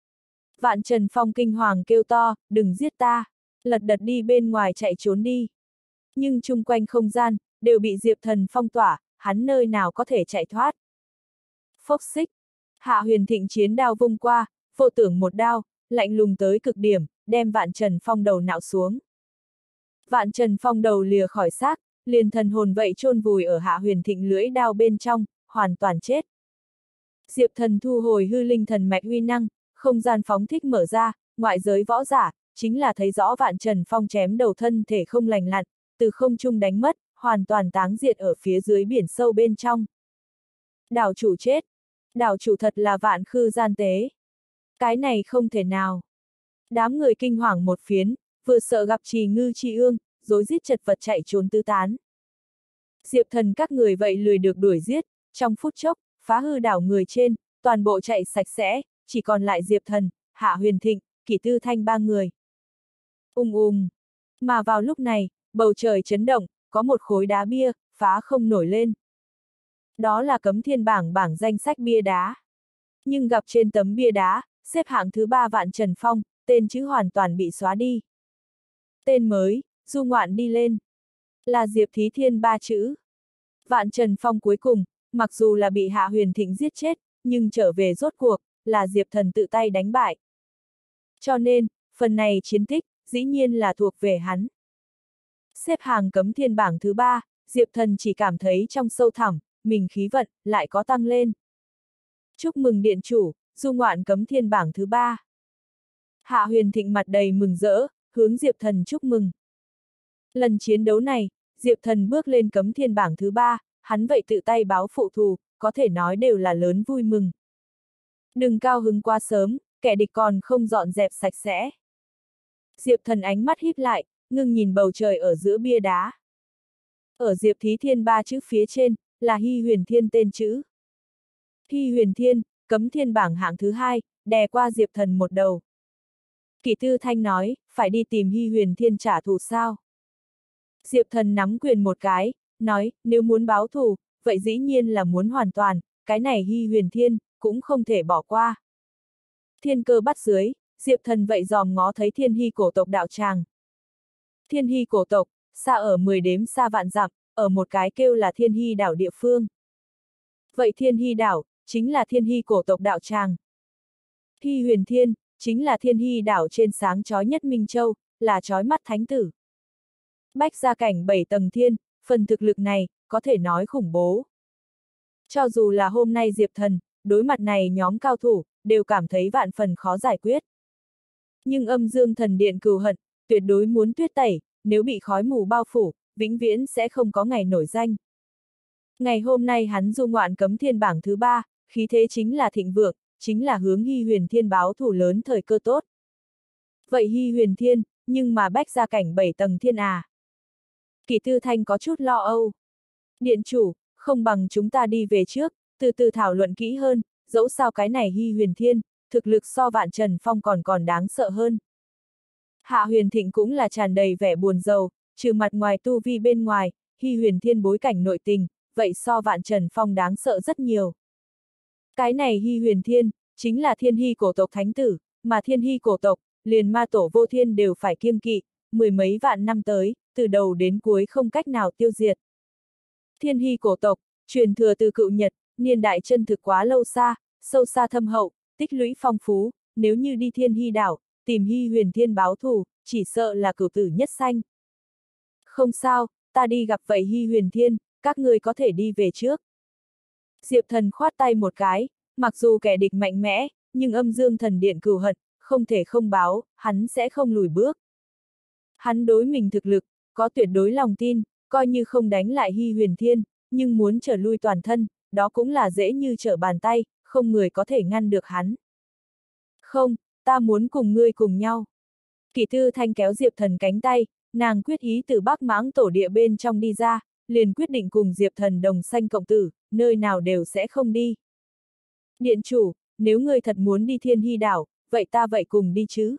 Vạn Trần Phong kinh hoàng kêu to, đừng giết ta, lật đật đi bên ngoài chạy trốn đi. Nhưng chung quanh không gian, đều bị Diệp Thần phong tỏa, hắn nơi nào có thể chạy thoát. Phốc xích, Hạ Huyền Thịnh chiến đao vung qua, vô tưởng một đao, lạnh lùng tới cực điểm, đem Vạn Trần Phong đầu nạo xuống. Vạn Trần Phong đầu lìa khỏi xác, liền thần hồn vậy chôn vùi ở Hạ Huyền Thịnh lưỡi đao bên trong, hoàn toàn chết. Diệp Thần thu hồi hư linh thần mạch uy năng, không gian phóng thích mở ra, ngoại giới võ giả, chính là thấy rõ Vạn Trần Phong chém đầu thân thể không lành lặn, từ không trung đánh mất, hoàn toàn táng diệt ở phía dưới biển sâu bên trong. Đảo chủ chết. Đảo chủ thật là Vạn Khư gian tế. Cái này không thể nào. Đám người kinh hoàng một phiến, vừa sợ gặp Trì Ngư Chi Ương, rối rít chật vật chạy trốn tứ tán. Diệp Thần các người vậy lười được đuổi giết, trong phút chốc, phá hư đảo người trên, toàn bộ chạy sạch sẽ, chỉ còn lại Diệp Thần, Hạ Huyền Thịnh, Kỷ Tư Thanh ba người. Mà vào lúc này, bầu trời chấn động, có một khối đá bia, phá không nổi lên. Đó là cấm thiên bảng danh sách bia đá. Nhưng gặp trên tấm bia đá, xếp hạng thứ 3 Vạn Trần Phong, tên chữ hoàn toàn bị xóa đi. Tên mới, du ngoạn đi lên. Là Diệp Thí Thiên 3 chữ. Vạn Trần Phong cuối cùng, mặc dù là bị Hạ Huyền Thịnh giết chết, nhưng trở về rốt cuộc, là Diệp Thần tự tay đánh bại. Cho nên, phần này chiến tích, dĩ nhiên là thuộc về hắn. Xếp hàng cấm thiên bảng thứ 3, Diệp Thần chỉ cảm thấy trong sâu thẳm, mình khí vận, lại có tăng lên. Chúc mừng điện chủ, du ngoạn cấm thiên bảng thứ 3. Hạ Huyền Thịnh mặt đầy mừng rỡ, hướng Diệp Thần chúc mừng. Lần chiến đấu này, Diệp Thần bước lên cấm thiên bảng thứ 3, hắn vậy tự tay báo phụ thù, có thể nói đều là lớn vui mừng. Đừng cao hứng quá sớm, kẻ địch còn không dọn dẹp sạch sẽ. Diệp Thần ánh mắt híp lại, ngưng nhìn bầu trời ở giữa bia đá. Ở Diệp Thí Thiên 3 chữ phía trên, là Hy Huyền Thiên tên chữ. Hy Huyền Thiên, cấm thiên bảng hạng thứ 2, đè qua Diệp Thần một đầu. Kỷ Tư Thanh nói, phải đi tìm Hy Huyền Thiên trả thù sao? Diệp Thần nắm quyền một cái, nói, nếu muốn báo thù, vậy dĩ nhiên là muốn hoàn toàn, cái này Hy Huyền Thiên, cũng không thể bỏ qua. Thiên cơ bắt dưới, Diệp Thần vậy dòm ngó thấy Thiên Hy cổ tộc đạo tràng. Thiên Hy cổ tộc, xa ở 10 đếm xa vạn dặm, ở một cái kêu là Thiên Hy đảo địa phương. Vậy Thiên Hy đảo, chính là Thiên Hy cổ tộc đạo tràng. Hy Huyền Thiên, chính là Thiên Hy đảo trên sáng chói nhất Minh Châu, là chói mắt thánh tử. Bách gia cảnh 7 tầng thiên, phần thực lực này, có thể nói khủng bố. Cho dù là hôm nay Diệp Thần, đối mặt này nhóm cao thủ, đều cảm thấy vạn phần khó giải quyết. Nhưng Âm Dương Thần Điện cừu hận, tuyệt đối muốn tuyết tẩy, nếu bị khói mù bao phủ, vĩnh viễn sẽ không có ngày nổi danh. Ngày hôm nay hắn du ngoạn cấm thiên bảng thứ 3, khí thế chính là thịnh vượng, chính là hướng Hy Huyền Thiên báo thù lớn thời cơ tốt. Vậy Hy Huyền Thiên, nhưng mà bách gia cảnh 7 tầng thiên à? Kỷ Tư Thanh có chút lo âu. Điện chủ, không bằng chúng ta đi về trước, từ từ thảo luận kỹ hơn, dẫu sao cái này Hy Huyền Thiên, thực lực so Vạn Trần Phong còn đáng sợ hơn. Hạ Huyền Thịnh cũng là tràn đầy vẻ buồn rầu, trừ mặt ngoài tu vi bên ngoài, Hy Huyền Thiên bối cảnh nội tình, vậy so Vạn Trần Phong đáng sợ rất nhiều. Cái này Hy Huyền Thiên, chính là Thiên Hy cổ tộc thánh tử, mà Thiên Hy cổ tộc, liền ma tổ vô thiên đều phải kiêng kỵ, mười mấy vạn năm tới, từ đầu đến cuối không cách nào tiêu diệt. Thiên Hy cổ tộc, truyền thừa từ cựu Nhật, niên đại chân thực quá lâu xa, sâu xa thâm hậu, tích lũy phong phú, nếu như đi Thiên Hy đảo, tìm Hy Huyền Thiên báo thù, chỉ sợ là cửu tử nhất sanh. Không sao, ta đi gặp vậy Hy Huyền Thiên, các người có thể đi về trước. Diệp Thần khoát tay một cái, mặc dù kẻ địch mạnh mẽ, nhưng Âm Dương Thần Điện cừu hận, không thể không báo, hắn sẽ không lùi bước. Hắn đối mình thực lực, có tuyệt đối lòng tin, coi như không đánh lại Hy Huyền Thiên, nhưng muốn trở lui toàn thân, đó cũng là dễ như trở bàn tay, không người có thể ngăn được hắn. Không, ta muốn cùng ngươi cùng nhau. Kỷ Tư Thanh kéo Diệp Thần cánh tay, nàng quyết ý từ Bắc Mãng tổ địa bên trong đi ra, liền quyết định cùng Diệp Thần đồng sanh cộng tử, nơi nào đều sẽ không đi. Điện chủ, nếu ngươi thật muốn đi Thiên Hy đảo, vậy ta vậy cùng đi chứ.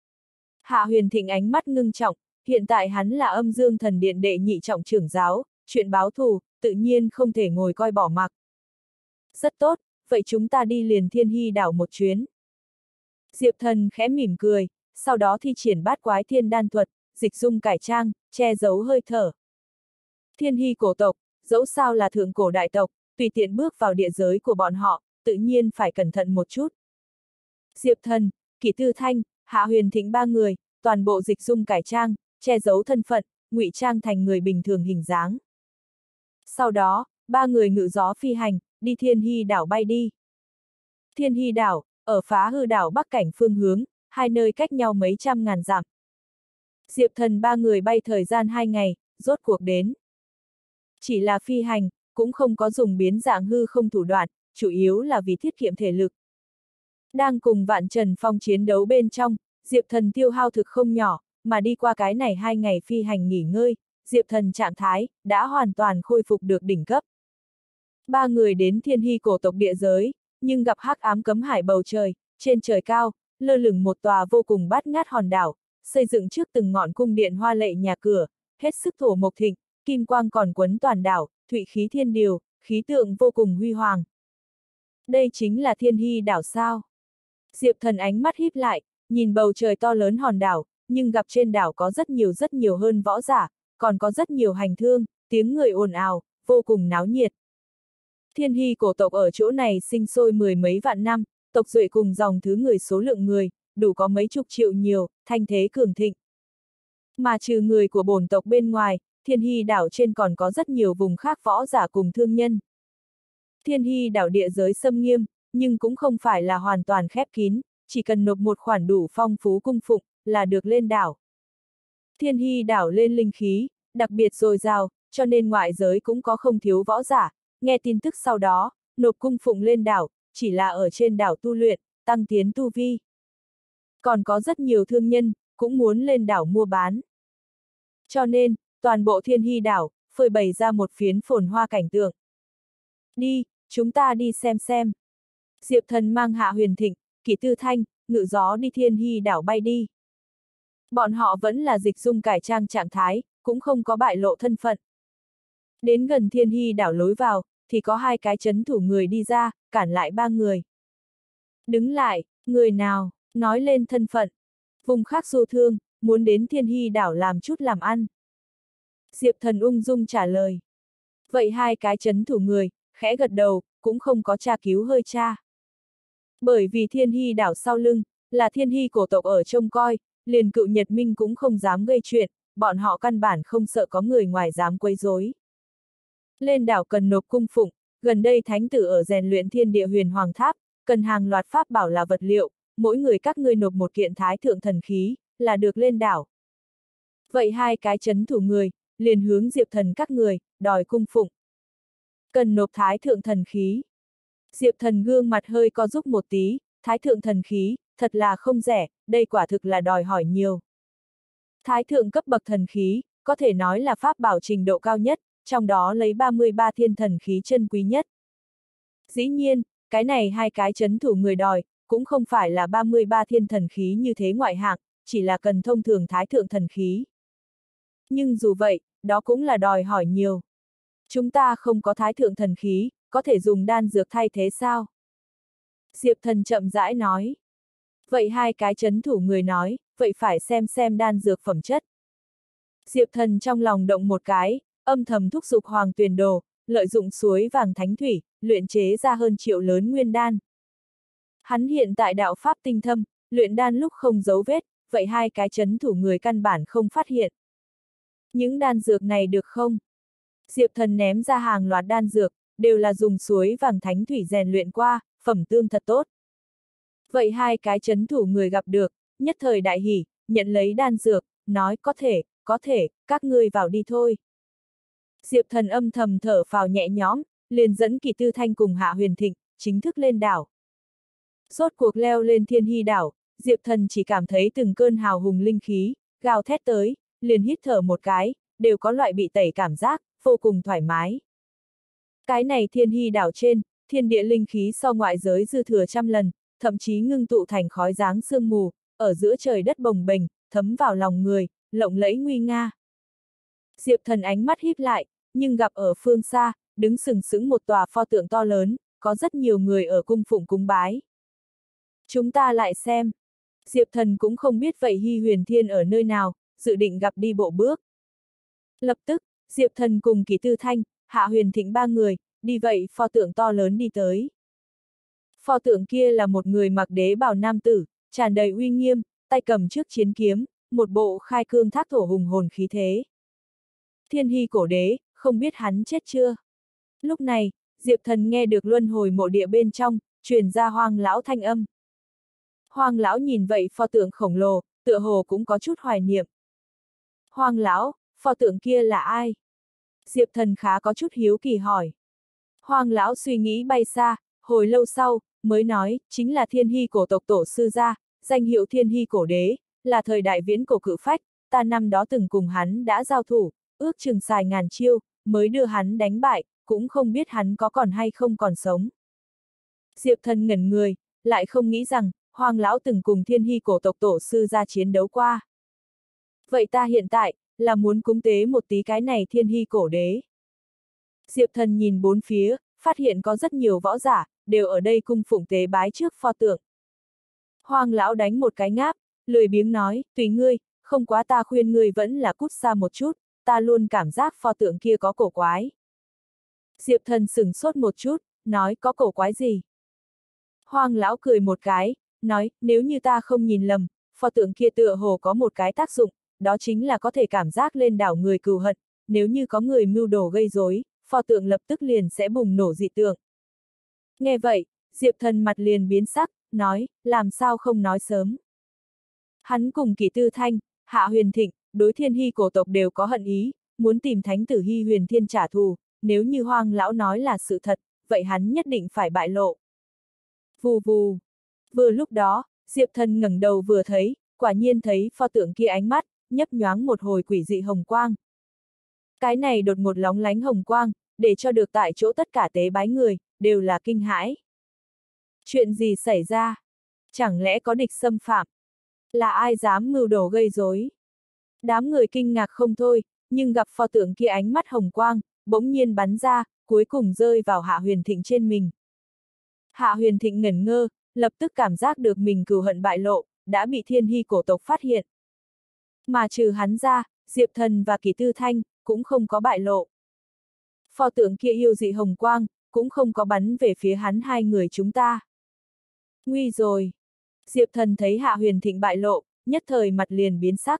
Hạ Huyền Thịnh ánh mắt ngưng trọng, hiện tại hắn là Âm Dương Thần Điện đệ nhị trọng trưởng giáo, chuyện báo thù, tự nhiên không thể ngồi coi bỏ mặc. Rất tốt, vậy chúng ta đi liền Thiên Hy đảo một chuyến. Diệp Thần khẽ mỉm cười, sau đó thi triển bát quái thiên đan thuật, dịch dung cải trang, che giấu hơi thở. Thiên Hy cổ tộc, dẫu sao là thượng cổ đại tộc, tùy tiện bước vào địa giới của bọn họ, tự nhiên phải cẩn thận một chút. Diệp Thần, Kỷ Tư Thanh, Hạ Huyền Thịnh ba người, toàn bộ dịch dung cải trang, che giấu thân phận, ngụy trang thành người bình thường hình dáng. Sau đó, ba người ngự gió phi hành, đi Thiên Hy đảo bay đi. Thiên Hy đảo, ở Phá Hư đảo bắc cảnh phương hướng, hai nơi cách nhau mấy trăm ngàn dặm. Diệp Thần ba người bay thời gian 2 ngày, rốt cuộc đến. Chỉ là phi hành, cũng không có dùng biến dạng hư không thủ đoạn, chủ yếu là vì tiết kiệm thể lực. Đang cùng Vạn Trần Phong chiến đấu bên trong, Diệp Thần tiêu hao thực không nhỏ, mà đi qua cái này 2 ngày phi hành nghỉ ngơi, Diệp Thần trạng thái, đã hoàn toàn khôi phục được đỉnh cấp. Ba người đến Thiên Hy cổ tộc địa giới, nhưng gặp hắc ám cấm hải bầu trời, trên trời cao, lơ lửng một tòa vô cùng bát ngát hòn đảo, xây dựng trước từng ngọn cung điện hoa lệ nhà cửa, hết sức thổ mộc thịnh, kim quang còn quấn toàn đảo, thụy khí thiên điều, khí tượng vô cùng huy hoàng. Đây chính là Thiên Hy đảo sao? Diệp Thần ánh mắt híp lại, nhìn bầu trời to lớn hòn đảo, nhưng gặp trên đảo có rất nhiều hơn võ giả, còn có rất nhiều hành thương, tiếng người ồn ào, vô cùng náo nhiệt. Thiên Hy cổ tộc ở chỗ này sinh sôi mười mấy vạn năm, tộc duệ cùng dòng thứ người số lượng người, đủ có mấy chục triệu nhiều, thanh thế cường thịnh. Mà trừ người của bổn tộc bên ngoài, Thiên Hy đảo trên còn có rất nhiều vùng khác võ giả cùng thương nhân. Thiên Hy đảo địa giới xâm nghiêm, nhưng cũng không phải là hoàn toàn khép kín, chỉ cần nộp một khoản đủ phong phú cung phụng, là được lên đảo. Thiên Hy đảo lên linh khí, đặc biệt dồi dào, cho nên ngoại giới cũng có không thiếu võ giả, nghe tin tức sau đó, nộp cung phụng lên đảo, chỉ là ở trên đảo tu luyện, tăng tiến tu vi. Còn có rất nhiều thương nhân, cũng muốn lên đảo mua bán. Cho nên, toàn bộ Thiên Hy đảo, phơi bày ra một phiến phồn hoa cảnh tượng. Đi, chúng ta đi xem. Diệp Thần mang Hạ Huyền Thịnh, Kỷ Tư Thanh, ngự gió đi Thiên Hy đảo bay đi. Bọn họ vẫn là dịch dung cải trang trạng thái, cũng không có bại lộ thân phận. Đến gần Thiên Hy đảo lối vào, thì có hai cái trấn thủ người đi ra, cản lại ba người. Đứng lại, người nào, nói lên thân phận. Vùng khác du thương, muốn đến Thiên Hy đảo làm chút làm ăn. Diệp Thần ung dung trả lời. Vậy hai cái trấn thủ người, khẽ gật đầu, cũng không có tra cứu hơi tra. Bởi vì Thiên Hy đảo sau lưng, là Thiên Hy cổ tộc ở trông coi, liền Cựu Nhật Minh cũng không dám gây chuyện, bọn họ căn bản không sợ có người ngoài dám quấy rối. Lên đảo cần nộp cung phụng, gần đây thánh tử ở rèn luyện Thiên Địa Huyền Hoàng Tháp, cần hàng loạt pháp bảo là vật liệu, mỗi người các ngươi nộp một kiện thái thượng thần khí, là được lên đảo. Vậy hai cái trấn thủ người, liền hướng Diệp Thần các người, đòi cung phụng. Cần nộp thái thượng thần khí. Diệp Thần gương mặt hơi co rúm một tí, thái thượng thần khí, thật là không rẻ, đây quả thực là đòi hỏi nhiều. Thái thượng cấp bậc thần khí, có thể nói là pháp bảo trình độ cao nhất, trong đó lấy 33 thiên thần khí chân quý nhất. Dĩ nhiên, cái này hai cái trấn thủ người đòi, cũng không phải là 33 thiên thần khí như thế ngoại hạng, chỉ là cần thông thường thái thượng thần khí. Nhưng dù vậy, đó cũng là đòi hỏi nhiều. Chúng ta không có thái thượng thần khí, có thể dùng đan dược thay thế sao? Diệp Thần chậm rãi nói. Vậy hai cái trấn thủ người nói, vậy phải xem đan dược phẩm chất. Diệp Thần trong lòng động một cái, âm thầm thúc giục Hoàng Tuyền Đồ, lợi dụng suối vàng thánh thủy, luyện chế ra hơn triệu lớn nguyên đan. Hắn hiện tại đạo pháp tinh thâm, luyện đan lúc không giấu vết, vậy hai cái trấn thủ người căn bản không phát hiện. Những đan dược này được không? Diệp Thần ném ra hàng loạt đan dược, đều là dùng suối vàng thánh thủy rèn luyện qua, phẩm tương thật tốt. Vậy hai cái trấn thủ người gặp được, nhất thời đại hỉ, nhận lấy đan dược, nói có thể, các ngươi vào đi thôi. Diệp Thần âm thầm thở phào nhẹ nhõm, liền dẫn Kỷ Tư Thanh cùng Hạ Huyền Thịnh, chính thức lên đảo. Rốt cuộc leo lên Thiên Hy đảo, Diệp Thần chỉ cảm thấy từng cơn hào hùng linh khí, gào thét tới, liền hít thở một cái, đều có loại bị tẩy cảm giác, vô cùng thoải mái. Cái này Thiên Hy đảo trên, thiên địa linh khí so ngoại giới dư thừa trăm lần, thậm chí ngưng tụ thành khói dáng sương mù, ở giữa trời đất bồng bềnh, thấm vào lòng người, lộng lẫy nguy nga. Diệp Thần ánh mắt híp lại, nhưng gặp ở phương xa, đứng sừng sững một tòa pho tượng to lớn, có rất nhiều người ở cung phụng cúng bái. Chúng ta lại xem. Diệp Thần cũng không biết vậy Hy Huyền Thiên ở nơi nào, dự định gặp đi bộ bước. Lập tức, Diệp Thần cùng Kỷ Tư Thanh, Hạ Huyền Thịnh ba người, đi vậy pho tượng to lớn đi tới. Pho tượng kia là một người mặc đế bào nam tử, tràn đầy uy nghiêm, tay cầm trước chiến kiếm, một bộ khai cương thác thổ hùng hồn khí thế. Thiên Hy cổ đế, không biết hắn chết chưa? Lúc này, Diệp Thần nghe được luân hồi mộ địa bên trong, truyền ra Hoang lão thanh âm. Hoang lão nhìn vậy pho tượng khổng lồ, tựa hồ cũng có chút hoài niệm. Hoang lão, pho tượng kia là ai? Diệp Thần khá có chút hiếu kỳ hỏi. Hoang lão suy nghĩ bay xa, hồi lâu sau, mới nói, chính là Thiên Hy cổ tộc tổ sư gia, danh hiệu Thiên Hy cổ đế, là thời đại viễn cổ cự phách, ta năm đó từng cùng hắn đã giao thủ, ước chừng xài ngàn chiêu, mới đưa hắn đánh bại, cũng không biết hắn có còn hay không còn sống. Diệp Thần ngẩn người, lại không nghĩ rằng, Hoang lão từng cùng Thiên Hy cổ tộc tổ sư gia chiến đấu qua. Vậy ta hiện tại, là muốn cúng tế một tí cái này thiên hy cổ đế. Diệp Thần nhìn bốn phía, phát hiện có rất nhiều võ giả, đều ở đây cung phụng tế bái trước pho tượng. Hoang lão đánh một cái ngáp, lười biếng nói, tùy ngươi, không quá ta khuyên ngươi vẫn là cút xa một chút, ta luôn cảm giác pho tượng kia có cổ quái. Diệp Thần sửng sốt một chút, nói có cổ quái gì? Hoang lão cười một cái, nói, nếu như ta không nhìn lầm, pho tượng kia tựa hồ có một cái tác dụng, đó chính là có thể cảm giác lên đảo người cừu hận, nếu như có người mưu đồ gây rối, pho tượng lập tức liền sẽ bùng nổ dị tượng. Nghe vậy, Diệp Thần mặt liền biến sắc, nói, làm sao không nói sớm. Hắn cùng Kỷ Tư Thanh, Hạ Huyền Thịnh, đối Thiên Hy cổ tộc đều có hận ý, muốn tìm thánh tử Hy Huyền Thiên trả thù, nếu như Hoang lão nói là sự thật, vậy hắn nhất định phải bại lộ. Vù vù. Vừa lúc đó, Diệp Thần ngẩng đầu vừa thấy, quả nhiên thấy pho tượng kia ánh mắt, nhấp nhoáng một hồi quỷ dị hồng quang. Cái này đột ngột lóng lánh hồng quang, để cho được tại chỗ tất cả tế bái người, đều là kinh hãi. Chuyện gì xảy ra? Chẳng lẽ có địch xâm phạm? Là ai dám mưu đồ gây rối? Đám người kinh ngạc không thôi, nhưng gặp pho tượng kia ánh mắt hồng quang, bỗng nhiên bắn ra, cuối cùng rơi vào Hạ Huyền Thịnh trên mình. Hạ Huyền Thịnh ngẩn ngơ, lập tức cảm giác được mình cừu hận bại lộ, đã bị Thiên Hy cổ tộc phát hiện. Mà trừ hắn ra, Diệp Thần và Kỷ Tư Thanh, cũng không có bại lộ. Pho tượng kia yêu dị hồng quang, cũng không có bắn về phía hắn hai người chúng ta. Nguy rồi! Diệp Thần thấy Hạ Huyền Thịnh bại lộ, nhất thời mặt liền biến sắc.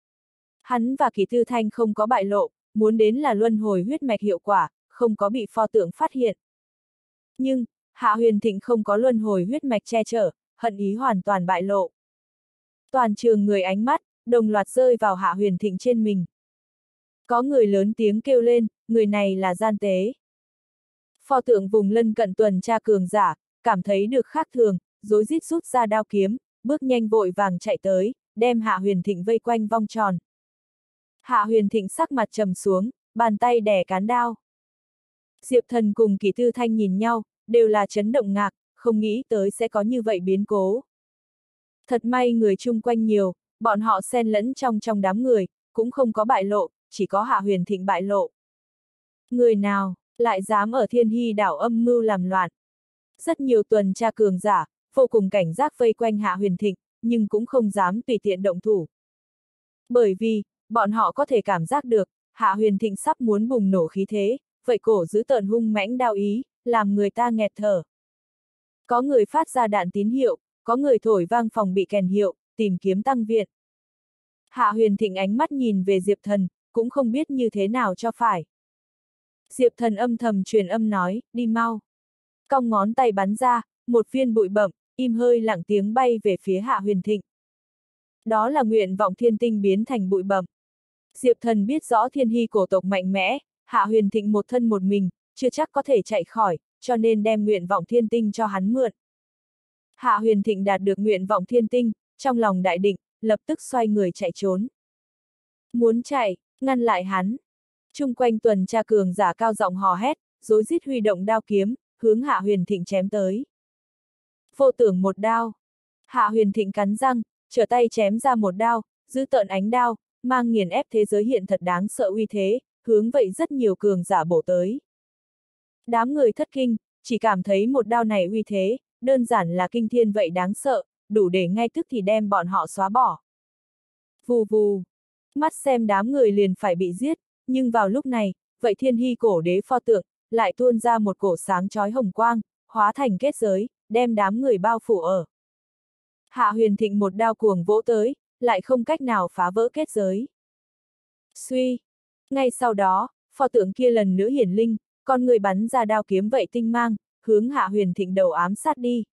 Hắn và Kỷ Tư Thanh không có bại lộ, muốn đến là luân hồi huyết mạch hiệu quả, không có bị pho tượng phát hiện. Nhưng, Hạ Huyền Thịnh không có luân hồi huyết mạch che chở, hận ý hoàn toàn bại lộ. Toàn trường người ánh mắt, đồng loạt rơi vào Hạ Huyền Thịnh trên mình. Có người lớn tiếng kêu lên, người này là gian tế. Pho tượng vùng lân cận tuần tra cường giả, cảm thấy được khác thường, rối rít rút ra đao kiếm, bước nhanh vội vàng chạy tới, đem Hạ Huyền Thịnh vây quanh vòng tròn. Hạ Huyền Thịnh sắc mặt trầm xuống, bàn tay đè cán đao. Diệp Thần cùng Kỷ Tư Thanh nhìn nhau, đều là chấn động ngạc, không nghĩ tới sẽ có như vậy biến cố. Thật may người chung quanh nhiều, bọn họ xen lẫn trong đám người, cũng không có bại lộ, chỉ có Hạ Huyền Thịnh bại lộ. Người nào, lại dám ở Thiên Hy đảo âm mưu làm loạn. Rất nhiều tuần tra cường giả, vô cùng cảnh giác vây quanh Hạ Huyền Thịnh, nhưng cũng không dám tùy tiện động thủ. Bởi vì, bọn họ có thể cảm giác được, Hạ Huyền Thịnh sắp muốn bùng nổ khí thế, vậy cổ giữ tợn hung mãnh đao ý, làm người ta nghẹt thở. Có người phát ra đạn tín hiệu, có người thổi vang phòng bị kèn hiệu, tìm kiếm tăng viện. Hạ Huyền Thịnh ánh mắt nhìn về Diệp Thần, cũng không biết như thế nào cho phải. Diệp Thần âm thầm truyền âm nói, đi mau. Cong ngón tay bắn ra, một viên bụi bẩm, im hơi lặng tiếng bay về phía Hạ Huyền Thịnh. Đó là nguyện vọng thiên tinh biến thành bụi bẩm. Diệp Thần biết rõ Thiên Hy cổ tộc mạnh mẽ, Hạ Huyền Thịnh một thân một mình, chưa chắc có thể chạy khỏi, cho nên đem nguyện vọng thiên tinh cho hắn mượn. Hạ Huyền Thịnh đạt được nguyện vọng thiên tinh, trong lòng đại định, lập tức xoay người chạy trốn. Muốn chạy, ngăn lại hắn. Chung quanh tuần tra cường giả cao giọng hò hét, rối rít huy động đao kiếm, hướng Hạ Huyền Thịnh chém tới. Vô tưởng một đao. Hạ Huyền Thịnh cắn răng, trở tay chém ra một đao, giữ tợn ánh đao, mang nghiền ép thế giới hiện thật đáng sợ uy thế, hướng vậy rất nhiều cường giả bổ tới. Đám người thất kinh, chỉ cảm thấy một đao này uy thế, đơn giản là kinh thiên vậy đáng sợ, đủ để ngay tức thì đem bọn họ xóa bỏ. Vù vù. Mắt xem đám người liền phải bị giết, nhưng vào lúc này, vậy Thiên Hy cổ đế pho tượng, lại tuôn ra một cổ sáng chói hồng quang, hóa thành kết giới, đem đám người bao phủ ở. Hạ Huyền Thịnh một đao cuồng vỗ tới, lại không cách nào phá vỡ kết giới. Suy! Ngay sau đó, pho tượng kia lần nữa hiển linh, con người bắn ra đao kiếm vậy tinh mang, hướng Hạ Huyền Thịnh đầu ám sát đi.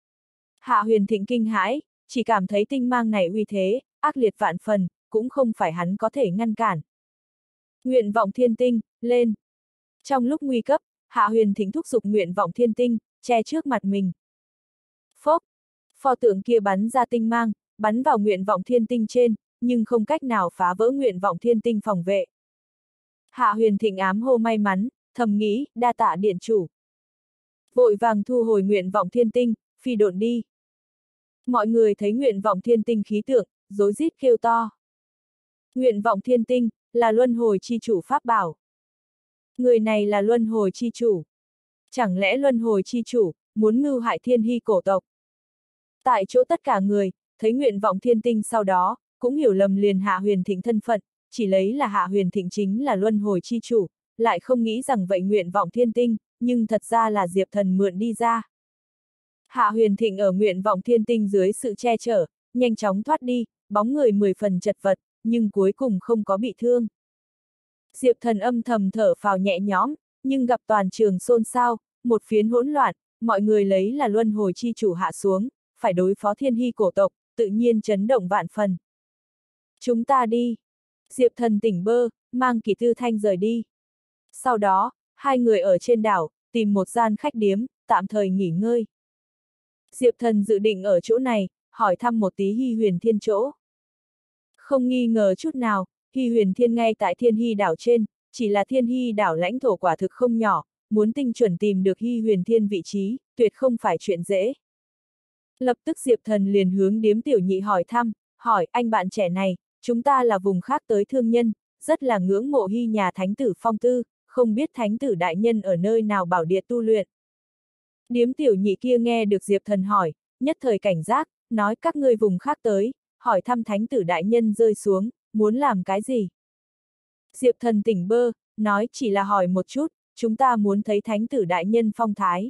Hạ Huyền Thịnh kinh hãi, chỉ cảm thấy tinh mang này uy thế, ác liệt vạn phần, cũng không phải hắn có thể ngăn cản. Nguyện vọng thiên tinh, lên! Trong lúc nguy cấp, Hạ Huyền Thịnh thúc giục nguyện vọng thiên tinh, che trước mặt mình. Phốc! Pho tượng kia bắn ra tinh mang, bắn vào nguyện vọng thiên tinh trên, nhưng không cách nào phá vỡ nguyện vọng thiên tinh phòng vệ. Hạ Huyền Thịnh ám hô may mắn, thầm nghĩ, đa tạ điện chủ. Vội vàng thu hồi nguyện vọng thiên tinh, phi độn đi. Mọi người thấy nguyện vọng thiên tinh khí tượng, rối rít kêu to. Nguyện vọng thiên tinh, là luân hồi chi chủ pháp bảo. Người này là luân hồi chi chủ. Chẳng lẽ luân hồi chi chủ, muốn mưu hại thiên hy cổ tộc? Tại chỗ tất cả người, thấy nguyện vọng thiên tinh sau đó, cũng hiểu lầm liền Hạ Huyền Thịnh thân phận, chỉ lấy là Hạ Huyền Thịnh chính là luân hồi chi chủ, lại không nghĩ rằng vậy nguyện vọng thiên tinh, nhưng thật ra là Diệp Thần mượn đi ra. Hạ Huyền Thịnh ở nguyện vọng thiên tinh dưới sự che chở, nhanh chóng thoát đi, bóng người 10 phần chật vật, nhưng cuối cùng không có bị thương. Diệp Thần âm thầm thở phào nhẹ nhõm, nhưng gặp toàn trường xôn xao, một phiến hỗn loạn, mọi người lấy là luân hồi chi chủ hạ xuống, phải đối phó thiên hy cổ tộc, tự nhiên chấn động vạn phần. Chúng ta đi. Diệp Thần tỉnh bơ, mang Kỷ Tư Thanh rời đi. Sau đó, hai người ở trên đảo, tìm một gian khách điếm, tạm thời nghỉ ngơi. Diệp Thần dự định ở chỗ này, hỏi thăm một tí Hy Huyền Thiên chỗ. Không nghi ngờ chút nào, Hy Huyền Thiên ngay tại Thiên Hy đảo trên, chỉ là Thiên Hy đảo lãnh thổ quả thực không nhỏ, muốn tinh chuẩn tìm được Hy Huyền Thiên vị trí, tuyệt không phải chuyện dễ. Lập tức Diệp Thần liền hướng điếm tiểu nhị hỏi thăm, hỏi anh bạn trẻ này, chúng ta là vùng khác tới thương nhân, rất là ngưỡng mộ Hy nhà thánh tử phong tư, không biết thánh tử đại nhân ở nơi nào bảo địa tu luyện. Điếm tiểu nhị kia nghe được Diệp Thần hỏi, nhất thời cảnh giác, nói các ngươi vùng khác tới, hỏi thăm thánh tử đại nhân rơi xuống, muốn làm cái gì? Diệp Thần tỉnh bơ, nói chỉ là hỏi một chút, chúng ta muốn thấy thánh tử đại nhân phong thái.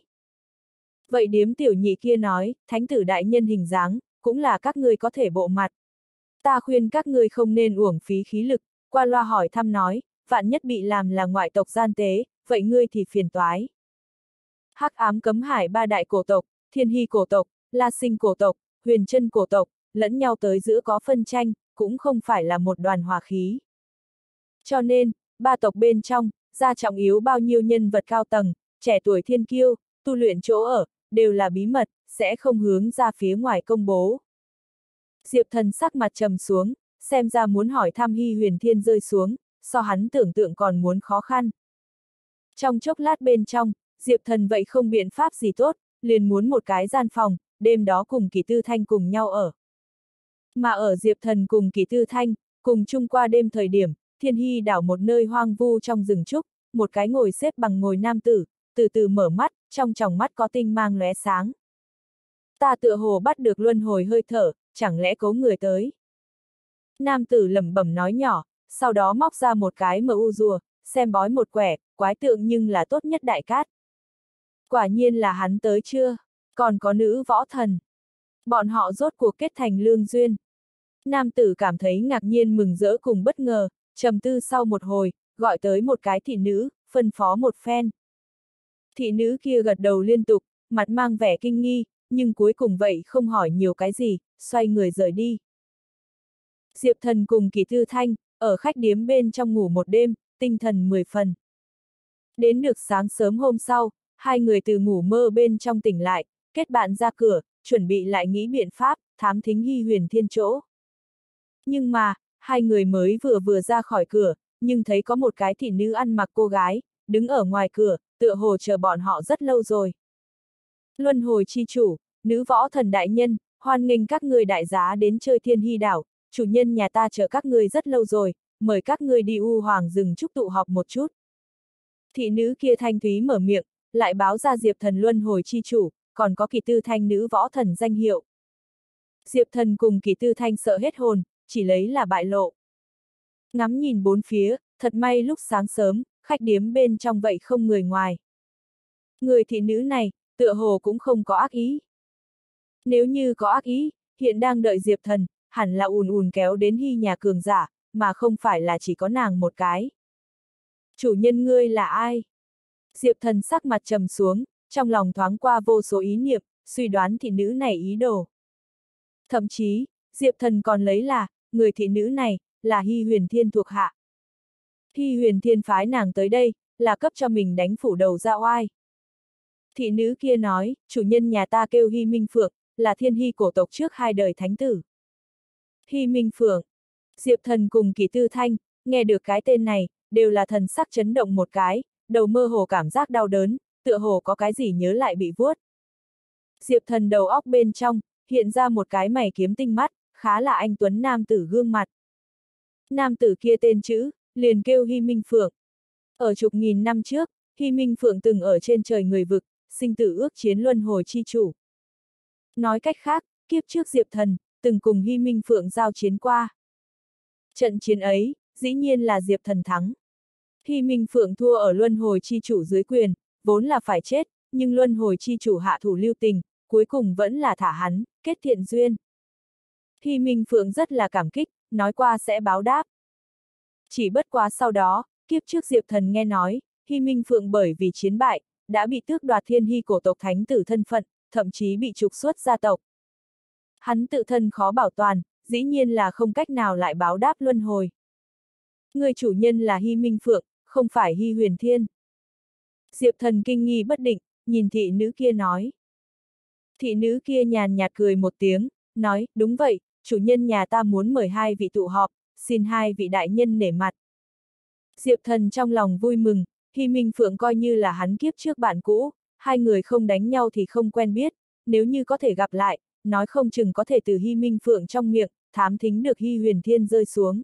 Vậy điếm tiểu nhị kia nói, thánh tử đại nhân hình dáng, cũng là các ngươi có thể bộ mặt. Ta khuyên các ngươi không nên uổng phí khí lực, qua loa hỏi thăm nói, vạn nhất bị làm là ngoại tộc gian tế, vậy ngươi thì phiền toái. Hắc ám cấm hải ba đại cổ tộc, Thiên Hy cổ tộc, La Sinh cổ tộc, Huyền Trân cổ tộc, lẫn nhau tới giữa có phân tranh, cũng không phải là một đoàn hòa khí. Cho nên, ba tộc bên trong, gia trọng yếu bao nhiêu nhân vật cao tầng, trẻ tuổi thiên kiêu, tu luyện chỗ ở, đều là bí mật, sẽ không hướng ra phía ngoài công bố. Diệp Thần sắc mặt trầm xuống, xem ra muốn hỏi thăm Hy Huyền Thiên rơi xuống, so hắn tưởng tượng còn muốn khó khăn. Trong chốc lát bên trong, Diệp Thần vậy không biện pháp gì tốt, liền muốn một cái gian phòng, đêm đó cùng Kỷ Tư Thanh cùng nhau ở. Mà ở Diệp Thần cùng Kỷ Tư Thanh, cùng chung qua đêm thời điểm, Thiên Hy đảo một nơi hoang vu trong rừng trúc, một cái ngồi xếp bằng ngồi nam tử, từ từ mở mắt, trong tròng mắt có tinh mang lóe sáng. Ta tựa hồ bắt được luân hồi hơi thở, chẳng lẽ có người tới? Nam tử lẩm bẩm nói nhỏ, sau đó móc ra một cái MU rùa, xem bói một quẻ, quái tượng nhưng là tốt nhất đại cát. Quả nhiên là hắn tới chưa? Còn có nữ võ thần. Bọn họ rốt cuộc kết thành lương duyên. Nam tử cảm thấy ngạc nhiên mừng rỡ cùng bất ngờ, trầm tư sau một hồi, gọi tới một cái thị nữ, phân phó một phen. Thị nữ kia gật đầu liên tục, mặt mang vẻ kinh nghi, nhưng cuối cùng vậy không hỏi nhiều cái gì, xoay người rời đi. Diệp Thần cùng Kỷ Tư Thanh, ở khách điếm bên trong ngủ một đêm, tinh thần 10 phần. Đến được sáng sớm hôm sau, hai người từ ngủ mơ bên trong tỉnh lại, kết bạn ra cửa, chuẩn bị lại nghĩ biện pháp, thám thính Hy Huyền Thiên chỗ. Nhưng mà, hai người mới vừa ra khỏi cửa, nhưng thấy có một cái thị nữ ăn mặc cô gái, đứng ở ngoài cửa, tựa hồ chờ bọn họ rất lâu rồi. Luân hồi chi chủ, nữ võ thần đại nhân, hoan nghênh các người đại giá đến chơi Thiên Hy đảo, chủ nhân nhà ta chờ các ngươi rất lâu rồi, mời các ngươi đi U Hoàng rừng trúc tụ họp một chút. Thị nữ kia thanh thúy mở miệng, lại báo ra Diệp Thần luân hồi chi chủ, còn có Kỷ Tư Thanh nữ võ thần danh hiệu. Diệp Thần cùng Kỷ Tư Thanh sợ hết hồn, chỉ lấy là bại lộ. Ngắm nhìn bốn phía, thật may lúc sáng sớm, khách điếm bên trong vậy không người ngoài. Người thị nữ này, tựa hồ cũng không có ác ý. Nếu như có ác ý, hiện đang đợi Diệp Thần, hẳn là ùn ùn kéo đến Hy nhà cường giả, mà không phải là chỉ có nàng một cái. Chủ nhân ngươi là ai? Diệp Thần sắc mặt trầm xuống, trong lòng thoáng qua vô số ý niệm, suy đoán thị nữ này ý đồ. Thậm chí, Diệp Thần còn lấy là, người thị nữ này, là Hy Huyền Thiên thuộc hạ. Hy Huyền Thiên phái nàng tới đây, là cấp cho mình đánh phủ đầu ra oai. Thị nữ kia nói, chủ nhân nhà ta kêu Hy Minh Phượng, là Thiên Hy cổ tộc trước hai đời thánh tử. Hy Minh Phượng. Diệp Thần cùng Kỷ Tư Thanh, nghe được cái tên này, đều là thần sắc chấn động một cái, đầu mơ hồ cảm giác đau đớn, tựa hồ có cái gì nhớ lại bị vuốt. Diệp Thần đầu óc bên trong, hiện ra một cái mày kiếm tinh mắt, khá là anh tuấn nam tử gương mặt. Nam tử kia tên chữ, liền kêu Hy Minh Phượng. Ở chục nghìn năm trước, Hy Minh Phượng từng ở trên trời người vực, sinh tử ước chiến luân hồi chi chủ. Nói cách khác, kiếp trước Diệp Thần, từng cùng Hy Minh Phượng giao chiến qua. Trận chiến ấy, dĩ nhiên là Diệp Thần thắng. Hy Minh Phượng thua ở luân hồi chi chủ dưới quyền, vốn là phải chết, nhưng luân hồi chi chủ hạ thủ lưu tình, cuối cùng vẫn là thả hắn, kết thiện duyên. Hy Minh Phượng rất là cảm kích, nói qua sẽ báo đáp. Chỉ bất quá sau đó, kiếp trước Diệp Thần nghe nói, Hy Minh Phượng bởi vì chiến bại, đã bị tước đoạt thiên hy cổ tộc thánh tử thân phận, thậm chí bị trục xuất gia tộc. Hắn tự thân khó bảo toàn, dĩ nhiên là không cách nào lại báo đáp luân hồi. Người chủ nhân là Hy Minh Phượng, không phải Hy Huyền Thiên. Diệp Thần kinh nghi bất định, nhìn thị nữ kia nói. Thị nữ kia nhàn nhạt cười một tiếng, nói, đúng vậy, chủ nhân nhà ta muốn mời hai vị tụ họp, xin hai vị đại nhân nể mặt. Diệp Thần trong lòng vui mừng, Hy Minh Phượng coi như là hắn kiếp trước bạn cũ, hai người không đánh nhau thì không quen biết, nếu như có thể gặp lại, nói không chừng có thể từ Hy Minh Phượng trong miệng, thám thính được Hy Huyền Thiên rơi xuống.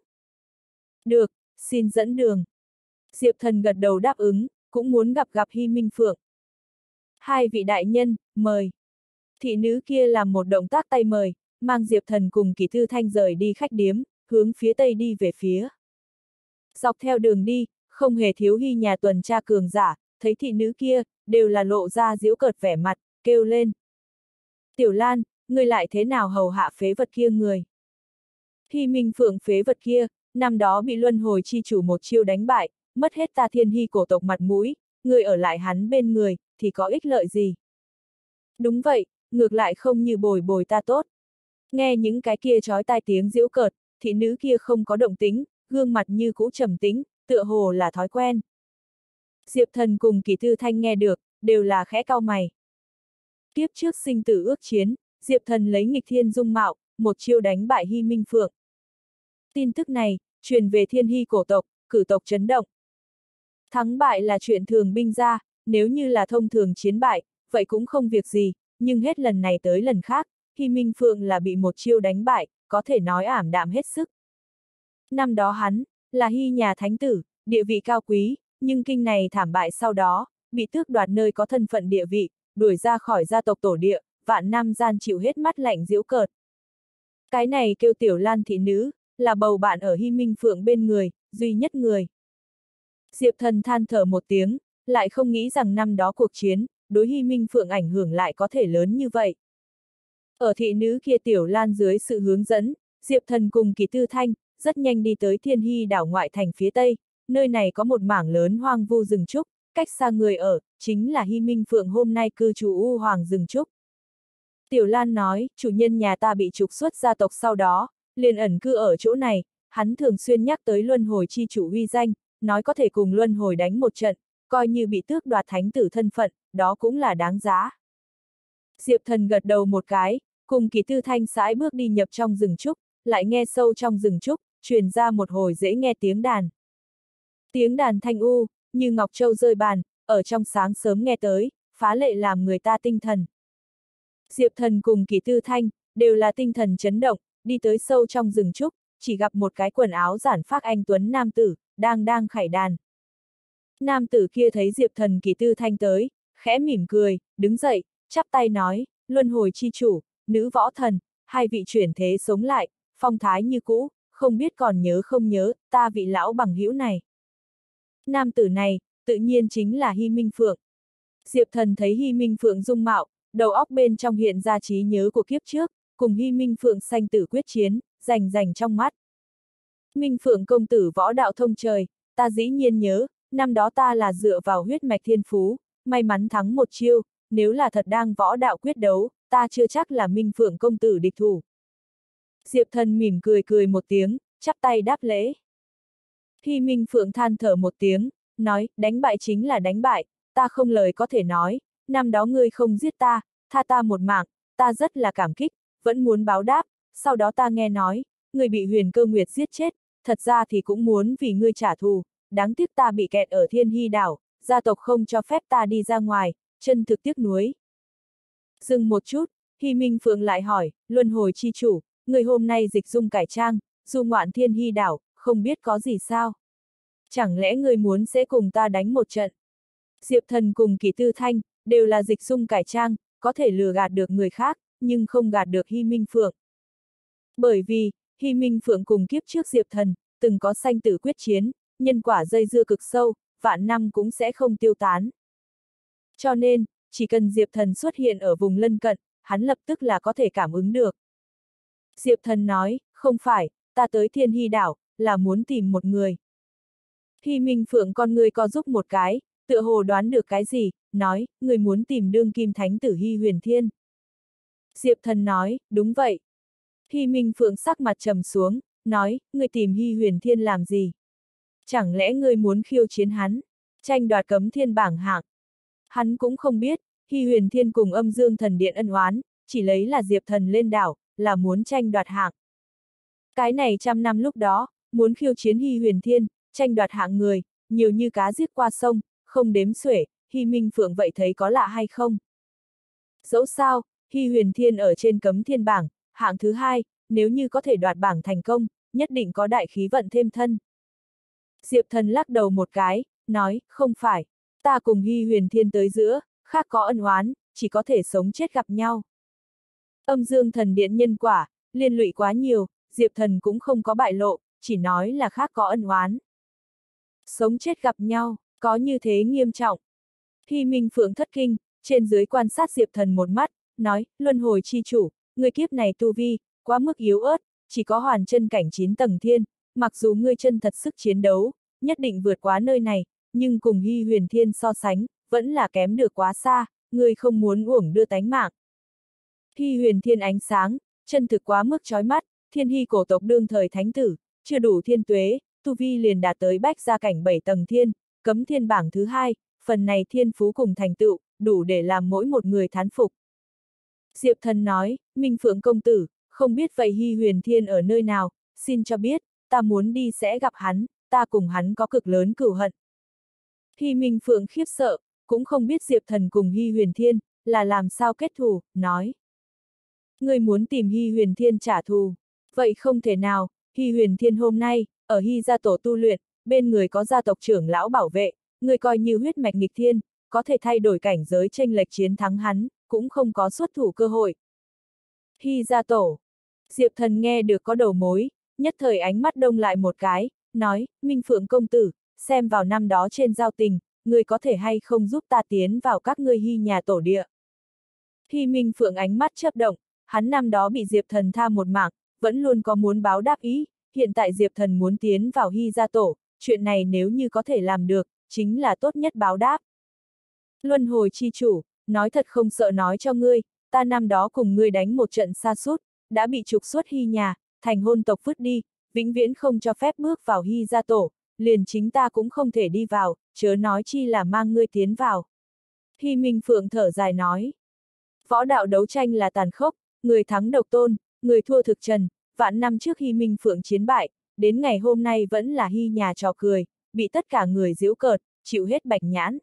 Được, xin dẫn đường. Diệp Thần gật đầu đáp ứng, cũng muốn gặp Hy Minh Phượng. Hai vị đại nhân, mời. Thị nữ kia làm một động tác tay mời, mang Diệp Thần cùng Kỷ Thư Thanh rời đi khách điếm, hướng phía tây đi về phía. Dọc theo đường đi, không hề thiếu Hy nhà tuần tra cường giả, thấy thị nữ kia, đều là lộ ra giễu cợt vẻ mặt, kêu lên. Tiểu Lan, ngươi lại thế nào hầu hạ phế vật kia người? Hy Minh Phượng phế vật kia, năm đó bị luân hồi chi chủ một chiêu đánh bại, mất hết ta thiên hy cổ tộc mặt mũi, người ở lại hắn bên người, thì có ích lợi gì? Đúng vậy, ngược lại không như bồi bồi ta tốt. Nghe những cái kia chói tai tiếng giễu cợt, thị nữ kia không có động tính, gương mặt như cũ trầm tĩnh, tựa hồ là thói quen. Diệp Thần cùng Kỷ Thư Thanh nghe được, đều là khẽ cau mày. Kiếp trước sinh tử ước chiến, Diệp Thần lấy nghịch thiên dung mạo, một chiêu đánh bại Hy Minh Phượng. Tin tức này, truyền về thiên hy cổ tộc, cử tộc chấn động. Thắng bại là chuyện thường binh ra, nếu như là thông thường chiến bại, vậy cũng không việc gì, nhưng hết lần này tới lần khác, Hy Minh Phượng là bị một chiêu đánh bại, có thể nói ảm đạm hết sức. Năm đó hắn, là Hy nhà thánh tử, địa vị cao quý, nhưng kinh này thảm bại sau đó, bị tước đoạt nơi có thân phận địa vị, đuổi ra khỏi gia tộc tổ địa, vạn năm gian chịu hết mắt lạnh giễu cợt. Cái này kêu Tiểu Lan thị nữ, là bầu bạn ở Hy Minh Phượng bên người, duy nhất người. Diệp Thần than thở một tiếng, lại không nghĩ rằng năm đó cuộc chiến, đối Hy Minh Phượng ảnh hưởng lại có thể lớn như vậy. Ở thị nữ kia Tiểu Lan dưới sự hướng dẫn, Diệp Thần cùng Kỷ Thư Thanh, rất nhanh đi tới Thiên Hy đảo ngoại thành phía tây, nơi này có một mảng lớn hoang vu rừng trúc, cách xa người ở, chính là Hy Minh Phượng hôm nay cư trú U Hoàng rừng trúc. Tiểu Lan nói, chủ nhân nhà ta bị trục xuất gia tộc sau đó, liền ẩn cư ở chỗ này, hắn thường xuyên nhắc tới luân hồi chi chủ uy danh, nói có thể cùng luân hồi đánh một trận, coi như bị tước đoạt thánh tử thân phận, đó cũng là đáng giá. Diệp Thần gật đầu một cái, cùng Kỷ Thư Thanh sải bước đi nhập trong rừng trúc, lại nghe sâu trong rừng trúc, truyền ra một hồi dễ nghe tiếng đàn. Tiếng đàn thanh u, như ngọc châu rơi bàn, ở trong sáng sớm nghe tới, phá lệ làm người ta tinh thần. Diệp Thần cùng Kỷ Thư Thanh, đều là tinh thần chấn động, đi tới sâu trong rừng trúc, chỉ gặp một cái quần áo giản phác anh tuấn nam tử, đang khải đàn. Nam tử kia thấy Diệp Thần Kỷ Thư Thanh tới, khẽ mỉm cười, đứng dậy, chắp tay nói, luân hồi chi chủ, nữ võ thần, hai vị chuyển thế sống lại, phong thái như cũ, không biết còn nhớ không nhớ, ta vị lão bằng hữu này. Nam tử này, tự nhiên chính là Hy Minh Phượng. Diệp Thần thấy Hy Minh Phượng dung mạo, đầu óc bên trong hiện ra trí nhớ của kiếp trước, cùng Hy Minh Phượng sanh tử quyết chiến, rành trong mắt. Minh Phượng công tử võ đạo thông trời, ta dĩ nhiên nhớ, năm đó ta là dựa vào huyết mạch thiên phú, may mắn thắng một chiêu, nếu là thật đang võ đạo quyết đấu, ta chưa chắc là Minh Phượng công tử địch thủ. Diệp Thần mỉm cười một tiếng, chắp tay đáp lễ. Hy Minh Phượng than thở một tiếng, nói, đánh bại chính là đánh bại, ta không lời có thể nói, năm đó ngươi không giết ta, tha ta một mạng, ta rất là cảm kích, vẫn muốn báo đáp, sau đó ta nghe nói, ngươi bị Huyền Cơ Nguyệt giết chết, thật ra thì cũng muốn vì ngươi trả thù, đáng tiếc ta bị kẹt ở Thiên Hy đảo, gia tộc không cho phép ta đi ra ngoài, chân thực tiếc nuối. Dừng một chút, Hy Minh Phượng lại hỏi, luân hồi chi chủ, người hôm nay dịch dung cải trang, du ngoạn Thiên Hy đảo, không biết có gì sao? Chẳng lẽ người muốn sẽ cùng ta đánh một trận? Diệp Thần cùng Kỷ Tư Thanh, đều là dịch dung cải trang, có thể lừa gạt được người khác, nhưng không gạt được Hy Minh Phượng. Bởi vì, Hy Minh Phượng cùng kiếp trước Diệp Thần, từng có sanh tử quyết chiến, nhân quả dây dưa cực sâu, vạn năm cũng sẽ không tiêu tán. Cho nên, chỉ cần Diệp Thần xuất hiện ở vùng lân cận, hắn lập tức là có thể cảm ứng được. Diệp Thần nói, không phải, ta tới Thiên Hy đảo, là muốn tìm một người. Hy Minh Phượng con người co giúp một cái, tựa hồ đoán được cái gì, nói, người muốn tìm đương kim thánh tử Hy Huyền Thiên. Diệp Thần nói, đúng vậy. Hy Minh Phượng sắc mặt trầm xuống, nói, người tìm Hy Huyền Thiên làm gì? Chẳng lẽ người muốn khiêu chiến hắn, tranh đoạt cấm thiên bảng hạng? Hắn cũng không biết, Hy Huyền Thiên cùng Âm Dương Thần Điện ân oán, chỉ lấy là Diệp Thần lên đảo, là muốn tranh đoạt hạng. Cái này 100 năm lúc đó, muốn khiêu chiến Hy Huyền Thiên, tranh đoạt hạng người, nhiều như cá giết qua sông, không đếm xuể, Hy Minh Phượng vậy thấy có lạ hay không? Dẫu sao, Hy Huyền Thiên ở trên cấm thiên bảng, hạng thứ 2, nếu như có thể đoạt bảng thành công, nhất định có đại khí vận thêm thân. Diệp Thần lắc đầu một cái, nói, không phải, ta cùng Hy Huyền Thiên tới giữa, khác có ân oán, chỉ có thể sống chết gặp nhau. Âm Dương Thần Điện nhân quả, liên lụy quá nhiều, Diệp Thần cũng không có bại lộ, chỉ nói là khác có ân oán. Sống chết gặp nhau, có như thế nghiêm trọng. Hy Minh Phượng thất kinh, trên dưới quan sát Diệp Thần một mắt, nói, luân hồi chi chủ, người kiếp này tu vi, quá mức yếu ớt, chỉ có hoàn chân cảnh 9 tầng thiên, mặc dù ngươi chân thật sức chiến đấu, nhất định vượt quá nơi này, nhưng cùng Hy Huyền Thiên so sánh, vẫn là kém được quá xa, ngươi không muốn uổng đưa tánh mạng. Hy Huyền Thiên ánh sáng, chân thực quá mức chói mắt, Thiên Hy cổ tộc đương thời thánh tử, chưa đủ thiên tuế, tu vi liền đạt tới bách gia cảnh 7 tầng thiên, cấm thiên bảng thứ 2, phần này thiên phú cùng thành tựu, đủ để làm mỗi một người thán phục. Diệp Thần nói, Minh Phượng công tử, không biết vậy Hy Huyền Thiên ở nơi nào, xin cho biết, ta muốn đi sẽ gặp hắn, ta cùng hắn có cực lớn cửu hận. Hy Minh Phượng khiếp sợ, cũng không biết Diệp Thần cùng Hy Huyền Thiên, là làm sao kết thù, nói. Người muốn tìm Hy Huyền Thiên trả thù, vậy không thể nào, Hy Huyền Thiên hôm nay, ở Hy gia tổ tu luyện, bên người có gia tộc trưởng lão bảo vệ, người coi như huyết mạch nghịch thiên, có thể thay đổi cảnh giới chênh lệch chiến thắng hắn, cũng không có xuất thủ cơ hội. Hy gia tổ. Diệp Thần nghe được có đầu mối, nhất thời ánh mắt đông lại một cái, nói, Minh Phượng công tử, xem vào năm đó trên giao tình, người có thể hay không giúp ta tiến vào các ngươi Hy nhà tổ địa. Hy Minh Phượng ánh mắt chớp động, hắn năm đó bị Diệp Thần tha một mạng, vẫn luôn có muốn báo đáp ý, hiện tại Diệp Thần muốn tiến vào Hy gia tổ, chuyện này nếu như có thể làm được, chính là tốt nhất báo đáp. Luân hồi chi chủ, nói thật không sợ nói cho ngươi, ta năm đó cùng ngươi đánh một trận xa sút, đã bị trục xuất Hy nhà, thành hôn tộc vứt đi, vĩnh viễn không cho phép bước vào Hy gia tổ, liền chính ta cũng không thể đi vào, chớ nói chi là mang ngươi tiến vào. Hy Minh Phượng thở dài nói, võ đạo đấu tranh là tàn khốc, người thắng độc tôn, người thua thực trần, vạn năm trước Hy Minh Phượng chiến bại, đến ngày hôm nay vẫn là Hy nhà trò cười, bị tất cả người giễu cợt, chịu hết bạch nhãn.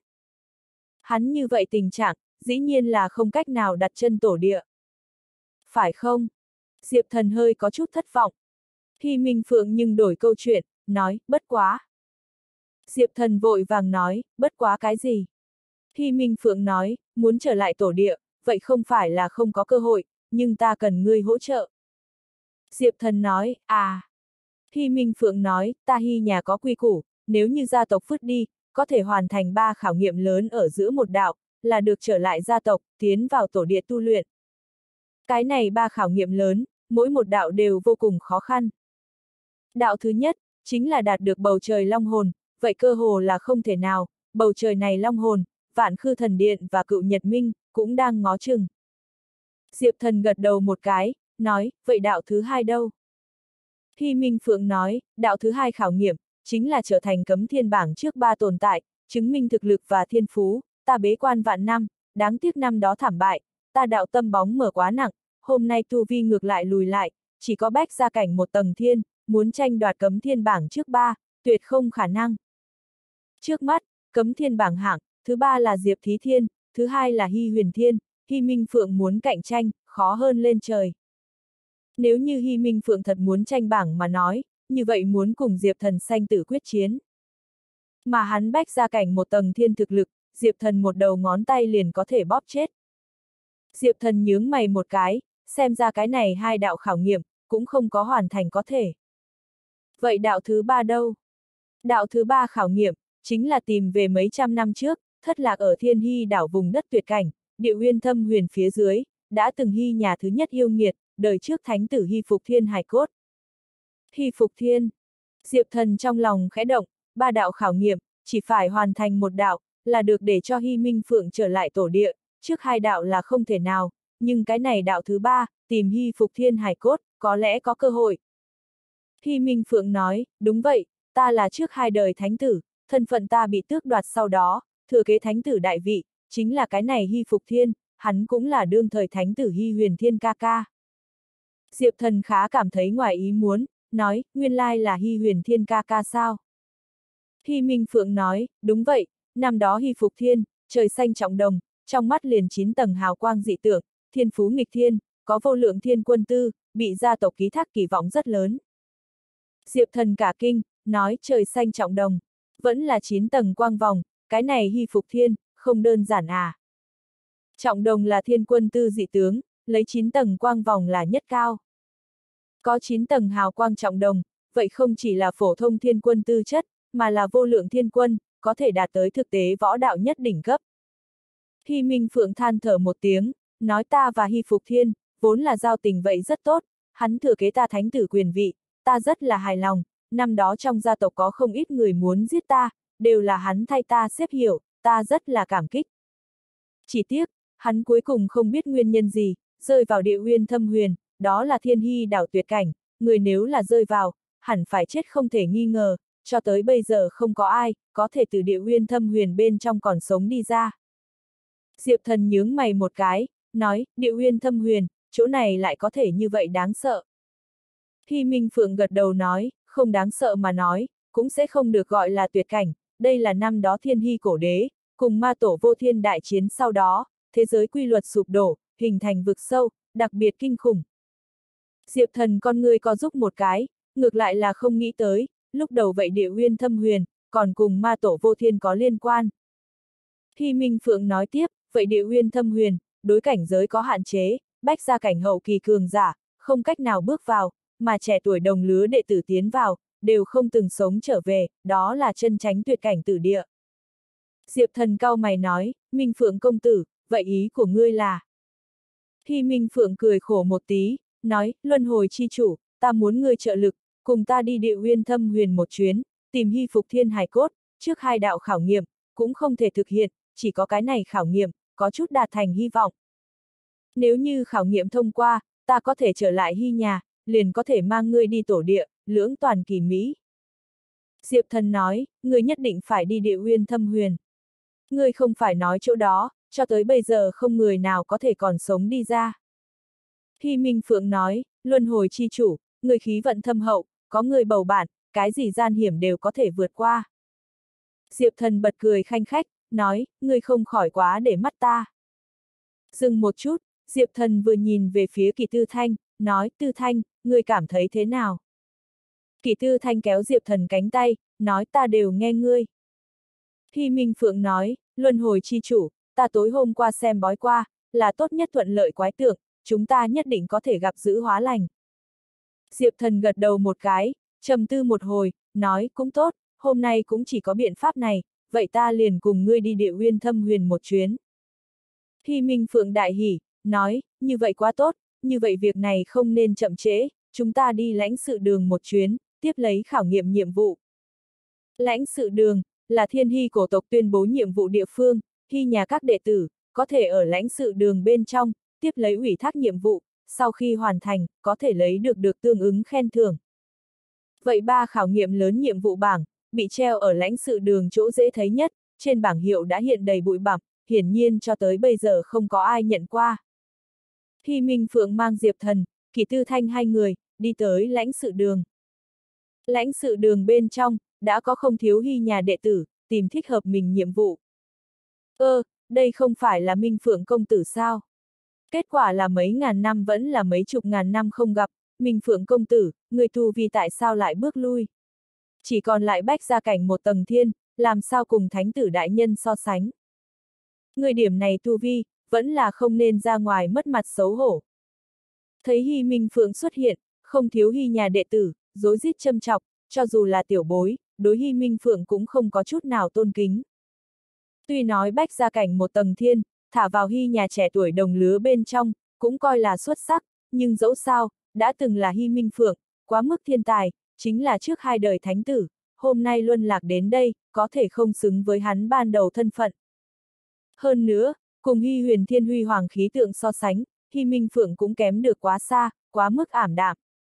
Hắn như vậy tình trạng, dĩ nhiên là không cách nào đặt chân tổ địa. Phải không? Diệp Thần hơi có chút thất vọng. Hy Minh Phượng nhưng đổi câu chuyện, nói, bất quá. Diệp Thần vội vàng nói, bất quá cái gì? Hy Minh Phượng nói, muốn trở lại tổ địa, vậy không phải là không có cơ hội, nhưng ta cần ngươi hỗ trợ. Diệp Thần nói, à. Hy Minh Phượng nói, ta Hy nhà có quy củ, nếu như gia tộc vứt đi, có thể hoàn thành 3 khảo nghiệm lớn ở giữa một đạo, là được trở lại gia tộc, tiến vào tổ địa tu luyện. Cái này 3 khảo nghiệm lớn, mỗi một đạo đều vô cùng khó khăn. Đạo thứ nhất, chính là đạt được bầu trời long hồn, vậy cơ hồ là không thể nào, bầu trời này long hồn, Vạn Khư Thần Điện và Cựu Nhật Minh, cũng đang ngó chừng. Diệp Thần gật đầu một cái, nói, vậy đạo thứ 2 đâu? Hy Minh Phượng nói, đạo thứ 2 khảo nghiệm, chính là trở thành cấm thiên bảng trước 3 tồn tại, chứng minh thực lực và thiên phú, ta bế quan vạn năm, đáng tiếc năm đó thảm bại, ta đạo tâm bóng mở quá nặng, hôm nay tu vi ngược lại lùi lại, chỉ có bách gia cảnh 1 tầng thiên, muốn tranh đoạt cấm thiên bảng trước 3, tuyệt không khả năng. Trước mắt, cấm thiên bảng hạng, thứ 3 là Diệp Thí Thiên, thứ 2 là Hy Huyền Thiên, Hy Minh Phượng muốn cạnh tranh, khó hơn lên trời. Nếu như Hy Minh Phượng thật muốn tranh bảng mà nói, như vậy muốn cùng Diệp Thần sanh tử quyết chiến. Mà hắn Bách Gia Cảnh một tầng thiên thực lực, Diệp Thần một đầu ngón tay liền có thể bóp chết. Diệp Thần nhướng mày một cái, xem ra cái này hai đạo khảo nghiệm, cũng không có hoàn thành có thể. Vậy đạo thứ ba đâu? Đạo thứ ba khảo nghiệm, chính là tìm về mấy trăm năm trước, thất lạc ở Thiên Hy đảo vùng đất tuyệt cảnh, địa uyên thâm huyền phía dưới, đã từng Hy nhà thứ nhất yêu nghiệt, đời trước thánh tử Hy Phục Thiên hài cốt. Hy Phục Thiên. Diệp Thần trong lòng khẽ động, ba đạo khảo nghiệm, chỉ phải hoàn thành một đạo, là được để cho Hy Minh Phượng trở lại tổ địa, trước hai đạo là không thể nào, nhưng cái này đạo thứ ba, tìm Hy Phục Thiên hài cốt, có lẽ có cơ hội. Hy Minh Phượng nói, đúng vậy, ta là trước hai đời thánh tử, thân phận ta bị tước đoạt sau đó, thừa kế thánh tử đại vị, chính là cái này Hy Phục Thiên, hắn cũng là đương thời thánh tử Hy Huyền Thiên ca ca. Diệp Thần khá cảm thấy ngoài ý muốn, nói, nguyên lai là Hy Huyền Thiên ca ca sao? Hy Minh Phượng nói, đúng vậy, năm đó Hy Phục Thiên, trời xanh trọng đồng, trong mắt liền 9 tầng hào quang dị tượng, thiên phú nghịch thiên, có vô lượng thiên quân tư, bị gia tộc ký thác kỳ vọng rất lớn. Diệp Thần cả kinh, nói trời xanh trọng đồng, vẫn là 9 tầng quang vòng, cái này Hy Phục Thiên, không đơn giản à. Trọng đồng là thiên quân tư dị tướng, lấy 9 tầng quang vòng là nhất cao. Có 9 tầng hào quang trọng đồng, vậy không chỉ là phổ thông thiên quân tư chất, mà là vô lượng thiên quân, có thể đạt tới thực tế võ đạo nhất đỉnh cấp. Hy Minh Phượng than thở một tiếng, nói ta và Hy Phục Thiên, vốn là giao tình vậy rất tốt, hắn thừa kế ta thánh tử quyền vị, ta rất là hài lòng, năm đó trong gia tộc có không ít người muốn giết ta, đều là hắn thay ta xếp hiểu, ta rất là cảm kích. Chỉ tiếc, hắn cuối cùng không biết nguyên nhân gì, rơi vào địa uyên thâm huyền, đó là Thiên Hy đảo tuyệt cảnh, người nếu là rơi vào, hẳn phải chết không thể nghi ngờ, cho tới bây giờ không có ai, có thể từ địa uyên thâm huyền bên trong còn sống đi ra. Diệp Thần nhướng mày một cái, nói, địa uyên thâm huyền, chỗ này lại có thể như vậy đáng sợ. Hy Minh Phượng gật đầu nói, không đáng sợ mà nói, cũng sẽ không được gọi là tuyệt cảnh, đây là năm đó Thiên Hy cổ đế, cùng ma tổ vô thiên đại chiến sau đó, thế giới quy luật sụp đổ, hình thành vực sâu, đặc biệt kinh khủng. Diệp Thần con người co giúp một cái, ngược lại là không nghĩ tới, lúc đầu vậy địa uyên thâm huyền, còn cùng ma tổ vô thiên có liên quan. Hy Minh Phượng nói tiếp, vậy địa uyên thâm huyền, đối cảnh giới có hạn chế, Bách Gia Cảnh hậu kỳ cường giả, không cách nào bước vào, mà trẻ tuổi đồng lứa đệ tử tiến vào, đều không từng sống trở về, đó là chân chánh tuyệt cảnh tử địa. Diệp Thần cau mày nói, Minh Phượng công tử, vậy ý của ngươi là? Hy Minh Phượng cười khổ một tí, nói, luân hồi chi chủ, ta muốn ngươi trợ lực, cùng ta đi địa uyên thâm huyền một chuyến, tìm Hy Phục Thiên hài cốt, trước hai đạo khảo nghiệm, cũng không thể thực hiện, chỉ có cái này khảo nghiệm, có chút đạt thành hy vọng. Nếu như khảo nghiệm thông qua, ta có thể trở lại Hy nhà, liền có thể mang ngươi đi tổ địa, lưỡng toàn kỳ mỹ. Diệp Thần nói, ngươi nhất định phải đi địa uyên thâm huyền. Ngươi không phải nói chỗ đó, cho tới bây giờ không người nào có thể còn sống đi ra. Hy Minh Phượng nói, luân hồi chi chủ, người khí vận thâm hậu, có người bầu bạn, cái gì gian hiểm đều có thể vượt qua. Diệp Thần bật cười khanh khách, nói, ngươi không khỏi quá để mắt ta. Dừng một chút, Diệp Thần vừa nhìn về phía Kỳ Tư Thanh, nói, Tư Thanh, ngươi cảm thấy thế nào? Kỳ Tư Thanh kéo Diệp Thần cánh tay, nói ta đều nghe ngươi. Hy Minh Phượng nói, luân hồi chi chủ, ta tối hôm qua xem bói qua, là tốt nhất thuận lợi quái tượng, chúng ta nhất định có thể gặp giữ hóa lành. Diệp Thần gật đầu một cái, trầm tư một hồi, nói, cũng tốt, hôm nay cũng chỉ có biện pháp này, vậy ta liền cùng ngươi đi địa uyên thâm huyền một chuyến. Hy Minh Phượng đại hỉ, nói, như vậy quá tốt, như vậy việc này không nên chậm trễ, chúng ta đi lãnh sự đường một chuyến, tiếp lấy khảo nghiệm nhiệm vụ. Lãnh sự đường, là Thiên Hy cổ tộc tuyên bố nhiệm vụ địa phương, Hy nhà các đệ tử, có thể ở lãnh sự đường bên trong, tiếp lấy ủy thác nhiệm vụ, sau khi hoàn thành, có thể lấy được tương ứng khen thưởng. Vậy ba khảo nghiệm lớn nhiệm vụ bảng, bị treo ở lãnh sự đường chỗ dễ thấy nhất, trên bảng hiệu đã hiện đầy bụi bặm, hiển nhiên cho tới bây giờ không có ai nhận qua. Hy Minh Phượng mang Diệp Thần, Kỳ Tư Thanh hai người, đi tới lãnh sự đường. Lãnh sự đường bên trong, đã có không thiếu Hy nhà đệ tử, tìm thích hợp mình nhiệm vụ. Đây không phải là Minh Phượng công tử sao? Kết quả là mấy ngàn năm vẫn là mấy chục ngàn năm không gặp, Minh Phượng công tử, người tu vi tại sao lại bước lui? Chỉ còn lại bách gia cảnh một tầng thiên, làm sao cùng thánh tử đại nhân so sánh? Người điểm này tu vi, vẫn là không nên ra ngoài mất mặt xấu hổ. Thấy Hy Minh Phượng xuất hiện, không thiếu Hy nhà đệ tử, rối rít châm chọc, cho dù là tiểu bối, đối Hy Minh Phượng cũng không có chút nào tôn kính. Tuy nói bách gia cảnh một tầng thiên, thả vào Hy nhà trẻ tuổi đồng lứa bên trong, cũng coi là xuất sắc, nhưng dẫu sao, đã từng là Hy Minh Phượng, quá mức thiên tài, chính là trước hai đời thánh tử, hôm nay luân lạc đến đây, có thể không xứng với hắn ban đầu thân phận. Hơn nữa, cùng Hy Huyền Thiên huy hoàng khí tượng so sánh, Hy Minh Phượng cũng kém được quá xa, quá mức ảm đạm.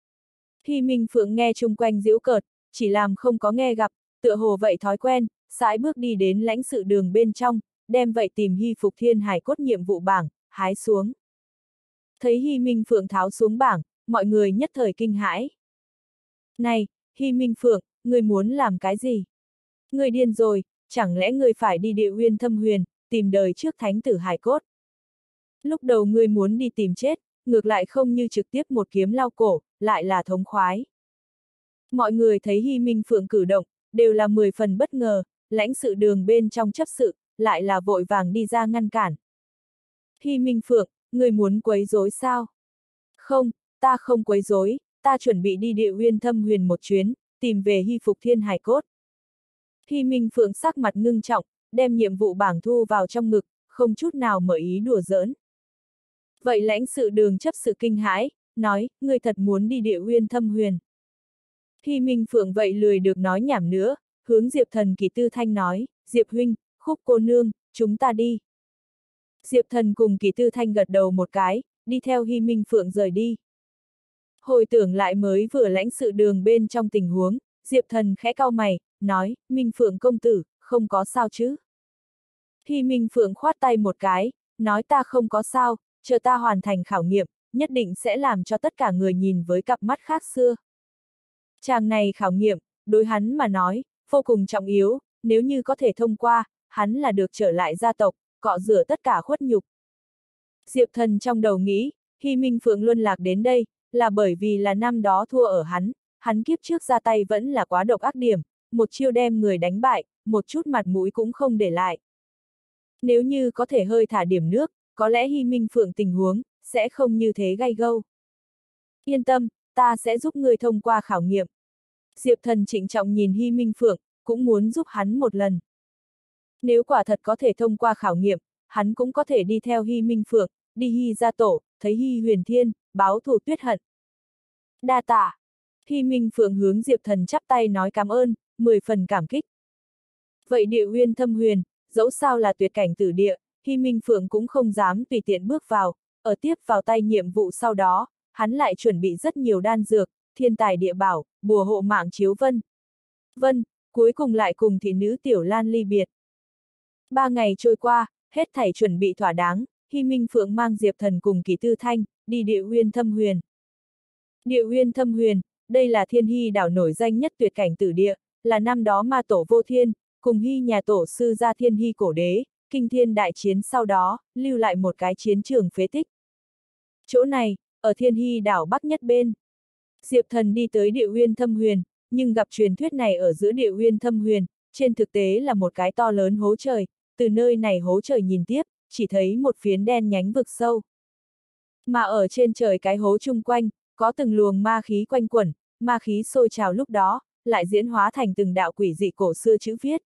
Hy Minh Phượng nghe chung quanh giễu cợt, chỉ làm không có nghe gặp, tựa hồ vậy thói quen, sải bước đi đến lãnh sự đường bên trong, đem vậy tìm Hy Phục Thiên Hải cốt nhiệm vụ bảng, hái xuống. Thấy Hy Minh Phượng tháo xuống bảng, mọi người nhất thời kinh hãi. Này, Hy Minh Phượng, ngươi muốn làm cái gì? Ngươi điên rồi, chẳng lẽ ngươi phải đi Địa Uyên Thâm Huyền, tìm đời trước thánh tử hải cốt? Lúc đầu ngươi muốn đi tìm chết, ngược lại không như trực tiếp một kiếm lao cổ, lại là thống khoái. Mọi người thấy Hy Minh Phượng cử động, đều là 10 phần bất ngờ, lãnh sự đường bên trong chấp sự, lại là vội vàng đi ra ngăn cản. Hy Minh Phượng, ngươi muốn quấy rối sao? Không, ta không quấy rối, ta chuẩn bị đi Địa Uyên Thâm Huyền một chuyến, tìm về Hy Phục Thiên hải cốt. Hy Minh Phượng sắc mặt ngưng trọng, đem nhiệm vụ bảng thu vào trong ngực, không chút nào mở ý đùa giỡn. Vậy lãnh sự đường chấp sự kinh hãi, nói, ngươi thật muốn đi Địa Uyên Thâm Huyền. Hy Minh Phượng vậy lười được nói nhảm nữa, hướng Diệp Thần Kỳ Tư Thanh nói, Diệp huynh, Khúc cô nương, chúng ta đi. Diệp Thần cùng Kỳ Tư Thanh gật đầu một cái, đi theo Hy Minh Phượng rời đi. Hồi tưởng lại mới vừa lãnh sự đường bên trong tình huống, Diệp Thần khẽ cau mày, nói, Minh Phượng công tử, không có sao chứ. Hy Minh Phượng khoát tay một cái, nói ta không có sao, chờ ta hoàn thành khảo nghiệm, nhất định sẽ làm cho tất cả người nhìn với cặp mắt khác xưa. Chàng này khảo nghiệm, đối hắn mà nói, vô cùng trọng yếu, nếu như có thể thông qua, hắn là được trở lại gia tộc, cọ rửa tất cả khuất nhục. Diệp Thần trong đầu nghĩ, Hy Minh Phượng luân lạc đến đây, là bởi vì là năm đó thua ở hắn kiếp trước ra tay vẫn là quá độc ác điểm, một chiêu đem người đánh bại, một chút mặt mũi cũng không để lại. Nếu như có thể hơi thả điểm nước, có lẽ Hy Minh Phượng tình huống, sẽ không như thế gay gâu. Yên tâm, ta sẽ giúp người thông qua khảo nghiệm. Diệp Thần trịnh trọng nhìn Hy Minh Phượng, cũng muốn giúp hắn một lần. Nếu quả thật có thể thông qua khảo nghiệm, hắn cũng có thể đi theo Hy Minh Phượng, đi Hy gia tổ, thấy Hy Huyền Thiên, báo thù tuyết hận. Đa tạ. Hy Minh Phượng hướng Diệp Thần chắp tay nói cảm ơn, 10 phần cảm kích. Vậy Địa Uyên Thâm Huyền, dẫu sao là tuyệt cảnh tử địa, Hy Minh Phượng cũng không dám tùy tiện bước vào, ở tiếp vào tay nhiệm vụ sau đó, hắn lại chuẩn bị rất nhiều đan dược, thiên tài địa bảo, bùa hộ mạng chiếu vân, cuối cùng lại cùng thị nữ Tiểu Lan ly biệt. 3 ngày trôi qua, hết thảy chuẩn bị thỏa đáng, Hy Minh Phượng mang Diệp Thần cùng Kỳ Tư Thanh, đi Địa Uyên Thâm Huyền. Địa Uyên Thâm Huyền, đây là Thiên Hy đảo nổi danh nhất tuyệt cảnh tử địa, là năm đó ma tổ vô thiên, cùng Hy nhà tổ sư gia Thiên Hy cổ đế, kinh thiên đại chiến sau đó, lưu lại một cái chiến trường phế tích. Chỗ này, ở Thiên Hy đảo bắc nhất bên. Diệp Thần đi tới Địa Uyên Thâm Huyền, nhưng gặp truyền thuyết này ở giữa Địa Uyên Thâm Huyền, trên thực tế là một cái to lớn hố trời, từ nơi này hố trời nhìn tiếp, chỉ thấy một phiến đen nhánh vực sâu. Mà ở trên trời cái hố chung quanh, có từng luồng ma khí quanh quẩn, ma khí sôi trào lúc đó, lại diễn hóa thành từng đạo quỷ dị cổ xưa chữ viết.